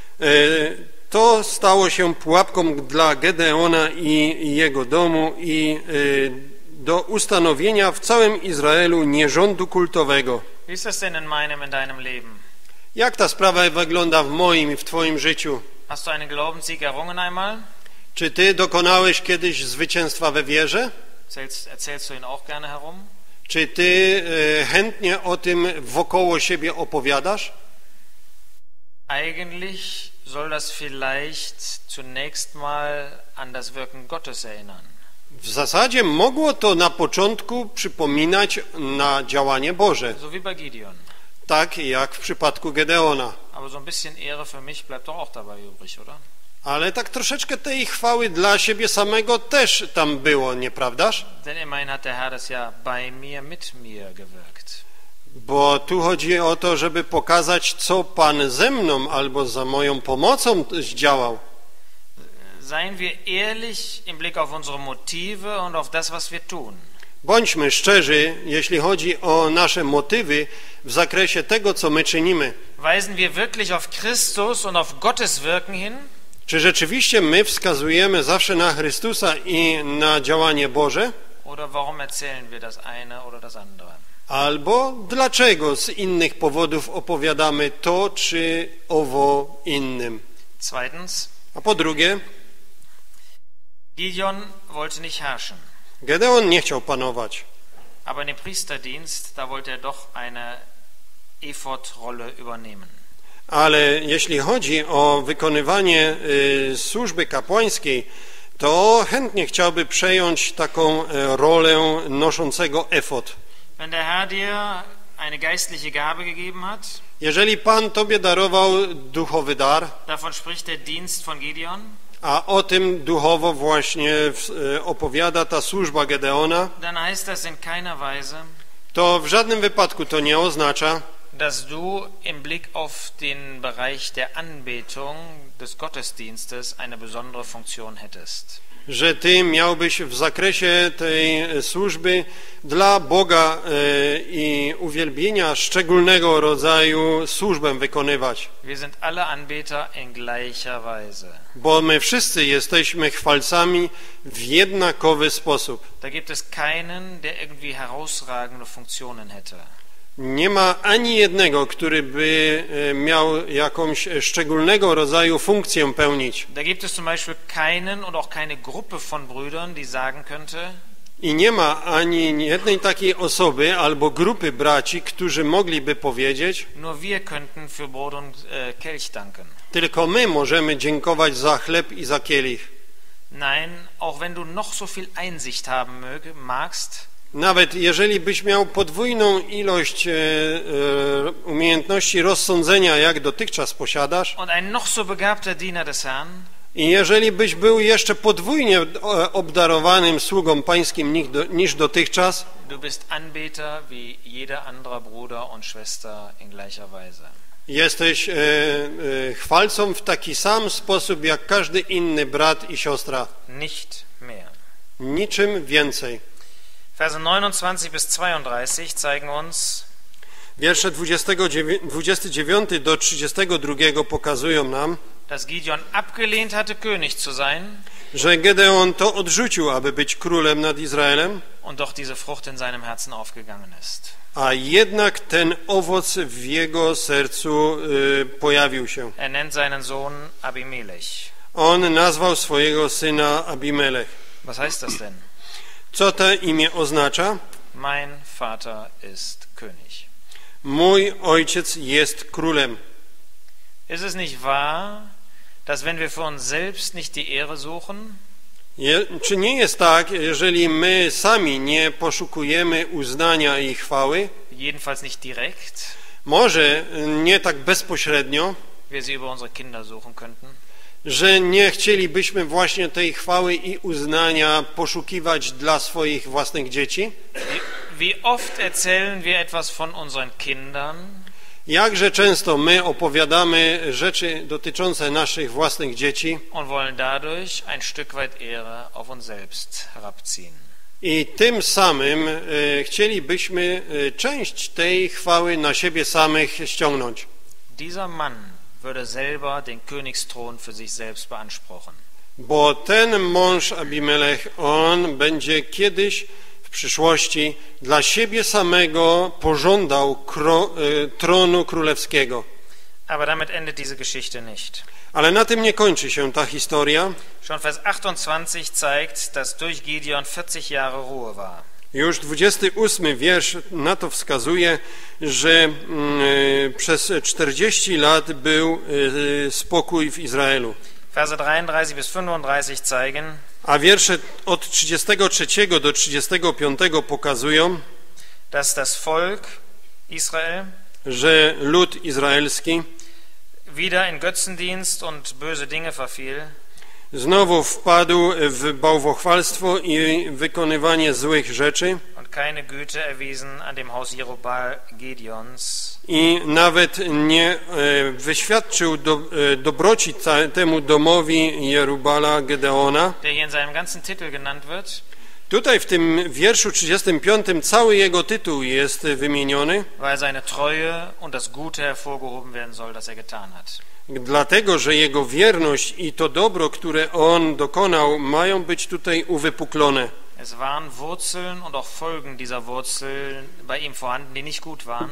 to stało się pułapką dla Gedeona i jego domu i do ustanowienia w całym Izraelu nierządu kultowego. Wie ist das denn in meinem, in deinem Leben? Jak ta sprawa wygląda w moim i w twoim życiu? Hast du einen Glaubenssieg errungen einmal? Czy ty dokonałeś kiedyś zwycięstwa we wierze? Erzählst du ihn auch gerne herum? Czy ty chętnie o tym wokoło siebie opowiadasz? Eigentlich soll das vielleicht zunächst mal an das Wirken Gottes erinnern. W zasadzie mogło to na początku przypominać na działanie Boże, So wie bei Gideon. tak jak w przypadku Gedeona. Aber so ein bisschen Ehre für mich bleibt doch auch dabei übrig, oder? Ale tak troszeczkę tej chwały dla siebie samego też tam było, nieprawdaż? Denn immerhin hat der Herr das ja bei mir, mit mir gewirkt. Bo tu chodzi o to, żeby pokazać, co Pan ze mną albo za moją pomocą zdziałał. Seien wir ehrlich im Blick auf unsere Motive und auf das, was wir tun. Bądźmy szczerzy, jeśli chodzi o nasze motywy w zakresie tego, co my czynimy. Weisen wir wirklich auf Christus und auf Gottes Wirken hin? Czy rzeczywiście my wskazujemy zawsze na Chrystusa i na działanie Boże? Oder warum erzählen wir das eine oder das andere? Albo dlaczego z innych powodów opowiadamy to czy owo innym? Zweitens, A po drugie, Gideon wollte nicht herrschen. Gedeon nie chciał panować, Aber in dem Priesterdienst, da wollte er doch eine Ephod-Rolle übernehmen. ale jeśli chodzi o wykonywanie służby kapłańskiej, to chętnie chciałby przejąć taką rolę noszącego efod. Wenn der Herr dir eine geistliche Gabe gegeben hat, Jeżeli Pan tobie darował duchowy dar, davon spricht der Dienst von Gideon, a o tym duchowo właśnie opowiada ta służba Gedeona, dann heißt das in keiner Weise, to w żadnym wypadku to nie oznacza, dass du im Blick auf den Bereich der Anbetung des Gottesdienstes eine besondere Funktion hättest. że ty miałbyś w zakresie tej służby dla Boga i uwielbienia szczególnego rodzaju służbę wykonywać. Wir sind alle Anbeter in gleicher Weise. Bo my wszyscy jesteśmy chwalcami w jednakowy sposób. Da gibt es keinen, der irgendwie herausragende Funktionen hätte. Nie ma ani jednego, który by miał jakąś szczególnego rodzaju funkcję pełnić. Da gibt es zum Beispiel keinen und auch keine Gruppe von Brüdern, die sagen könnte, I nie ma ani jednej takiej osoby albo grupy braci, którzy mogliby powiedzieć, nur wir könnten für Brot und Kelch danken. tylko my możemy dziękować za chleb i za kielich. Nein, auch wenn du noch so viel Einsicht haben magst, Nawet jeżeli byś miał podwójną ilość umiejętności rozsądzenia, jak dotychczas posiadasz, und ein noch so begabter Diener des Herrn, i jeżeli byś był jeszcze podwójnie obdarowanym sługą pańskim niż dotychczas, du bist Anbeter wie jeder andere Bruder und Schwester in gleicher Weise. jesteś chwalcą w taki sam sposób, jak każdy inny brat i siostra. Nicht mehr. Niczym więcej. Verse 29 bis 32 zeigen uns, Wiersze 29 do 32 pokazują nam, dass Gideon abgelehnt hatte, König zu sein, że Gedeon to odrzucił, aby być królem nad Izraelem, und doch diese Frucht in seinem Herzen aufgegangen ist. a jednak ten owoc w jego sercu pojawił się. Er nennt seinen Sohn Abimelech. On nazwał swojego syna Abimelech. Was heißt das denn? Co to imię oznacza? Mein Vater ist König. Mój ojciec jest królem. Ist es nicht wahr, dass wenn wir für uns selbst nicht die Ehre suchen, Czy nie jest tak, jeżeli my sami nie poszukujemy uznania i chwały, jedenfalls nicht direkt, może nie tak bezpośrednio, wir sie über unsere Kinder suchen könnten? że nie chcielibyśmy właśnie tej chwały i uznania poszukiwać dla swoich własnych dzieci? Wie oft erzählen wir etwas von unseren Kindern, Jakże często my opowiadamy rzeczy dotyczące naszych własnych dzieci und wollen dadurch ein Stück weit Ehre auf uns selbst herabziehen. i tym samym chcielibyśmy część tej chwały na siebie samych ściągnąć. Dieser Mann würde selber den Königsthron für sich selbst beanspruchen. Bo ten mąż Abimelech, on będzie kiedyś w przyszłości dla siebie samego pożądał tronu królewskiego. Aber damit endet diese Geschichte nicht. Ale na tym nie kończy się ta historia. Schon Vers 28 zeigt, dass durch Gideon 40 Jahre Ruhe war. Już 28 wiersz na to wskazuje, że przez 40 lat był spokój w Izraelu. Verse 33 bis 35 zeigen, A wiersze od 33 do 35 pokazują, dass das Volk Israel że lud izraelski wieder in Götzendienst und böse Dinge verfiel, znowu wpadł w bałwochwalstwo i wykonywanie złych rzeczy und keine Güte erwiesen an dem Haus Jerubbaal Gideons, i nawet nie wyświadczył dobroci temu domowi Jerubala Gedeona. der hier in seinem ganzen Titel genannt wird, Tutaj w tym wierszu 35 cały jego tytuł jest wymieniony, weil seine Treue und das Gute hervorgehoben werden soll, das er getan hat. dlatego że jego wierność i to dobro, które on dokonał, mają być tutaj uwypuklone. Es waren Wurzeln und auch Folgen dieser Wurzeln bei ihm vorhanden, die nicht gut waren.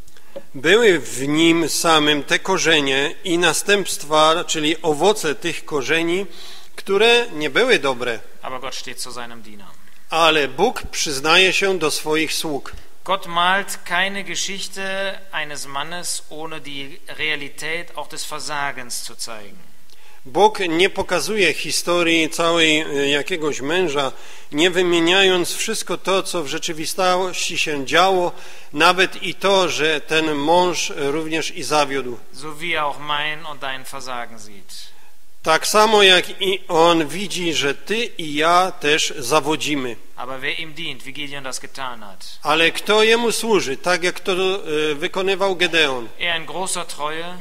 Były w nim samym te korzenie i następstwa, czyli owoce tych korzeni, które nie były dobre, Aber Gott steht zu seinem Diener. ale Bóg przyznaje się do swoich sług. Gott malt keine Geschichte eines Mannes, ohne die Realität auch des Versagens zu zeigen. Bóg nie pokazuje historii całej jakiegoś męża, nie wymieniając wszystko to, co w rzeczywistości się działo, nawet i to, że ten mąż również i zawiódł. So wie er auch mein und dein Versagen sieht. Tak samo jak i on widzi, że ty i ja też zawodzimy. Aber wer ihm dient, wie Gideon das getan hat, Ale kto jemu służy, tak jak to wykonywał Gedeon er in großer Treue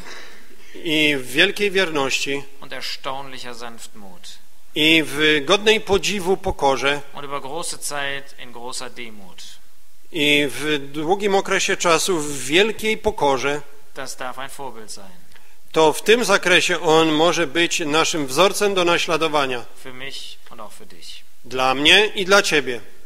i w wielkiej wierności und erstaunlicher Sanftmut i w godnej podziwu pokorze und über große Zeit in großer Demut. i w długim okresie czasu w wielkiej pokorze, Das darf ein Vorbild sein. to w tym zakresie on może być naszym wzorcem do naśladowania Für mich und auch für dich. dla mnie i dla ciebie.